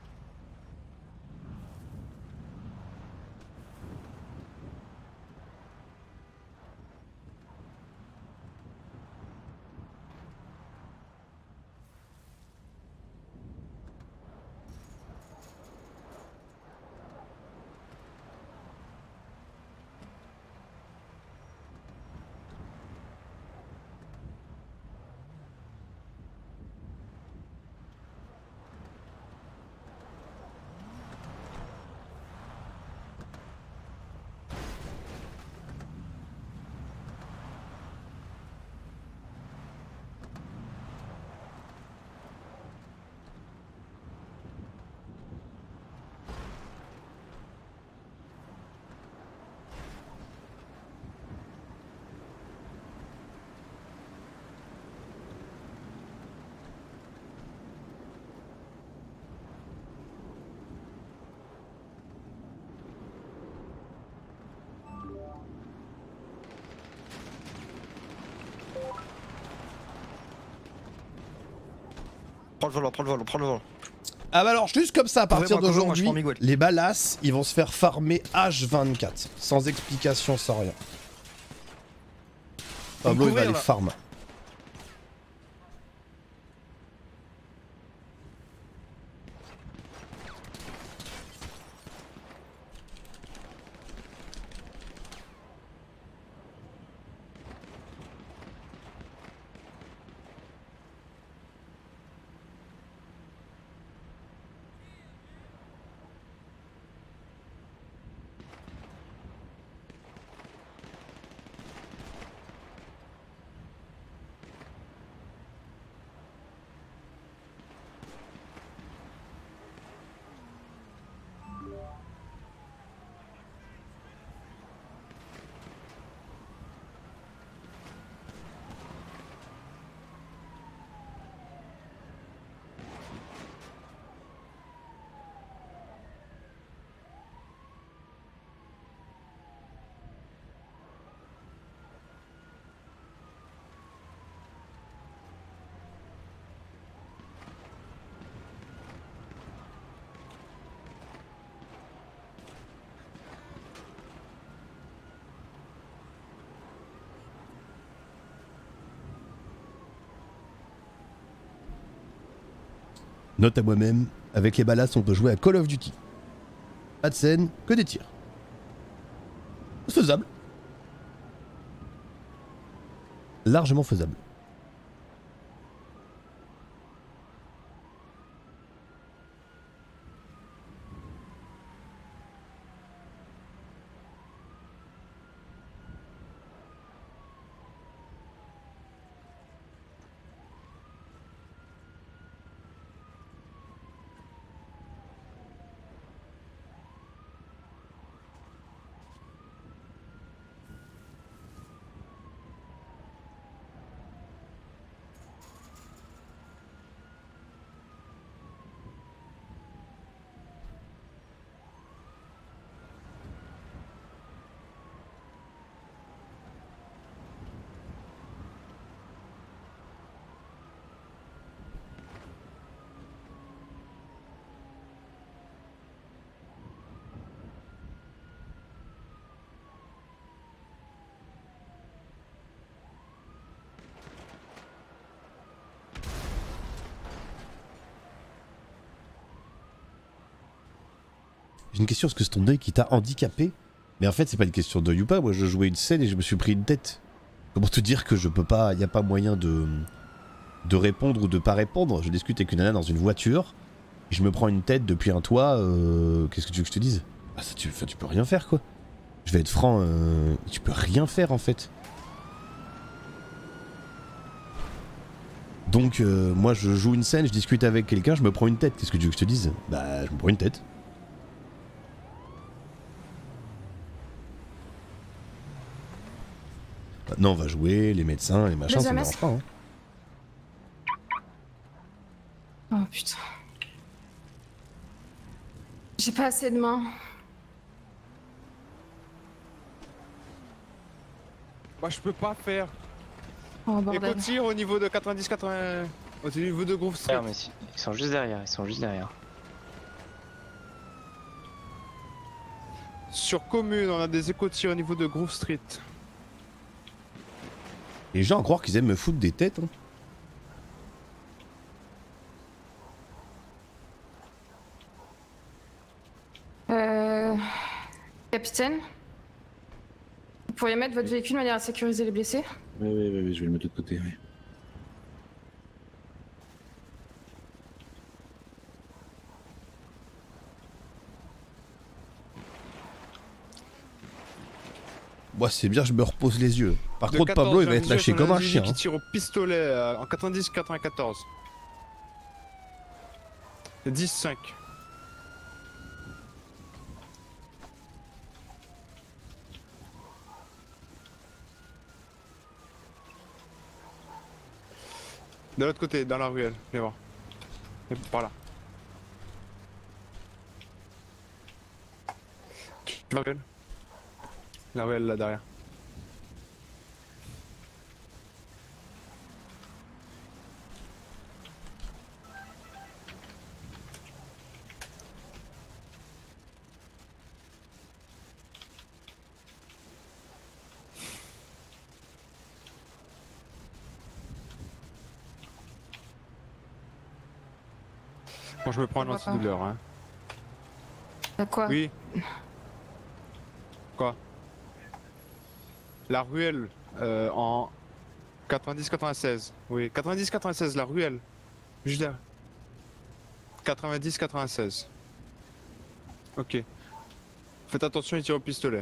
[SPEAKER 14] prend le volant, on prend le volant, on prend le volant.
[SPEAKER 3] Ah bah alors juste comme ça à partir
[SPEAKER 14] Ouvrez-moi, moi, je
[SPEAKER 3] d'aujourd'hui,
[SPEAKER 14] prends Miguel.
[SPEAKER 3] les balasses ils vont se faire farmer H vingt-quatre, sans explication, sans rien. Pablo il va
[SPEAKER 14] couvrir,
[SPEAKER 3] les
[SPEAKER 14] là.
[SPEAKER 3] farm. Note à moi-même, avec les balasses on peut jouer à Call of Duty. Pas de scène, que des tirs. C'est faisable. Largement faisable. J'ai une question, est-ce que c'est ton œil qui t'a handicapé? Mais en fait, c'est pas une question d'œil ou pas. Moi, je jouais une scène et je me suis pris une tête. Comment te dire que je peux pas. Y a pas moyen de. de répondre ou de pas répondre? Je discute avec une nana dans une voiture. Et je me prends une tête depuis un toit. Euh... Qu'est-ce que tu veux que je te dise? Ah, ça, tu... Enfin, tu peux rien faire, quoi. Je vais être franc. Euh... Tu peux rien faire, en fait. Donc, euh, moi, je joue une scène, je discute avec quelqu'un, je me prends une tête. Qu'est-ce que tu veux que je te dise? Bah, je me prends une tête. Maintenant, on va jouer, les médecins, les machins, ça me dérange pas. Hein.
[SPEAKER 21] Oh putain. J'ai pas assez de mains.
[SPEAKER 22] Bah, je peux pas faire.
[SPEAKER 21] Oh bordel.
[SPEAKER 22] Éco-tir au niveau de quatre-vingt-dix quatre-vingts. Au niveau de Grove Street.
[SPEAKER 23] Mais si- ils sont juste derrière, ils sont juste derrière.
[SPEAKER 22] Sur commune, on a des éco-tirs au niveau de Grove Street.
[SPEAKER 3] Les gens à croire qu'ils aiment me foutre des têtes. Hein.
[SPEAKER 21] Euh... Capitaine, vous pourriez mettre votre véhicule de manière à sécuriser les blessés?
[SPEAKER 17] Oui, oui, oui, oui, je vais le mettre de côté, oui.
[SPEAKER 3] Moi, c'est bien, je me repose les yeux. Par
[SPEAKER 22] De
[SPEAKER 3] contre,
[SPEAKER 22] quatorze,
[SPEAKER 3] Pablo, il va
[SPEAKER 22] j'ai
[SPEAKER 3] être
[SPEAKER 22] un
[SPEAKER 3] lâché
[SPEAKER 22] individu
[SPEAKER 3] comme un
[SPEAKER 22] qui
[SPEAKER 3] chien. hein.
[SPEAKER 22] tire au pistolet euh, en quatre-vingt-dix quatre-vingt-quatorze. dix cinq. De l'autre côté, dans la ruelle, viens voir. Et par là. Tu vois la ruelle? La ruelle là derrière. Bon, je me prends un
[SPEAKER 21] Pourquoi pas.
[SPEAKER 22] antidouleur, hein.
[SPEAKER 21] Bah quoi?
[SPEAKER 22] Oui. Quoi? La ruelle euh, en quatre-vingt-dix quatre-vingt-seize. Oui, quatre-vingt-dix quatre-vingt-seize, la ruelle. Juste là. quatre-vingt-dix quatre-vingt-seize. Ok. Faites attention, il tire au pistolet.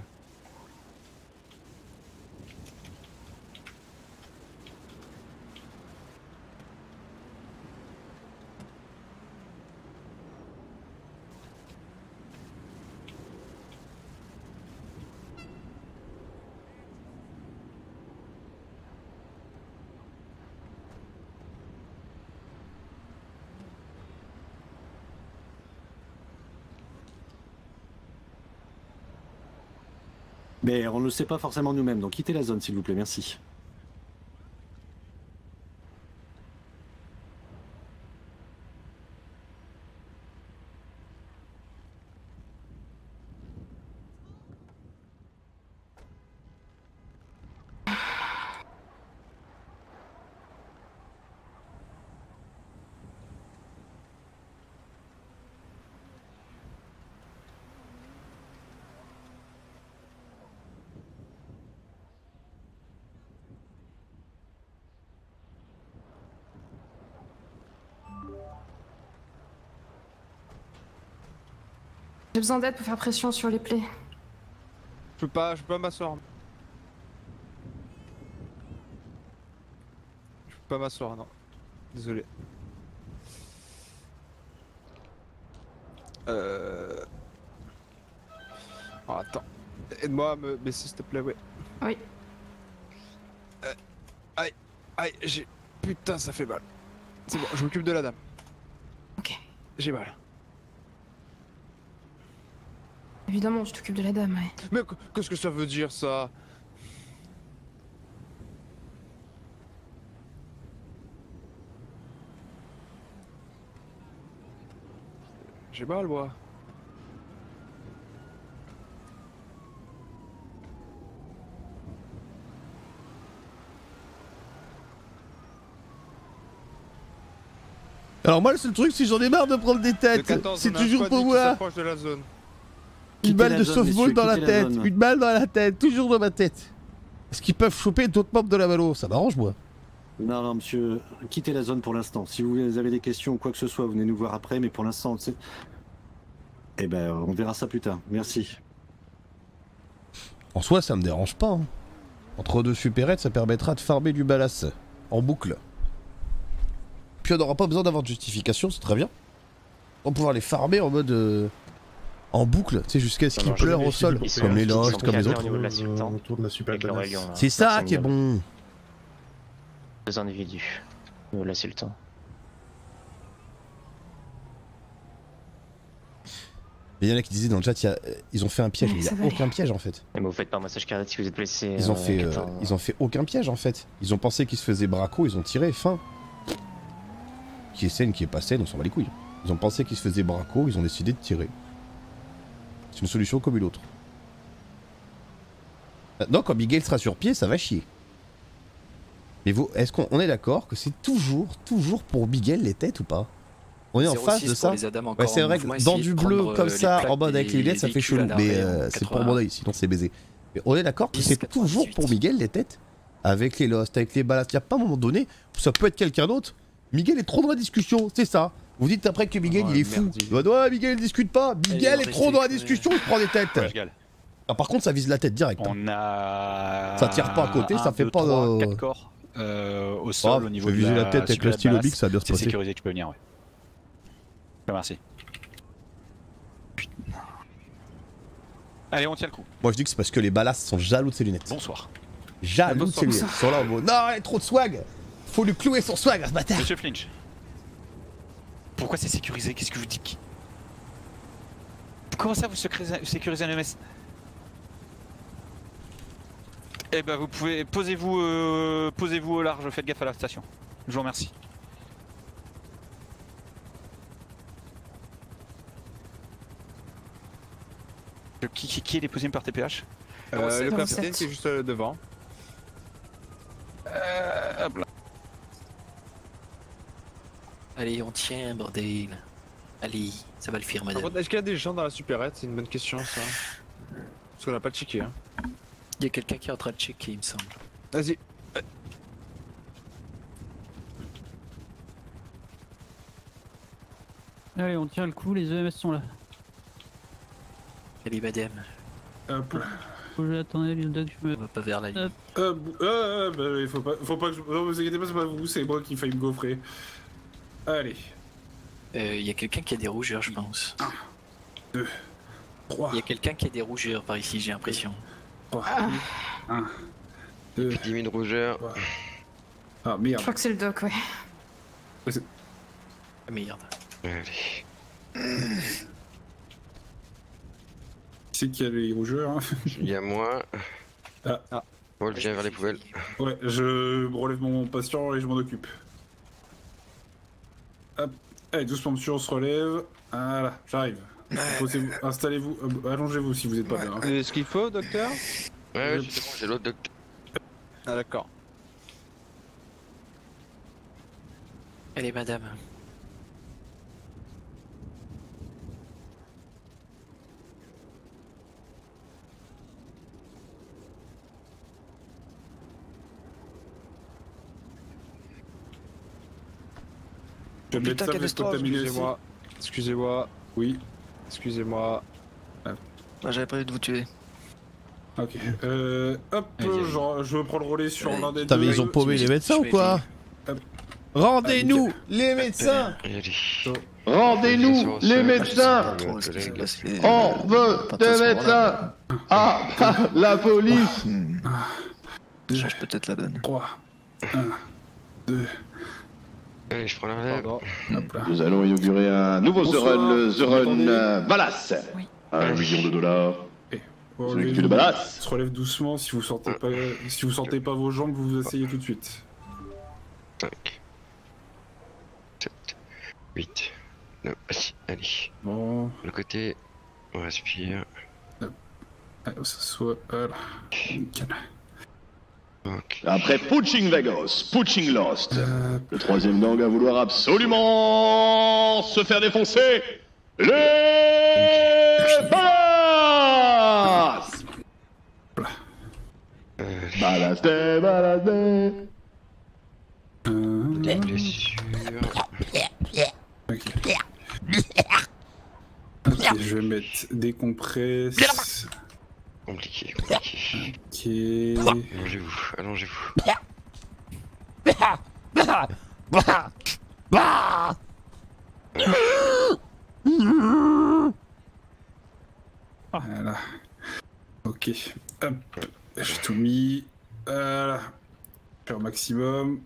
[SPEAKER 1] Mais on ne le sait pas forcément nous-mêmes, donc quittez la zone s'il vous plaît, merci.
[SPEAKER 21] J'ai besoin d'aide pour faire pression sur les plaies.
[SPEAKER 22] Je peux pas, je peux pas m'asseoir. Je peux pas m'asseoir, non. Désolé. Euh... Oh, attends. Aide-moi à me baisser s'il te plaît, ouais.
[SPEAKER 21] Oui.
[SPEAKER 22] Euh... Aïe, aïe, j'ai... Putain, ça fait mal. C'est bon, je m'occupe de la dame.
[SPEAKER 21] Ok.
[SPEAKER 22] J'ai mal.
[SPEAKER 21] Évidemment, je t'occupe de la dame, ouais.
[SPEAKER 22] Mais qu'est-ce que ça veut dire, ça? J'ai mal, moi.
[SPEAKER 3] Alors moi le seul truc, si j'en ai marre de prendre des têtes, c'est toujours pour moi.
[SPEAKER 22] De la zone.
[SPEAKER 3] Une
[SPEAKER 22] Quittez
[SPEAKER 3] balle
[SPEAKER 22] la
[SPEAKER 3] de
[SPEAKER 22] zone,
[SPEAKER 3] softball
[SPEAKER 22] messieurs,
[SPEAKER 3] dans la
[SPEAKER 22] quittez la
[SPEAKER 3] tête,
[SPEAKER 22] zone.
[SPEAKER 3] une balle dans la tête, toujours dans ma tête. Est-ce qu'ils peuvent choper d'autres membres de la ballot? Ça m'arrange moi.
[SPEAKER 1] Non, non, monsieur, quittez la zone pour l'instant. Si vous avez des questions ou quoi que ce soit, vous venez nous voir après, mais pour l'instant, c'est... Eh ben, on verra ça plus tard. Merci.
[SPEAKER 3] En soi, ça me dérange pas. hein. Entre deux supérettes, ça permettra de farmer du balasse en boucle. Puis on n'aura pas besoin d'avoir de justification, c'est très bien. On va pouvoir les farmer en mode... euh, en boucle, tu sais, jusqu'à ce qu'ils pleurent au sol, comme les Lost, comme les autres.
[SPEAKER 17] Autour de la super badass.
[SPEAKER 3] C'est ça qui est bon.
[SPEAKER 23] Deux individus. Nous là c'est le temps.
[SPEAKER 3] Il y en a qui disaient dans le chat, il y a- ils ont fait un piège, mais il n'y
[SPEAKER 23] Ça
[SPEAKER 3] a
[SPEAKER 23] va aller.
[SPEAKER 3] aucun piège en fait.
[SPEAKER 23] Mais vous faites pas un massage cardiaque si vous êtes blessé.
[SPEAKER 3] Ils ont,
[SPEAKER 23] euh,
[SPEAKER 3] fait, euh,
[SPEAKER 23] Qatar.
[SPEAKER 3] ils ont fait aucun piège en fait. Ils ont pensé qu'ils se faisaient braco, ils ont tiré, fin. Qui est saine, qui est pas saine, on s'en bat les couilles. Ils ont pensé qu'ils se faisaient braco, ils ont décidé de tirer. C'est une solution comme une autre. Maintenant, quand Miguel sera sur pied, ça va chier. Mais vous, est-ce qu'on on est d'accord que c'est toujours, toujours pour Miguel les têtes ou pas? On est en
[SPEAKER 2] zéro
[SPEAKER 3] face
[SPEAKER 2] six
[SPEAKER 3] de
[SPEAKER 2] pour
[SPEAKER 3] ça.
[SPEAKER 2] les Adam encore
[SPEAKER 3] Ouais, c'est
[SPEAKER 2] en
[SPEAKER 3] vrai que
[SPEAKER 2] mouvement,
[SPEAKER 3] dans
[SPEAKER 2] essayer
[SPEAKER 3] du
[SPEAKER 2] de
[SPEAKER 3] bleu
[SPEAKER 2] prendre,
[SPEAKER 3] comme
[SPEAKER 2] euh,
[SPEAKER 3] ça,
[SPEAKER 2] les
[SPEAKER 3] en mode
[SPEAKER 2] plaques
[SPEAKER 3] avec les
[SPEAKER 2] des
[SPEAKER 3] lunettes, ça fait
[SPEAKER 2] véhicules à
[SPEAKER 3] chelou. Mais
[SPEAKER 2] l'arrêt en
[SPEAKER 3] euh, c'est pour
[SPEAKER 2] quatre-vingts.
[SPEAKER 3] mon oeil, sinon c'est baisé. Mais on est d'accord que c'est toujours pour Miguel les têtes? Avec les Lost, avec les ballasts. Y a pas un moment donné où ça peut être quelqu'un d'autre. Miguel est trop dans la discussion, c'est ça. Vous dites après que Miguel il est fou. Ouais, ouais, Miguel il discute pas. Miguel est trop dans la discussion, il prend des têtes. Ah, par contre, ça vise la tête direct. hein.
[SPEAKER 8] On a.
[SPEAKER 3] Ça tire pas à côté, ça
[SPEAKER 8] un,
[SPEAKER 3] fait
[SPEAKER 8] deux,
[SPEAKER 3] pas
[SPEAKER 8] trois,
[SPEAKER 3] de-
[SPEAKER 8] quatre corps euh, au sol
[SPEAKER 3] Ah,
[SPEAKER 8] au niveau
[SPEAKER 3] je vais
[SPEAKER 8] de
[SPEAKER 3] viser
[SPEAKER 8] la,
[SPEAKER 3] la tête avec
[SPEAKER 8] super
[SPEAKER 3] le stylo
[SPEAKER 8] badass.
[SPEAKER 3] Bic, ça va bien se
[SPEAKER 8] C'est
[SPEAKER 3] passer.
[SPEAKER 8] sécurisé, tu peux venir, ouais. Merci. Allez, on tient le coup.
[SPEAKER 3] Moi je dis que c'est parce que les ballasts sont jaloux de ses lunettes.
[SPEAKER 8] Bonsoir.
[SPEAKER 3] Jaloux de ses lunettes. Ils sont là en mode non, il a trop de swag. Faut lui clouer son swag à ce bâtard.
[SPEAKER 8] Monsieur Flinch. Pourquoi c'est sécurisé? Qu'est-ce que vous dites? Comment ça vous sécurisez, sécurisez un M S? Eh ben vous pouvez... Posez-vous euh, posez-vous au large, faites gaffe à la station. Je vous remercie. Qui, qui, qui est déposé par T P H?
[SPEAKER 22] Euh, le capitaine qui est juste euh, devant.
[SPEAKER 8] Euh, hop là.
[SPEAKER 2] Allez, on tient, bordel. Allez, ça va le faire,
[SPEAKER 22] Par
[SPEAKER 2] madame.
[SPEAKER 22] contre, est-ce qu'il y a des gens dans la supérette? C'est une bonne question ça. Parce qu'on a pas checké. Hein.
[SPEAKER 2] Il y a quelqu'un qui est en train de checker, il me semble.
[SPEAKER 22] Vas-y.
[SPEAKER 4] Allez, on tient le coup, les E M S sont là.
[SPEAKER 2] Allez, madame.
[SPEAKER 12] Hop là.
[SPEAKER 4] Faut que j'attendais, le doc, je me...
[SPEAKER 2] On va pas vers la ligne.
[SPEAKER 12] Euh, euh, bah, il faut pas, faut pas que je... Non, vous inquiétez pas, c'est pas vous, c'est moi qui faille me gaufrer. Allez.
[SPEAKER 2] Il euh, y a quelqu'un qui a des rougeurs, je pense.
[SPEAKER 12] un, deux, trois.
[SPEAKER 2] Il y a quelqu'un qui a des rougeurs par ici, j'ai l'impression.
[SPEAKER 12] Ah. un, deux.
[SPEAKER 24] dix mille rougeurs.
[SPEAKER 12] Ah merde.
[SPEAKER 21] Je crois que c'est le doc, ouais.
[SPEAKER 2] Ah merde.
[SPEAKER 24] Allez.
[SPEAKER 12] Qui c'est qui a les rougeurs hein?
[SPEAKER 24] Il y a moi.
[SPEAKER 12] Ah. ah.
[SPEAKER 24] Paul, viens vers les poubelles.
[SPEAKER 12] Ouais, je relève mon patient et je m'en occupe. Hop. Allez, doucement monsieur, on se relève. Voilà, j'arrive. Posez-vous, installez-vous, euh, allongez-vous si vous êtes pas bien. Hein.
[SPEAKER 22] Est-ce qu'il faut, docteur?
[SPEAKER 24] Ouais, ouais, c'est bon, j'ai l'autre docteur.
[SPEAKER 22] Ah d'accord.
[SPEAKER 2] Allez, madame.
[SPEAKER 12] Je vais mettre ça, vous êtes contaminé aussi.
[SPEAKER 22] Excusez-moi. Excusez-moi.
[SPEAKER 12] Oui.
[SPEAKER 22] Excusez-moi.
[SPEAKER 2] Ah, j'avais prévu de vous tuer.
[SPEAKER 12] Ok. Euh. Hop, genre, je prends le relais sur l'un des deux.
[SPEAKER 3] Putain, mais ils ont paumé les médecins ou quoi? Rendez-nous les médecins!
[SPEAKER 25] Rendez-nous les médecins! On veut des médecins! Ah, la police!
[SPEAKER 2] Ça change peut-être la donne.
[SPEAKER 12] trois, un, deux.
[SPEAKER 24] Allez, je prends la relève.
[SPEAKER 25] Nous allons inaugurer un nouveau The Run, le The Run euh, Ballas. Un million de dollars.
[SPEAKER 12] Bon,
[SPEAKER 25] C'est
[SPEAKER 12] les-
[SPEAKER 25] le de Ballas.
[SPEAKER 12] se relève doucement, si vous sentez pas, si vous sentez pas vos jambes, vous vous asseyez tout de suite.
[SPEAKER 24] cinq, sept, huit, neuf, allez.
[SPEAKER 12] Bon.
[SPEAKER 24] Le côté, on respire.
[SPEAKER 12] Allez, on s'assoit, voilà. Nickel.
[SPEAKER 25] Après Pushing Vegas, Pushing Lost, le troisième gang à vouloir absolument se faire défoncer, les Ballas! Balasté, balasté.
[SPEAKER 24] Des blessures.
[SPEAKER 12] Ok. Ok, je vais mettre des compresses.
[SPEAKER 24] Compliqué, compliqué.
[SPEAKER 12] Ok.
[SPEAKER 24] Allongez-vous, allongez-vous.
[SPEAKER 12] Voilà. Ok. Hop. J'ai tout mis. Voilà. Je fais au maximum.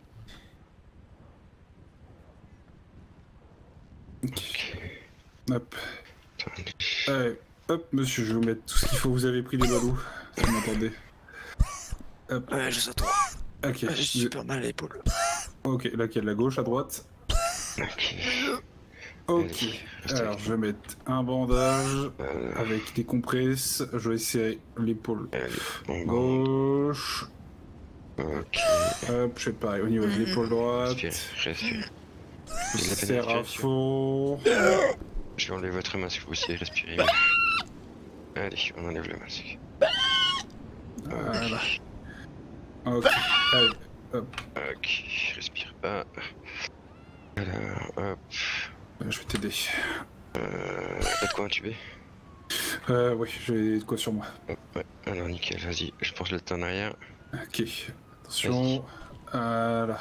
[SPEAKER 12] Ok. Hop. Allez. Hop, monsieur, je vais vous mettre tout ce qu'il faut. Vous avez pris des ballots. Si vous m'entendez. Hop.
[SPEAKER 2] Ouais, je saute.
[SPEAKER 12] Ok.
[SPEAKER 2] J'ai super mal à l'épaule.
[SPEAKER 12] Ok, laquelle? La gauche, à droite?
[SPEAKER 24] Ok.
[SPEAKER 12] Ok. Alors, je vais mettre un bandage avec des compresses. Je vais serrer l'épaule gauche.
[SPEAKER 24] Ok.
[SPEAKER 12] Hop, je fais pareil au niveau de l'épaule droite.
[SPEAKER 24] Respire, respire.
[SPEAKER 12] Je serre à fond.
[SPEAKER 24] Je vais enlever votre masque, vous aussi respirez. Allez, on enlève le masque.
[SPEAKER 12] Voilà. Ok. Allez, hop.
[SPEAKER 24] Ok, respire pas. Alors, hop.
[SPEAKER 12] Je vais t'aider.
[SPEAKER 24] Euh. T'as de quoi intuber?
[SPEAKER 12] Euh, oui, j'ai de quoi sur moi.
[SPEAKER 24] Ouais, alors nickel, vas-y, je pense le temps en arrière.
[SPEAKER 12] Ok. Attention. Voilà.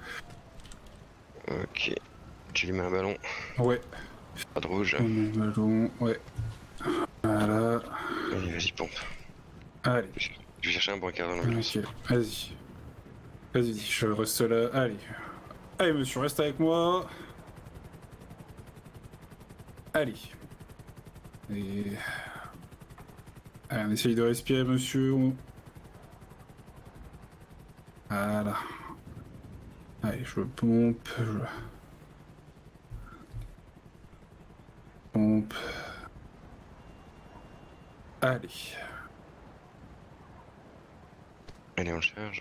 [SPEAKER 24] Ok. Tu lui mets un ballon?
[SPEAKER 12] Ouais.
[SPEAKER 24] Pas de rouge.
[SPEAKER 12] Un ballon, ouais. Voilà.
[SPEAKER 24] Allez, vas-y, pompe.
[SPEAKER 12] Allez.
[SPEAKER 24] Je vais chercher un brancard dans l'ambulance.
[SPEAKER 12] Ok, vas-y. Vas-y, je reste là. Allez. Allez, monsieur, reste avec moi. Allez. Et... Allez, on essaye de respirer, monsieur. On- Voilà. Allez, je pompe. Je... Pompe. Allez.
[SPEAKER 24] Allez, on le charge.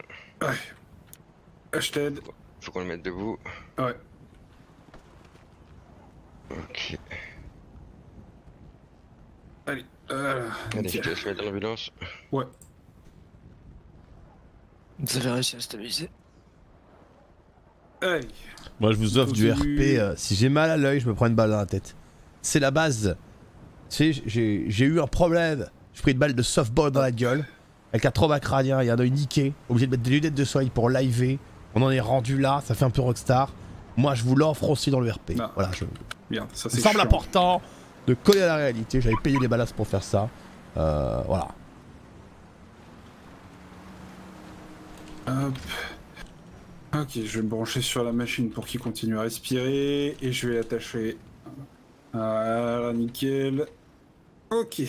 [SPEAKER 12] Ouais. Je t'aide.
[SPEAKER 24] Faut qu'on le mette debout.
[SPEAKER 12] Ouais.
[SPEAKER 24] Ok.
[SPEAKER 12] Allez, euh,
[SPEAKER 24] Allez, je te laisse mettre dans l'ambulance.
[SPEAKER 12] Ouais.
[SPEAKER 2] Vous avez réussi à le stabiliser.
[SPEAKER 12] Allez.
[SPEAKER 3] Moi je vous offre du R P, euh, si j'ai mal à l'œil, je me prends une balle dans la tête. C'est la base. Tu sais, j'ai eu un problème. J'ai pris une balle de softball dans la gueule, avec un trauma crânien et un œil niqué, obligé de mettre des lunettes de soleil pour liver. On en est rendu là, ça fait un peu rockstar. Moi je vous l'offre aussi dans le R P.
[SPEAKER 12] Non.
[SPEAKER 3] Voilà, je...
[SPEAKER 12] Bien, ça
[SPEAKER 3] Il me
[SPEAKER 12] c'est
[SPEAKER 3] semble
[SPEAKER 12] chiant.
[SPEAKER 3] important de coller à la réalité. J'avais payé les ballasses pour faire ça. Euh, voilà.
[SPEAKER 12] Hop. Ok, je vais me brancher sur la machine pour qu'il continue à respirer et je vais l'attacher. Voilà, nickel. Ok.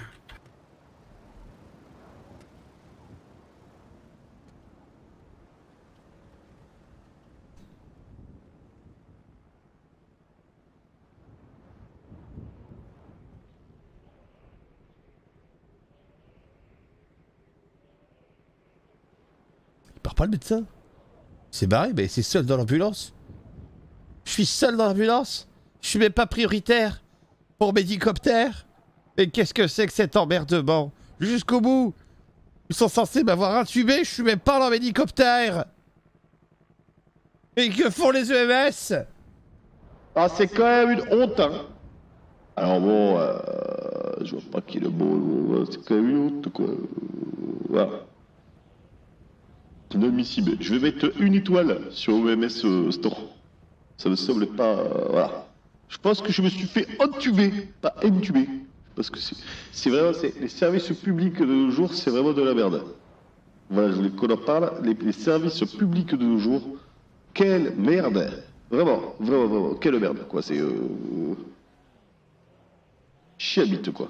[SPEAKER 3] Il part pas le médecin. C'est barré, mais c'est seul dans l'ambulance. Je suis seul dans l'ambulance. Je suis même pas prioritaire pour Médicoptère. Mais qu'est-ce que c'est que cet emmerdement? Jusqu'au bout. Ils sont censés m'avoir intubé, je suis même pas dans Médicoptère. Et que font les E M S?
[SPEAKER 25] Ah, c'est quand même une honte, hein. Alors bon, euh, je vois pas qui est le mot, c'est quand même une honte, quoi. Voilà. Inadmissible. Je vais mettre une étoile sur O M S euh, Store. Ça ne semble pas... euh, voilà. Je pense que je me suis fait entuber, pas intuber. Parce que c'est vraiment... Les services publics de nos jours, c'est vraiment de la merde. Voilà, je voulais qu'on en parle. Les, les services publics de nos jours, quelle merde. Vraiment, vraiment, vraiment, quelle merde, quoi. C'est... Euh... Chiabite, quoi.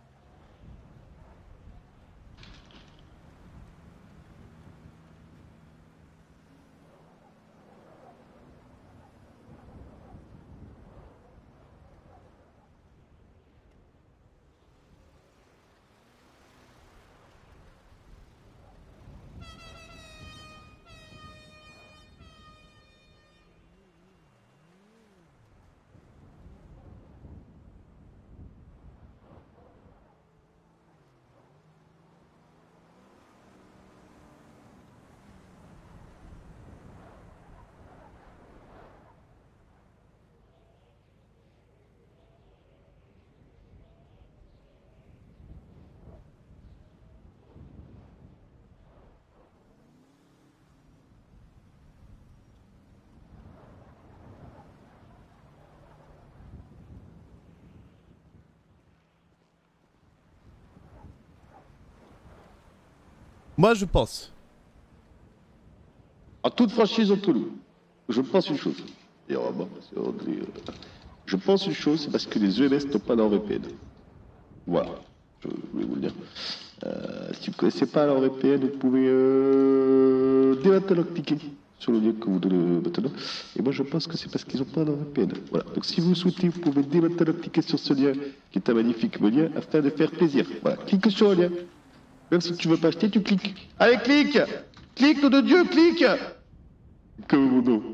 [SPEAKER 3] Moi je pense.
[SPEAKER 25] En toute franchise entre nous, je pense une chose. Et on va voir, parce que André, euh, je pense une chose, c'est parce que les E M S n'ont pas leur V P N. Voilà, je voulais vous le dire. Euh, si vous ne connaissez pas leur V P N, vous pouvez euh, dès maintenant cliquer sur le lien que vous donnez maintenant. Et moi je pense que c'est parce qu'ils n'ont pas leur V P N. Voilà, donc si vous le souhaitez, vous pouvez dès maintenant cliquer sur ce lien, qui est un magnifique lien, afin de faire plaisir. Voilà, clique sur le lien. Même si tu veux pas acheter, tu cliques. Allez, clique! Clique, nom de Dieu, clique! Comme mon nom.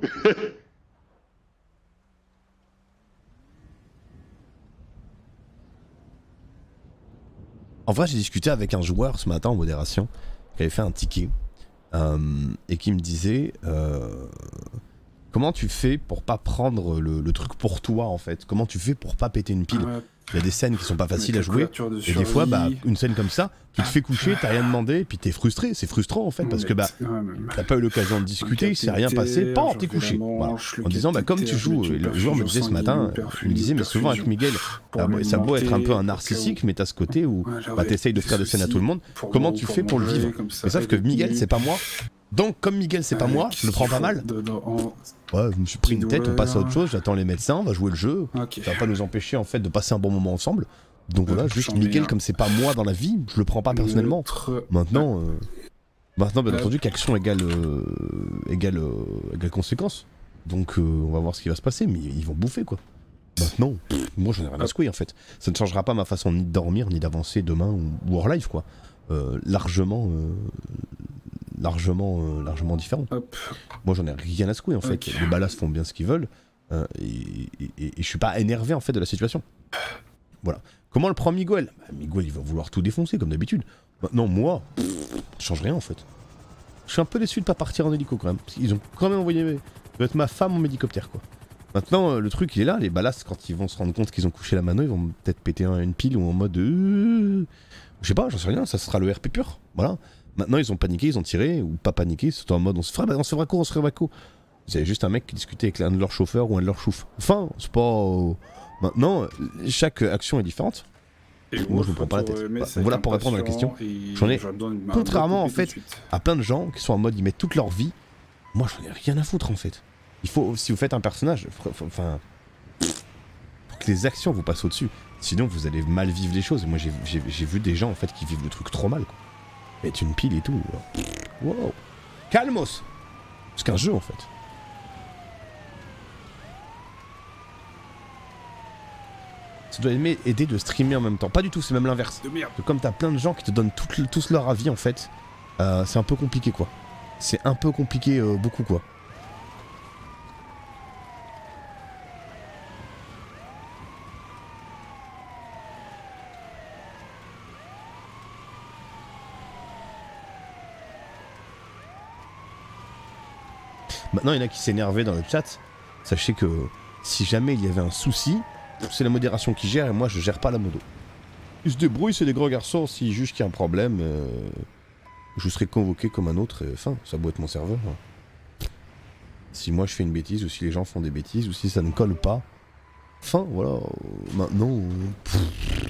[SPEAKER 3] En vrai, j'ai discuté avec un joueur ce matin en modération qui avait fait un ticket euh, et qui me disait euh, comment tu fais pour pas prendre le, le truc pour toi en fait? Comment tu fais pour pas péter une pile? Il y a des scènes qui sont pas faciles à jouer
[SPEAKER 12] de
[SPEAKER 3] et des fois bah une scène comme ça qui te fait coucher, t'as rien demandé et puis t'es frustré, c'est frustrant en fait parce que bah t'as pas eu l'occasion de discuter, il s'est rien passé, pan, t'es couché. Voilà. En disant bah comme tu joues, et le joueur me disait ce matin, il me disait mais souvent avec Miguel, ça a beau être un peu un narcissique mais t'as ce côté où bah t'essayes de faire des scènes à tout le monde, comment tu fais pour le vivre? Mais sauf que Miguel c'est pas moi. Donc comme Miguel c'est pas moi, je le prends pas mal. Ouais, je me suis pris une tête, on passe à autre chose, j'attends les médecins, on va jouer le jeu. Okay. Ça va pas nous empêcher en fait de passer un bon moment ensemble. Donc voilà, juste Miguel comme c'est pas moi dans la vie, je le prends pas personnellement. Maintenant, euh, maintenant bien entendu qu'action égale, euh, égale, euh, égale conséquence. Donc euh, on va voir ce qui va se passer, mais ils vont bouffer quoi. Maintenant, pff, moi j'en ai rien à secouer en fait. Ça ne changera pas ma façon ni de dormir, ni d'avancer demain ou, ou hors live quoi. Euh, largement... Euh, largement, euh, largement différent. Hop. Moi j'en ai rien à secouer en fait. Okay. Les ballas font bien ce qu'ils veulent. Euh, et, et, et, et je suis pas énervé en fait de la situation. Voilà. Comment le prend Miguel? Bah, Miguel il va vouloir tout défoncer comme d'habitude. Maintenant moi, pff, ça change rien en fait. Je suis un peu déçu de pas partir en hélico quand même. Parce qu'ils ont quand même envoyé ça doit être ma femme en hélicoptère quoi. Maintenant euh, le truc il est là, les ballasts quand ils vont se rendre compte qu'ils ont couché la mano, ils vont peut-être péter un, une pile ou en mode euh... je sais pas, j'en sais rien, ça sera le R P pur. Voilà. Maintenant ils ont paniqué, ils ont tiré, ou pas paniqué, c'est en mode on se fera, on se fera quoi, on se fera quoi. C'est juste un mec qui discutait avec un de leurs chauffeurs ou un de leurs choufs. Enfin, c'est pas... Euh... Maintenant, chaque action est différente. Et moi, je me prends pas la tête. Voilà, voilà pour répondre à la question. J'en ai, contrairement en fait à plein de gens qui sont en mode ils mettent toute leur vie. Moi, j'en ai rien à foutre en fait. Il faut, si vous faites un personnage, enfin, faut que les actions vous passent au-dessus. Sinon, vous allez mal vivre les choses. Moi, j'ai vu des gens en fait qui vivent le truc trop mal. Quoi. Mettre une pile et tout. Wow. Calmos. C'est qu'un jeu en fait. Ça doit aider de streamer en même temps. Pas du tout, c'est même l'inverse. Comme t'as plein de gens qui te donnent tout, tous leur avis en fait, euh, c'est un peu compliqué quoi. C'est un peu compliqué euh, beaucoup quoi. Maintenant, il y en a qui s'énervaient dans le chat. Sachez que si jamais il y avait un souci, c'est la modération qui gère et moi je gère pas la modo. Ils se débrouillent, c'est des grands garçons. S'ils jugent qu'il y a un problème, euh, je serai convoqué comme un autre. Et, enfin, ça doit être mon serveur. Hein. Si moi je fais une bêtise ou si les gens font des bêtises ou si ça ne colle pas. Enfin, voilà. Euh, maintenant. Euh,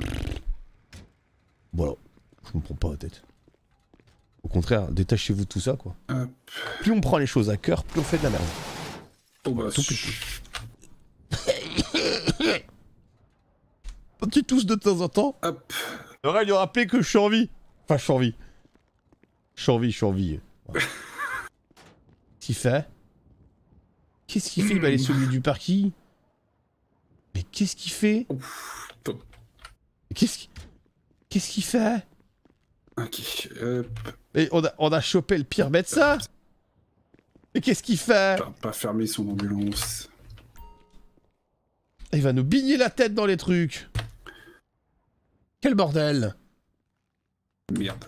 [SPEAKER 3] voilà. Je me prends pas la tête. Au contraire, détachez-vous de tout ça, quoi. Hop. Plus on prend les choses à cœur, plus on fait de la merde.
[SPEAKER 12] Oh bah,
[SPEAKER 3] tout petit. Petit tousse de temps en temps. Hop. Il aurait dû rappeler que je suis en vie. Enfin, je suis en vie. Je suis en vie, je suis en vie. Ouais. Qu'est-ce qu'il fait? Qu'est-ce qu'il fait? Il va aller celui du parking. Mais qu'est-ce qu'il fait? Qu'est-ce qu'il... Qu'est-ce qu'il fait?
[SPEAKER 12] Ok, hop.
[SPEAKER 3] Et on a, on a chopé le pire médecin. Et qu'est-ce qu'il fait?
[SPEAKER 12] Il va pas fermer son ambulance.
[SPEAKER 3] Il va nous bigner la tête dans les trucs. Quel bordel.
[SPEAKER 12] Merde.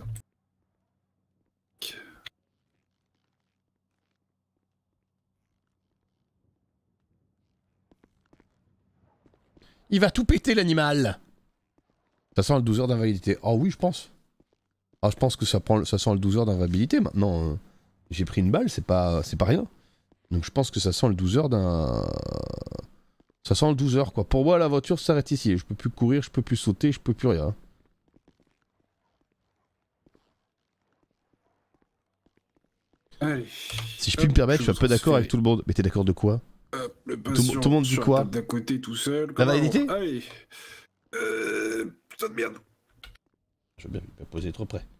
[SPEAKER 3] Il va tout péter l'animal. Ça sent le douze heures d'invalidité. Oh oui, je pense. Ah, je pense que ça, prend, ça sent le douze heures d'invalidité. Maintenant, euh, j'ai pris une balle, c'est pas, c'est pas rien. Donc je pense que ça sent le douze heures d'un... Ça sent le douze heures, quoi. Pour moi, la voiture s'arrête ici. Je peux plus courir, je peux plus sauter, je peux plus rien.
[SPEAKER 12] Allez.
[SPEAKER 3] Si je puis me permettre, je suis un peu d'accord avec tout le monde. Mais t'es d'accord de quoi?
[SPEAKER 12] Hop, le
[SPEAKER 3] tout, tout le monde dit quoi?
[SPEAKER 12] D'à côté tout seul.
[SPEAKER 3] La validité?
[SPEAKER 12] Allez. Euh... Putain de merde.
[SPEAKER 3] Je veux bien me poser trop près.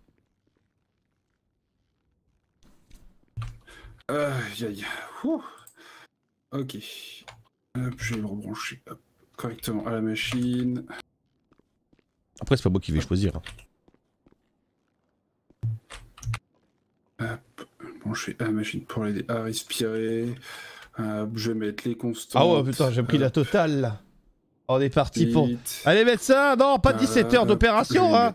[SPEAKER 12] Aïe aïe. Ouh. Ok. Hop, je vais me rebrancher hop, correctement à la machine.
[SPEAKER 3] Après, c'est pas moi qui vais choisir.
[SPEAKER 12] Hein. Hop, brancher à la machine pour l'aider à respirer. Hop, je vais mettre les constantes.
[SPEAKER 3] Ah ouais, putain, j'ai pris hop. La totale là. On est parti pour... Allez, médecin, non, pas dix-sept heures d'opération, hein.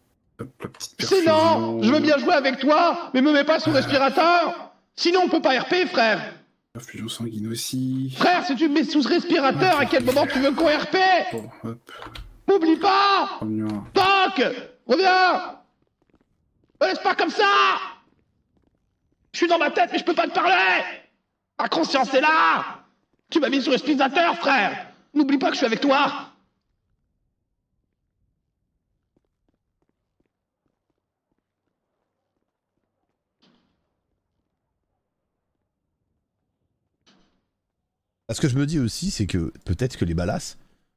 [SPEAKER 5] Sinon, je veux bien jouer avec toi, mais me mets pas sous respirateur. Sinon, on peut pas R P, frère.
[SPEAKER 12] Perfusion sanguine aussi.
[SPEAKER 5] Frère, si tu me mets sous respirateur, à quel moment tu veux qu'on R P?
[SPEAKER 12] Bon, hop.
[SPEAKER 5] M'oublie pas. Toc, reviens. Me laisse pas comme ça. Je suis dans ma tête, mais je peux pas te parler. Ma conscience est là. Tu m'as mis sous respirateur, frère. N'oublie pas que je suis avec toi.
[SPEAKER 3] Ce que je me dis aussi, c'est que peut-être que les balasses,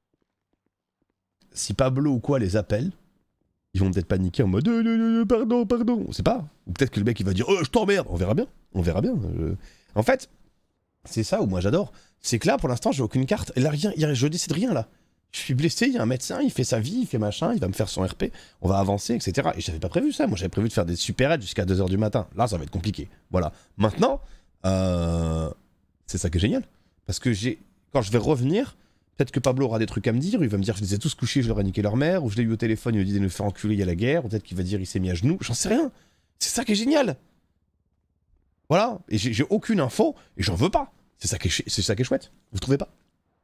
[SPEAKER 3] si Pablo ou quoi les appelle, ils vont peut-être paniquer en mode euh, euh, euh, pardon, pardon, on sait pas. Ou peut-être que le mec il va dire oh, je t'emmerde, on verra bien, on verra bien. Je... En fait, c'est ça où moi j'adore, c'est que là pour l'instant j'ai aucune carte, et là rien, je décide rien là. Je suis blessé, il y a un médecin, il fait sa vie, il fait machin, il va me faire son R P, on va avancer, et cetera. Et j'avais pas prévu ça, moi j'avais prévu de faire des super-aides jusqu'à deux heures du matin. Là ça va être compliqué. Voilà. Maintenant, euh... c'est ça qui est génial. Parce que j'ai, quand je vais revenir, peut-être que Pablo aura des trucs à me dire, il va me dire je les ai tous couchés, je leur ai niqué leur mère, ou je l'ai eu au téléphone, il me dit de me faire enculer, il y a la guerre, ou peut-être qu'il va dire il s'est mis à genoux, j'en sais rien. C'est ça qui est génial. Voilà, et j'ai aucune info, et j'en veux pas. C'est ça, qui est c'est ça qui est chouette, vous trouvez pas?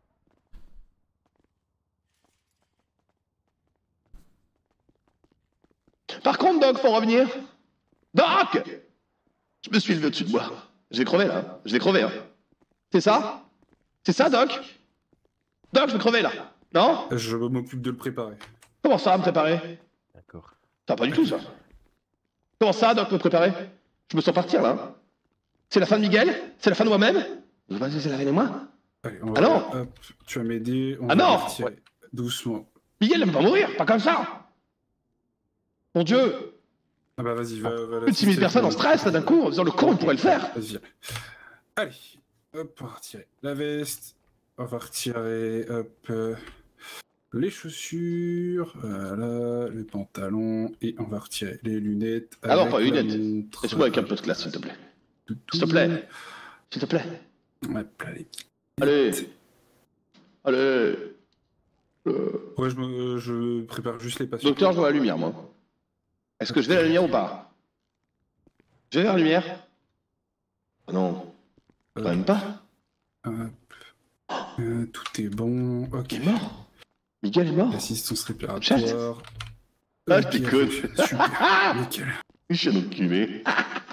[SPEAKER 25] Par contre, Doc, faut revenir. Doc! Je me suis levé au-dessus de moi. Je vais crever, là. Je vais crever, hein. C'est ça? C'est ça, Doc? Doc, je vais crever, là. Non?
[SPEAKER 12] Je m'occupe de le préparer.
[SPEAKER 25] Comment ça, me préparer?
[SPEAKER 12] D'accord.
[SPEAKER 25] Ça, pas du tout, ça. Comment ça, Doc, me préparer? Je me sens partir, là. C'est la fin de Miguel? C'est la fin de moi-même? C'est la fin de moi?
[SPEAKER 12] Allez, on
[SPEAKER 25] Ah
[SPEAKER 12] va...
[SPEAKER 25] non!
[SPEAKER 12] Hop, tu vas m'aider.
[SPEAKER 25] Ah non!
[SPEAKER 12] Ouais. Doucement.
[SPEAKER 25] Miguel, elle va mourir, pas comme ça! Mon Dieu!
[SPEAKER 12] Ah bah vas-y, va, va.
[SPEAKER 25] Plus de six mille personnes en stress, là, d'un coup, en faisant le con, on pourrait le faire!
[SPEAKER 12] Vas-y. Allez, hop, on va retirer la veste. On va retirer, hop, euh, les chaussures, voilà, les pantalons, et on va retirer les lunettes.
[SPEAKER 25] Ah non, pas les lunettes. Laisse-moi avec un peu de classe, s'il te plaît. S'il te plaît. S'il te plaît.
[SPEAKER 12] Hop, allez.
[SPEAKER 25] Allez. Allez. Euh...
[SPEAKER 12] Ouais, je, me, je prépare juste les patients.
[SPEAKER 25] Docteur, je vois la lumière, moi. Est-ce que je vais à la lumière ou pas? Je vais vers la lumière? Ah non. Quand même pas.
[SPEAKER 12] Hop. Euh, tout est bon. Ok.
[SPEAKER 25] Il est mort. Miguel est mort.
[SPEAKER 12] Assistance réparatoire.
[SPEAKER 25] Ah, je déconne.
[SPEAKER 12] Super. Nickel.
[SPEAKER 25] Je suis un enculé.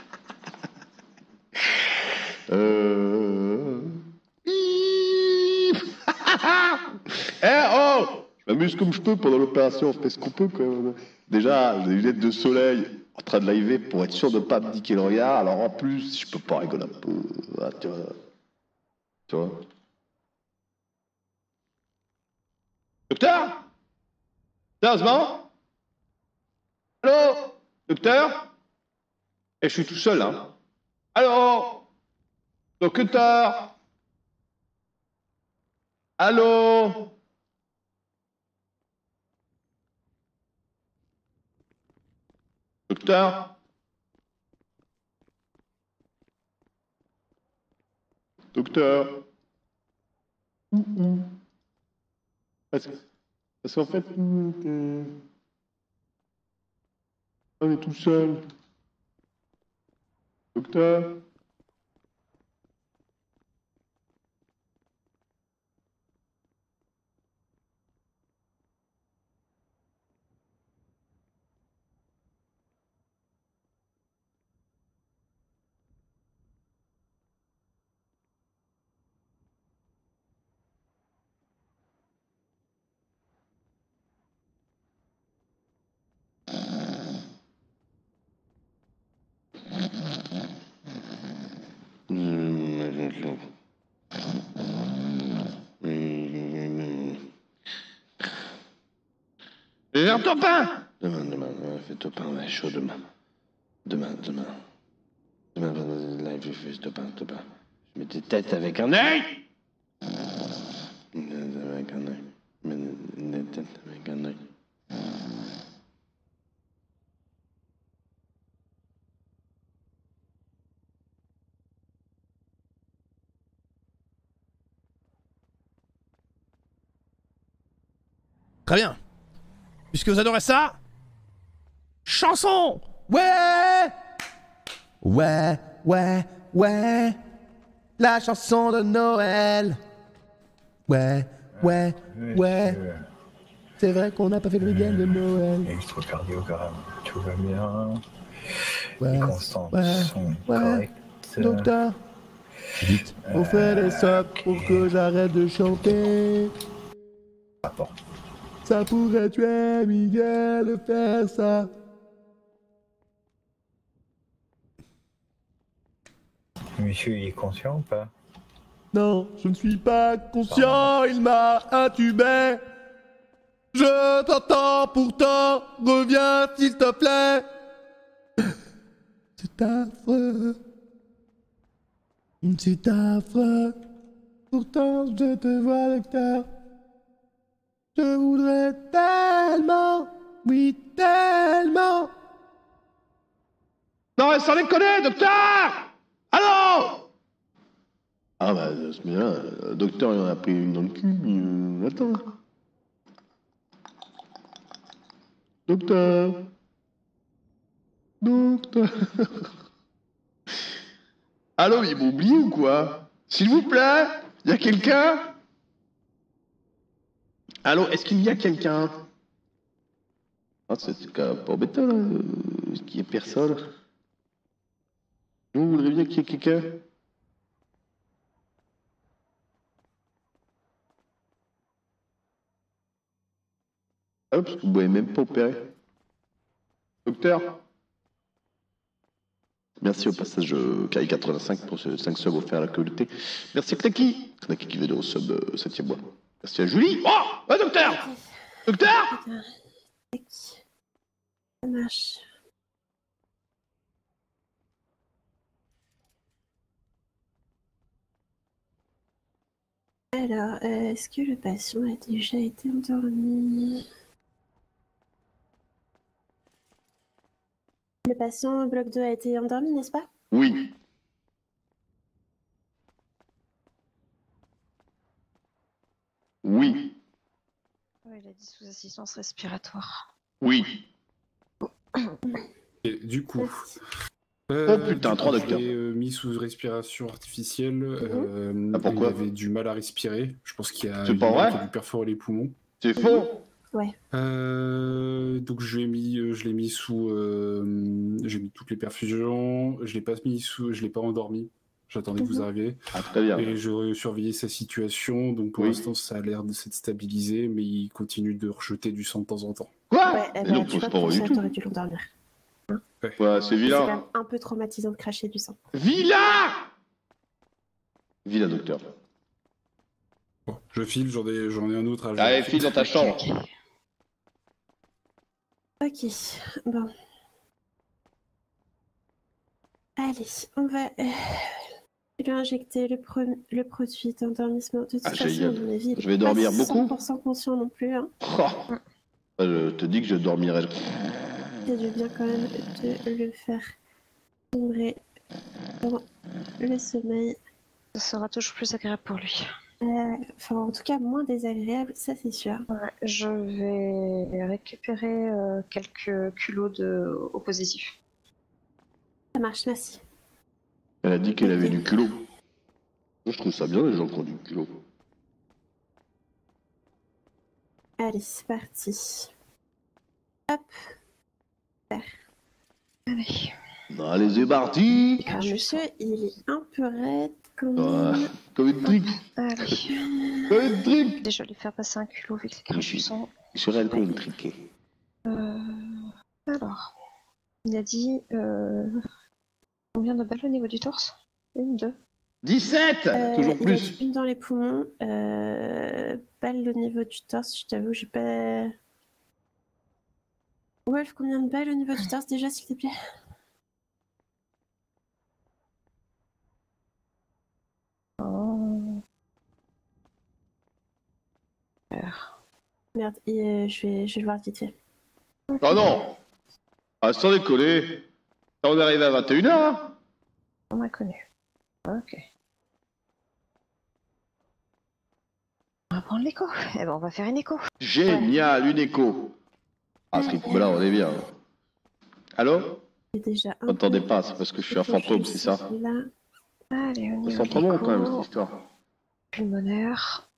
[SPEAKER 25] euh... Eh oh! Je m'amuse comme je peux pendant l'opération, on fait ce qu'on peut quand même. Déjà, j'ai des lunettes de soleil en train de liver pour être sûr de ne pas me niquer le regard, alors en plus, je peux pas rigoler un peu. Ah, tu vois. Tu vois. Docteur? Sérieusement? Allô? Docteur? Et je suis tout seul, hein. Allô? Docteur? Allô? Docteur? Docteur? Parce, parce qu'en fait, euh, on est tout seul. Docteur? Je vais faire ton pain! Demain, demain, demain, fais ton pain, ouais, chaud demain. Demain, demain. Demain, live, je fais ton pain, ton pain. Je mets tes têtes avec un œil! Avec un œil. Je mets des têtes avec un œil.
[SPEAKER 3] Très bien. Puisque vous adorez ça, chanson. Ouais. Ouais, ouais, ouais. La chanson de Noël. Ouais, ouais, ouais. C'est vrai qu'on n'a pas fait le week-end de Noël.
[SPEAKER 9] Électrocardiogramme, tout va bien.
[SPEAKER 3] Ouais,
[SPEAKER 9] Les constantes
[SPEAKER 3] ouais,
[SPEAKER 9] sont
[SPEAKER 3] ouais.
[SPEAKER 9] correctes.
[SPEAKER 3] Docteur, vite, on fait des sopes pour que j'arrête de chanter.
[SPEAKER 9] Rapport.
[SPEAKER 3] Ça pourrait tuer Miguel de faire ça.
[SPEAKER 9] Monsieur, il est conscient ou pas?
[SPEAKER 3] Non, je ne suis pas conscient, il m'a intubé. Je t'entends pourtant, reviens s'il te plaît. C'est affreux. C'est affreux. Pourtant, je te vois, docteur. Je voudrais tellement, oui, tellement.
[SPEAKER 25] Non, mais sans déconner, docteur! Allô? Ah bah, ce là le docteur il en a pris une dans le cul, mais euh, attends. Docteur. Docteur. Allô, ils m'ont oublié ou quoi? S'il vous plaît, y a quelqu'un? Allô, est-ce qu'il y a quelqu'un? Ah, c'est quand même pas embêtant, là, euh, qu'il y ait personne. Vous voudriez bien qu'il y ait quelqu'un? Ah, parce que vous ne pouvez même pas opérer. Docteur? Merci au passage euh, K I quatre-vingt-cinq pour ce cinq subs offerts à la communauté. Merci à Knaki. Knaki qui veut au sub euh, septième mois. Merci à Julie. Oh, ouais, docteur. Docteur.
[SPEAKER 11] Ça marche. Alors, euh, est-ce que le patient a déjà été endormi? Le patient au bloc deux a été endormi, n'est-ce pas?
[SPEAKER 25] Oui. Oui.
[SPEAKER 16] Ouais, il a dit sous assistance respiratoire.
[SPEAKER 25] Oui.
[SPEAKER 12] Et du coup.
[SPEAKER 25] Oh putain, trois docteurs.
[SPEAKER 12] J'ai euh, mis sous respiration artificielle. Euh,
[SPEAKER 25] Ah, pourquoi
[SPEAKER 12] il avait du mal à respirer. Je pense qu'il a,
[SPEAKER 25] C'est
[SPEAKER 12] il
[SPEAKER 25] pas
[SPEAKER 12] a-
[SPEAKER 25] vrai
[SPEAKER 12] qu'il a dû perforer les poumons.
[SPEAKER 25] C'est faux.
[SPEAKER 11] Ouais.
[SPEAKER 12] Euh, donc je l'ai mis, euh, je l'ai mis sous, euh, j'ai mis toutes les perfusions. Je l'ai pas mis sous, je l'ai pas endormi. J'attendais que vous
[SPEAKER 25] Mhm.
[SPEAKER 12] arriviez.
[SPEAKER 25] Ah, très bien.
[SPEAKER 12] Et je surveillais sa situation. Donc pour
[SPEAKER 25] Oui.
[SPEAKER 12] l'instant, ça a l'air de s'être stabilisé, mais il continue de rejeter du sang de temps en temps.
[SPEAKER 25] Quoi?
[SPEAKER 11] Ouais, eh
[SPEAKER 25] Mais
[SPEAKER 11] ben,
[SPEAKER 25] non,
[SPEAKER 11] tu
[SPEAKER 25] c'est
[SPEAKER 11] vois,
[SPEAKER 25] pas
[SPEAKER 11] pour
[SPEAKER 25] vrai
[SPEAKER 11] ça,
[SPEAKER 25] du tout.
[SPEAKER 11] t'aurais dû l'endormir.
[SPEAKER 25] Ouais, c'est
[SPEAKER 11] C'est quand
[SPEAKER 25] vilain.
[SPEAKER 11] même un peu traumatisant de cracher du sang.
[SPEAKER 25] Vilain. Vilain, docteur.
[SPEAKER 12] Bon, je file, j'en ai, j'en ai un autre à jouer.
[SPEAKER 25] Allez, file dans ta chambre.
[SPEAKER 11] Ok, bon. Allez, on va euh, lui injecter le, pro- le produit d'endormissement. De toute
[SPEAKER 25] Ah,
[SPEAKER 11] façon,
[SPEAKER 25] génial.
[SPEAKER 11] à mon avis, il
[SPEAKER 25] Je vais
[SPEAKER 11] est pas
[SPEAKER 25] dormir beaucoup.
[SPEAKER 11] cent pour cent conscient non plus. Hein.
[SPEAKER 25] Oh. Je te dis que je dormirai.
[SPEAKER 11] C'est du bien quand même de le faire sombrer dans le sommeil.
[SPEAKER 16] Ça sera toujours plus agréable pour lui.
[SPEAKER 11] Euh, Enfin, en tout cas, moins désagréable, ça c'est sûr.
[SPEAKER 16] Ouais, je vais récupérer euh, quelques culots de au positif.
[SPEAKER 11] Ça marche, merci.
[SPEAKER 25] Elle a dit qu'elle avait du culot. Moi, je trouve ça bien, les gens qui ont du culot.
[SPEAKER 11] Allez, c'est parti. Hop. Super.
[SPEAKER 16] Allez.
[SPEAKER 25] Allez, c'est parti.
[SPEAKER 11] Alors, monsieur, il est un peu raide quand même.
[SPEAKER 25] Ouais, comme une trique.
[SPEAKER 16] Allez.
[SPEAKER 25] Comme une trique.
[SPEAKER 16] Déjà lui faire passer un culot avec les craches du sang.
[SPEAKER 25] Sur elle comme une trique.
[SPEAKER 16] Euh... Alors. Il a dit euh... combien de balles au niveau du torse? Une, deux.
[SPEAKER 25] dix-sept.
[SPEAKER 11] Euh,
[SPEAKER 25] Toujours
[SPEAKER 11] il a
[SPEAKER 25] plus.
[SPEAKER 11] une dans les poumons, euh, balle au niveau du torse, je t'avoue, j'ai pas... Wolf, combien de balles au niveau du torse déjà, s'il te plaît?
[SPEAKER 16] Oh.
[SPEAKER 11] Merde, et, euh, je, vais, je vais le voir vite fait.
[SPEAKER 25] Oh non. Ah, sans décoller. On est arrivé à vingt et une heures, hein.
[SPEAKER 16] On m'a connu. Ok. On va prendre l'écho. Eh ben, on va faire une écho.
[SPEAKER 25] Génial, une écho. Ah, ce rythme-là, on est bien. Allô?
[SPEAKER 11] J'ai déjà un
[SPEAKER 25] M'entendez
[SPEAKER 11] peu-
[SPEAKER 25] pas, c'est parce que je suis un fantôme, c'est ça?
[SPEAKER 11] Là.
[SPEAKER 16] Allez, on y
[SPEAKER 25] Ça
[SPEAKER 16] va.
[SPEAKER 25] sent pas bon
[SPEAKER 16] l'écho.
[SPEAKER 25] quand même, cette histoire.
[SPEAKER 16] Pulmonaire.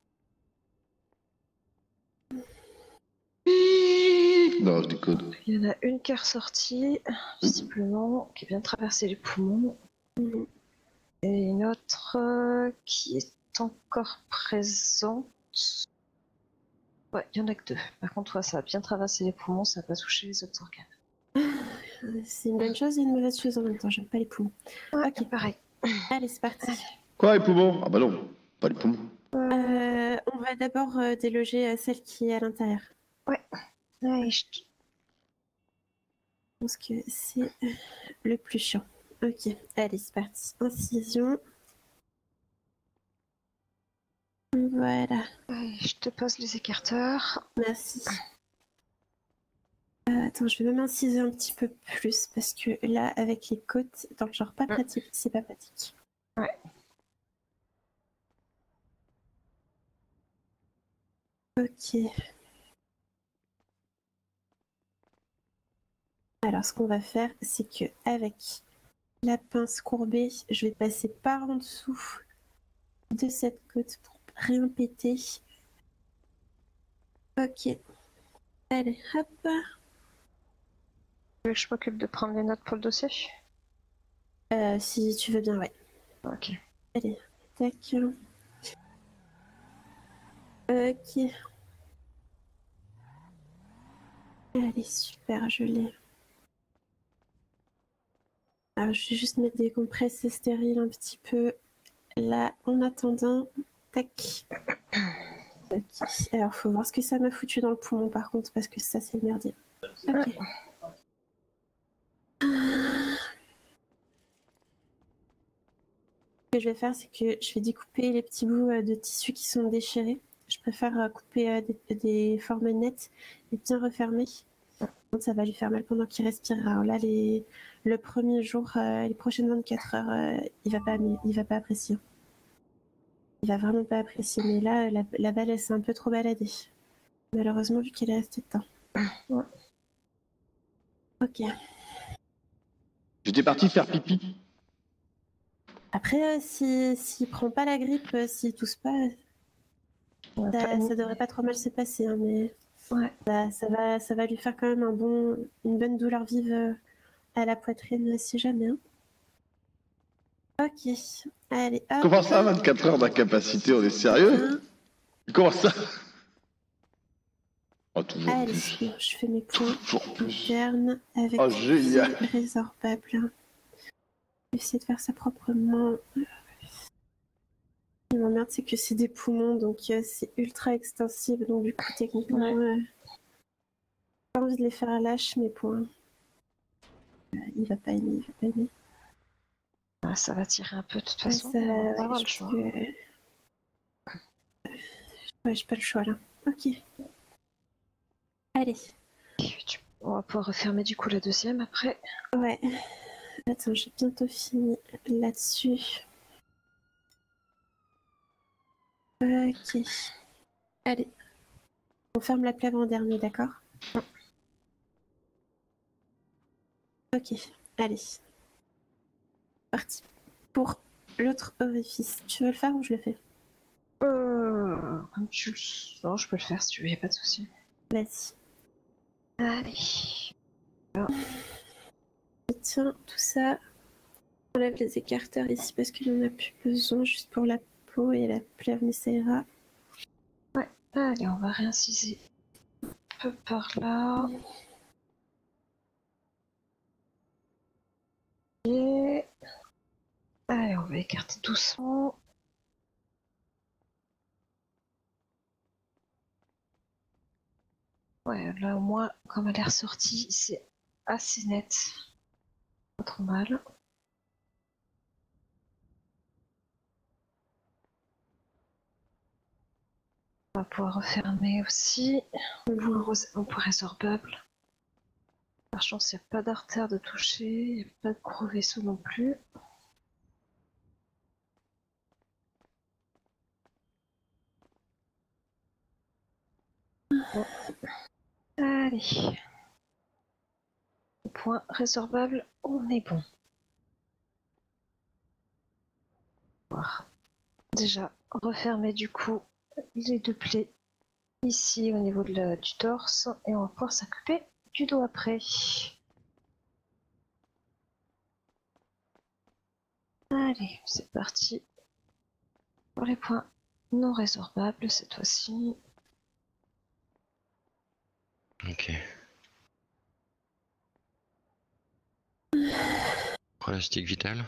[SPEAKER 25] Non, je déconne.
[SPEAKER 16] Il y en a une qui est ressortie, visiblement, qui vient de traverser les poumons. Et une autre euh, qui est encore présente. Ouais, il y en a que deux. Par contre, ouais, ça a bien traversé les poumons, ça n'a pas touché les autres organes.
[SPEAKER 11] C'est une bonne chose et une mauvaise chose en même temps, j'aime pas les poumons.
[SPEAKER 16] Ok, pareil.
[SPEAKER 11] Allez, c'est parti.
[SPEAKER 25] Quoi, les poumons? Ah bah non, pas les poumons.
[SPEAKER 11] Euh, on va d'abord euh, déloger euh, celle qui est à l'intérieur.
[SPEAKER 16] Ouais. Ouais, je...
[SPEAKER 11] Je pense que c'est euh, le plus chiant. Ok, allez, c'est parti. Incision. Voilà.
[SPEAKER 16] Ouais, je te pose les écarteurs.
[SPEAKER 11] Merci. Euh, attends, je vais même inciser un petit peu plus parce que là, avec les côtes, dans le genre pas pratique, c'est pas pratique.
[SPEAKER 16] Ouais.
[SPEAKER 11] Ok. Alors, ce qu'on va faire, c'est que avec la pince courbée, je vais passer par en dessous de cette côte pour rien péter. Ok. Allez, hop.
[SPEAKER 16] Tu veux que je m'occupe de prendre les notes pour le dossier?
[SPEAKER 11] Euh, si tu veux bien, ouais.
[SPEAKER 16] Ok.
[SPEAKER 11] Allez, tac. Ok. Allez, super, je l'ai. Alors, je vais juste mettre des compresses stériles un petit peu là en attendant. Tac. Ok. Alors, faut voir ce que ça m'a foutu dans le poumon par contre, parce que ça, c'est le merdier. Ok. Ce que je vais faire, c'est que je vais découper les petits bouts de tissu qui sont déchirés. Je préfère couper des, des formes nettes et bien refermer. Ça va lui faire mal pendant qu'il respire. Alors là, les, le premier jour, euh, les prochaines vingt-quatre heures, euh, il va pas, il va pas apprécier. Il va vraiment pas apprécier. Mais là, la, la balle, elle s'est un peu trop baladée. Malheureusement, vu qu'elle est restée dedans. Ouais. Ok.
[SPEAKER 25] J'étais parti faire pipi.
[SPEAKER 11] Après, euh, s'il si, si prend pas la grippe, euh, s'il tousse pas, ouais, ça, ça devrait pas trop mal se passer. Hein, mais ouais. ça, ça, va, ça va lui faire quand même un bon, une bonne douleur vive euh, à la poitrine, si jamais. Hein. Ok. Allez, hop.
[SPEAKER 25] Comment ça, vingt-quatre heures d'incapacité? On est sérieux? Comment ça? Oh, toujours
[SPEAKER 11] Allez,
[SPEAKER 25] plus.
[SPEAKER 11] bon, je fais mes points internes avec
[SPEAKER 25] oh, génial.
[SPEAKER 11] résorbable. Je vais essayer de faire ça proprement. Ce qui m'emmerde, c'est que c'est des poumons, donc euh, c'est ultra extensible. Donc, du coup, techniquement, ouais. euh, j'ai pas envie de les faire à lâche, mais bon. Euh, il va pas aimer, il va pas aimer.
[SPEAKER 16] Ah, ça va tirer un peu de toute
[SPEAKER 11] Ouais,
[SPEAKER 16] façon.
[SPEAKER 11] ça,
[SPEAKER 16] On va
[SPEAKER 11] ouais,
[SPEAKER 16] avoir
[SPEAKER 11] je
[SPEAKER 16] le choix.
[SPEAKER 11] Que... Ouais, j'ai pas le choix là. Ok. Allez.
[SPEAKER 16] On va pouvoir refermer du coup la deuxième après.
[SPEAKER 11] Ouais. Attends, j'ai bientôt fini là-dessus. Ok. Allez. On ferme la plèvre en dernier, d'accord? Ok. Allez. Parti. Pour l'autre orifice. Tu veux le faire ou je le fais?
[SPEAKER 16] Euh... Comme tu le sens, je peux le faire si tu veux, y a pas de souci.
[SPEAKER 11] Vas-y.
[SPEAKER 16] Allez. Alors.
[SPEAKER 11] Tiens, tout ça. On enlève les écarteurs ici parce qu'il n'en a plus besoin, juste pour la peau et la plèvre, mais ça ira.
[SPEAKER 16] Ouais, allez, on va réinciser un peu par là. Et... Allez, on va écarter doucement. Ouais, là au moins, comme elle est ressortie, c'est assez net. Pas trop mal. On va pouvoir refermer aussi. On peut résorbable. Par chance, il n'y a pas d'artère de toucher, il n'y a pas de gros vaisseau non plus. Bon. Allez. Au point résorbable, on est bon. Voir. Déjà, refermer du coup les deux plaies ici au niveau de la, du torse et on va pouvoir s'occuper du dos après. Allez, c'est parti pour les points non résorbables cette fois-ci.
[SPEAKER 24] Ok. Pronostic vital.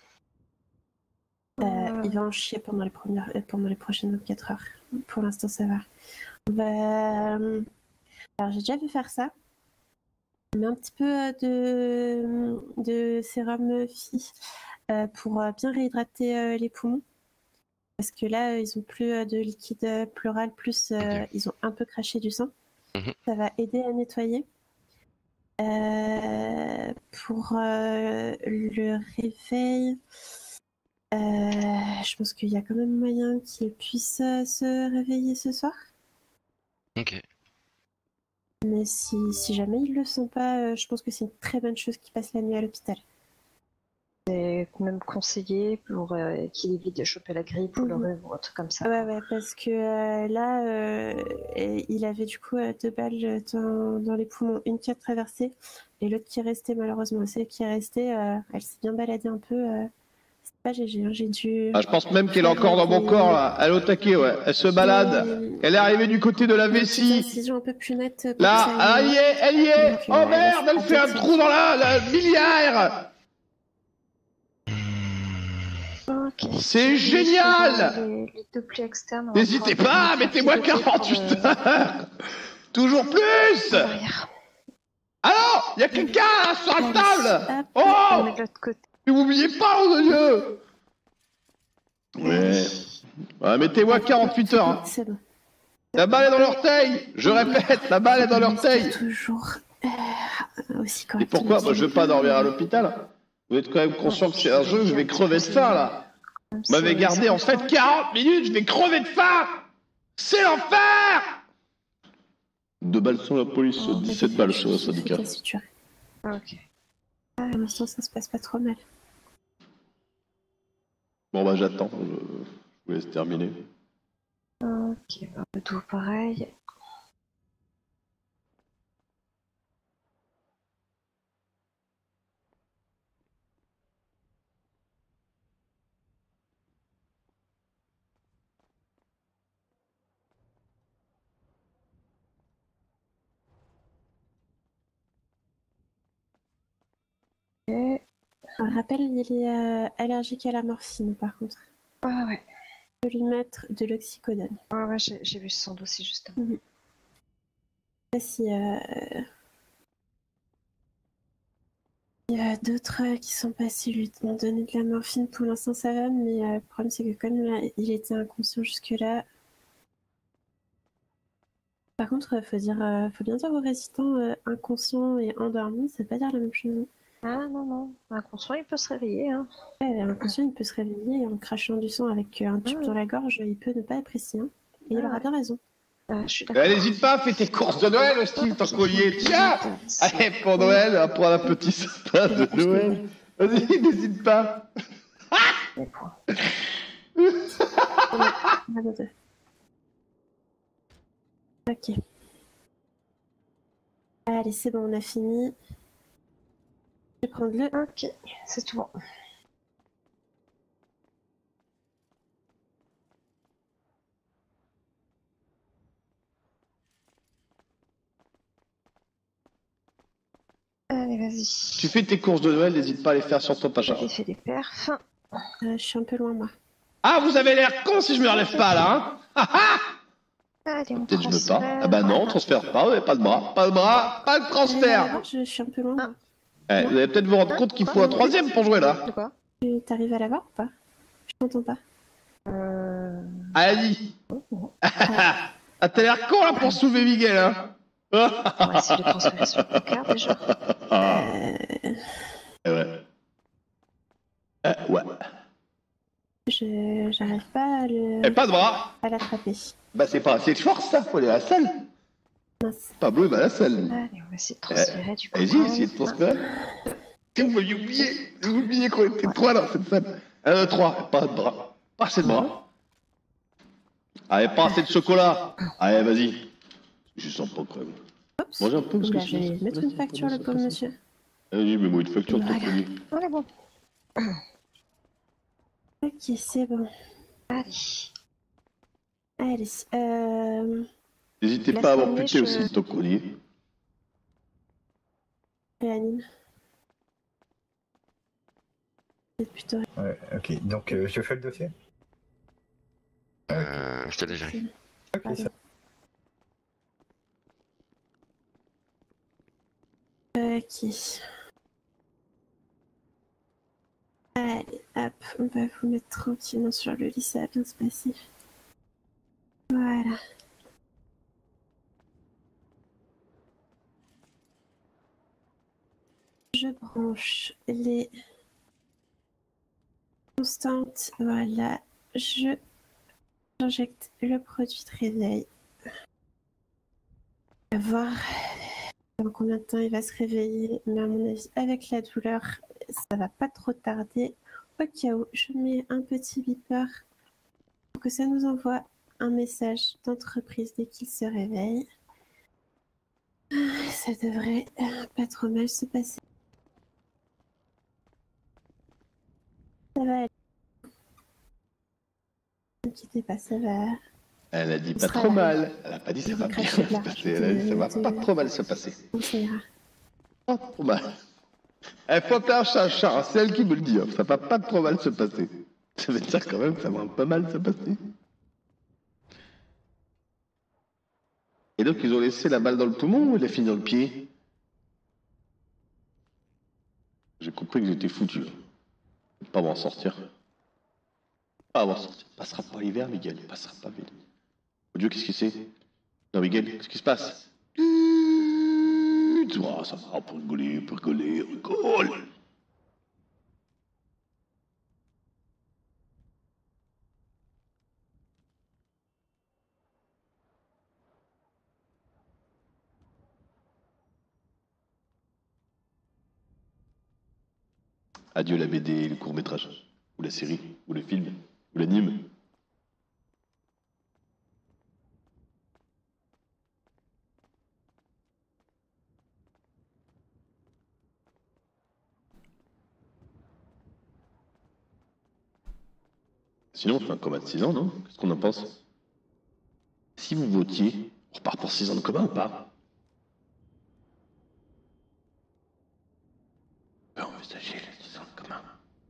[SPEAKER 11] Euh, il va en chier pendant les, premières, euh, pendant les prochaines vingt-quatre heures. Pour l'instant, ça va. On va... Alors, j'ai déjà vu faire ça. On met un petit peu de, de sérum Phi euh, pour bien réhydrater euh, les poumons. Parce que là, ils ont plus de liquide pleural, plus euh, okay. Ils ont un peu craché du sang. Mmh. Ça va aider à nettoyer. Euh, pour euh, le réveil, euh, je pense qu'il y a quand même moyen qu'il puisse euh, se réveiller ce soir.
[SPEAKER 24] Ok.
[SPEAKER 11] Mais si, si jamais il le sent pas, euh, je pense que c'est une très bonne chose qu'il passe la nuit à l'hôpital.
[SPEAKER 16] C'est même conseillé pour euh, qu'il évite de choper la grippe ou le
[SPEAKER 11] Mhm.
[SPEAKER 16] rhume ou un truc comme ça.
[SPEAKER 11] Ouais, ouais, parce que euh, là, euh, et il avait du coup euh, deux balles dans, dans les poumons, une qui a traversé, et l'autre qui est restée, malheureusement. Celle qui est restée, euh, elle s'est bien baladée un peu. Euh, c'est pas G G, hein, j'ai dû.
[SPEAKER 25] Ah, je pense même qu'elle est encore dans mon corps, là. Elle est au taquet, ouais. Elle se balade. Elle est arrivée du côté de la vessie.
[SPEAKER 11] Incision un peu plus nette. pour
[SPEAKER 25] Là,
[SPEAKER 11] que ça
[SPEAKER 25] elle y est, elle y est.
[SPEAKER 11] Donc,
[SPEAKER 25] Oh
[SPEAKER 11] euh,
[SPEAKER 25] merde, elle fait un
[SPEAKER 11] peut-être-
[SPEAKER 25] trou dans la, la biliaire.
[SPEAKER 16] Ok.
[SPEAKER 25] C'est génial.
[SPEAKER 16] Les, les deux plis externes. on va
[SPEAKER 25] N'hésitez
[SPEAKER 16] pouvoir
[SPEAKER 25] pas,
[SPEAKER 16] les
[SPEAKER 25] mettez-moi
[SPEAKER 16] faire piloter
[SPEAKER 25] quarante-huit
[SPEAKER 16] pour le-
[SPEAKER 25] heures. Toujours plus. Alors, il y a quelqu'un là, sur la table. Oh, mais m'oubliez pas, oh de Dieu. Ouais. Ouais, mettez-moi quarante-huit heures. Hein.
[SPEAKER 11] C'est bon.
[SPEAKER 25] La balle est dans l'orteil. Je répète, la balle est dans l'orteil.
[SPEAKER 11] Toujours euh, aussi
[SPEAKER 25] Et
[SPEAKER 11] correct.
[SPEAKER 25] pourquoi moi, je veux pas dormir à l'hôpital? Vous êtes quand même conscient que c'est un jeu, je vais crever de faim là. Vous m'avez gardé en fait quarante minutes, je vais crever de faim. C'est l'enfer. Deux balles sur la police, dix-sept balles sur le syndicat.
[SPEAKER 16] Ok.
[SPEAKER 11] Ah, pour l'instant, ça se passe pas trop mal.
[SPEAKER 25] Bon bah j'attends, je... je vous laisse terminer.
[SPEAKER 16] Ok, bah, tout pareil.
[SPEAKER 11] Et... Un rappel, il est euh, allergique à la morphine par contre.
[SPEAKER 16] Ah ouais.
[SPEAKER 11] Je peux lui mettre de l'oxycodone.
[SPEAKER 16] Ouais, ouais, j'ai j'ai vu son dossier justement.
[SPEAKER 11] Mhm. Je sais pas si euh, il y a d'autres euh, qui sont passés lui m'ont donné de la morphine. Pour l'instant, ça va, mais euh, le problème c'est que comme là, il était inconscient jusque-là. Par contre, faut dire, euh, faut bien dire aux résistants euh, inconscients et endormis, ça veut pas dire la même chose.
[SPEAKER 16] Ah non, non, inconscient il peut se réveiller. Hein.
[SPEAKER 11] Ouais, inconscient il peut se réveiller en crachant du sang avec euh, un tube
[SPEAKER 16] Ah.
[SPEAKER 11] dans la gorge, il peut ne pas apprécier. Hein. Et il
[SPEAKER 16] Ah.
[SPEAKER 11] aura bien raison.
[SPEAKER 16] Ah, je suis
[SPEAKER 25] Eh, N'hésite pas, fais tes courses de Noël aussi, tant qu'on y est. Tiens. Allez, pour Noël, on va prendre un petit sapin de Noël. Vas-y, n'hésite pas.
[SPEAKER 11] Ok. Allez, c'est bon, on a fini. Je vais prendre le.
[SPEAKER 16] Ok, c'est tout bon. Allez, vas-y.
[SPEAKER 25] Tu fais tes courses de Noël, n'hésite pas à les faire sur ton pacha.
[SPEAKER 16] J'ai fait des perfs.
[SPEAKER 11] Euh, je suis un peu loin, moi.
[SPEAKER 25] Ah, vous avez l'air con si je me relève pas là, hein. Ah, ah.
[SPEAKER 16] Allez, on
[SPEAKER 25] Peut-être je me
[SPEAKER 16] transfère.
[SPEAKER 25] pars. Ah bah non, transfert pas, ouais, pas de bras, pas de bras, pas de transfert.
[SPEAKER 11] Je, je suis un peu loin. moi.
[SPEAKER 25] Eh, vous allez peut-être vous rendre compte qu'il faut un troisième pour jouer là.
[SPEAKER 16] De quoi?
[SPEAKER 11] Tu t'arrives à la voir ou pas? Je t'entends pas.
[SPEAKER 16] Euh...
[SPEAKER 25] Allez. Ah, t'as l'air con là pour soulever Miguel, hein.
[SPEAKER 16] On va essayer de transférer sur le cœur déjà.
[SPEAKER 11] Euh...
[SPEAKER 25] Eh ouais. Eh ouais.
[SPEAKER 11] Je j'arrive pas à le.
[SPEAKER 25] Eh, pas de bras.
[SPEAKER 11] À l'attraper.
[SPEAKER 25] Bah c'est pas assez de force ça, faut aller à la salle.
[SPEAKER 11] Mince.
[SPEAKER 25] Pablo il va à la salle.
[SPEAKER 16] Allez, on va essayer de transférer du coup.
[SPEAKER 25] Allez-y, essayez de transférer. Et vous m'aviez oublié, vous oubliez qu'on était trois dans cette salle. Un, deux, trois, pas de bras. Pas assez de bras. Allez, pas assez de chocolat. Allez, vas-y. Je sens pas crème. Mangez un peu parce que
[SPEAKER 11] Oula, je vais
[SPEAKER 25] sinon-
[SPEAKER 11] mettre une facture, le pauvre monsieur.
[SPEAKER 25] Vas-y, mets-moi une facture de ton
[SPEAKER 11] Voilà.
[SPEAKER 25] colis.
[SPEAKER 16] On est bon.
[SPEAKER 11] Ok, c'est bon.
[SPEAKER 16] Allez.
[SPEAKER 11] Allez, euh...
[SPEAKER 25] N'hésitez
[SPEAKER 11] Laisse
[SPEAKER 25] pas à
[SPEAKER 11] tomber,
[SPEAKER 25] m'amputer
[SPEAKER 11] je-
[SPEAKER 25] aussi de ton colis.
[SPEAKER 11] réanime. C'est plutôt...
[SPEAKER 9] Ouais, ok. Donc, euh, je fais le dossier.
[SPEAKER 24] Euh, je t'ai déjà dit.
[SPEAKER 9] Ok, ça.
[SPEAKER 11] Ok. Allez, hop, on va vous mettre tranquillement sur le lit, ça va bien se passer. Voilà. Je branche les constantes, voilà. Je j'injecte le produit de réveil. voir dans combien de temps il va se réveiller. Mais à mon avis, avec la douleur, ça va pas trop tarder. Au cas où, je mets un petit beeper pour que ça nous envoie un message d'entreprise dès qu'il se réveille. Ça devrait pas trop mal se passer. Ça va aller. Ne quittez pas, ça va.
[SPEAKER 25] Elle a dit pas trop mal. Elle a pas dit ça va bien se passer. Elle a dit ça va pas trop mal se passer.
[SPEAKER 11] Ça ira.
[SPEAKER 25] Pas trop mal. Elle faut appeler un chat un chat, c'est elle qui me le dit. Ça va pas trop mal se passer. Ça veut dire quand même que ça va pas mal se passer. Et donc ils ont laissé la balle dans le poumon ou il a fini dans le pied? J'ai compris que j'étais foutu. Je vais pas m'en sortir. Pas m'en sortir. Passera pas l'hiver, Miguel. Il passera pas vite. Oh Dieu, qu'est-ce que c'est? Non, Miguel, qu'est-ce qui se passe? Oh, ça va, on peut rigoler, on peut rigoler, on rigole. Adieu la B D, le court-métrage, ou la série, ou le film, ou l'anime. Sinon, on fait un coma de six ans, non? Qu'est-ce qu'on en pense? Si vous votiez, on repart pour six ans de coma ou pas? On peut envisager les six ans de coma.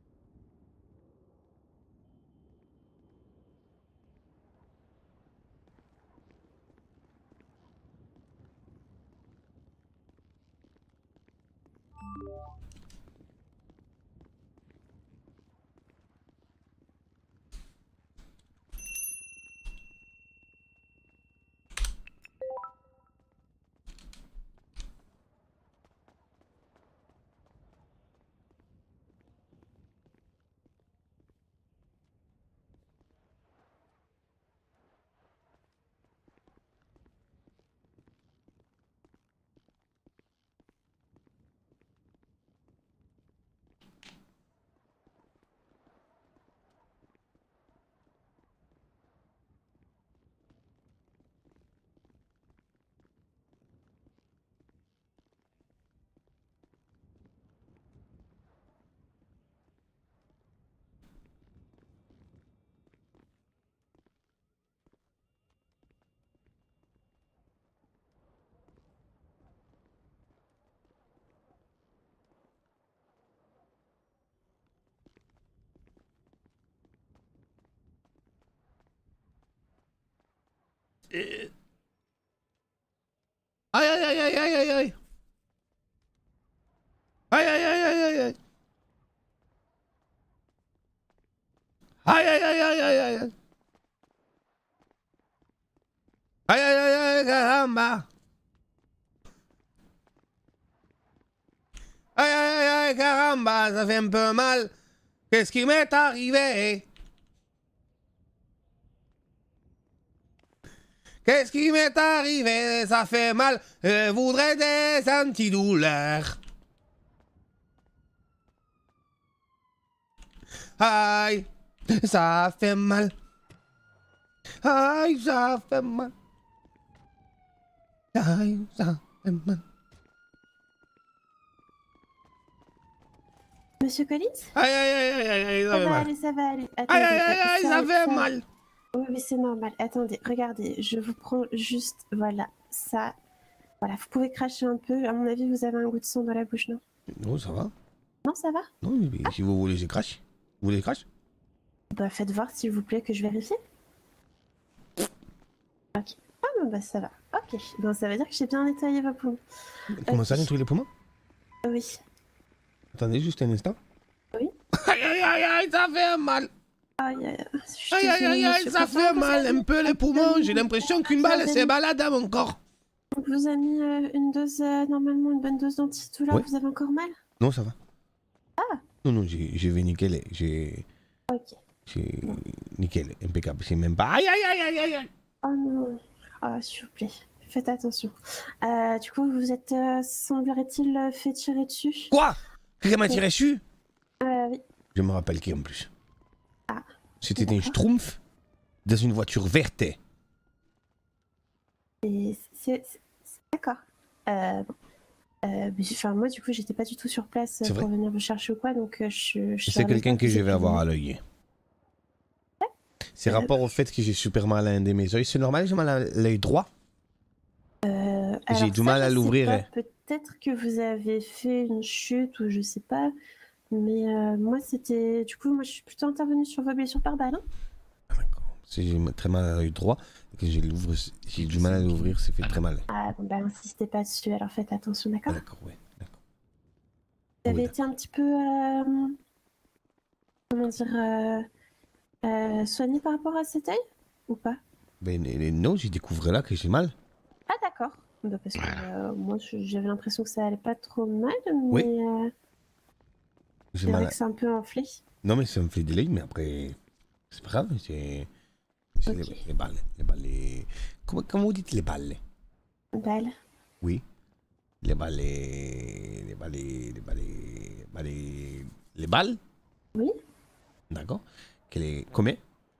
[SPEAKER 3] Et... Aïe aïe aïe aïe aïe aïe aïe. Aïe aïe aïe aïe aïe aïe. Aïe aïe aïe aïe aïe aïe. Aïe aïe aïe aïe caramba. Aïe aïe aïe aïe caramba, ça fait un peu mal. Qu'est-ce qui m'est arrivé? Qu'est-ce qui m'est arrivé? Ça fait mal. Je voudrais des antidouleurs. Aïe, ça fait mal. Aïe, ça fait mal. Aïe, ça fait mal.
[SPEAKER 11] Monsieur Collins?
[SPEAKER 3] Aïe, aïe, aïe, aïe, aïe, ça,
[SPEAKER 11] ça
[SPEAKER 3] fait
[SPEAKER 11] va
[SPEAKER 3] mal.
[SPEAKER 11] aller, ça va aller.
[SPEAKER 3] Aïe,
[SPEAKER 11] Attendez,
[SPEAKER 3] aïe, aïe, aïe, ça, ça fait ça... mal.
[SPEAKER 11] Oui, mais c'est normal. Attendez, regardez, je vous prends juste, voilà, ça. Voilà, vous pouvez cracher un peu. À mon avis, vous avez un goût de sang dans la bouche, non?
[SPEAKER 3] Non, ça va.
[SPEAKER 11] Non, ça va?
[SPEAKER 3] Non, mais ah. Si vous voulez, je crache. Vous voulez que je crache?
[SPEAKER 11] Bah, faites voir, s'il vous plaît, que je vérifie. Ok. Ah, bon, bah, ça va. Ok. Donc, ça veut dire que j'ai bien nettoyé vos poumons.
[SPEAKER 3] Comment
[SPEAKER 11] okay.
[SPEAKER 3] ça, nettoyer les poumons?
[SPEAKER 11] Oui.
[SPEAKER 3] Attendez juste un instant.
[SPEAKER 11] Oui.
[SPEAKER 3] Aïe, aïe, aïe, aïe, ça fait mal.
[SPEAKER 11] Aïe, aïe, aïe,
[SPEAKER 3] aïe, aïe, aïe, aïe, ça fait mal un peu les poumons. J'ai l'impression qu'une balle s'est balade dans mon corps.
[SPEAKER 11] On vous a mis euh, une dose, euh, normalement une bonne dose d'antidouleur. Ouais. Vous avez encore mal?
[SPEAKER 3] Non, ça va.
[SPEAKER 11] Ah.
[SPEAKER 3] Non, non, j'ai vu nickel. J'ai.
[SPEAKER 11] Ok.
[SPEAKER 3] J'ai nickel, impeccable. C'est même pas. Aïe, aïe, aïe, aïe, aïe.
[SPEAKER 11] Oh non. Ah, oh, s'il vous plaît. faites attention. Euh, du coup, vous êtes, euh, semblerait-il, euh, fait tirer dessus.
[SPEAKER 3] Quoi? Quelqu'un m'a tiré dessus?
[SPEAKER 11] Euh, oui.
[SPEAKER 3] Je me rappelle qui en plus.
[SPEAKER 11] Ah.
[SPEAKER 3] C'était un schtroumpf dans une voiture verte.
[SPEAKER 11] Et c'est... c'est- D'accord. Euh, bon. Euh, mais, enfin, moi, du coup, j'étais pas du tout sur place euh,
[SPEAKER 3] C'est
[SPEAKER 11] pour
[SPEAKER 3] vrai
[SPEAKER 11] venir vous chercher ou quoi, donc euh, je... je
[SPEAKER 3] C'est
[SPEAKER 11] savais
[SPEAKER 3] quelqu'un
[SPEAKER 11] pas
[SPEAKER 3] que
[SPEAKER 11] vous
[SPEAKER 3] je vais
[SPEAKER 11] étiez
[SPEAKER 3] avoir
[SPEAKER 11] venu.
[SPEAKER 3] à l'œil. C'est rapport au fait que j'ai super mal à un de mes yeux. C'est normal, j'ai mal à l'œil droit.
[SPEAKER 11] Euh,
[SPEAKER 3] J'ai
[SPEAKER 11] alors
[SPEAKER 3] du
[SPEAKER 11] ça,
[SPEAKER 3] mal à
[SPEAKER 11] je sais
[SPEAKER 3] l'ouvrir.
[SPEAKER 11] pas, peut-être que vous avez fait une chute ou je sais pas, mais euh, moi c'était... Du coup, moi je suis plutôt intervenue sur vos blessures par balle. Hein.
[SPEAKER 3] Si j'ai très mal à l'œil droit et que j'ai l'ouvre- j'ai du mal à l'ouvrir, ça fait très mal.
[SPEAKER 11] Ah bon, bah insistez pas dessus, alors faites attention, d'accord?
[SPEAKER 3] D'accord, ouais.
[SPEAKER 11] Vous avez été un petit peu... euh, comment dire... Euh, euh, soigné par rapport à cet œil ou pas?
[SPEAKER 3] Ben euh, non, j'ai découvert là que j'ai mal.
[SPEAKER 11] Ah d'accord. Bah, parce que euh, moi je- j'avais l'impression que ça allait pas trop mal, mais
[SPEAKER 3] Oui.
[SPEAKER 11] euh,
[SPEAKER 3] J'ai
[SPEAKER 11] c'est vrai
[SPEAKER 3] mal. à-
[SPEAKER 11] que c'est un peu enflé.
[SPEAKER 3] Non, mais ça me fait des l'œil, mais après, c'est pas grave. C'est c'est les, les balles. Les balles. les- Comment, comment vous dites les balles?
[SPEAKER 11] Balle.
[SPEAKER 3] Oui. Les balles. Les, les balles. Les balles. Les balles. Les balles?
[SPEAKER 11] Oui.
[SPEAKER 3] D'accord. Que les... Combien?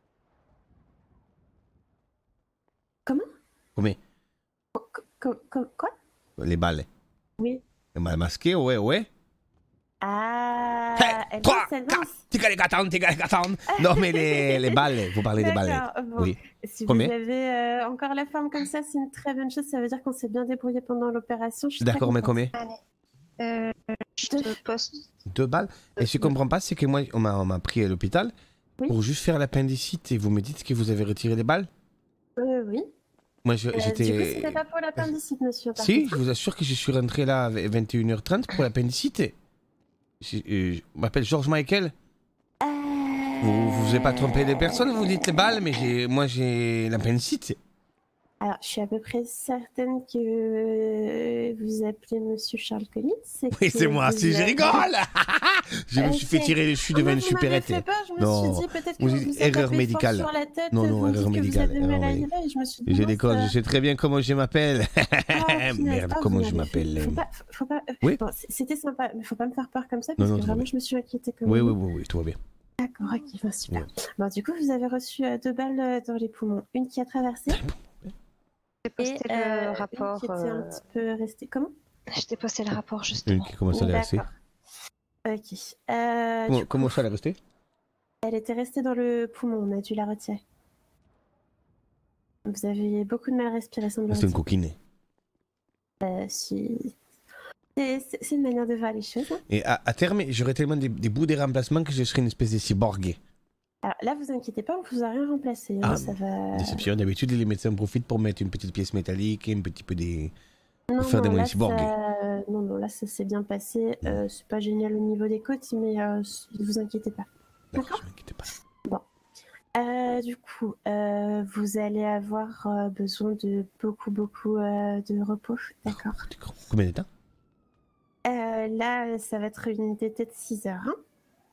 [SPEAKER 11] Comment?
[SPEAKER 3] Combien?
[SPEAKER 11] Co- co- quoi?
[SPEAKER 3] Les balles.
[SPEAKER 11] Oui.
[SPEAKER 3] Les balles masquées, ouais, ouais.
[SPEAKER 11] Ah, elle
[SPEAKER 3] Toi,
[SPEAKER 11] lance, elle lance.
[SPEAKER 3] Tika les gâtons, tika les gâtons. Non, mais les, les balles, vous parlez des balles.
[SPEAKER 11] D'accord, bon.
[SPEAKER 3] Oui.
[SPEAKER 11] Si
[SPEAKER 3] Combien?
[SPEAKER 11] vous avez euh, encore la forme comme ça, c'est une très bonne chose. Ça veut dire qu'on s'est bien débrouillé pendant l'opération. Je suis très
[SPEAKER 3] D'accord, mais
[SPEAKER 11] contente.
[SPEAKER 3] combien?
[SPEAKER 16] Euh, je te poste.
[SPEAKER 3] Deux balles. Et ce que je comprends pas, c'est que moi, on m'a on m'a pris à l'hôpital pour juste faire l'appendicite et vous me dites que vous avez retiré les balles?
[SPEAKER 11] Euh, oui.
[SPEAKER 3] Moi, je-
[SPEAKER 11] Euh, Du coup,
[SPEAKER 3] j'étais.
[SPEAKER 11] c'était pas pour l'appendicite, monsieur. par
[SPEAKER 3] Si,
[SPEAKER 11] contre.
[SPEAKER 3] je vous assure que je suis rentré là à vingt et une heures trente pour l'appendicite. Je, euh, je m'appelle George Michael. Vous vous avez pas trompé de personne, vous dites les balles, mais j'ai, moi j'ai l'appendicite.
[SPEAKER 11] Alors, je suis à peu près certaine que euh, vous appelez monsieur Charles Collins.
[SPEAKER 3] Oui, c'est moi, si je rigole. Je me suis fait
[SPEAKER 11] Ok.
[SPEAKER 3] tirer dessus
[SPEAKER 11] Ah,
[SPEAKER 3] devant
[SPEAKER 11] mais
[SPEAKER 3] une
[SPEAKER 11] vous m'avez
[SPEAKER 3] supérette.
[SPEAKER 11] fait peur, je me
[SPEAKER 3] Non,
[SPEAKER 11] suis dit peut-être que
[SPEAKER 3] vous
[SPEAKER 11] vous
[SPEAKER 3] dites
[SPEAKER 11] vous êtes
[SPEAKER 3] erreur
[SPEAKER 11] tapé
[SPEAKER 3] médicale.
[SPEAKER 11] fort sur la tête,
[SPEAKER 3] Non, non,
[SPEAKER 11] vous me
[SPEAKER 3] erreur
[SPEAKER 11] dites que vous
[SPEAKER 3] médicale.
[SPEAKER 11] avez mal
[SPEAKER 3] erreur
[SPEAKER 11] à
[SPEAKER 3] médicale.
[SPEAKER 11] l'œil, je me suis dit,
[SPEAKER 3] Je
[SPEAKER 11] mince,
[SPEAKER 3] déconne,
[SPEAKER 11] euh,
[SPEAKER 3] je sais très bien comment je m'appelle.
[SPEAKER 11] punaise,
[SPEAKER 3] Merde,
[SPEAKER 11] ah,
[SPEAKER 3] comment
[SPEAKER 11] vous
[SPEAKER 3] je
[SPEAKER 11] m'avez fait-
[SPEAKER 3] m'appelle.
[SPEAKER 11] Faut pas, faut pas, euh,
[SPEAKER 3] Oui.
[SPEAKER 11] bon, c- c'était sympa, mais faut pas me faire peur comme ça,
[SPEAKER 3] Non,
[SPEAKER 11] parce
[SPEAKER 3] non,
[SPEAKER 11] que
[SPEAKER 3] tout va
[SPEAKER 11] vraiment
[SPEAKER 3] bien.
[SPEAKER 11] je me suis inquiétée comme
[SPEAKER 3] Oui,
[SPEAKER 11] vous.
[SPEAKER 3] oui, oui, oui, tout va bien.
[SPEAKER 11] D'accord, ok, ben, super. Bon, du coup, vous avez reçu euh, deux balles euh, dans les poumons, une qui a traversé.
[SPEAKER 16] J'ai posté
[SPEAKER 11] et,
[SPEAKER 16] le
[SPEAKER 11] euh,
[SPEAKER 16] rapport.
[SPEAKER 11] Une qui était un
[SPEAKER 16] euh,
[SPEAKER 11] petit peu restée. Comment?
[SPEAKER 16] Je t'ai posté le rapport justement.
[SPEAKER 3] Une qui commence à les rester.
[SPEAKER 11] D'accord. Ok. Euh,
[SPEAKER 3] Comment,
[SPEAKER 11] du
[SPEAKER 3] comment
[SPEAKER 11] coup,
[SPEAKER 3] ça, elle est restée?
[SPEAKER 11] elle était restée dans le poumon, on a dû la retirer. Vous avez beaucoup de mal à respirer,
[SPEAKER 3] C'est une
[SPEAKER 11] semble-t-il.
[SPEAKER 3] coquine.
[SPEAKER 11] Euh, si... C'est c'est- c'est une manière de voir les choses. hein.
[SPEAKER 3] Et à, à terme, j'aurais tellement des, des bouts de remplacement que je serais une espèce de cyborg.
[SPEAKER 11] Alors là, vous inquiétez pas, on vous a rien remplacé. hein,
[SPEAKER 3] Ah,
[SPEAKER 11] ça va...
[SPEAKER 3] Déception. D'habitude, les médecins profitent pour mettre une petite pièce métallique et un petit peu des.
[SPEAKER 11] Non,
[SPEAKER 3] pour faire des
[SPEAKER 11] non,
[SPEAKER 3] moyens
[SPEAKER 11] là,
[SPEAKER 3] cyborgs.
[SPEAKER 11] ça... non, non, là, ça s'est bien passé. Euh, c'est pas génial au niveau des côtes, mais euh, ne vous inquiétez pas. D'accord. Bon. Euh, du coup, euh, vous allez avoir euh, besoin de beaucoup, beaucoup euh, de repos. D'accord.
[SPEAKER 3] Combien de temps?
[SPEAKER 11] Euh, là, ça va être une T T de six heures. Hein.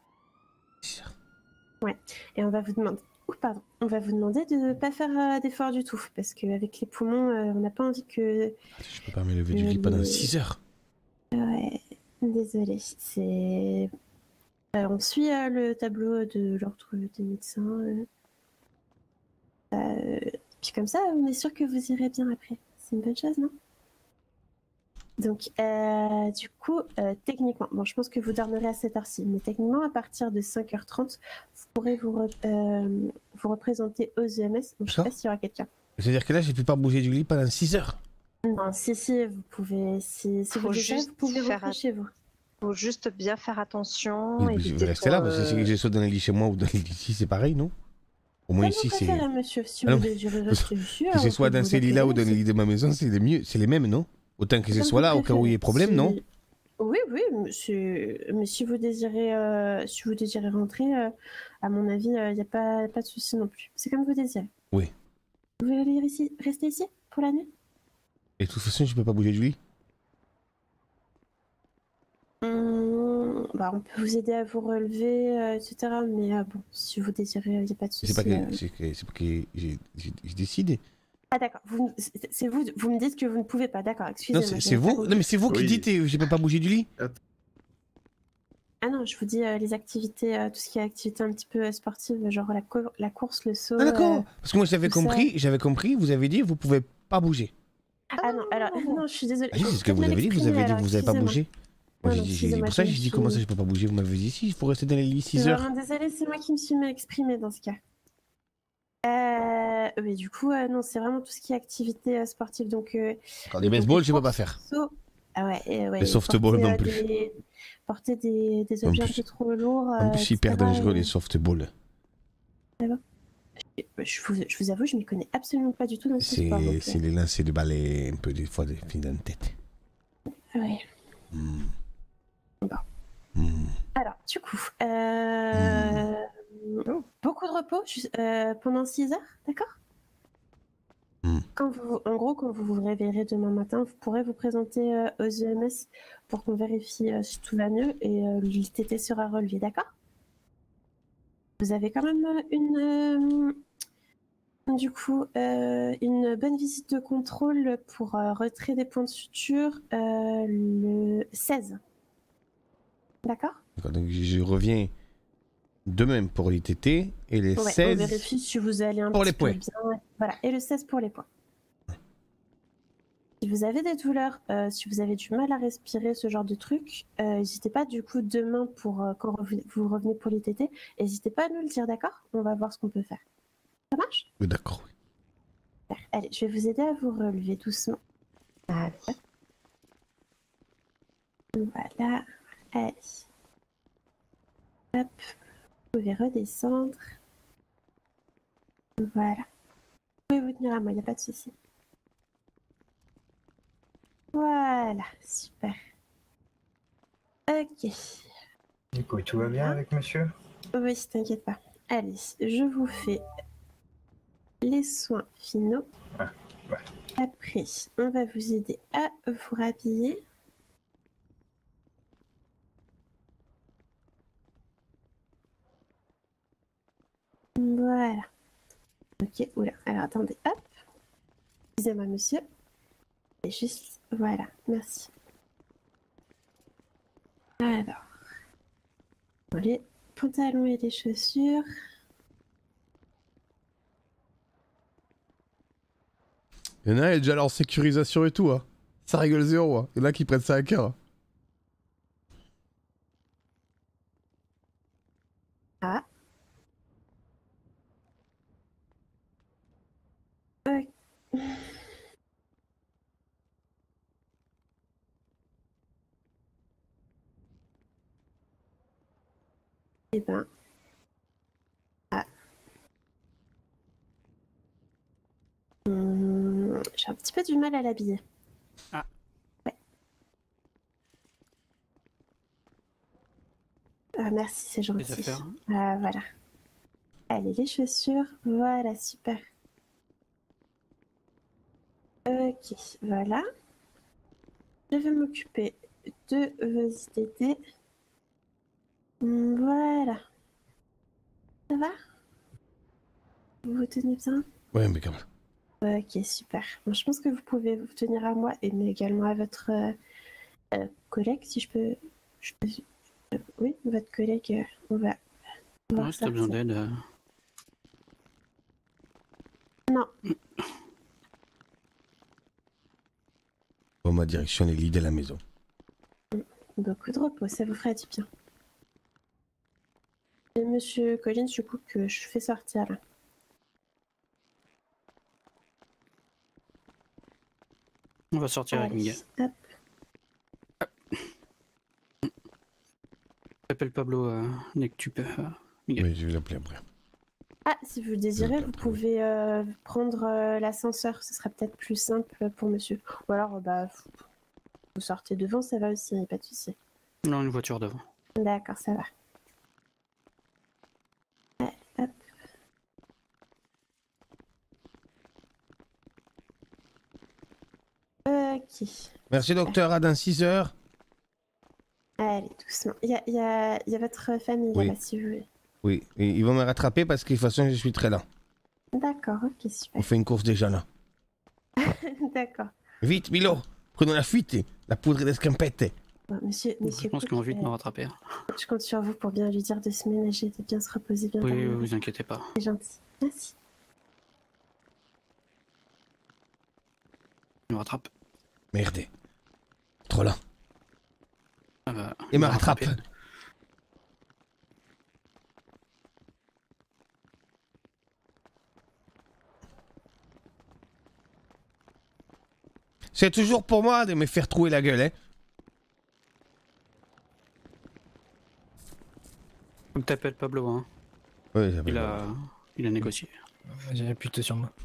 [SPEAKER 11] Ouais. Et on va vous demander. Ouh, pardon. On va vous demander de ne pas faire euh, d'efforts du tout, parce qu'avec les poumons, euh, on n'a pas envie que.
[SPEAKER 3] Je peux pas me lever du lit pendant six heures.
[SPEAKER 11] Ouais. Désolée. C'est. Euh, on suit euh, le tableau de l'ordre des médecins. euh. Euh, Puis comme ça, on est sûr que vous irez bien après. C'est une bonne chose, non? Donc, euh, du coup, euh, techniquement, bon, je pense que vous dormirez à cette heure-ci, mais techniquement, à partir de cinq heures trente, vous pourrez vous, re- euh, vous représenter aux E M S. Donc, je sais pas s'il y aura quelqu'un.
[SPEAKER 3] C'est-à-dire que là, je ne peux pas bouger du lit pendant six heures.
[SPEAKER 11] Non, si, si, vous pouvez. Si, si
[SPEAKER 16] Faut
[SPEAKER 11] vous désirez,
[SPEAKER 16] juste
[SPEAKER 11] vous pouvez
[SPEAKER 16] faire
[SPEAKER 11] rentrer
[SPEAKER 16] at-
[SPEAKER 11] chez vous.
[SPEAKER 16] Faut juste bien faire attention.
[SPEAKER 3] Oui, mais je vais
[SPEAKER 16] éviter
[SPEAKER 3] rester
[SPEAKER 16] de-
[SPEAKER 3] là, parce que si je saute dans le lit chez moi ou dans le lit ici, c'est pareil, non? Au moins
[SPEAKER 11] Comme
[SPEAKER 3] ici,
[SPEAKER 11] vous
[SPEAKER 3] c'est.
[SPEAKER 11] préférez, monsieur, si
[SPEAKER 3] Ah
[SPEAKER 11] vous
[SPEAKER 3] non, mais-
[SPEAKER 11] désirez rester ici.
[SPEAKER 3] Que
[SPEAKER 11] alors
[SPEAKER 3] ce
[SPEAKER 11] on
[SPEAKER 3] soit
[SPEAKER 11] peut
[SPEAKER 3] dans
[SPEAKER 11] vous
[SPEAKER 3] ces lits-là ou
[SPEAKER 11] accueillir,
[SPEAKER 3] dans les lits de ma maison, c'est le mieux, c'est les mêmes, non? Autant que ce
[SPEAKER 11] Comme
[SPEAKER 3] soit
[SPEAKER 11] vous
[SPEAKER 3] là, au cas où il y ait
[SPEAKER 11] préférez.
[SPEAKER 3] problème, non?
[SPEAKER 11] Si- Oui, oui, mais, c'est- mais si vous désirez, euh, si vous désirez rentrer, euh, à mon avis, il n'y a pas, pas de souci non plus. C'est comme vous désirez.
[SPEAKER 3] Oui.
[SPEAKER 11] Vous voulez ici, rester ici pour la nuit?
[SPEAKER 3] Et de toute façon, je peux pas bouger du lit.
[SPEAKER 11] Hum, bah, on peut vous aider à vous relever, euh, et cetera. Mais euh, bon, si vous désirez, il n'y a pas de souci.
[SPEAKER 3] C'est pas que,
[SPEAKER 11] euh.
[SPEAKER 3] c'est que, c'est pas que j'ai- j'ai- je décide.
[SPEAKER 11] Ah d'accord, vous, c'est vous, vous me dites que vous ne pouvez pas, d'accord,
[SPEAKER 3] Non,
[SPEAKER 11] excusez-moi.
[SPEAKER 3] c'est
[SPEAKER 11] je
[SPEAKER 3] c'est
[SPEAKER 11] n'ai pas
[SPEAKER 3] vous
[SPEAKER 11] compris.
[SPEAKER 3] Non, mais c'est vous qui
[SPEAKER 11] Oui.
[SPEAKER 3] dites et je peux pas bouger du lit.
[SPEAKER 11] Ah non, je vous dis euh, les activités, euh, tout ce qui est activités un petit peu euh, sportives, genre la, cour- la course, le saut.
[SPEAKER 3] Ah d'accord.
[SPEAKER 11] euh,
[SPEAKER 3] Parce que moi j'avais
[SPEAKER 11] tout ça.
[SPEAKER 3] compris, j'avais compris, vous avez dit vous pouvez pas bouger.
[SPEAKER 11] Ah non, alors, non, je suis désolée.
[SPEAKER 3] Ah si,
[SPEAKER 11] J'ai
[SPEAKER 3] c'est ce que vous
[SPEAKER 11] peut-être mal
[SPEAKER 3] avez dit, vous
[SPEAKER 11] exprimé,
[SPEAKER 3] avez dit
[SPEAKER 11] alors,
[SPEAKER 3] vous avez pas
[SPEAKER 11] excusez-moi.
[SPEAKER 3] bougé. Moi
[SPEAKER 11] Non,
[SPEAKER 3] j'ai
[SPEAKER 11] non,
[SPEAKER 3] dit, j'ai-
[SPEAKER 11] excusez-moi,
[SPEAKER 3] pour ça
[SPEAKER 11] je
[SPEAKER 3] j'ai
[SPEAKER 11] me
[SPEAKER 3] dit
[SPEAKER 11] suis-
[SPEAKER 3] comment ça je peux pas bouger, vous m'avez dit si, il faut rester dans les lits
[SPEAKER 11] Je suis
[SPEAKER 3] six heures.
[SPEAKER 11] vraiment désolée, c'est moi qui me suis mal exprimée dans ce cas. Euh, mais du coup, euh, non, c'est vraiment tout ce qui est activité euh, sportive. Donc, euh,
[SPEAKER 3] Quand des
[SPEAKER 11] donc,
[SPEAKER 3] baseball,
[SPEAKER 11] les
[SPEAKER 3] je peux pas
[SPEAKER 11] courses,
[SPEAKER 3] faire.
[SPEAKER 11] sauts. Ah ouais, euh, ouais,
[SPEAKER 3] Les softballs
[SPEAKER 11] porter,
[SPEAKER 3] non
[SPEAKER 11] euh,
[SPEAKER 3] plus.
[SPEAKER 11] des- porter des, des
[SPEAKER 3] En
[SPEAKER 11] objets
[SPEAKER 3] plus-
[SPEAKER 11] un peu trop lourds.
[SPEAKER 3] En
[SPEAKER 11] euh,
[SPEAKER 3] plus hyper
[SPEAKER 11] et cetera,
[SPEAKER 3] dangereux
[SPEAKER 11] et-
[SPEAKER 3] les softballs.
[SPEAKER 11] Je vous, je vous avoue, je m'y connais absolument pas du tout dans ce sport.
[SPEAKER 3] C'est
[SPEAKER 11] donc,
[SPEAKER 3] c'est les lancers de balais un peu des fois des filles dans la tête.
[SPEAKER 11] euh, ouais.
[SPEAKER 3] Hmm.
[SPEAKER 11] Alors, du coup, euh, beaucoup de repos ju- euh, pendant six heures, d'accord? Quand vous, en gros, quand vous vous réveillerez demain matin, vous pourrez vous présenter euh, aux E M S pour qu'on vérifie euh, si tout va mieux et euh, l'I T T sera relevé, d'accord? Vous avez quand même euh, une, euh, du coup, euh, une bonne visite de contrôle pour euh, retrait des points de suture euh, le seize. D'accord?
[SPEAKER 3] D'accord, donc je reviens demain pour l'I T T et les
[SPEAKER 11] Ouais, on
[SPEAKER 3] seize
[SPEAKER 11] vérifie si vous allez un
[SPEAKER 3] pour
[SPEAKER 11] petit
[SPEAKER 3] les
[SPEAKER 11] peu
[SPEAKER 3] points.
[SPEAKER 11] bien. Voilà, et le seize pour les points. Si vous avez des douleurs, euh, si vous avez du mal à respirer, ce genre de trucs, euh, n'hésitez pas du coup demain pour euh, quand rev- vous revenez pour l'I T T, n'hésitez pas à nous le dire, d'accord? On va voir ce qu'on peut faire. Ça marche?
[SPEAKER 3] Oui, d'accord.
[SPEAKER 11] Super. Allez, je vais vous aider à vous relever doucement. Allez. Voilà. Allez. Hop. Vous pouvez redescendre. Voilà. Vous pouvez vous tenir à moi, il n'y a pas de souci. Voilà, super. Ok.
[SPEAKER 9] Du coup, tout va bien avec monsieur?
[SPEAKER 11] Oui, t'inquiète pas. Allez, je vous fais les soins finaux.
[SPEAKER 9] Ah, ouais.
[SPEAKER 11] Après, on va vous aider à vous rhabiller. Voilà. Ok, oula. Alors attendez, hop. Excusez-moi, monsieur. Et juste, voilà, merci. Alors, les pantalons et les chaussures.
[SPEAKER 3] Il y en a, il y a déjà leur sécurisation et tout. Hein. Ça rigole zéro. Hein. Il y en a qui prennent ça à cœur. Hein.
[SPEAKER 11] Ah. Ok. Eh ben. Ah. Hum, j'ai un petit peu du mal à l'habiller.
[SPEAKER 4] Ah.
[SPEAKER 11] Ouais. Ah, merci, c'est gentil.
[SPEAKER 4] Les affaires.
[SPEAKER 11] Ah, voilà. Allez, les chaussures. Voilà, super. Ok, voilà. Je vais m'occuper de vos I T T. Voilà. Ça va? Vous vous tenez bien?
[SPEAKER 3] Ouais, mais quand même.
[SPEAKER 11] Ok, super. Bon, je pense que vous pouvez vous tenir à moi et mais également à votre euh, euh, collègue, si je peux... Je peux euh, oui, votre collègue, euh, on va... on va
[SPEAKER 4] Ouais, si t'as besoin
[SPEAKER 11] ressortir.
[SPEAKER 4] d'aide. euh,
[SPEAKER 11] Non.
[SPEAKER 3] Bon, ma direction les lits de la maison.
[SPEAKER 11] Beaucoup de repos, ça vous fera du bien. Et Monsieur Collins, du coup, que je fais sortir là.
[SPEAKER 4] On va sortir avec
[SPEAKER 11] Allez,
[SPEAKER 4] Miguel.
[SPEAKER 11] hop.
[SPEAKER 4] J'appelle Pablo euh, dès que tu peux. euh, Miguel.
[SPEAKER 3] Oui, je vais l'appeler après.
[SPEAKER 11] Ah, si vous le désirez, vous pouvez euh, prendre euh, l'ascenseur, ce sera peut-être plus simple pour monsieur. Ou alors, euh, bah, vous, vous sortez devant, ça va aussi, pas de souci.
[SPEAKER 4] Non, une voiture devant.
[SPEAKER 11] D'accord, ça va. Allez, hop. Ok.
[SPEAKER 3] Merci docteur, à dans six heures.
[SPEAKER 11] Allez, doucement. Il y a, il y a- il y a votre famille
[SPEAKER 3] Oui.
[SPEAKER 11] là-bas, si vous voulez.
[SPEAKER 3] Oui, et ils vont me rattraper parce que de toute façon je suis très lent.
[SPEAKER 11] D'accord, ok, super.
[SPEAKER 3] On fait une course déjà là.
[SPEAKER 11] D'accord.
[SPEAKER 3] Vite, Milo, prenons la fuite, la poudre d'escampette.
[SPEAKER 11] Bon, monsieur, monsieur.
[SPEAKER 4] Je pense qu'ils vont vite
[SPEAKER 11] euh,
[SPEAKER 4] nous rattraper. hein.
[SPEAKER 11] Je compte sur vous pour bien lui dire de se ménager, de bien se reposer bien.
[SPEAKER 4] Oui,
[SPEAKER 11] dormir.
[SPEAKER 4] vous inquiétez pas.
[SPEAKER 11] C'est gentil. Merci.
[SPEAKER 4] Ils nous rattrapent.
[SPEAKER 3] Merde. Trop lent.
[SPEAKER 4] Ah bah,
[SPEAKER 3] Il
[SPEAKER 4] ils
[SPEAKER 3] me
[SPEAKER 4] vont
[SPEAKER 3] rattrape.
[SPEAKER 4] rattraper.
[SPEAKER 3] C'est toujours pour moi de me faire trouer la gueule, hein.
[SPEAKER 4] Faut que t'appelles Pablo, hein.
[SPEAKER 3] Oui, j'appelle
[SPEAKER 4] Il a, il a négocié.
[SPEAKER 2] J'ai plutôt sur moi.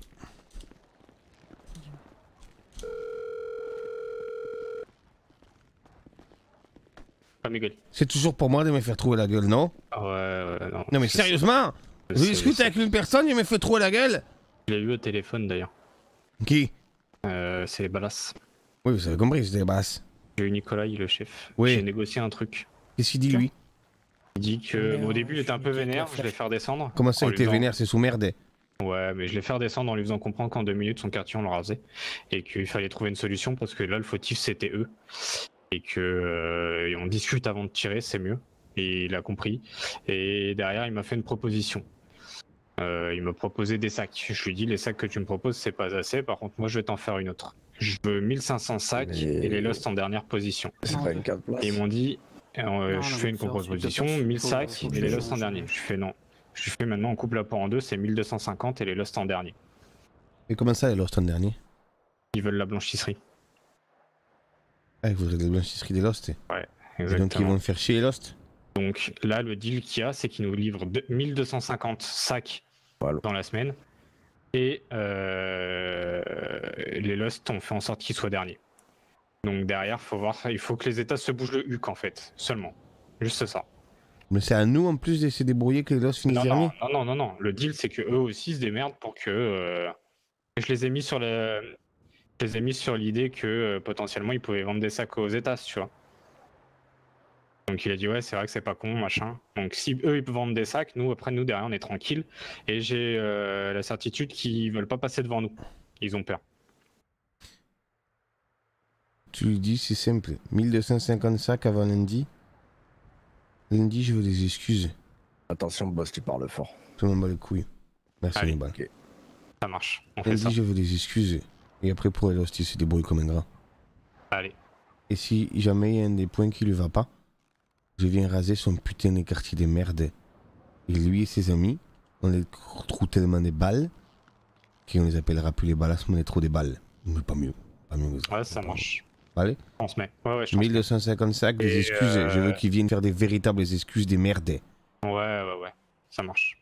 [SPEAKER 6] Pas Miguel.
[SPEAKER 3] C'est toujours pour moi de me faire trouer la gueule, non?
[SPEAKER 6] Ah ouais, ouais, non.
[SPEAKER 3] Non mais
[SPEAKER 6] Je
[SPEAKER 3] sérieusement,
[SPEAKER 6] sais,
[SPEAKER 3] je
[SPEAKER 6] je sais,
[SPEAKER 3] discute
[SPEAKER 6] je sais.
[SPEAKER 3] avec une personne, il me fait trouer la gueule.
[SPEAKER 6] Je l'ai eu au téléphone d'ailleurs.
[SPEAKER 3] Qui?
[SPEAKER 6] Euh, c'est les Ballas.
[SPEAKER 3] Oui, vous avez compris, c'est des basses.
[SPEAKER 6] J'ai eu Nicolas, le chef.
[SPEAKER 3] Oui.
[SPEAKER 6] J'ai négocié un truc.
[SPEAKER 3] Qu'est-ce qu'il dit lui?
[SPEAKER 6] Il dit que bon, au début il était un peu vénère, je l'ai fait redescendre.
[SPEAKER 3] Comment ça,
[SPEAKER 6] en
[SPEAKER 3] il
[SPEAKER 6] lui
[SPEAKER 3] était
[SPEAKER 6] faisant-
[SPEAKER 3] vénère, c'est sous merde.
[SPEAKER 6] Ouais, mais je l'ai fait redescendre en lui faisant comprendre qu'en deux minutes son quartier on le rasait et qu'il fallait trouver une solution parce que là le fautif c'était eux et que euh, et on discute avant de tirer, c'est mieux. Et il a compris. Et derrière il m'a fait une proposition. Euh, il m'a proposé des sacs. Je lui ai dit les sacs que tu me proposes c'est pas assez. Par contre moi je vais t'en faire une autre. Je veux mille cinq cents sacs
[SPEAKER 10] Mais-
[SPEAKER 6] et les Lost en dernière position.
[SPEAKER 10] C'est pas une carte place.
[SPEAKER 6] Et ils m'ont dit euh,
[SPEAKER 4] Non,
[SPEAKER 6] je
[SPEAKER 4] non,
[SPEAKER 6] fais
[SPEAKER 4] mais
[SPEAKER 6] une
[SPEAKER 4] faut ensuite
[SPEAKER 6] proposition,
[SPEAKER 4] de faire-
[SPEAKER 6] mille
[SPEAKER 4] faut-
[SPEAKER 6] sacs
[SPEAKER 4] faut
[SPEAKER 6] et
[SPEAKER 4] que
[SPEAKER 6] les
[SPEAKER 4] je
[SPEAKER 6] Lost en
[SPEAKER 4] change.
[SPEAKER 6] dernier. Je fais non. Je fais maintenant on coupe la part en deux, c'est mille deux cent cinquante et les Lost en dernier.
[SPEAKER 3] Et comment ça, les Lost en dernier?
[SPEAKER 6] Ils veulent la blanchisserie.
[SPEAKER 3] Ah, ils voudraient de la blanchisserie des Lost.
[SPEAKER 6] Ouais,
[SPEAKER 3] Et
[SPEAKER 6] exactement.
[SPEAKER 3] donc ils vont me faire chier les Lost?
[SPEAKER 6] Donc là, le deal qu'il y a, c'est qu'ils nous livrent deux- mille deux cent cinquante sacs dans la semaine. Et euh, les Lost, on fait en sorte qu'ils soient derniers. Donc derrière, faut voir, il faut que les États se bougent le huc en fait, seulement. Juste ça.
[SPEAKER 3] Mais c'est à nous en plus de se débrouiller que les Lost finissent
[SPEAKER 6] Non,
[SPEAKER 3] dernier?
[SPEAKER 6] non, non, non, non, non. Le deal, c'est que eux aussi se démerdent pour que. euh, Je les ai mis sur le. Je les ai mis sur l'idée que euh, potentiellement ils pouvaient vendre des sacs aux États, tu vois. Donc il a dit ouais, c'est vrai que c'est pas con, machin. Donc si eux ils peuvent vendre des sacs, nous après nous derrière on est tranquille. Et j'ai euh, la certitude qu'ils veulent pas passer devant nous. Ils ont peur.
[SPEAKER 3] Tu lui dis, c'est simple. mille deux cent cinquante sacs avant lundi. Lundi, je veux des excuses.
[SPEAKER 10] Attention, boss, tu parles fort.
[SPEAKER 3] Tout le monde bat les couilles. Merci,
[SPEAKER 6] Allez.
[SPEAKER 3] Nibal.
[SPEAKER 6] Ça marche. On fait
[SPEAKER 3] Lundi,
[SPEAKER 6] ça.
[SPEAKER 3] je veux des excuses. Et après, pour les Lost, il se débrouille comme un grand.
[SPEAKER 6] Allez.
[SPEAKER 3] Et si jamais il y a un des points qui lui va pas, je viens raser son putain de quartier de merde. Et lui et ses amis, on les trouve tellement des balles qu'on les appellera plus les balles, mais on est trop des balles. Mais pas mieux. Pas mieux que ça.
[SPEAKER 6] Ouais, ça marche.
[SPEAKER 3] Allez.
[SPEAKER 6] On se met. Ouais, ouais, je
[SPEAKER 3] mille deux cent cinquante sacs, des
[SPEAKER 6] Et,
[SPEAKER 3] excuses.
[SPEAKER 6] euh,
[SPEAKER 3] Je veux qu'ils viennent faire des véritables excuses des merdes.
[SPEAKER 6] Ouais, ouais, ouais. Ça marche.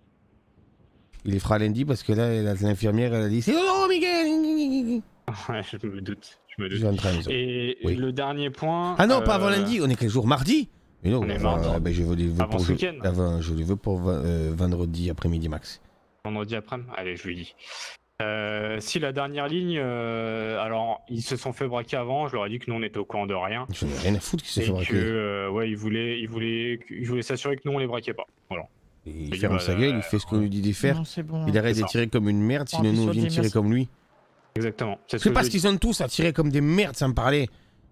[SPEAKER 3] Il les fera lundi parce que là, la- l'infirmière, elle a dit c'est oh Miguel.
[SPEAKER 6] Ouais, je me doute. Je me doute.
[SPEAKER 3] Je rentre à la maison.
[SPEAKER 6] Et
[SPEAKER 3] Oui.
[SPEAKER 6] le dernier point.
[SPEAKER 3] Ah non, pas avant
[SPEAKER 6] euh,
[SPEAKER 3] lundi, on est quel jour? Mardi? Mais non,
[SPEAKER 6] On est
[SPEAKER 3] euh,
[SPEAKER 6] mardi.
[SPEAKER 3] ben, je veux les veux
[SPEAKER 6] Avant
[SPEAKER 3] pour
[SPEAKER 6] ce
[SPEAKER 3] je-
[SPEAKER 6] week-end.
[SPEAKER 3] avant- je les veux pour va- euh, vendredi après-midi max.
[SPEAKER 6] Vendredi après-midi. Allez, je lui dis. Euh, si la dernière ligne, euh, alors ils se sont fait braquer avant, je leur ai dit que nous on était au courant de rien.
[SPEAKER 3] Je n'ai rien à foutre qu'ils se
[SPEAKER 6] Et
[SPEAKER 3] fait
[SPEAKER 6] que
[SPEAKER 3] braquer.
[SPEAKER 6] euh, ouais, ils voulaient, ils voulaient, ils voulaient s'assurer que nous on les braquait pas. Voilà.
[SPEAKER 3] Il
[SPEAKER 6] J'ai dit,
[SPEAKER 3] ferme
[SPEAKER 6] bah,
[SPEAKER 3] sa gueule, il fait ce qu'on lui dit de faire.
[SPEAKER 6] non, c'est bon.
[SPEAKER 3] Il arrête
[SPEAKER 6] C'est
[SPEAKER 3] de
[SPEAKER 6] ça.
[SPEAKER 3] tirer comme une merde,
[SPEAKER 6] On
[SPEAKER 3] sinon
[SPEAKER 6] appuie
[SPEAKER 3] nous on
[SPEAKER 6] sur
[SPEAKER 3] vient de
[SPEAKER 6] le
[SPEAKER 3] tirer
[SPEAKER 6] merci.
[SPEAKER 3] comme lui.
[SPEAKER 6] Exactement. C'est ce
[SPEAKER 3] C'est
[SPEAKER 6] que
[SPEAKER 3] parce
[SPEAKER 6] je
[SPEAKER 3] qu'ils sont tous à tirer comme des merdes sans me parler.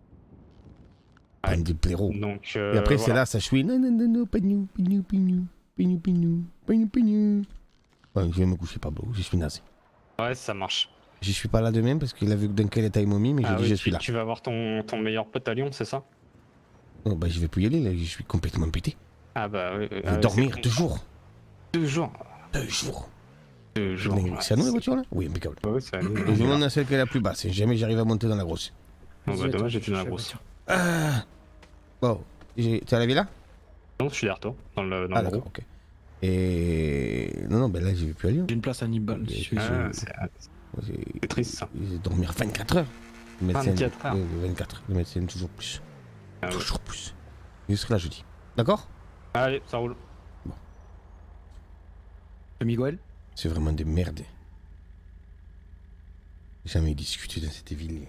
[SPEAKER 3] Bande de blaireaux.
[SPEAKER 6] Donc, euh,
[SPEAKER 3] Et après c'est
[SPEAKER 6] voilà.
[SPEAKER 3] là, ça chouine. Non, non, non, non, pas nous, pas nous, pas nous, pas nous, pas nous, pas nous, pas nous. Ouais, je vais me coucher, Pablo, je suis naze.
[SPEAKER 6] Ouais, ça marche.
[SPEAKER 3] Je suis pas là demain parce qu'il a vu dans quel état il m'a mis, mais
[SPEAKER 6] Ah
[SPEAKER 3] j'ai dit
[SPEAKER 6] oui,
[SPEAKER 3] je
[SPEAKER 6] tu,
[SPEAKER 3] suis là.
[SPEAKER 6] tu vas avoir ton, ton meilleur pote à Lyon, c'est ça?
[SPEAKER 3] Non, bah je vais plus y aller, là, je suis complètement pété.
[SPEAKER 6] Ah bah oui.
[SPEAKER 3] Je vais dormir deux jours.
[SPEAKER 6] Deux jours.
[SPEAKER 3] Deux jours.
[SPEAKER 6] Deux jours.
[SPEAKER 3] C'est à nous la voiture là? Oui, impeccable.
[SPEAKER 6] Ouais, c'est à nous.
[SPEAKER 3] Je demande à celle qui est la plus basse, et jamais j'arrive à monter dans la grosse.
[SPEAKER 6] Bon, bah, dommage, j'étais dans la grosse.
[SPEAKER 3] Ah. Bon, j'ai- t'es arrivé là?
[SPEAKER 6] Non, je suis derrière toi, dans le, dans
[SPEAKER 3] Ah
[SPEAKER 6] le
[SPEAKER 3] d'accord,
[SPEAKER 6] groupe.
[SPEAKER 3] ok. Et... Non, non, ben là j'y vais plus à Lyon.
[SPEAKER 2] J'ai une place à Nibal. si tu veux.
[SPEAKER 6] Ah, c'est
[SPEAKER 3] c'est
[SPEAKER 6] triste ça.
[SPEAKER 3] Je vais dormir vingt-quatre heures. Le médecin-
[SPEAKER 6] vingt-quatre heures.
[SPEAKER 3] Oui, vingt-quatre. Le médecin toujours plus.
[SPEAKER 6] Ah ouais.
[SPEAKER 3] Toujours plus. Je serai là jeudi. D'accord?
[SPEAKER 6] Allez, ça roule.
[SPEAKER 2] Miguel?
[SPEAKER 3] C'est vraiment des merdes. Jamais discuté dans cette ville.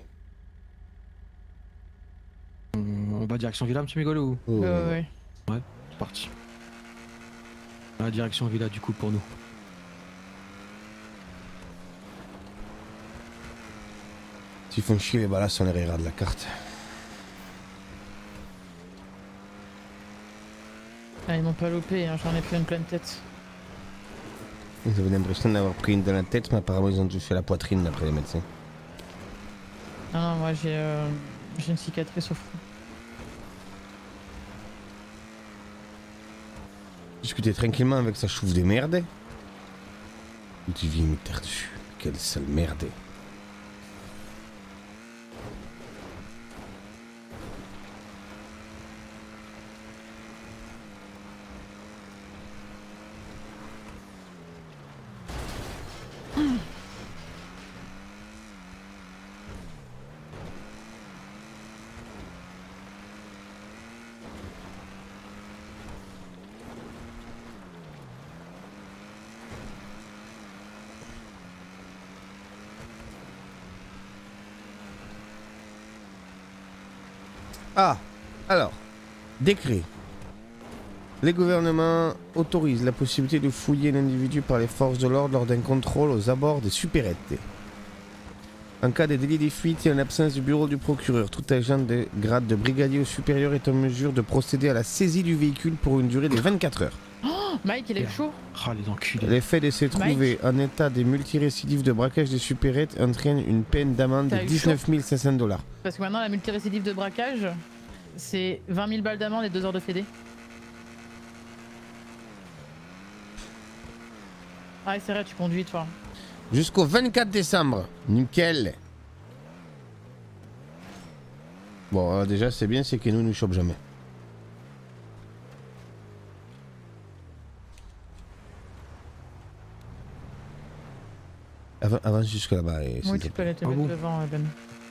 [SPEAKER 2] On va direction Villa, monsieur Miguel ou?
[SPEAKER 3] Oh, Ouais, ouais,
[SPEAKER 2] ouais. Ouais, c'est parti. La direction Villa du coup pour nous.
[SPEAKER 3] S'ils font chier les balas, on les rayera de la carte.
[SPEAKER 7] Ah, ils m'ont pas loupé, hein, j'en ai pris une pleine tête.
[SPEAKER 3] Ils avaient l'impression d'avoir pris une dans la tête, mais apparemment ils ont touché la poitrine d'après les médecins.
[SPEAKER 7] Non, non, moi j'ai euh, j'ai une cicatrice au front.
[SPEAKER 3] Discuter tranquillement avec sa chouffe de merde. Et tu viens me taire dessus. Quelle sale merde. Ah, alors, décret. Les gouvernements autorisent la possibilité de fouiller l'individu par les forces de l'ordre lors d'un contrôle aux abords des supérettes. En cas de délit de fuite et en absence du bureau du procureur, tout agent de grade de brigadier ou supérieur est en mesure de procéder à la saisie du véhicule pour une durée de vingt-quatre heures.
[SPEAKER 7] Oh, Mike, il est chaud.
[SPEAKER 2] Ah, les enculés.
[SPEAKER 3] L'effet de se trouver en état de multirécidive de braquage des supérettes entraîne une peine d'amende de dix-neuf mille cinq cents dollars.
[SPEAKER 7] Parce que maintenant, la multirécidive de braquage, c'est vingt mille balles d'amende et deux heures de fédé. Ah, c'est vrai, tu conduis, toi.
[SPEAKER 3] Jusqu'au vingt-quatre décembre. Nickel. Bon, alors déjà, c'est bien, c'est que nous, nous chope jamais. Avant, avance jusque là-bas.
[SPEAKER 7] Oui, tu peux aller te mettre devant, Ben.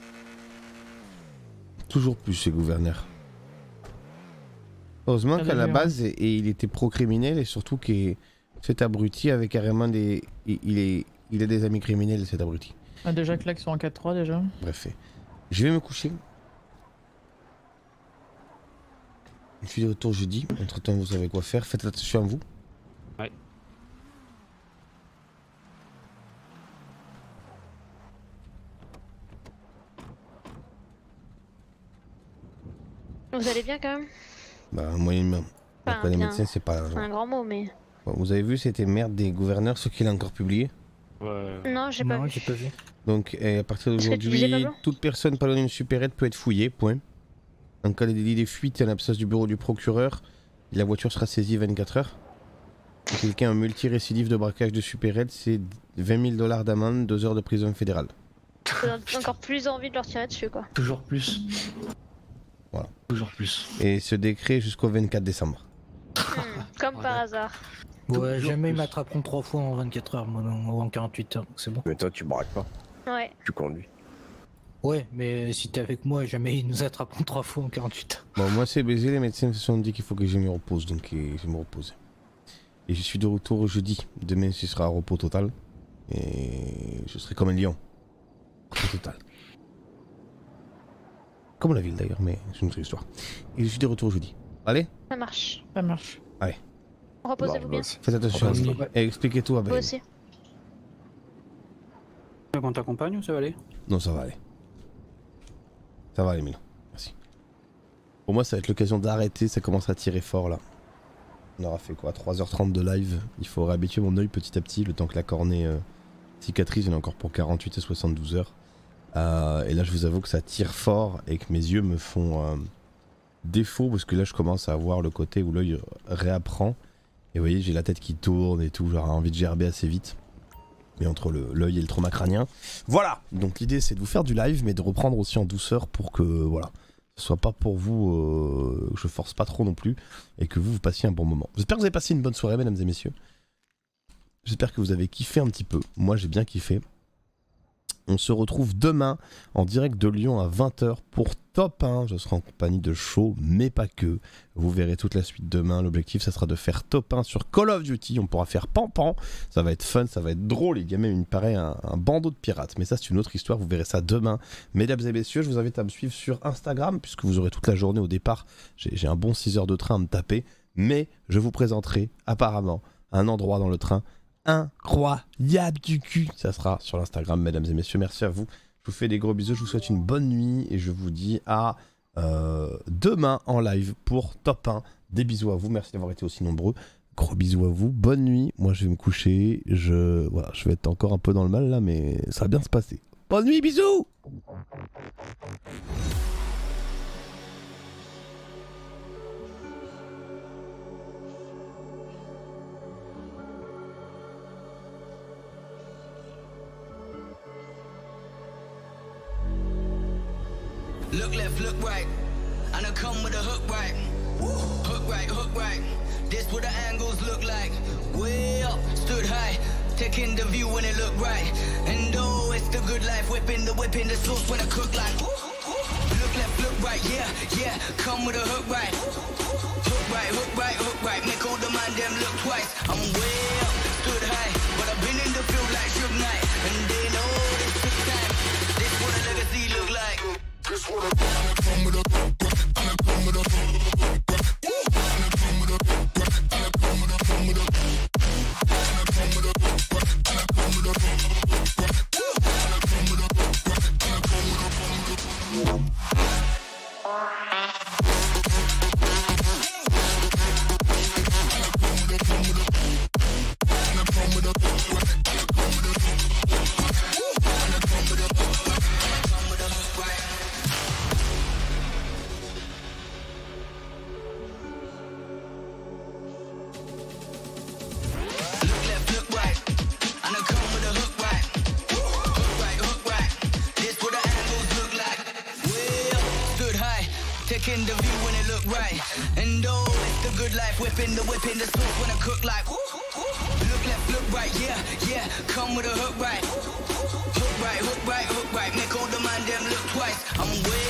[SPEAKER 3] Toujours plus, ces gouverneurs. Heureusement qu'à la base, et, et il était pro-criminel et surtout que cet abruti avait carrément des... Il, il, est, il a des amis criminels, cet abruti.
[SPEAKER 7] Ah, déjà que là, ils sont en quatre trois déjà.
[SPEAKER 3] Bref. Je vais me coucher. Je suis de retour jeudi. Entre temps, vous savez quoi faire. Faites attention à vous.
[SPEAKER 6] Ouais.
[SPEAKER 15] Vous allez bien quand même?
[SPEAKER 3] Bah, moyennement.
[SPEAKER 15] Enfin,
[SPEAKER 3] Après, les
[SPEAKER 15] bien.
[SPEAKER 3] médecins, c'est pas...
[SPEAKER 15] C'est un grand mot, mais...
[SPEAKER 3] Bon, vous avez vu, c'était merde des gouverneurs, ce qu'il a encore publié.
[SPEAKER 6] Ouais.
[SPEAKER 15] Non, j'ai pas, vu.
[SPEAKER 2] pas vu.
[SPEAKER 3] Donc, eh, à partir
[SPEAKER 15] Est-ce que tu disais,
[SPEAKER 3] d'aujourd'hui,
[SPEAKER 15] Pablo
[SPEAKER 3] toute personne parlant d'une supérette peut être fouillée, point. En cas de délit de fuite et en absence du bureau du procureur, la voiture sera saisie vingt-quatre heures. Si quelqu'un a un multirécidive de braquage de supérette, c'est vingt mille dollars d'amende, deux heures de prison fédérale.
[SPEAKER 15] J'ai encore plus envie de leur tirer dessus, quoi.
[SPEAKER 2] Toujours plus.
[SPEAKER 3] Voilà.
[SPEAKER 2] Toujours plus.
[SPEAKER 3] Et ce décret jusqu'au vingt-quatre décembre.
[SPEAKER 15] Hmm, comme par hasard.
[SPEAKER 2] Ouais, jamais ils m'attraperont trois fois en vingt-quatre heures, moi, ou en quarante-huit heures, c'est bon.
[SPEAKER 10] Mais toi, tu braques pas.
[SPEAKER 15] Ouais.
[SPEAKER 10] Tu conduis.
[SPEAKER 2] Ouais, mais si t'es avec moi, jamais ils nous attraperont trois fois en quarante-huit heures.
[SPEAKER 3] Bon, moi c'est baisé, les médecins me sont dit qu'il faut que je me repose, donc euh, je vais me reposer. Et je suis de retour jeudi. Demain, ce sera repos total. Et je serai comme un lion. Repos total. Comme la ville d'ailleurs, mais c'est une autre histoire. Et je suis de retour jeudi. Allez?
[SPEAKER 15] Ça marche.
[SPEAKER 7] Ça marche.
[SPEAKER 3] Allez.
[SPEAKER 15] Reposez-vous bien.
[SPEAKER 3] Faites attention à vous. Et expliquez tout à
[SPEAKER 15] Vous
[SPEAKER 3] Ben.
[SPEAKER 15] aussi.
[SPEAKER 4] Tu veux qu'on t'accompagne ou ça va aller?
[SPEAKER 3] Non, ça va aller. Ça va aller, Milo. Merci. Pour moi, ça va être l'occasion d'arrêter. Ça commence à tirer fort là. On aura fait quoi? trois heures trente de live. Il faut réhabituer mon œil petit à petit. Le temps que la cornée euh, cicatrise, il y en a encore pour quarante-huit et soixante-douze heures. Euh, et là, je vous avoue que ça tire fort et que mes yeux me font euh, défaut parce que là, je commence à voir le côté où l'œil réapprend. Et vous voyez, j'ai la tête qui tourne et tout. J'aurais envie de gerber assez vite. Mais entre l'œil et le trauma crânien. Voilà. Donc l'idée, c'est de vous faire du live, mais de reprendre aussi en douceur pour que, voilà, ce soit pas pour vous, euh, que je force pas trop non plus, et que vous, vous passiez un bon moment. J'espère que vous avez passé une bonne soirée, mesdames et messieurs. J'espère que vous avez kiffé un petit peu. Moi, j'ai bien kiffé. On se retrouve demain en direct de Lyon à vingt heures pour Top un. Je serai en compagnie de Shaw, mais pas que. Vous verrez toute la suite demain. L'objectif, ça sera de faire Top un sur Call of Duty. On pourra faire Pampan. Ça va être fun, ça va être drôle. Il y a même, il me paraît, un, un bandeau de pirates. Mais ça, c'est une autre histoire. Vous verrez ça demain. Mesdames et messieurs, je vous invite à me suivre sur Instagram, puisque vous aurez toute la journée au départ. J'ai un bon six heures de train à me taper. Mais je vous présenterai apparemment un endroit dans le train incroyable du cul. Ça sera sur l'Instagram, mesdames et messieurs. Merci à vous. Je vous fais des gros bisous, je vous souhaite une bonne nuit et je vous dis à euh, demain en live pour Top un. Des bisous à vous, merci d'avoir été aussi nombreux. Gros bisous à vous, bonne nuit. Moi je vais me coucher, je, voilà, je vais être encore un peu dans le mal là, mais ça va bien se passer. Bonne nuit, bisous.
[SPEAKER 13] Look left, look right, and I come with a hook right. Hook right, hook right. This what the angles look like. Way up, stood high, taking the view when it look right. And oh, it's the good life, whipping the whipping the sauce when I cook like. Look left, look right, yeah, yeah. Come with a hook right. Hook right, hook right, hook right. Make all the man them look twice. I'm way up, stood high, but I've been in the field like Suge Knight, and they know this took time. This what a legacy look like. This what a come with a come with a come with a taking the view when it look right. And oh, it's the good life, whipping the whipping the sauce when I cook like. Look left, look right, yeah, yeah. Come with a hook right. Hook right, hook right, hook right. Make all the man them look twice. I'm way